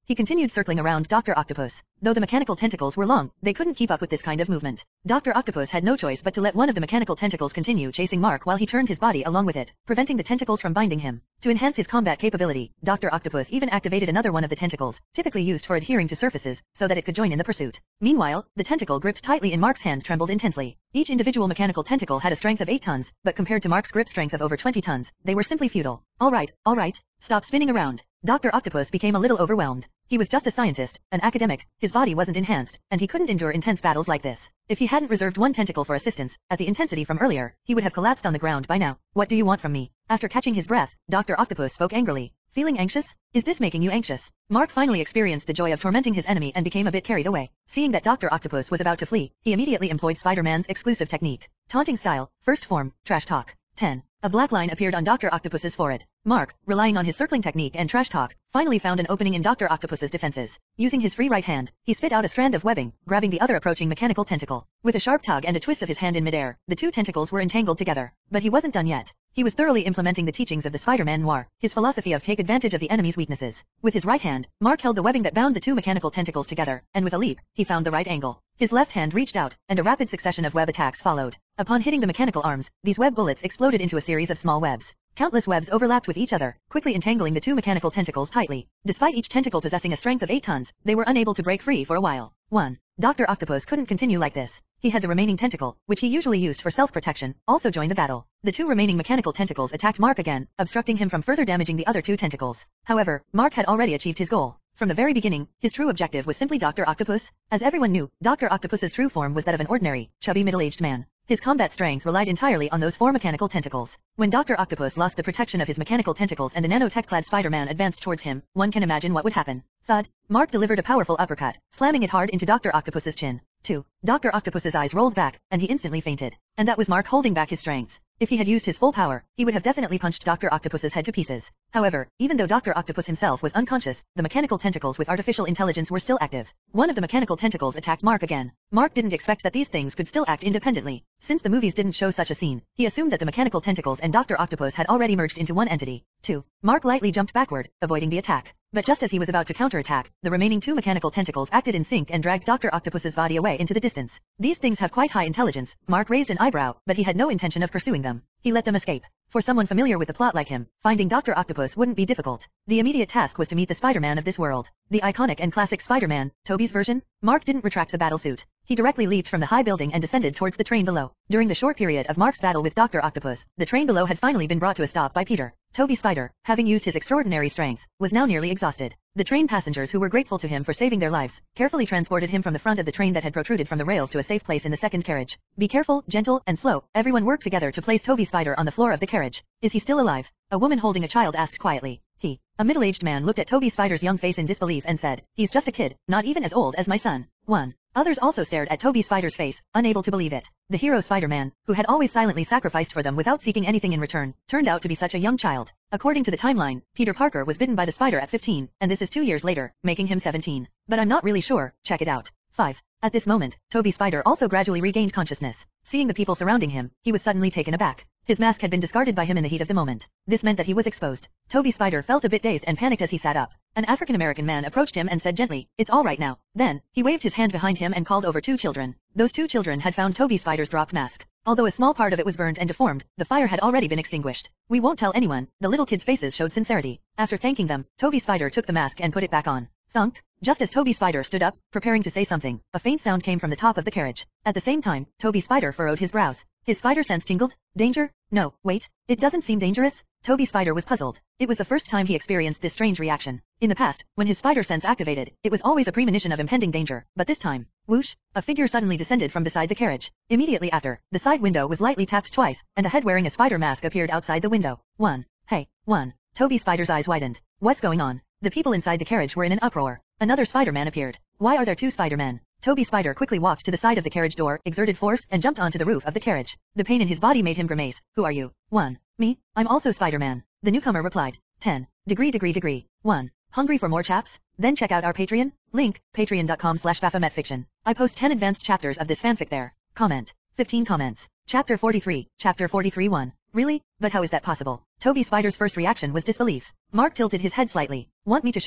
He continued circling around Dr. Octopus. Though the mechanical tentacles were long, they couldn't keep up with this kind of movement. Dr. Octopus had no choice but to let one of the mechanical tentacles continue chasing Mark while he turned his body along with it, preventing the tentacles from binding him. To enhance his combat capability, Dr. Octopus even activated another one of the tentacles, typically used for adhering to surfaces, so that it could join in the pursuit. Meanwhile, the tentacle gripped tightly in Mark's hand trembled intensely. Each individual mechanical tentacle had a strength of 8 tons, but compared to Mark's grip strength of over 20 tons, they were simply futile. All right, stop spinning around. Dr. Octopus became a little overwhelmed. He was just a scientist, an academic, his body wasn't enhanced, and he couldn't endure intense battles like this. If he hadn't reserved one tentacle for assistance, at the intensity from earlier, he would have collapsed on the ground by now. What do you want from me? After catching his breath, Dr. Octopus spoke angrily. Feeling anxious? Is this making you anxious? Mark finally experienced the joy of tormenting his enemy and became a bit carried away. Seeing that Dr. Octopus was about to flee, he immediately employed Spider-Man's exclusive technique. Taunting style, first form, trash talk. 10. A black line appeared on Dr. Octopus's forehead. Mark, relying on his circling technique and trash talk, finally found an opening in Dr. Octopus's defenses. Using his free right hand, he spit out a strand of webbing, grabbing the other approaching mechanical tentacle. With a sharp tug and a twist of his hand in midair, the two tentacles were entangled together. But he wasn't done yet. He was thoroughly implementing the teachings of the Spider-Man noir, his philosophy of take advantage of the enemy's weaknesses. With his right hand, Mark held the webbing that bound the two mechanical tentacles together, and with a leap, he found the right angle. His left hand reached out, and a rapid succession of web attacks followed. Upon hitting the mechanical arms, these web bullets exploded into a series of small webs. Countless webs overlapped with each other, quickly entangling the two mechanical tentacles tightly. Despite each tentacle possessing a strength of 8 tons, they were unable to break free for a while. 1. Dr. Octopus couldn't continue like this. He had the remaining tentacle, which he usually used for self-protection, also join the battle. The two remaining mechanical tentacles attacked Mark again, obstructing him from further damaging the other two tentacles. However, Mark had already achieved his goal. From the very beginning, his true objective was simply Dr. Octopus. As everyone knew, Dr. Octopus's true form was that of an ordinary, chubby middle-aged man. His combat strength relied entirely on those 4 mechanical tentacles. When Dr. Octopus lost the protection of his mechanical tentacles and a nanotech-clad Spider-Man advanced towards him, one can imagine what would happen. Thud. Mark delivered a powerful uppercut, slamming it hard into Dr. Octopus's chin. 2. Dr. Octopus's eyes rolled back, and he instantly fainted. And that was Mark holding back his strength. If he had used his full power, he would have definitely punched Dr. Octopus's head to pieces. However, even though Dr. Octopus himself was unconscious, the mechanical tentacles with artificial intelligence were still active. One of the mechanical tentacles attacked Mark again. Mark didn't expect that these things could still act independently. Since the movies didn't show such a scene, he assumed that the mechanical tentacles and Dr. Octopus had already merged into one entity. 2. Mark lightly jumped backward, avoiding the attack. But just as he was about to counterattack, the remaining 2 mechanical tentacles acted in sync and dragged Dr. Octopus's body away into the distance. These things have quite high intelligence. Mark raised an eyebrow, but he had no intention of pursuing them. He let them escape. For someone familiar with the plot like him, finding Dr. Octopus wouldn't be difficult. The immediate task was to meet the Spider-Man of this world. The iconic and classic Spider-Man, Tobey's version. Mark didn't retract the battlesuit. He directly leaped from the high building and descended towards the train below. During the short period of Mark's battle with Dr. Octopus, the train below had finally been brought to a stop by Peter. Tobey Spider, having used his extraordinary strength, was now nearly exhausted. The train passengers who were grateful to him for saving their lives, carefully transported him from the front of the train that had protruded from the rails to a safe place in the second carriage. Be careful, gentle, and slow. Everyone worked together to place Tobey Spider on the floor of the carriage. Is he still alive? A woman holding a child asked quietly. A middle-aged man looked at Tobey Spider's young face in disbelief and said, he's just a kid, not even as old as my son. 1. Others also stared at Tobey Spider's face, unable to believe it. The hero Spider-Man, who had always silently sacrificed for them without seeking anything in return, turned out to be such a young child. According to the timeline, Peter Parker was bitten by the spider at 15, and this is 2 years later, making him 17. But I'm not really sure, check it out. 5. At this moment, Tobey Spider also gradually regained consciousness. Seeing the people surrounding him, he was suddenly taken aback. His mask had been discarded by him in the heat of the moment. This meant that he was exposed. Tobey Spider felt a bit dazed and panicked as he sat up. An African-American man approached him and said gently, "It's all right now." Then, he waved his hand behind him and called over 2 children. Those 2 children had found Tobey Spider's dropped mask. Although a small part of it was burned and deformed, the fire had already been extinguished. "We won't tell anyone." The little kids' faces showed sincerity. After thanking them, Tobey Spider took the mask and put it back on. Thunk. Just as Tobey Spider stood up, preparing to say something, a faint sound came from the top of the carriage. At the same time, Tobey Spider furrowed his brows. His spider sense tingled. Danger? No, wait. It doesn't seem dangerous? Tobey Spider was puzzled. It was the first time he experienced this strange reaction. In the past, when his spider sense activated, it was always a premonition of impending danger, but this time, whoosh, a figure suddenly descended from beside the carriage. Immediately after, the side window was lightly tapped twice, and a head wearing a spider mask appeared outside the window. Hey, Tobey Spider's eyes widened. What's going on? The people inside the carriage were in an uproar. Another Spider-Man appeared. Why are there 2 Spider-Men? Tobey Spider quickly walked to the side of the carriage door, exerted force, and jumped onto the roof of the carriage. The pain in his body made him grimace. Who are you? 1. Me? I'm also Spider-Man. The newcomer replied. 10. Degree. 1. Hungry for more chaps? Then check out our Patreon. Link, patreon.com/baphometfiction. I post 10 advanced chapters of this fanfic there. Comment. 15 comments. Chapter 43, Chapter 43 1. Really? But how is that possible? Tobey Spider's first reaction was disbelief. Mark tilted his head slightly. Want me to show you?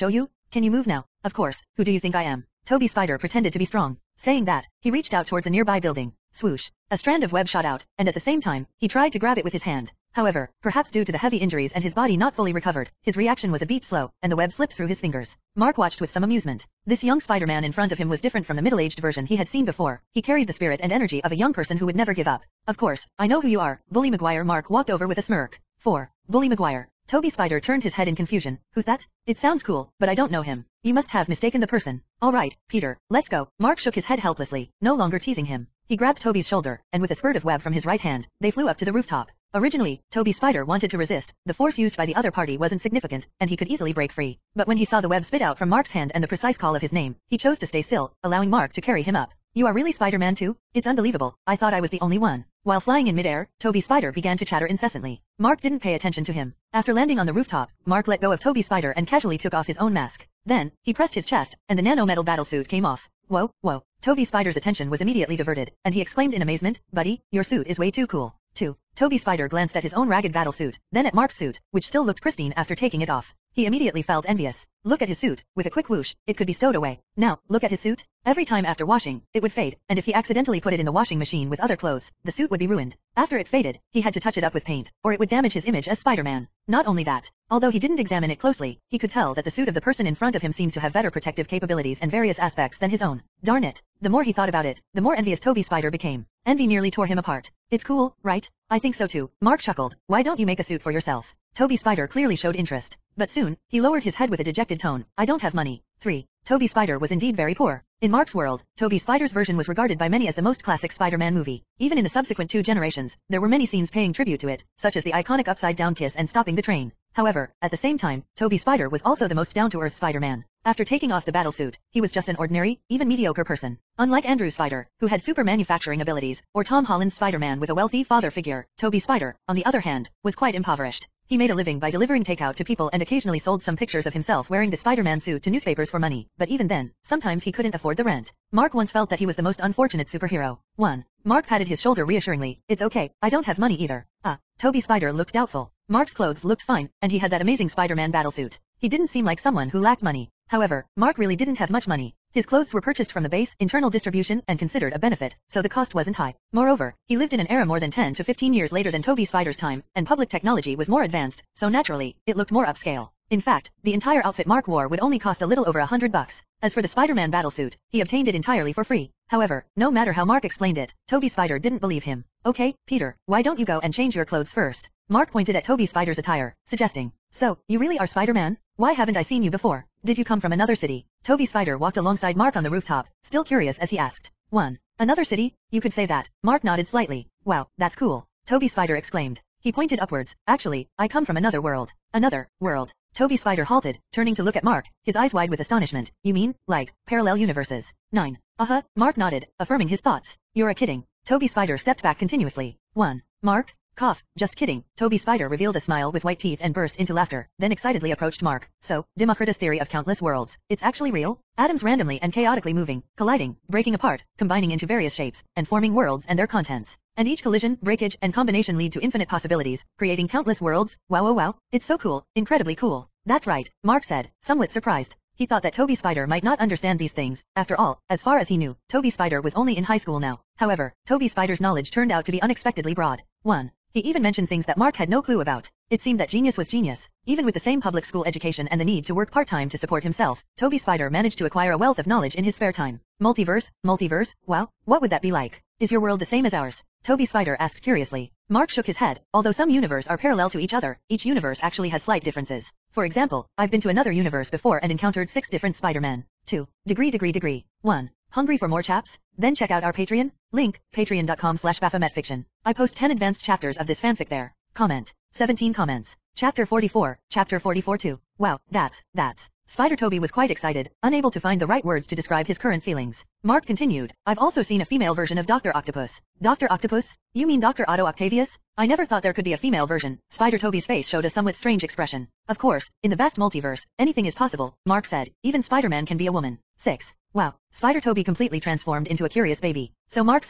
Can you move now? Of course, who do you think I am? Toby Spider pretended to be strong. Saying that, he reached out towards a nearby building. Swoosh. A strand of web shot out, and at the same time, he tried to grab it with his hand. However, perhaps due to the heavy injuries and his body not fully recovered, his reaction was a bit slow, and the web slipped through his fingers. Mark watched with some amusement. This young Spider-Man in front of him was different from the middle-aged version he had seen before. He carried the spirit and energy of a young person who would never give up. Of course, I know who you are, Bully Maguire. Mark walked over with a smirk. 4. Bully Maguire. Toby Spider turned his head in confusion. Who's that? It sounds cool, but I don't know him. You must have mistaken the person. All right, Peter, let's go. Mark shook his head helplessly, no longer teasing him. He grabbed Toby's shoulder, and with a spurt of web from his right hand, they flew up to the rooftop. Originally, Toby Spider wanted to resist. The force used by the other party wasn't significant, and he could easily break free. But when he saw the web spit out from Mark's hand and the precise call of his name, he chose to stay still, allowing Mark to carry him up. You are really Spider-Man too? It's unbelievable. I thought I was the only one. While flying in midair, Toby Spider began to chatter incessantly. Mark didn't pay attention to him. After landing on the rooftop, Mark let go of Toby Spider and casually took off his own mask. Then, he pressed his chest, and the nano-metal battlesuit came off. Whoa, whoa. Toby Spider's attention was immediately diverted, and he exclaimed in amazement, Buddy, your suit is way too cool. 2. Toby Spider glanced at his own ragged battlesuit, then at Mark's suit, which still looked pristine after taking it off. He immediately felt envious. Look at his suit. With a quick whoosh, it could be stowed away. Now, look at his suit. Every time after washing, it would fade, and if he accidentally put it in the washing machine with other clothes, the suit would be ruined. After it faded, he had to touch it up with paint, or it would damage his image as Spider-Man. Not only that, although he didn't examine it closely, he could tell that the suit of the person in front of him seemed to have better protective capabilities and various aspects than his own. Darn it. The more he thought about it, the more envious Toby Spider became. Envy nearly tore him apart. It's cool, right? I think so too. Mark chuckled. Why don't you make a suit for yourself? Toby Spider clearly showed interest. But soon, he lowered his head with a dejected tone. I don't have money. 3. Toby Spider was indeed very poor. In Mark's world, Toby Spider's version was regarded by many as the most classic Spider-Man movie. Even in the subsequent 2 generations, there were many scenes paying tribute to it, such as the iconic upside-down kiss and stopping the train. However, at the same time, Toby Spider was also the most down-to-earth Spider-Man. After taking off the battlesuit, he was just an ordinary, even mediocre person. Unlike Andrew Spider, who had super manufacturing abilities, or Tom Holland's Spider-Man with a wealthy father figure, Toby Spider, on the other hand, was quite impoverished. He made a living by delivering takeout to people and occasionally sold some pictures of himself wearing the Spider-Man suit to newspapers for money, but even then, sometimes he couldn't afford the rent. Mark once felt that he was the most unfortunate superhero. 1. Mark patted his shoulder reassuringly. It's okay, I don't have money either. Toby Spider looked doubtful. Mark's clothes looked fine, and he had that amazing Spider-Man battlesuit. He didn't seem like someone who lacked money. However, Mark really didn't have much money. His clothes were purchased from the base, internal distribution, and considered a benefit, so the cost wasn't high. Moreover, he lived in an era more than 10 to 15 years later than Toby Spider's time, and public technology was more advanced, so naturally, it looked more upscale. In fact, the entire outfit Mark wore would only cost a little over $100. As for the Spider-Man battlesuit, he obtained it entirely for free. However, no matter how Mark explained it, Toby Spider didn't believe him. Okay, Peter, why don't you go and change your clothes first? Mark pointed at Toby Spider's attire, suggesting. So, you really are Spider-Man? Why haven't I seen you before? Did you come from another city? Toby Spider walked alongside Mark on the rooftop, still curious as he asked. 1. Another city? You could say that. Mark nodded slightly. Wow, that's cool. Toby Spider exclaimed. He pointed upwards. Actually, I come from another world. Another world. Toby Spider halted, turning to look at Mark, his eyes wide with astonishment. You mean, like, parallel universes? 9. Mark nodded, affirming his thoughts. You're kidding. Toby Spider stepped back continuously. 1. Mark? Cough, just kidding. Toby Spider revealed a smile with white teeth and burst into laughter, then excitedly approached Mark. So, Democritus' theory of countless worlds, it's actually real? Atoms randomly and chaotically moving, colliding, breaking apart, combining into various shapes, and forming worlds and their contents. And each collision, breakage, and combination lead to infinite possibilities, creating countless worlds. Wow, wow, wow. It's so cool, incredibly cool. That's right, Mark said, somewhat surprised. He thought that Toby Spider might not understand these things. After all, as far as he knew, Toby Spider was only in high school now. However, Toby Spider's knowledge turned out to be unexpectedly broad. 1. He even mentioned things that Mark had no clue about. It seemed that genius was genius. Even with the same public school education and the need to work part-time to support himself, Toby Spider managed to acquire a wealth of knowledge in his spare time. Multiverse? Wow, what would that be like? Is your world the same as ours? Toby Spider asked curiously. Mark shook his head. Although some universes are parallel to each other, each universe actually has slight differences. For example, I've been to another universe before and encountered 6 different Spider-Men. 2. Degree. 1. Hungry for more chaps? Then check out our Patreon. Link, patreon.com/BaphometFiction. I post 10 advanced chapters of this fanfic there. Comment. 17 comments. Chapter 44, Chapter 44 2. Wow, that's. Spider Toby was quite excited, unable to find the right words to describe his current feelings. Mark continued, I've also seen a female version of Dr. Octopus. Dr. Octopus? You mean Dr. Otto Octavius? I never thought there could be a female version. Spider Toby's face showed a somewhat strange expression. Of course, in the vast multiverse, anything is possible, Mark said. Even Spider-Man can be a woman. 6. Wow, Spider Toby completely transformed into a curious baby. So Mark sat down.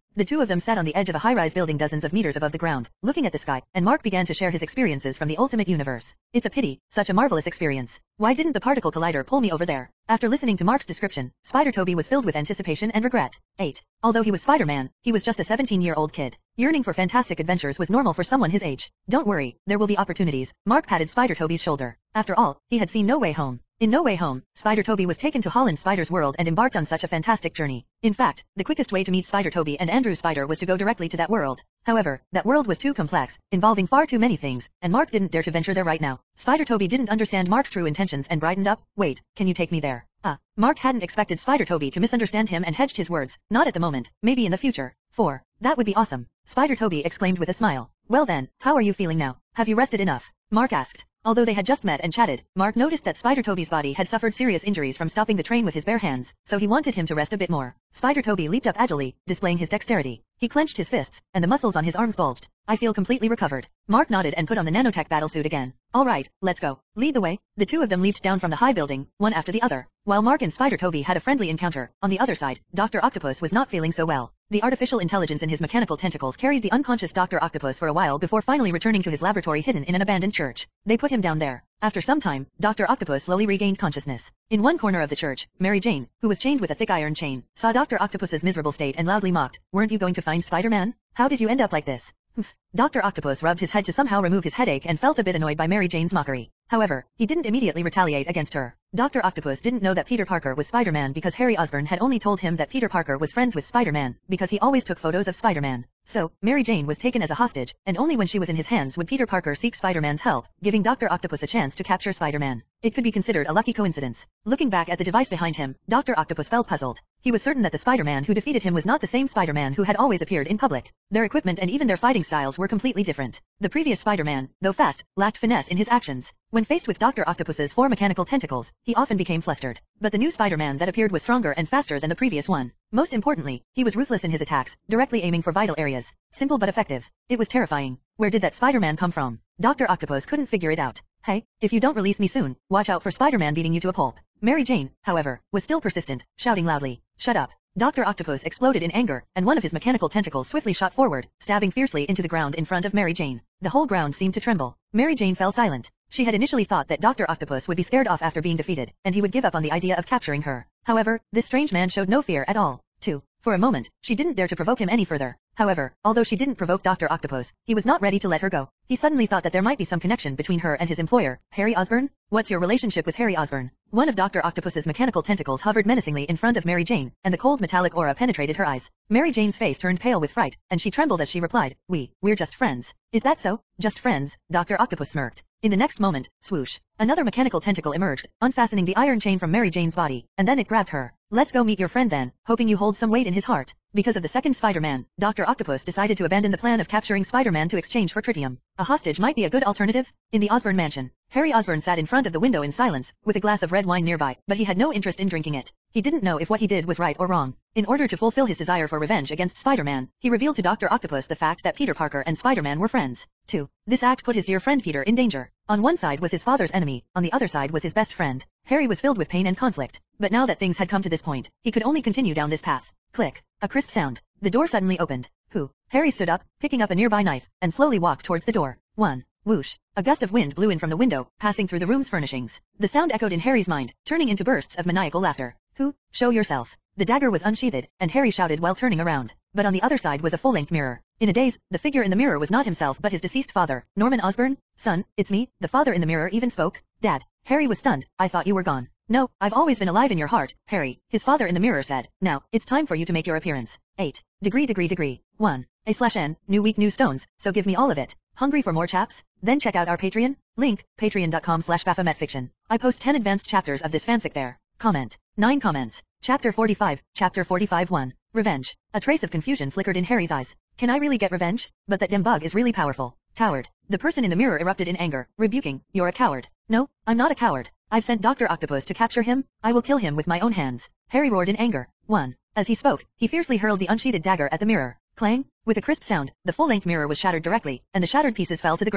The two of them sat on the edge of a high-rise building dozens of meters above the ground, looking at the sky, and Mark began to share his experiences from the ultimate universe. It's a pity, such a marvelous experience. Why didn't the particle collider pull me over there? After listening to Mark's description, Spider-Toby was filled with anticipation and regret. 8. Although he was Spider-Man, he was just a 17-year-old kid. Yearning for fantastic adventures was normal for someone his age. Don't worry, there will be opportunities. Mark patted Spider-Toby's shoulder. After all, he had seen No Way Home. In No Way Home, Spider-Toby was taken to Holland Spider's world and embarked on such a fantastic journey. In fact, the quickest way to meet Spider-Toby and Andrew Spider was to go directly to that world. However, that world was too complex, involving far too many things, and Mark didn't dare to venture there right now. Spider-Toby didn't understand Mark's true intentions and brightened up. Wait, can you take me there? Mark hadn't expected Spider-Toby to misunderstand him and hedged his words. Not at the moment, maybe in the future. 4. That would be awesome. Spider-Toby exclaimed with a smile. Well then, how are you feeling now? Have you rested enough? Mark asked. Although they had just met and chatted, Mark noticed that Spider-Toby's body had suffered serious injuries from stopping the train with his bare hands, so he wanted him to rest a bit more. Spider-Toby leaped up agilely, displaying his dexterity. He clenched his fists, and the muscles on his arms bulged. I feel completely recovered. Mark nodded and put on the nanotech battlesuit again. All right, let's go. Lead the way. The two of them leaped down from the high building, one after the other. While Mark and Spider-Toby had a friendly encounter, on the other side, Dr. Octopus was not feeling so well. The artificial intelligence in his mechanical tentacles carried the unconscious Dr. Octopus for a while before finally returning to his laboratory hidden in an abandoned church. They put him down there. After some time, Dr. Octopus slowly regained consciousness. In one corner of the church, Mary Jane, who was chained with a thick iron chain, saw Dr. Octopus's miserable state and loudly mocked, "Weren't you going to find Spider-Man? How did you end up like this?" Dr. Octopus rubbed his head to somehow remove his headache and felt a bit annoyed by Mary Jane's mockery. However, he didn't immediately retaliate against her. Dr. Octopus didn't know that Peter Parker was Spider-Man because Harry Osborn had only told him that Peter Parker was friends with Spider-Man because he always took photos of Spider-Man. So, Mary Jane was taken as a hostage, and only when she was in his hands would Peter Parker seek Spider-Man's help, giving Dr. Octopus a chance to capture Spider-Man. It could be considered a lucky coincidence. Looking back at the device behind him, Dr. Octopus felt puzzled. He was certain that the Spider-Man who defeated him was not the same Spider-Man who had always appeared in public. Their equipment and even their fighting styles were completely different. The previous Spider-Man, though fast, lacked finesse in his actions. When faced with Dr. Octopus's 4 mechanical tentacles, he often became flustered. But the new Spider-Man that appeared was stronger and faster than the previous one. Most importantly, he was ruthless in his attacks, directly aiming for vital areas. Simple but effective. It was terrifying. Where did that Spider-Man come from? Dr. Octopus couldn't figure it out. Hey, if you don't release me soon, watch out for Spider-Man beating you to a pulp. Mary Jane, however, was still persistent, shouting loudly, "Shut up." Dr. Octopus exploded in anger, and one of his mechanical tentacles swiftly shot forward, stabbing fiercely into the ground in front of Mary Jane. The whole ground seemed to tremble. Mary Jane fell silent. She had initially thought that Dr. Octopus would be scared off after being defeated, and he would give up on the idea of capturing her. However, this strange man showed no fear at all. 2. For a moment, she didn't dare to provoke him any further. However, although she didn't provoke Dr. Octopus, he was not ready to let her go. He suddenly thought that there might be some connection between her and his employer, Harry Osborn. What's your relationship with Harry Osborn? One of Dr. Octopus's mechanical tentacles hovered menacingly in front of Mary Jane, and the cold metallic aura penetrated her eyes. Mary Jane's face turned pale with fright, and she trembled as she replied, We're just friends." "Is that so? Just friends?" Dr. Octopus smirked. In the next moment, swoosh, another mechanical tentacle emerged, unfastening the iron chain from Mary Jane's body, and then it grabbed her. "Let's go meet your friend then, hoping you hold some weight in his heart." Because of the second Spider-Man, Dr. Octopus decided to abandon the plan of capturing Spider-Man to exchange for tritium. A hostage might be a good alternative. In the Osborn mansion, Harry Osborn sat in front of the window in silence, with a glass of red wine nearby, but he had no interest in drinking it. He didn't know if what he did was right or wrong. In order to fulfill his desire for revenge against Spider-Man, he revealed to Dr. Octopus the fact that Peter Parker and Spider-Man were friends. 2. This act put his dear friend Peter in danger. On one side was his father's enemy, on the other side was his best friend. Harry was filled with pain and conflict, but now that things had come to this point, he could only continue down this path. Click. A crisp sound. The door suddenly opened. Who? Harry stood up, picking up a nearby knife, and slowly walked towards the door. 1. Whoosh. A gust of wind blew in from the window, passing through the room's furnishings. The sound echoed in Harry's mind, turning into bursts of maniacal laughter. Who? Show yourself. The dagger was unsheathed, and Harry shouted while turning around. But on the other side was a full-length mirror. In a daze, the figure in the mirror was not himself but his deceased father, Norman Osborn. "Son, it's me." The father in the mirror even spoke. "Dad." Harry was stunned. "I thought you were gone." "No, I've always been alive in your heart, Harry," his father in the mirror said. "Now, it's time for you to make your appearance." 8. Degree. 1. A/N, new week new stones, so give me all of it. Hungry for more chaps? Then check out our Patreon. Link, patreon.com/baphometfiction. I post 10 advanced chapters of this fanfic there. Comment. 9 comments. Chapter 45, Chapter 45 1. Revenge. A trace of confusion flickered in Harry's eyes. Can I really get revenge? But that damn bug is really powerful. Coward. The person in the mirror erupted in anger, rebuking, "You're a coward." "No, I'm not a coward. I've sent Dr. Octopus to capture him. I will kill him with my own hands." Harry roared in anger. 1. As he spoke, he fiercely hurled the unsheathed dagger at the mirror. Clang! With a crisp sound, the full-length mirror was shattered directly, and the shattered pieces fell to the ground.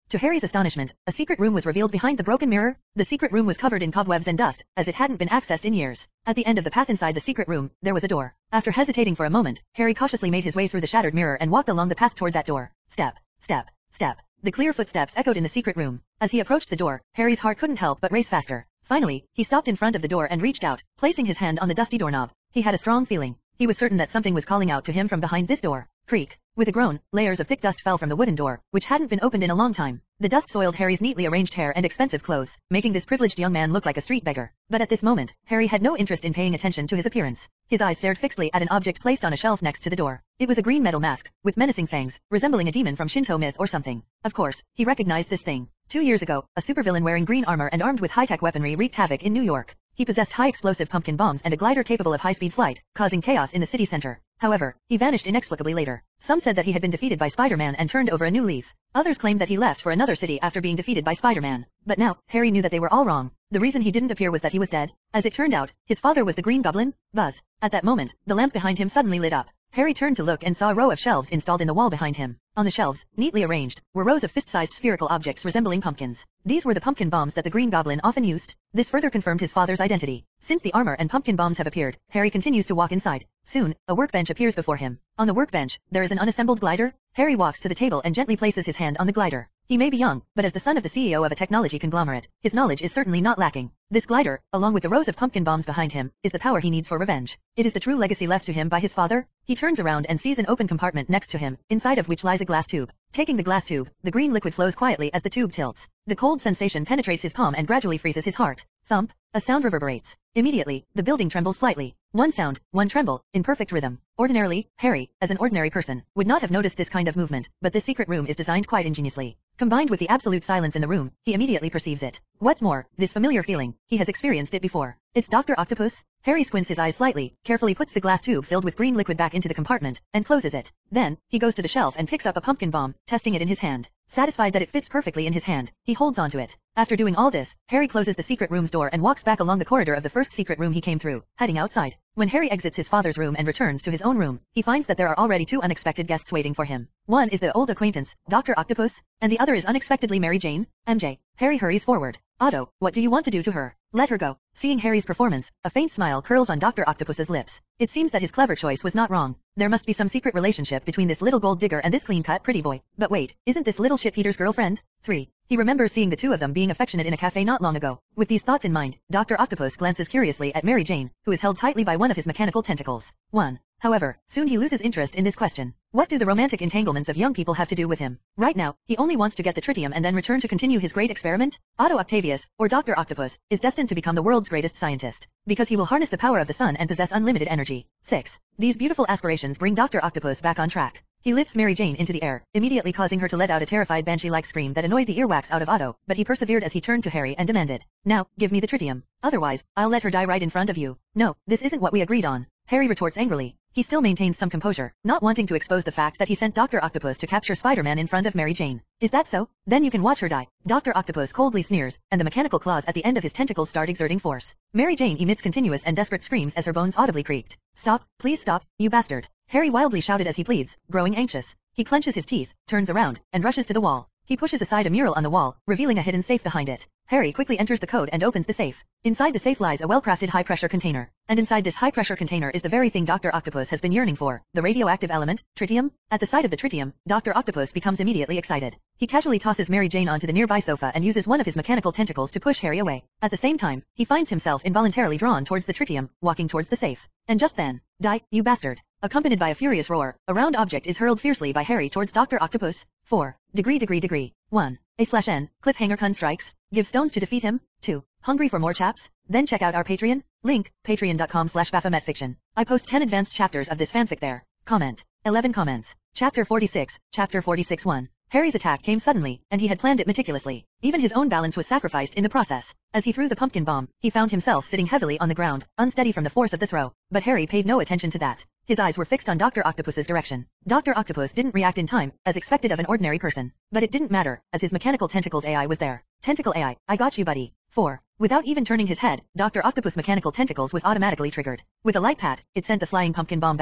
To Harry's astonishment, a secret room was revealed behind the broken mirror. The secret room was covered in cobwebs and dust, as it hadn't been accessed in years. At the end of the path inside the secret room, there was a door. After hesitating for a moment, Harry cautiously made his way through the shattered mirror and walked along the path toward that door. Step, step, step. The clear footsteps echoed in the secret room. As he approached the door, Harry's heart couldn't help but race faster. Finally, he stopped in front of the door and reached out, placing his hand on the dusty doorknob. He had a strong feeling. He was certain that something was calling out to him from behind this door. Creak. With a groan, layers of thick dust fell from the wooden door, which hadn't been opened in a long time. The dust soiled Harry's neatly arranged hair and expensive clothes, making this privileged young man look like a street beggar. But at this moment, Harry had no interest in paying attention to his appearance. His eyes stared fixedly at an object placed on a shelf next to the door. It was a green metal mask, with menacing fangs, resembling a demon from Shinto myth or something. Of course, he recognized this thing. 2 years ago, a supervillain wearing green armor and armed with high-tech weaponry wreaked havoc in New York. He possessed high-explosive pumpkin bombs and a glider capable of high-speed flight, causing chaos in the city center. However, he vanished inexplicably later. Some said that he had been defeated by Spider-Man and turned over a new leaf. Others claimed that he left for another city after being defeated by Spider-Man. But now, Harry knew that they were all wrong. The reason he didn't appear was that he was dead. As it turned out, his father was the Green Goblin, Buzz. At that moment, the lamp behind him suddenly lit up. Harry turned to look and saw a row of shelves installed in the wall behind him. On the shelves, neatly arranged, were rows of fist-sized spherical objects resembling pumpkins. These were the pumpkin bombs that the Green Goblin often used. This further confirmed his father's identity. Since the armor and pumpkin bombs have appeared, Harry continues to walk inside. Soon, a workbench appears before him. On the workbench, there is an unassembled glider. Harry walks to the table and gently places his hand on the glider. He may be young, but as the son of the CEO of a technology conglomerate, his knowledge is certainly not lacking. This glider, along with the rows of pumpkin bombs behind him, is the power he needs for revenge. It is the true legacy left to him by his father. He turns around and sees an open compartment next to him, inside of which lies a glass tube. Taking the glass tube, the green liquid flows quietly as the tube tilts. The cold sensation penetrates his palm and gradually freezes his heart. Thump. A sound reverberates. Immediately, the building trembles slightly. One sound, one tremble, in perfect rhythm. Ordinarily, Harry, as an ordinary person, would not have noticed this kind of movement, but this secret room is designed quite ingeniously. Combined with the absolute silence in the room, he immediately perceives it. What's more, this familiar feeling, he has experienced it before. It's Dr. Octopus. Harry squints his eyes slightly, carefully puts the glass tube filled with green liquid back into the compartment, and closes it. Then, he goes to the shelf and picks up a pumpkin bomb, testing it in his hand. Satisfied that it fits perfectly in his hand, he holds onto it. After doing all this, Harry closes the secret room's door and walks back along the corridor of the first secret room he came through, heading outside. When Harry exits his father's room and returns to his own room, he finds that there are already 2 unexpected guests waiting for him. One is the old acquaintance, Dr. Octopus, and the other is unexpectedly Mary Jane, MJ. Harry hurries forward. Otto, what do you want to do to her? Let her go. Seeing Harry's performance, a faint smile curls on Dr. Octopus's lips. It seems that his clever choice was not wrong. There must be some secret relationship between this little gold digger and this clean-cut pretty boy. But wait, isn't this little shit Peter's girlfriend? 3. He remembers seeing the 2 of them being affectionate in a cafe not long ago. With these thoughts in mind, Dr. Octopus glances curiously at Mary Jane, who is held tightly by one of his mechanical tentacles. 1. However, soon he loses interest in this question. What do the romantic entanglements of young people have to do with him? Right now, he only wants to get the tritium and then return to continue his great experiment. Otto Octavius, or Dr. Octopus, is destined to become the world's greatest scientist, because he will harness the power of the sun and possess unlimited energy. 6. These beautiful aspirations bring Dr. Octopus back on track. He lifts Mary Jane into the air, immediately causing her to let out a terrified banshee-like scream that annoyed the earwax out of Otto, but he persevered as he turned to Harry and demanded, "Now, give me the tritium. Otherwise, I'll let her die right in front of you." "No, this isn't what we agreed on," Harry retorts angrily. He still maintains some composure, not wanting to expose the fact that he sent Dr. Octopus to capture Spider-Man in front of Mary Jane. "Is that so? Then you can watch her die." Dr. Octopus coldly sneers, and the mechanical claws at the end of his tentacles start exerting force. Mary Jane emits continuous and desperate screams as her bones audibly creaked. "Stop, please stop, you bastard," Harry wildly shouted as he pleads, growing anxious. He clenches his teeth, turns around, and rushes to the wall. He pushes aside a mural on the wall, revealing a hidden safe behind it. Harry quickly enters the code and opens the safe. Inside the safe lies a well-crafted high-pressure container. And inside this high-pressure container is the very thing Dr. Octopus has been yearning for, the radioactive element, tritium. At the sight of the tritium, Dr. Octopus becomes immediately excited. He casually tosses Mary Jane onto the nearby sofa and uses one of his mechanical tentacles to push Harry away. At the same time, he finds himself involuntarily drawn towards the tritium, walking towards the safe. And just then, "Die, you bastard!" Accompanied by a furious roar, a round object is hurled fiercely by Harry towards Dr. Octopus. 4. Degree. 1. A/N. Cliffhanger Kun strikes. Give stones to defeat him. 2. Hungry for more chaps? Then check out our Patreon. Link, patreon.com/baphometfiction. I post 10 advanced chapters of this fanfic there. Comment. 11 comments. Chapter 46, Chapter 46-1. Harry's attack came suddenly, and he had planned it meticulously. Even his own balance was sacrificed in the process. As he threw the pumpkin bomb, he found himself sitting heavily on the ground, unsteady from the force of the throw. But Harry paid no attention to that. His eyes were fixed on Dr. Octopus's direction. Dr. Octopus didn't react in time, as expected of an ordinary person. But it didn't matter, as his mechanical tentacles AI was there. Tentacle AI, I got you buddy. 4. Without even turning his head, Dr. Octopus' mechanical tentacles was automatically triggered. With a light pat, it sent the flying pumpkin bomb back.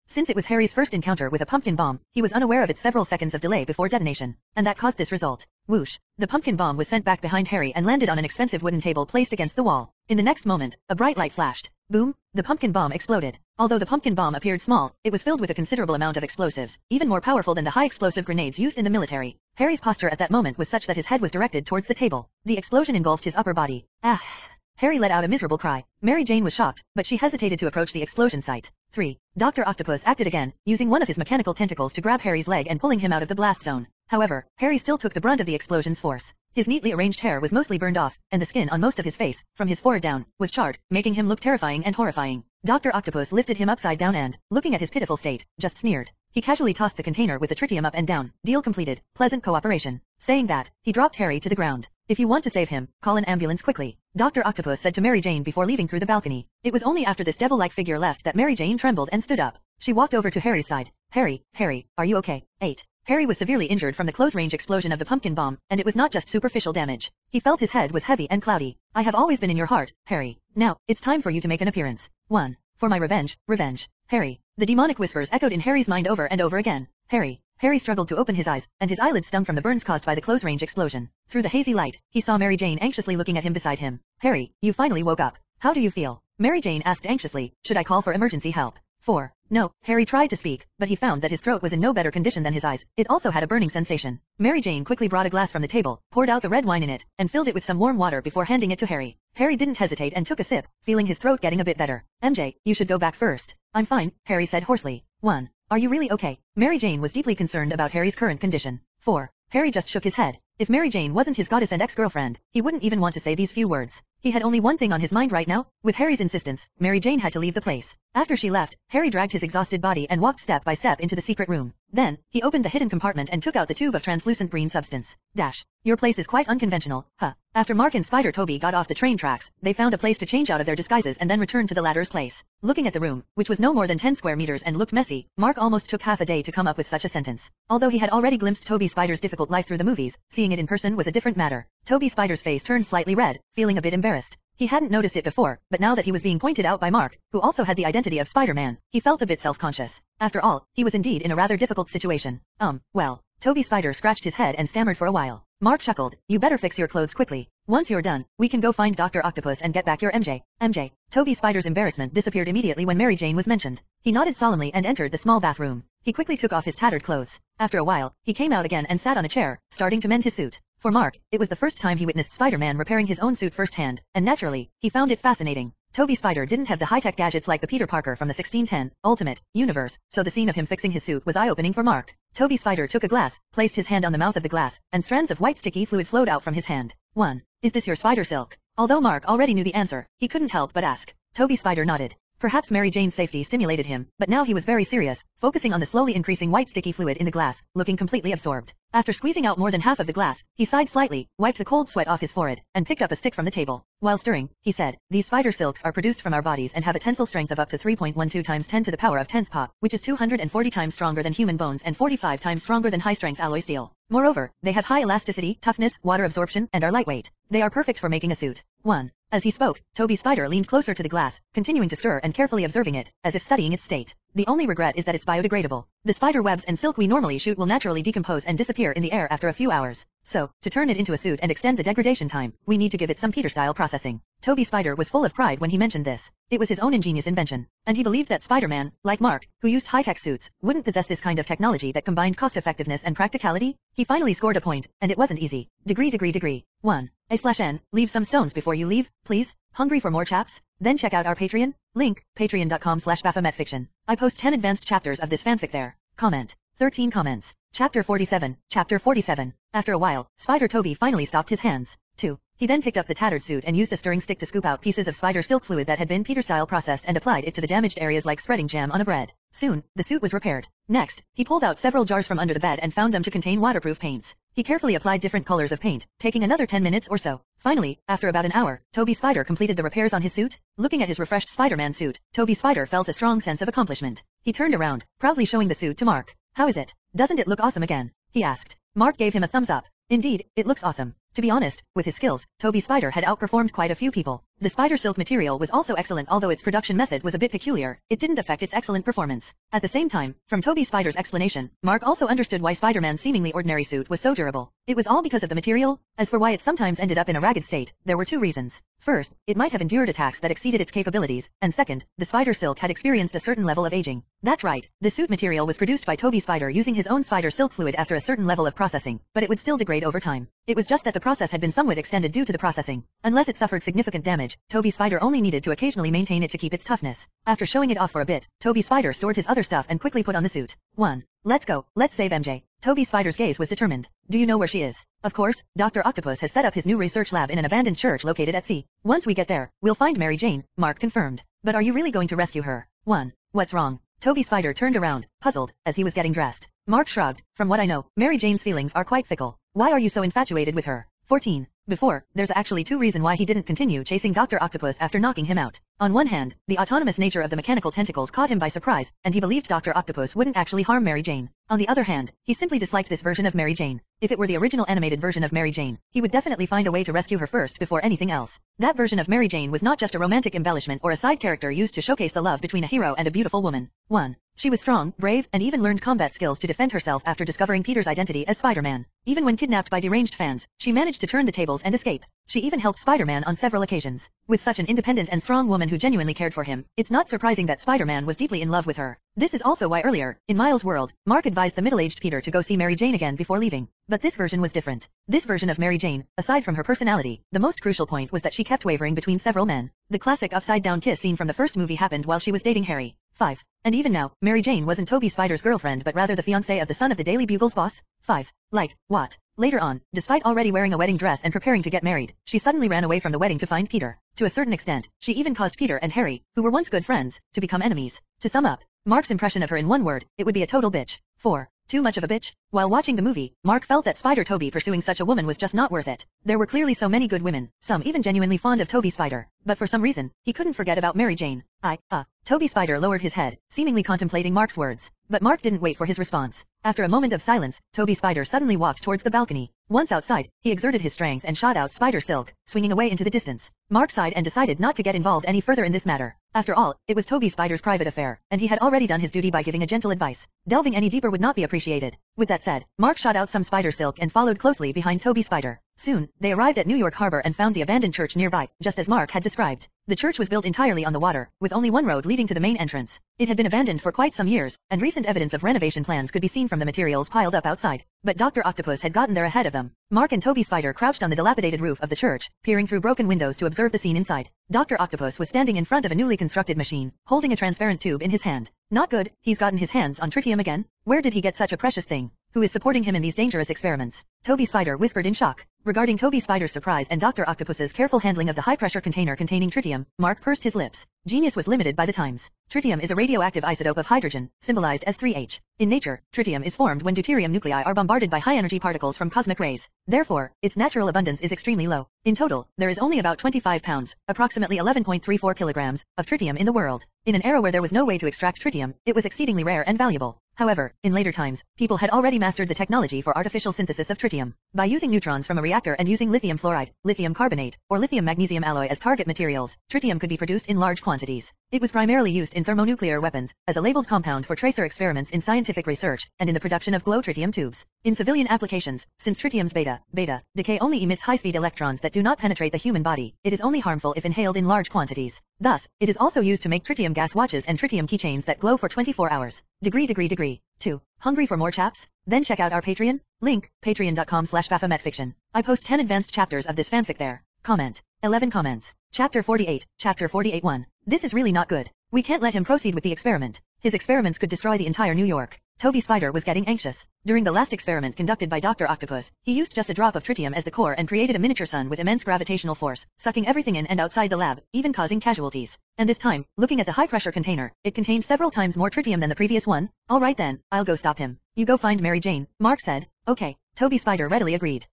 Since it was Harry's first encounter with a pumpkin bomb, he was unaware of its several seconds of delay before detonation, and that caused this result. Whoosh! The pumpkin bomb was sent back behind Harry and landed on an expensive wooden table placed against the wall. In the next moment, a bright light flashed. Boom! The pumpkin bomb exploded. Although the pumpkin bomb appeared small, it was filled with a considerable amount of explosives, even more powerful than the high-explosive grenades used in the military. Harry's posture at that moment was such that his head was directed towards the table. The explosion engulfed his upper body. Ah! Harry let out a miserable cry. Mary Jane was shocked, but she hesitated to approach the explosion site. 3. Dr. Octopus acted again, using one of his mechanical tentacles to grab Harry's leg and pulling him out of the blast zone. However, Harry still took the brunt of the explosion's force. His neatly arranged hair was mostly burned off, and the skin on most of his face, from his forehead down, was charred, making him look terrifying and horrifying. Dr. Octopus lifted him upside down and, looking at his pitiful state, just sneered. He casually tossed the container with the tritium up and down. Deal completed. Pleasant cooperation. Saying that, he dropped Harry to the ground. If you want to save him, call an ambulance quickly, Dr. Octopus said to Mary Jane before leaving through the balcony. It was only after this devil-like figure left that Mary Jane trembled and stood up. She walked over to Harry's side. Harry, are you okay? 8. Harry was severely injured from the close-range explosion of the pumpkin bomb, and it was not just superficial damage. He felt his head was heavy and cloudy. I have always been in your heart, Harry. Now, it's time for you to make an appearance. 1. For my revenge, Harry. The demonic whispers echoed in Harry's mind over and over again. Harry struggled to open his eyes, and his eyelids stung from the burns caused by the close-range explosion. Through the hazy light, he saw Mary Jane anxiously looking at him beside him. Harry, you finally woke up. How do you feel? Mary Jane asked anxiously. Should I call for emergency help? 4. No, Harry tried to speak, but he found that his throat was in no better condition than his eyes. It also had a burning sensation. Mary Jane quickly brought a glass from the table, poured out the red wine in it, and filled it with some warm water before handing it to Harry. Harry didn't hesitate and took a sip, feeling his throat getting a bit better. MJ, you should go back first. I'm fine, Harry said hoarsely. 1. Are you really okay? Mary Jane was deeply concerned about Harry's current condition. 4. Harry just shook his head. If Mary Jane wasn't his goddess and ex-girlfriend, he wouldn't even want to say these few words. He had only one thing on his mind right now. With Harry's insistence, Mary Jane had to leave the place. After she left, Harry dragged his exhausted body and walked step by step into the secret room. Then, he opened the hidden compartment and took out the tube of translucent green substance. Your place is quite unconventional, huh? After Mark and Spider Toby got off the train tracks, they found a place to change out of their disguises and then returned to the latter's place. Looking at the room, which was no more than 10 square meters and looked messy, Mark almost took half a day to come up with such a sentence. Although he had already glimpsed Toby Spider's difficult life through the movies, seeing it in person was a different matter. Toby Spider's face turned slightly red, feeling a bit embarrassed. He hadn't noticed it before, but now that he was being pointed out by Mark, who also had the identity of Spider-Man, he felt a bit self-conscious. After all, he was indeed in a rather difficult situation. Well, Toby Spider scratched his head and stammered for a while. Mark chuckled, you better fix your clothes quickly. Once you're done, we can go find Dr. Octopus and get back your MJ. Toby Spider's embarrassment disappeared immediately when Mary Jane was mentioned. He nodded solemnly and entered the small bathroom. He quickly took off his tattered clothes. After a while, he came out again and sat on a chair, starting to mend his suit. For Mark, it was the first time he witnessed Spider-Man repairing his own suit firsthand, and naturally, he found it fascinating. Toby Spider didn't have the high-tech gadgets like the Peter Parker from the 1610 Ultimate Universe, so the scene of him fixing his suit was eye-opening for Mark. Toby Spider took a glass, placed his hand on the mouth of the glass, and strands of white sticky fluid flowed out from his hand. 1. Is this your spider silk? Although Mark already knew the answer, he couldn't help but ask. Toby Spider nodded. Perhaps Mary Jane's safety stimulated him, but now he was very serious, focusing on the slowly increasing white sticky fluid in the glass, looking completely absorbed. After squeezing out more than half of the glass, he sighed slightly, wiped the cold sweat off his forehead, and picked up a stick from the table. While stirring, he said, these spider silks are produced from our bodies and have a tensile strength of up to 3.12 times 10 to the power of 10th pop, which is 240 times stronger than human bones and 45 times stronger than high-strength alloy steel. Moreover, they have high elasticity, toughness, water absorption, and are lightweight. They are perfect for making a suit. 1. As he spoke, Toby Spider leaned closer to the glass, continuing to stir and carefully observing it, as if studying its state. The only regret is that it's biodegradable. The spider webs and silk we normally shoot will naturally decompose and disappear in the air after a few hours. So, to turn it into a suit and extend the degradation time, we need to give it some Peter-style processing. Toby Spider was full of pride when he mentioned this. It was his own ingenious invention, and he believed that Spider-Man, like Mark, who used high-tech suits, wouldn't possess this kind of technology that combined cost-effectiveness and practicality. He finally scored a point, and it wasn't easy. Degree. 1. A/N, leave some stones before you leave, please. Hungry for more chaps? Then check out our Patreon. Link, patreon.com/BaphometFiction. I post 10 advanced chapters of this fanfic there. Comment. 13 comments. Chapter 47. After a while, Spider Toby finally stopped his hands. 2. He then picked up the tattered suit and used a stirring stick to scoop out pieces of spider silk fluid that had been Peter-style processed and applied it to the damaged areas like spreading jam on a bread. Soon, the suit was repaired. Next, he pulled out several jars from under the bed and found them to contain waterproof paints. He carefully applied different colors of paint, taking another 10 minutes or so. Finally, after about an hour, Toby Spider completed the repairs on his suit. Looking at his refreshed Spider-Man suit, Toby Spider felt a strong sense of accomplishment. He turned around, proudly showing the suit to Mark. How is it? Doesn't it look awesome again? He asked. Mark gave him a thumbs up. Indeed, it looks awesome. To be honest, with his skills, Toby Spider had outperformed quite a few people. The spider silk material was also excellent, although its production method was a bit peculiar. It didn't affect its excellent performance. At the same time, from Toby Spider's explanation, Mark also understood why Spider-Man's seemingly ordinary suit was so durable. It was all because of the material. As for why it sometimes ended up in a ragged state, there were two reasons. First, it might have endured attacks that exceeded its capabilities, and second, the spider silk had experienced a certain level of aging. That's right, the suit material was produced by Toby Spider using his own spider silk fluid after a certain level of processing, but it would still degrade over time. It was just that the process had been somewhat extended due to the processing. Unless it suffered significant damage, Toby Spider only needed to occasionally maintain it to keep its toughness. After showing it off for a bit, Toby Spider stored his other stuff and quickly put on the suit. 1. Let's go, let's save MJ. Toby Spider's gaze was determined. Do you know where she is? Of course, Dr. Octopus has set up his new research lab in an abandoned church located at sea. Once we get there, we'll find Mary Jane, Mark confirmed. But are you really going to rescue her? 1. What's wrong? Toby Spider turned around, puzzled, as he was getting dressed. Mark shrugged. From what I know, Mary Jane's feelings are quite fickle. Why are you so infatuated with her? 14. Before, there's actually two reasons why he didn't continue chasing Dr. Octopus after knocking him out. On one hand, the autonomous nature of the mechanical tentacles caught him by surprise, and he believed Dr. Octopus wouldn't actually harm Mary Jane. On the other hand, he simply disliked this version of Mary Jane. If it were the original animated version of Mary Jane, he would definitely find a way to rescue her first before anything else. That version of Mary Jane was not just a romantic embellishment or a side character used to showcase the love between a hero and a beautiful woman. 1. She was strong, brave, and even learned combat skills to defend herself after discovering Peter's identity as Spider-Man. Even when kidnapped by deranged fans, she managed to turn the tables and escape. She even helped Spider-Man on several occasions. With such an independent and strong woman who genuinely cared for him, it's not surprising that Spider-Man was deeply in love with her. This is also why earlier, in Miles' world, Mark advised the middle-aged Peter to go see Mary Jane again before leaving. But this version was different. This version of Mary Jane, aside from her personality, the most crucial point was that she kept wavering between several men. The classic upside-down kiss scene from the first movie happened while she was dating Harry. 5. And even now, Mary Jane wasn't Toby Spider's girlfriend but rather the fiancée of the son of the Daily Bugle's boss. 5. Like, what? Later on, despite already wearing a wedding dress and preparing to get married, she suddenly ran away from the wedding to find Peter. To a certain extent, she even caused Peter and Harry, who were once good friends, to become enemies. To sum up, Mark's impression of her in one word, it would be a total bitch. 4. Too much of a bitch? While watching the movie, Mark felt that Spider Toby pursuing such a woman was just not worth it. There were clearly so many good women, some even genuinely fond of Toby Spider, but for some reason, he couldn't forget about Mary Jane. Toby Spider lowered his head, seemingly contemplating Mark's words. But Mark didn't wait for his response. After a moment of silence, Toby Spider suddenly walked towards the balcony. Once outside, he exerted his strength and shot out Spider Silk, swinging away into the distance. Mark sighed and decided not to get involved any further in this matter. After all, it was Toby Spider's private affair, and he had already done his duty by giving a gentle advice. Delving any deeper would not be appreciated. With that said, Mark shot out some Spider Silk and followed closely behind Toby Spider. Soon, they arrived at New York Harbor and found the abandoned church nearby, just as Mark had described. The church was built entirely on the water, with only one road leading to the main entrance. It had been abandoned for quite some years, and recent evidence of renovation plans could be seen from the materials piled up outside. But Dr. Octopus had gotten there ahead of them. Mark and Toby Spider crouched on the dilapidated roof of the church, peering through broken windows to observe the scene inside. Dr. Octopus was standing in front of a newly constructed machine, holding a transparent tube in his hand. Not good, he's gotten his hands on tritium again? Where did he get such a precious thing? Who is supporting him in these dangerous experiments? Toby Spider whispered in shock. Regarding Toby Spider's surprise and Dr. Octopus's careful handling of the high-pressure container containing tritium, Mark pursed his lips. Genius was limited by the times. Tritium is a radioactive isotope of hydrogen, symbolized as 3H. In nature, tritium is formed when deuterium nuclei are bombarded by high-energy particles from cosmic rays. Therefore, its natural abundance is extremely low. In total, there is only about 25 pounds, approximately 11.34 kilograms, of tritium in the world. In an era where there was no way to extract tritium, it was exceedingly rare and valuable. However, in later times, people had already mastered the technology for artificial synthesis of tritium. By using neutrons from a reactor and using lithium fluoride, lithium carbonate, or lithium magnesium alloy as target materials, tritium could be produced in large quantities. It was primarily used in thermonuclear weapons, as a labeled compound for tracer experiments in scientific research, and in the production of glow tritium tubes. In civilian applications, since tritium's beta decay only emits high-speed electrons that do not penetrate the human body, it is only harmful if inhaled in large quantities. Thus, it is also used to make tritium gas watches and tritium keychains that glow for 24 hours. Degree. 2. Hungry for more chaps? Then check out our Patreon? Link, patreon.com/baphometfiction. I post 10 advanced chapters of this fanfic there. Comment. 11 comments. Chapter 48, Chapter 48-1. This is really not good. We can't let him proceed with the experiment. His experiments could destroy the entire New York. Toby Spider was getting anxious. During the last experiment conducted by Dr. Octopus, he used just a drop of tritium as the core and created a miniature sun with immense gravitational force, sucking everything in and outside the lab, even causing casualties. And this time, looking at the high-pressure container, it contained several times more tritium than the previous one. All right then, I'll go stop him. You go find Mary Jane, Mark said. Okay. Toby Spider readily agreed.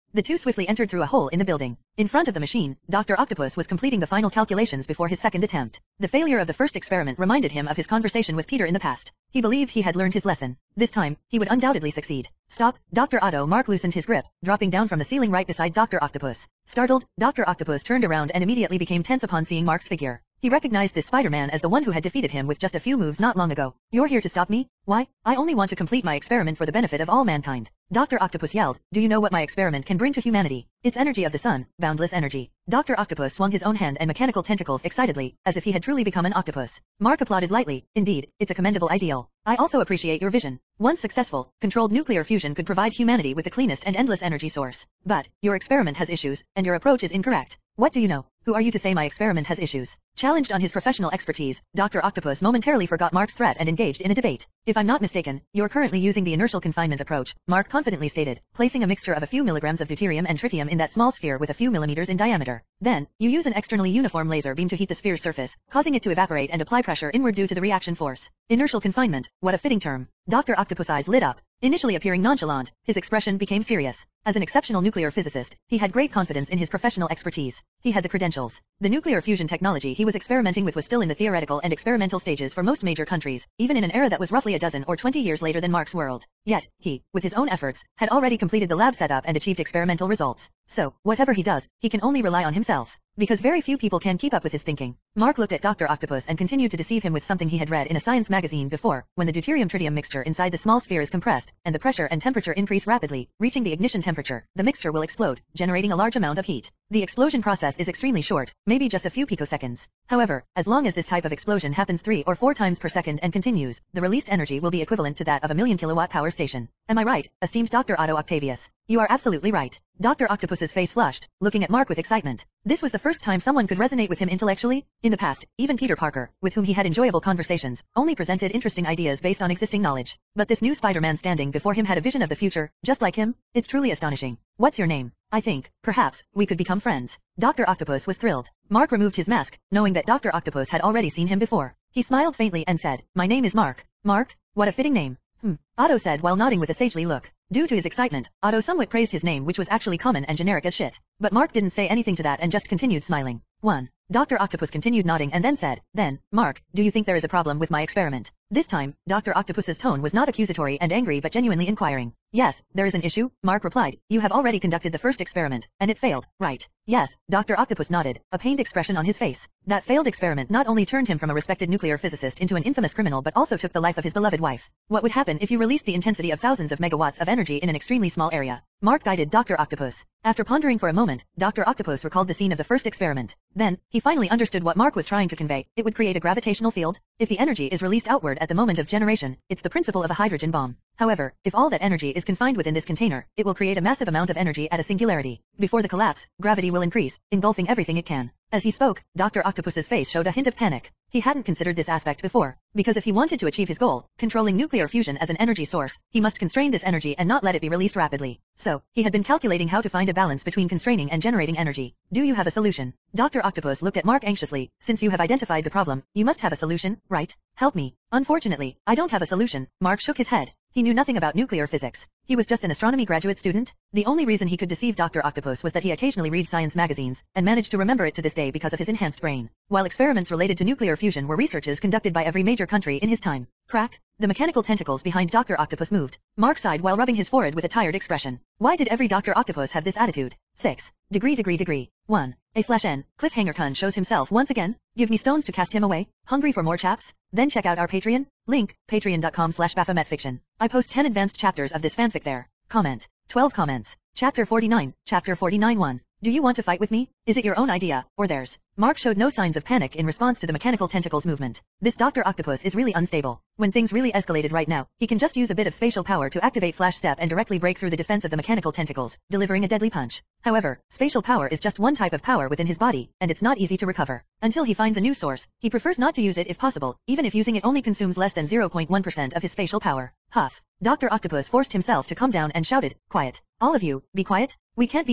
The two swiftly entered through a hole in the building. In front of the machine, Dr. Octopus was completing the final calculations before his second attempt. The failure of the first experiment reminded him of his conversation with Peter in the past. He believed he had learned his lesson. This time, he would undoubtedly succeed. Stop, Dr. Otto. Mark loosened his grip, dropping down from the ceiling right beside Dr. Octopus. Startled, Dr. Octopus turned around and immediately became tense upon seeing Mark's figure. He recognized this Spider-Man as the one who had defeated him with just a few moves not long ago. You're here to stop me? Why? I only want to complete my experiment for the benefit of all mankind. Dr. Octopus yelled, do you know what my experiment can bring to humanity? It's energy of the sun, boundless energy. Dr. Octopus swung his own hand and mechanical tentacles excitedly, as if he had truly become an octopus. Mark applauded lightly. Indeed, it's a commendable ideal. I also appreciate your vision. Once successful, controlled nuclear fusion could provide humanity with the cleanest and endless energy source. But, your experiment has issues, and your approach is incorrect. What do you know? Who are you to say my experiment has issues? Challenged on his professional expertise, Dr. Octopus momentarily forgot Mark's threat and engaged in a debate. If I'm not mistaken, you're currently using the inertial confinement approach, Mark confidently stated, placing a mixture of a few milligrams of deuterium and tritium in that small sphere with a few millimeters in diameter. Then, you use an externally uniform laser beam to heat the sphere's surface, causing it to evaporate and apply pressure inward due to the reaction force. Inertial confinement, what a fitting term. Dr. Octopus' eyes lit up. Initially appearing nonchalant, his expression became serious. As an exceptional nuclear physicist, he had great confidence in his professional expertise. He had the credentials. The nuclear fusion technology he was experimenting with was still in the theoretical and experimental stages for most major countries, even in an era that was roughly a dozen or 20 years later than Mark's world. Yet, he, with his own efforts, had already completed the lab setup and achieved experimental results. So, whatever he does, he can only rely on himself. Because very few people can keep up with his thinking. Mark looked at Dr. Octopus and continued to deceive him with something he had read in a science magazine before. When the deuterium-tritium mixture inside the small sphere is compressed, and the pressure and temperature increase rapidly, reaching the ignition temperature, the mixture will explode, generating a large amount of heat. The explosion process is extremely short, maybe just a few picoseconds. However, as long as this type of explosion happens 3 or 4 times per second and continues, the released energy will be equivalent to that of a 1,000,000 kilowatt power station. Am I right, esteemed Dr. Otto Octavius? You are absolutely right. Dr. Octopus's face flushed, looking at Mark with excitement. This was the first time someone could resonate with him intellectually. In the past, even Peter Parker, with whom he had enjoyable conversations, only presented interesting ideas based on existing knowledge. But this new Spider-Man standing before him had a vision of the future, just like him. It's truly astonishing. What's your name? I think, perhaps, we could become friends. Dr. Octopus was thrilled. Mark removed his mask, knowing that Dr. Octopus had already seen him before. He smiled faintly and said, my name is Mark. Mark? What a fitting name. Otto said while nodding with a sagely look. Due to his excitement, Otto somewhat praised his name, which was actually common and generic as shit. But Mark didn't say anything to that and just continued smiling. 1. Dr. Octopus continued nodding and then said, then, Mark, do you think there is a problem with my experiment? This time, Dr. Octopus's tone was not accusatory and angry but genuinely inquiring. Yes, there is an issue, Mark replied. You have already conducted the first experiment, and it failed, right? Yes, Dr. Octopus nodded, a pained expression on his face. That failed experiment not only turned him from a respected nuclear physicist into an infamous criminal but also took the life of his beloved wife. What would happen if you released the intensity of thousands of megawatts of energy in an extremely small area? Mark guided Dr. Octopus. After pondering for a moment, Dr. Octopus recalled the scene of the first experiment. Then, he finally understood what Mark was trying to convey. It would create a gravitational field. If the energy is released outward at the moment of generation, it's the principle of a hydrogen bomb. However, if all that energy is confined within this container, it will create a massive amount of energy at a singularity. Before the collapse, gravity will increase, engulfing everything it can. As he spoke, Dr. Octopus's face showed a hint of panic. He hadn't considered this aspect before, because if he wanted to achieve his goal, controlling nuclear fusion as an energy source, he must constrain this energy and not let it be released rapidly. So, he had been calculating how to find a balance between constraining and generating energy. Do you have a solution? Dr. Octopus looked at Mark anxiously. Since you have identified the problem, you must have a solution, right? Help me. Unfortunately, I don't have a solution. Mark shook his head. He knew nothing about nuclear physics. He was just an astronomy graduate student. The only reason he could deceive Dr. Octopus was that he occasionally reads science magazines, and managed to remember it to this day because of his enhanced brain. While experiments related to nuclear fusion were researches conducted by every major country in his time. Crack. The mechanical tentacles behind Dr. Octopus moved. Mark sighed while rubbing his forehead with a tired expression. Why did every Dr. Octopus have this attitude? 6. Degree. 1. A/N. Cliffhanger Kun shows himself once again. Give me stones to cast him away. Hungry for more chaps? Then check out our Patreon. Link, patreon.com/baphometfiction. I post 10 advanced chapters of this fanfic there. Comment. 12 comments. Chapter 49, Chapter 49 1. Do you want to fight with me? Is it your own idea, or theirs? Mark showed no signs of panic in response to the mechanical tentacles movement. This Dr. Octopus is really unstable. When things really escalated right now, he can just use a bit of spatial power to activate Flash Step and directly break through the defense of the mechanical tentacles, delivering a deadly punch. However, spatial power is just one type of power within his body, and it's not easy to recover. Until he finds a new source, he prefers not to use it if possible, even if using it only consumes less than 0.1% of his spatial power. Huff. Dr. Octopus forced himself to calm down and shouted, quiet. All of you, be quiet. We can't beat him.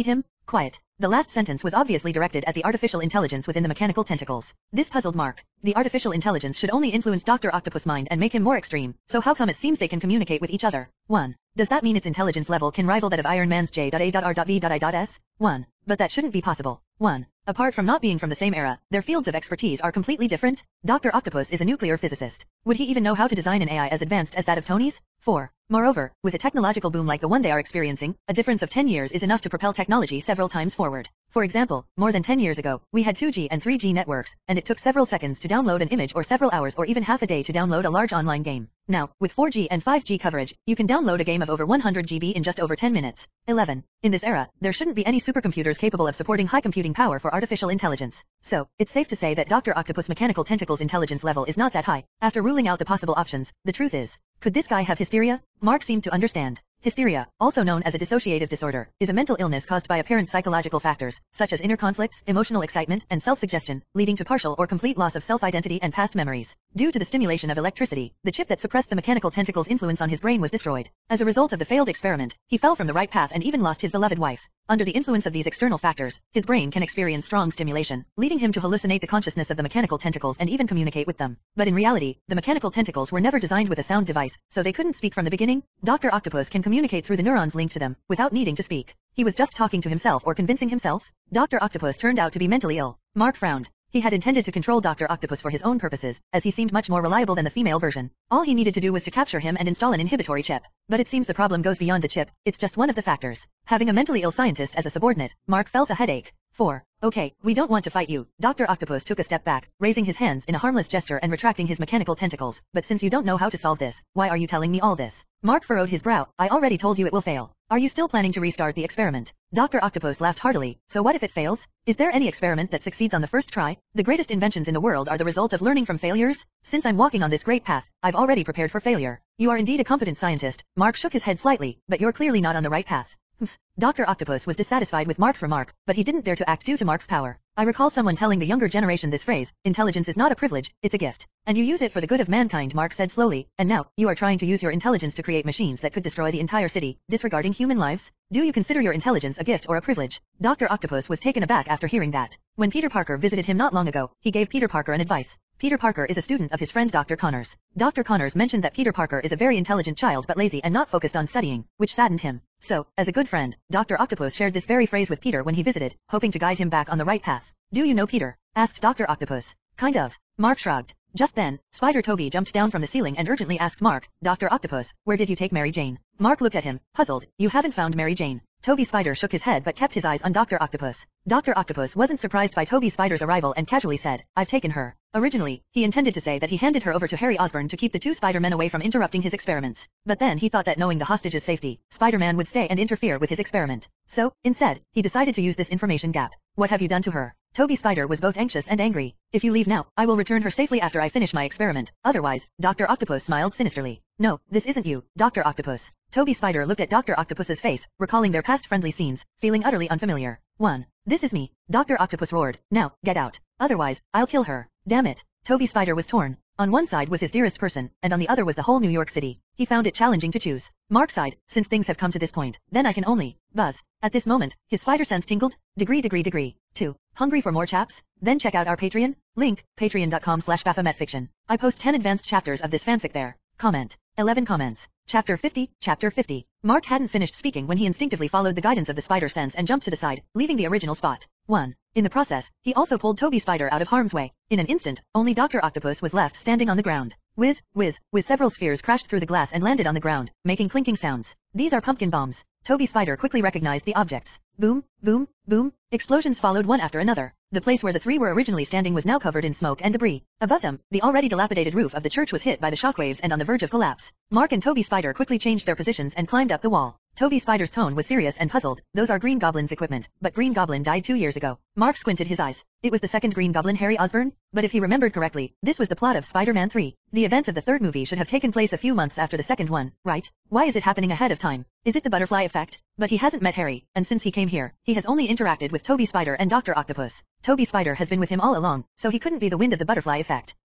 Quiet. The last sentence was obviously directed at the artificial intelligence within the mechanical tentacles. This puzzled Mark. The artificial intelligence should only influence Dr. Octopus' mind and make him more extreme, so how come it seems they can communicate with each other? 1. Does that mean its intelligence level can rival that of Iron Man's J.A.R.V.I.S? 1. But that shouldn't be possible. 1. Apart from not being from the same era, their fields of expertise are completely different. Dr. Octopus is a nuclear physicist. Would he even know how to design an AI as advanced as that of Tony's? 4. Moreover, with a technological boom like the one they are experiencing, a difference of 10 years is enough to propel technology several times forward. For example, more than 10 years ago, we had 2G and 3G networks, and it took several seconds to download an image or several hours or even half a day to download a large online game. Now, with 4G and 5G coverage, you can download a game of over 100 GB in just over 10 minutes. 11. In this era, there shouldn't be any supercomputers capable of supporting high computing power for artificial intelligence. So, it's safe to say that Dr. Octopus' mechanical tentacles intelligence level is not that high. After ruling out the possible options, the truth is, could this guy have hysteria? Mark seemed to understand. Hysteria, also known as a dissociative disorder, is a mental illness caused by apparent psychological factors, such as inner conflicts, emotional excitement, and self-suggestion, leading to partial or complete loss of self-identity and past memories. Due to the stimulation of electricity, the chip that suppressed the mechanical tentacles' influence on his brain was destroyed. As a result of the failed experiment, he fell from the right path and even lost his beloved wife. Under the influence of these external factors, his brain can experience strong stimulation, leading him to hallucinate the consciousness of the mechanical tentacles and even communicate with them. But in reality, the mechanical tentacles were never designed with a sound device, so they couldn't speak from the beginning. Dr. Octopus can communicate through the neurons linked to them, without needing to speak. He was just talking to himself or convincing himself. Dr. Octopus turned out to be mentally ill. Mark frowned. He had intended to control Dr. Octopus for his own purposes, as he seemed much more reliable than the female version. All he needed to do was to capture him and install an inhibitory chip. But it seems the problem goes beyond the chip, it's just one of the factors. Having a mentally ill scientist as a subordinate, Mark felt a headache. 4. Okay, we don't want to fight you. Dr. Octopus took a step back, raising his hands in a harmless gesture and retracting his mechanical tentacles. But since you don't know how to solve this, why are you telling me all this? Mark furrowed his brow. I already told you it will fail. Are you still planning to restart the experiment? Dr. Octopus laughed heartily. So what if it fails? Is there any experiment that succeeds on the first try? The greatest inventions in the world are the result of learning from failures. Since I'm walking on this great path, I've already prepared for failure. You are indeed a competent scientist. Mark shook his head slightly, but you're clearly not on the right path. Dr. Octopus was dissatisfied with Mark's remark, but he didn't dare to act due to Mark's power. I recall someone telling the younger generation this phrase, intelligence is not a privilege, it's a gift. And you use it for the good of mankind, Mark said slowly, and now, you are trying to use your intelligence to create machines that could destroy the entire city, disregarding human lives? Do you consider your intelligence a gift or a privilege? Dr. Octopus was taken aback after hearing that. When Peter Parker visited him not long ago, he gave Peter Parker an advice. Peter Parker is a student of his friend Dr. Connors. Dr. Connors mentioned that Peter Parker is a very intelligent child but lazy and not focused on studying, which saddened him. So, as a good friend, Dr. Octopus shared this very phrase with Peter when he visited, hoping to guide him back on the right path. Do you know Peter? Asked Dr. Octopus. Kind of. Mark shrugged. Just then, Spider Toby jumped down from the ceiling and urgently asked Mark, Dr. Octopus, where did you take Mary Jane? Mark looked at him, puzzled. You haven't found Mary Jane. Toby Spider shook his head but kept his eyes on Dr. Octopus. Dr. Octopus wasn't surprised by Toby Spider's arrival and casually said, I've taken her. Originally, he intended to say that he handed her over to Harry Osborn to keep the two Spider-Men away from interrupting his experiments. But then he thought that knowing the hostage's safety, Spider-Man would stay and interfere with his experiment. So, instead, he decided to use this information gap. What have you done to her? Toby Spider was both anxious and angry. If you leave now, I will return her safely after I finish my experiment. Otherwise, Dr. Octopus smiled sinisterly. No, this isn't you, Dr. Octopus. Toby Spider looked at Dr. Octopus's face, recalling their past friendly scenes, feeling utterly unfamiliar. 1. This is me, Dr. Octopus roared. Now, get out. Otherwise, I'll kill her. Damn it. Toby Spider was torn. On one side was his dearest person, and on the other was the whole New York City. He found it challenging to choose. Mark sighed, since things have come to this point, then I can only buzz. At this moment, his spider sense tingled. Degree. 2. Hungry for more chaps? Then check out our Patreon. Link, patreon.com/BaphometFiction. I post 10 advanced chapters of this fanfic there. Comment. 11 comments. Chapter 50, Chapter 50. Mark hadn't finished speaking when he instinctively followed the guidance of the spider sense and jumped to the side, leaving the original spot. 1. In the process, he also pulled Toby Spider out of harm's way. In an instant, only Dr. Octopus was left standing on the ground. Whiz, several spheres crashed through the glass and landed on the ground, making clinking sounds. These are pumpkin bombs. Toby Spider quickly recognized the objects. Boom, boom, boom. Explosions followed one after another. The place where the three were originally standing was now covered in smoke and debris. Above them, the already dilapidated roof of the church was hit by the shockwaves and on the verge of collapse. Mark and Toby Spider quickly changed their positions and climbed up the wall. Toby Spider's tone was serious and puzzled. Those are Green Goblin's equipment, but Green Goblin died 2 years ago. Mark squinted his eyes. It was the second Green Goblin, Harry Osborn? But if he remembered correctly, this was the plot of Spider-Man 3. The events of the third movie should have taken place a few months after the second one, right? Why is it happening ahead of time? Is it the butterfly effect? But he hasn't met Harry, and since he came here, he has only interacted with Toby Spider and Dr. Octopus. Toby Spider has been with him all along, so he couldn't be the wind of the butterfly effect.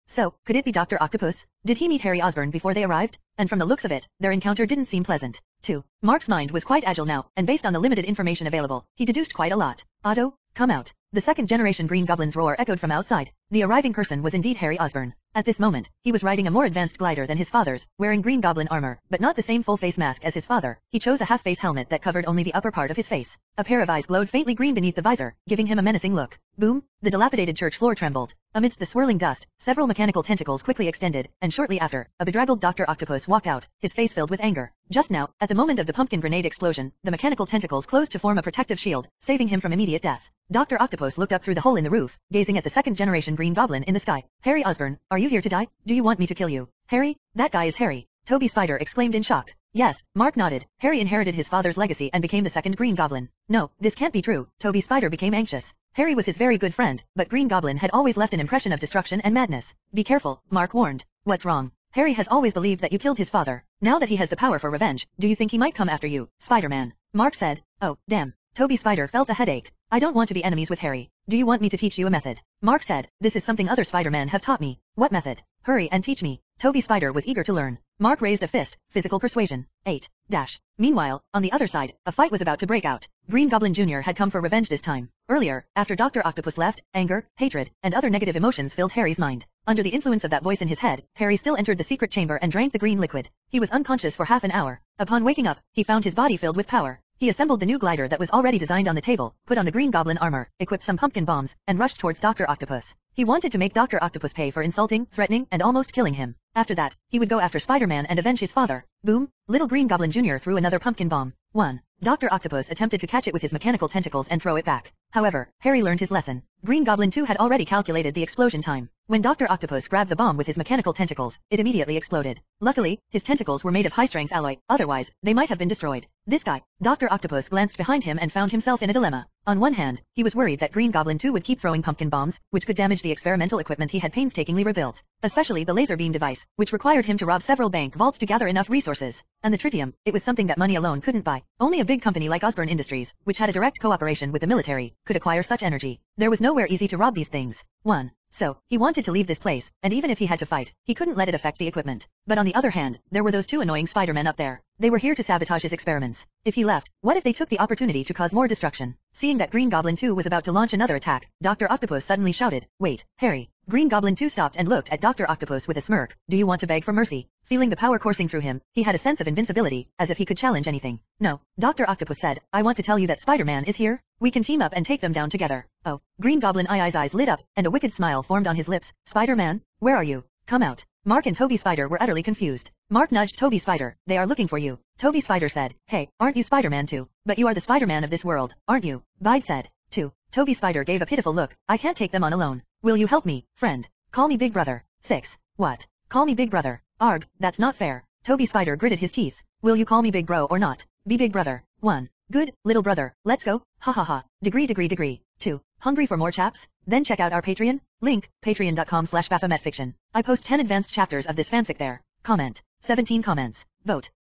So, could it be Dr. Octopus? Did he meet Harry Osborn before they arrived? And from the looks of it, their encounter didn't seem pleasant. 2. Mark's mind was quite agile now, and based on the limited information available, he deduced quite a lot. Otto, come out. The second-generation Green Goblin's roar echoed from outside. The arriving person was indeed Harry Osborn. At this moment, he was riding a more advanced glider than his father's, wearing Green Goblin armor, but not the same full-face mask as his father. He chose a half-face helmet that covered only the upper part of his face. A pair of eyes glowed faintly green beneath the visor, giving him a menacing look. Boom! The dilapidated church floor trembled. Amidst the swirling dust, several mechanical tentacles quickly extended, and shortly after, a bedraggled Dr. Octopus walked out, his face filled with anger. Just now, at the moment of the pumpkin grenade explosion, the mechanical tentacles closed to form a protective shield, saving him from immediate death. Dr. Octopus looked up through the hole in the roof, gazing at the second-generation Green Goblin in the sky. Harry Osborn, are you here to die? Do you want me to kill you? Harry? That guy is Harry. Toby Spider exclaimed in shock. Yes, Mark nodded. Harry inherited his father's legacy and became the second Green Goblin. No, this can't be true. Toby Spider became anxious. Harry was his very good friend, but Green Goblin had always left an impression of destruction and madness. Be careful, Mark warned. What's wrong? Harry has always believed that you killed his father. Now that he has the power for revenge, do you think he might come after you, Spider-Man? Mark said. Oh, damn. Toby Spider felt a headache. I don't want to be enemies with Harry. Do you want me to teach you a method? Mark said. This is something other Spider-Men have taught me. What method? Hurry and teach me. Toby Spider was eager to learn. Mark raised a fist. Physical persuasion. 8. Meanwhile, on the other side, a fight was about to break out. Green Goblin Jr. had come for revenge this time. Earlier, after Dr. Octopus left, anger, hatred, and other negative emotions filled Harry's mind. Under the influence of that voice in his head, Harry still entered the secret chamber and drank the green liquid. He was unconscious for half an hour. Upon waking up, he found his body filled with power. He assembled the new glider that was already designed on the table, put on the Green Goblin armor, equipped some pumpkin bombs, and rushed towards Dr. Octopus. He wanted to make Dr. Octopus pay for insulting, threatening, and almost killing him. After that, he would go after Spider-Man and avenge his father. Boom! Little Green Goblin Jr. threw another pumpkin bomb. 1. Dr. Octopus attempted to catch it with his mechanical tentacles and throw it back. However, Harry learned his lesson. Green Goblin 2 had already calculated the explosion time. When Dr. Octopus grabbed the bomb with his mechanical tentacles, it immediately exploded. Luckily, his tentacles were made of high-strength alloy, otherwise, they might have been destroyed. This guy, Dr. Octopus glanced behind him and found himself in a dilemma. On one hand, he was worried that Green Goblin 2 would keep throwing pumpkin bombs, which could damage the experimental equipment he had painstakingly rebuilt. Especially the laser beam device, which required him to rob several bank vaults to gather enough resources. And the tritium, it was something that money alone couldn't buy. Only a big company like Osborn Industries, which had a direct cooperation with the military, could acquire such energy. There was nowhere easy to rob these things. 1. So, he wanted to leave this place, and even if he had to fight, he couldn't let it affect the equipment. But on the other hand, there were those two annoying Spider-Men up there. They were here to sabotage his experiments. If he left, what if they took the opportunity to cause more destruction? Seeing that Green Goblin 2 was about to launch another attack, Dr. Octopus suddenly shouted, "Wait, Harry." Green Goblin 2 stopped and looked at Dr. Octopus with a smirk. "Do you want to beg for mercy?" Feeling the power coursing through him, he had a sense of invincibility, as if he could challenge anything. "No," Dr. Octopus said, "I want to tell you that Spider-Man is here. We can team up and take them down together." Oh, Green Goblin Eye's eyes lit up, and a wicked smile formed on his lips. "Spider-Man? Where are you? Come out." Mark and Toby Spider were utterly confused. Mark nudged Toby Spider. "They are looking for you." Toby Spider said, "Hey, aren't you Spider-Man too? But you are the Spider-Man of this world, aren't you?" Bide said. 2. Toby Spider gave a pitiful look. "I can't take them on alone. Will you help me, friend? Call me Big Brother." 6. What? Call me Big Brother? Arg, that's not fair. Toby Spider gritted his teeth. "Will you call me Big Bro or not? Be Big Brother." 1. Good, little brother, let's go. Ha ha ha. Degree. 2. Hungry for more chaps? Then check out our Patreon. Link, patreon.com/BaphometFiction. I post 10 advanced chapters of this fanfic there. Comment. 17 comments. Vote.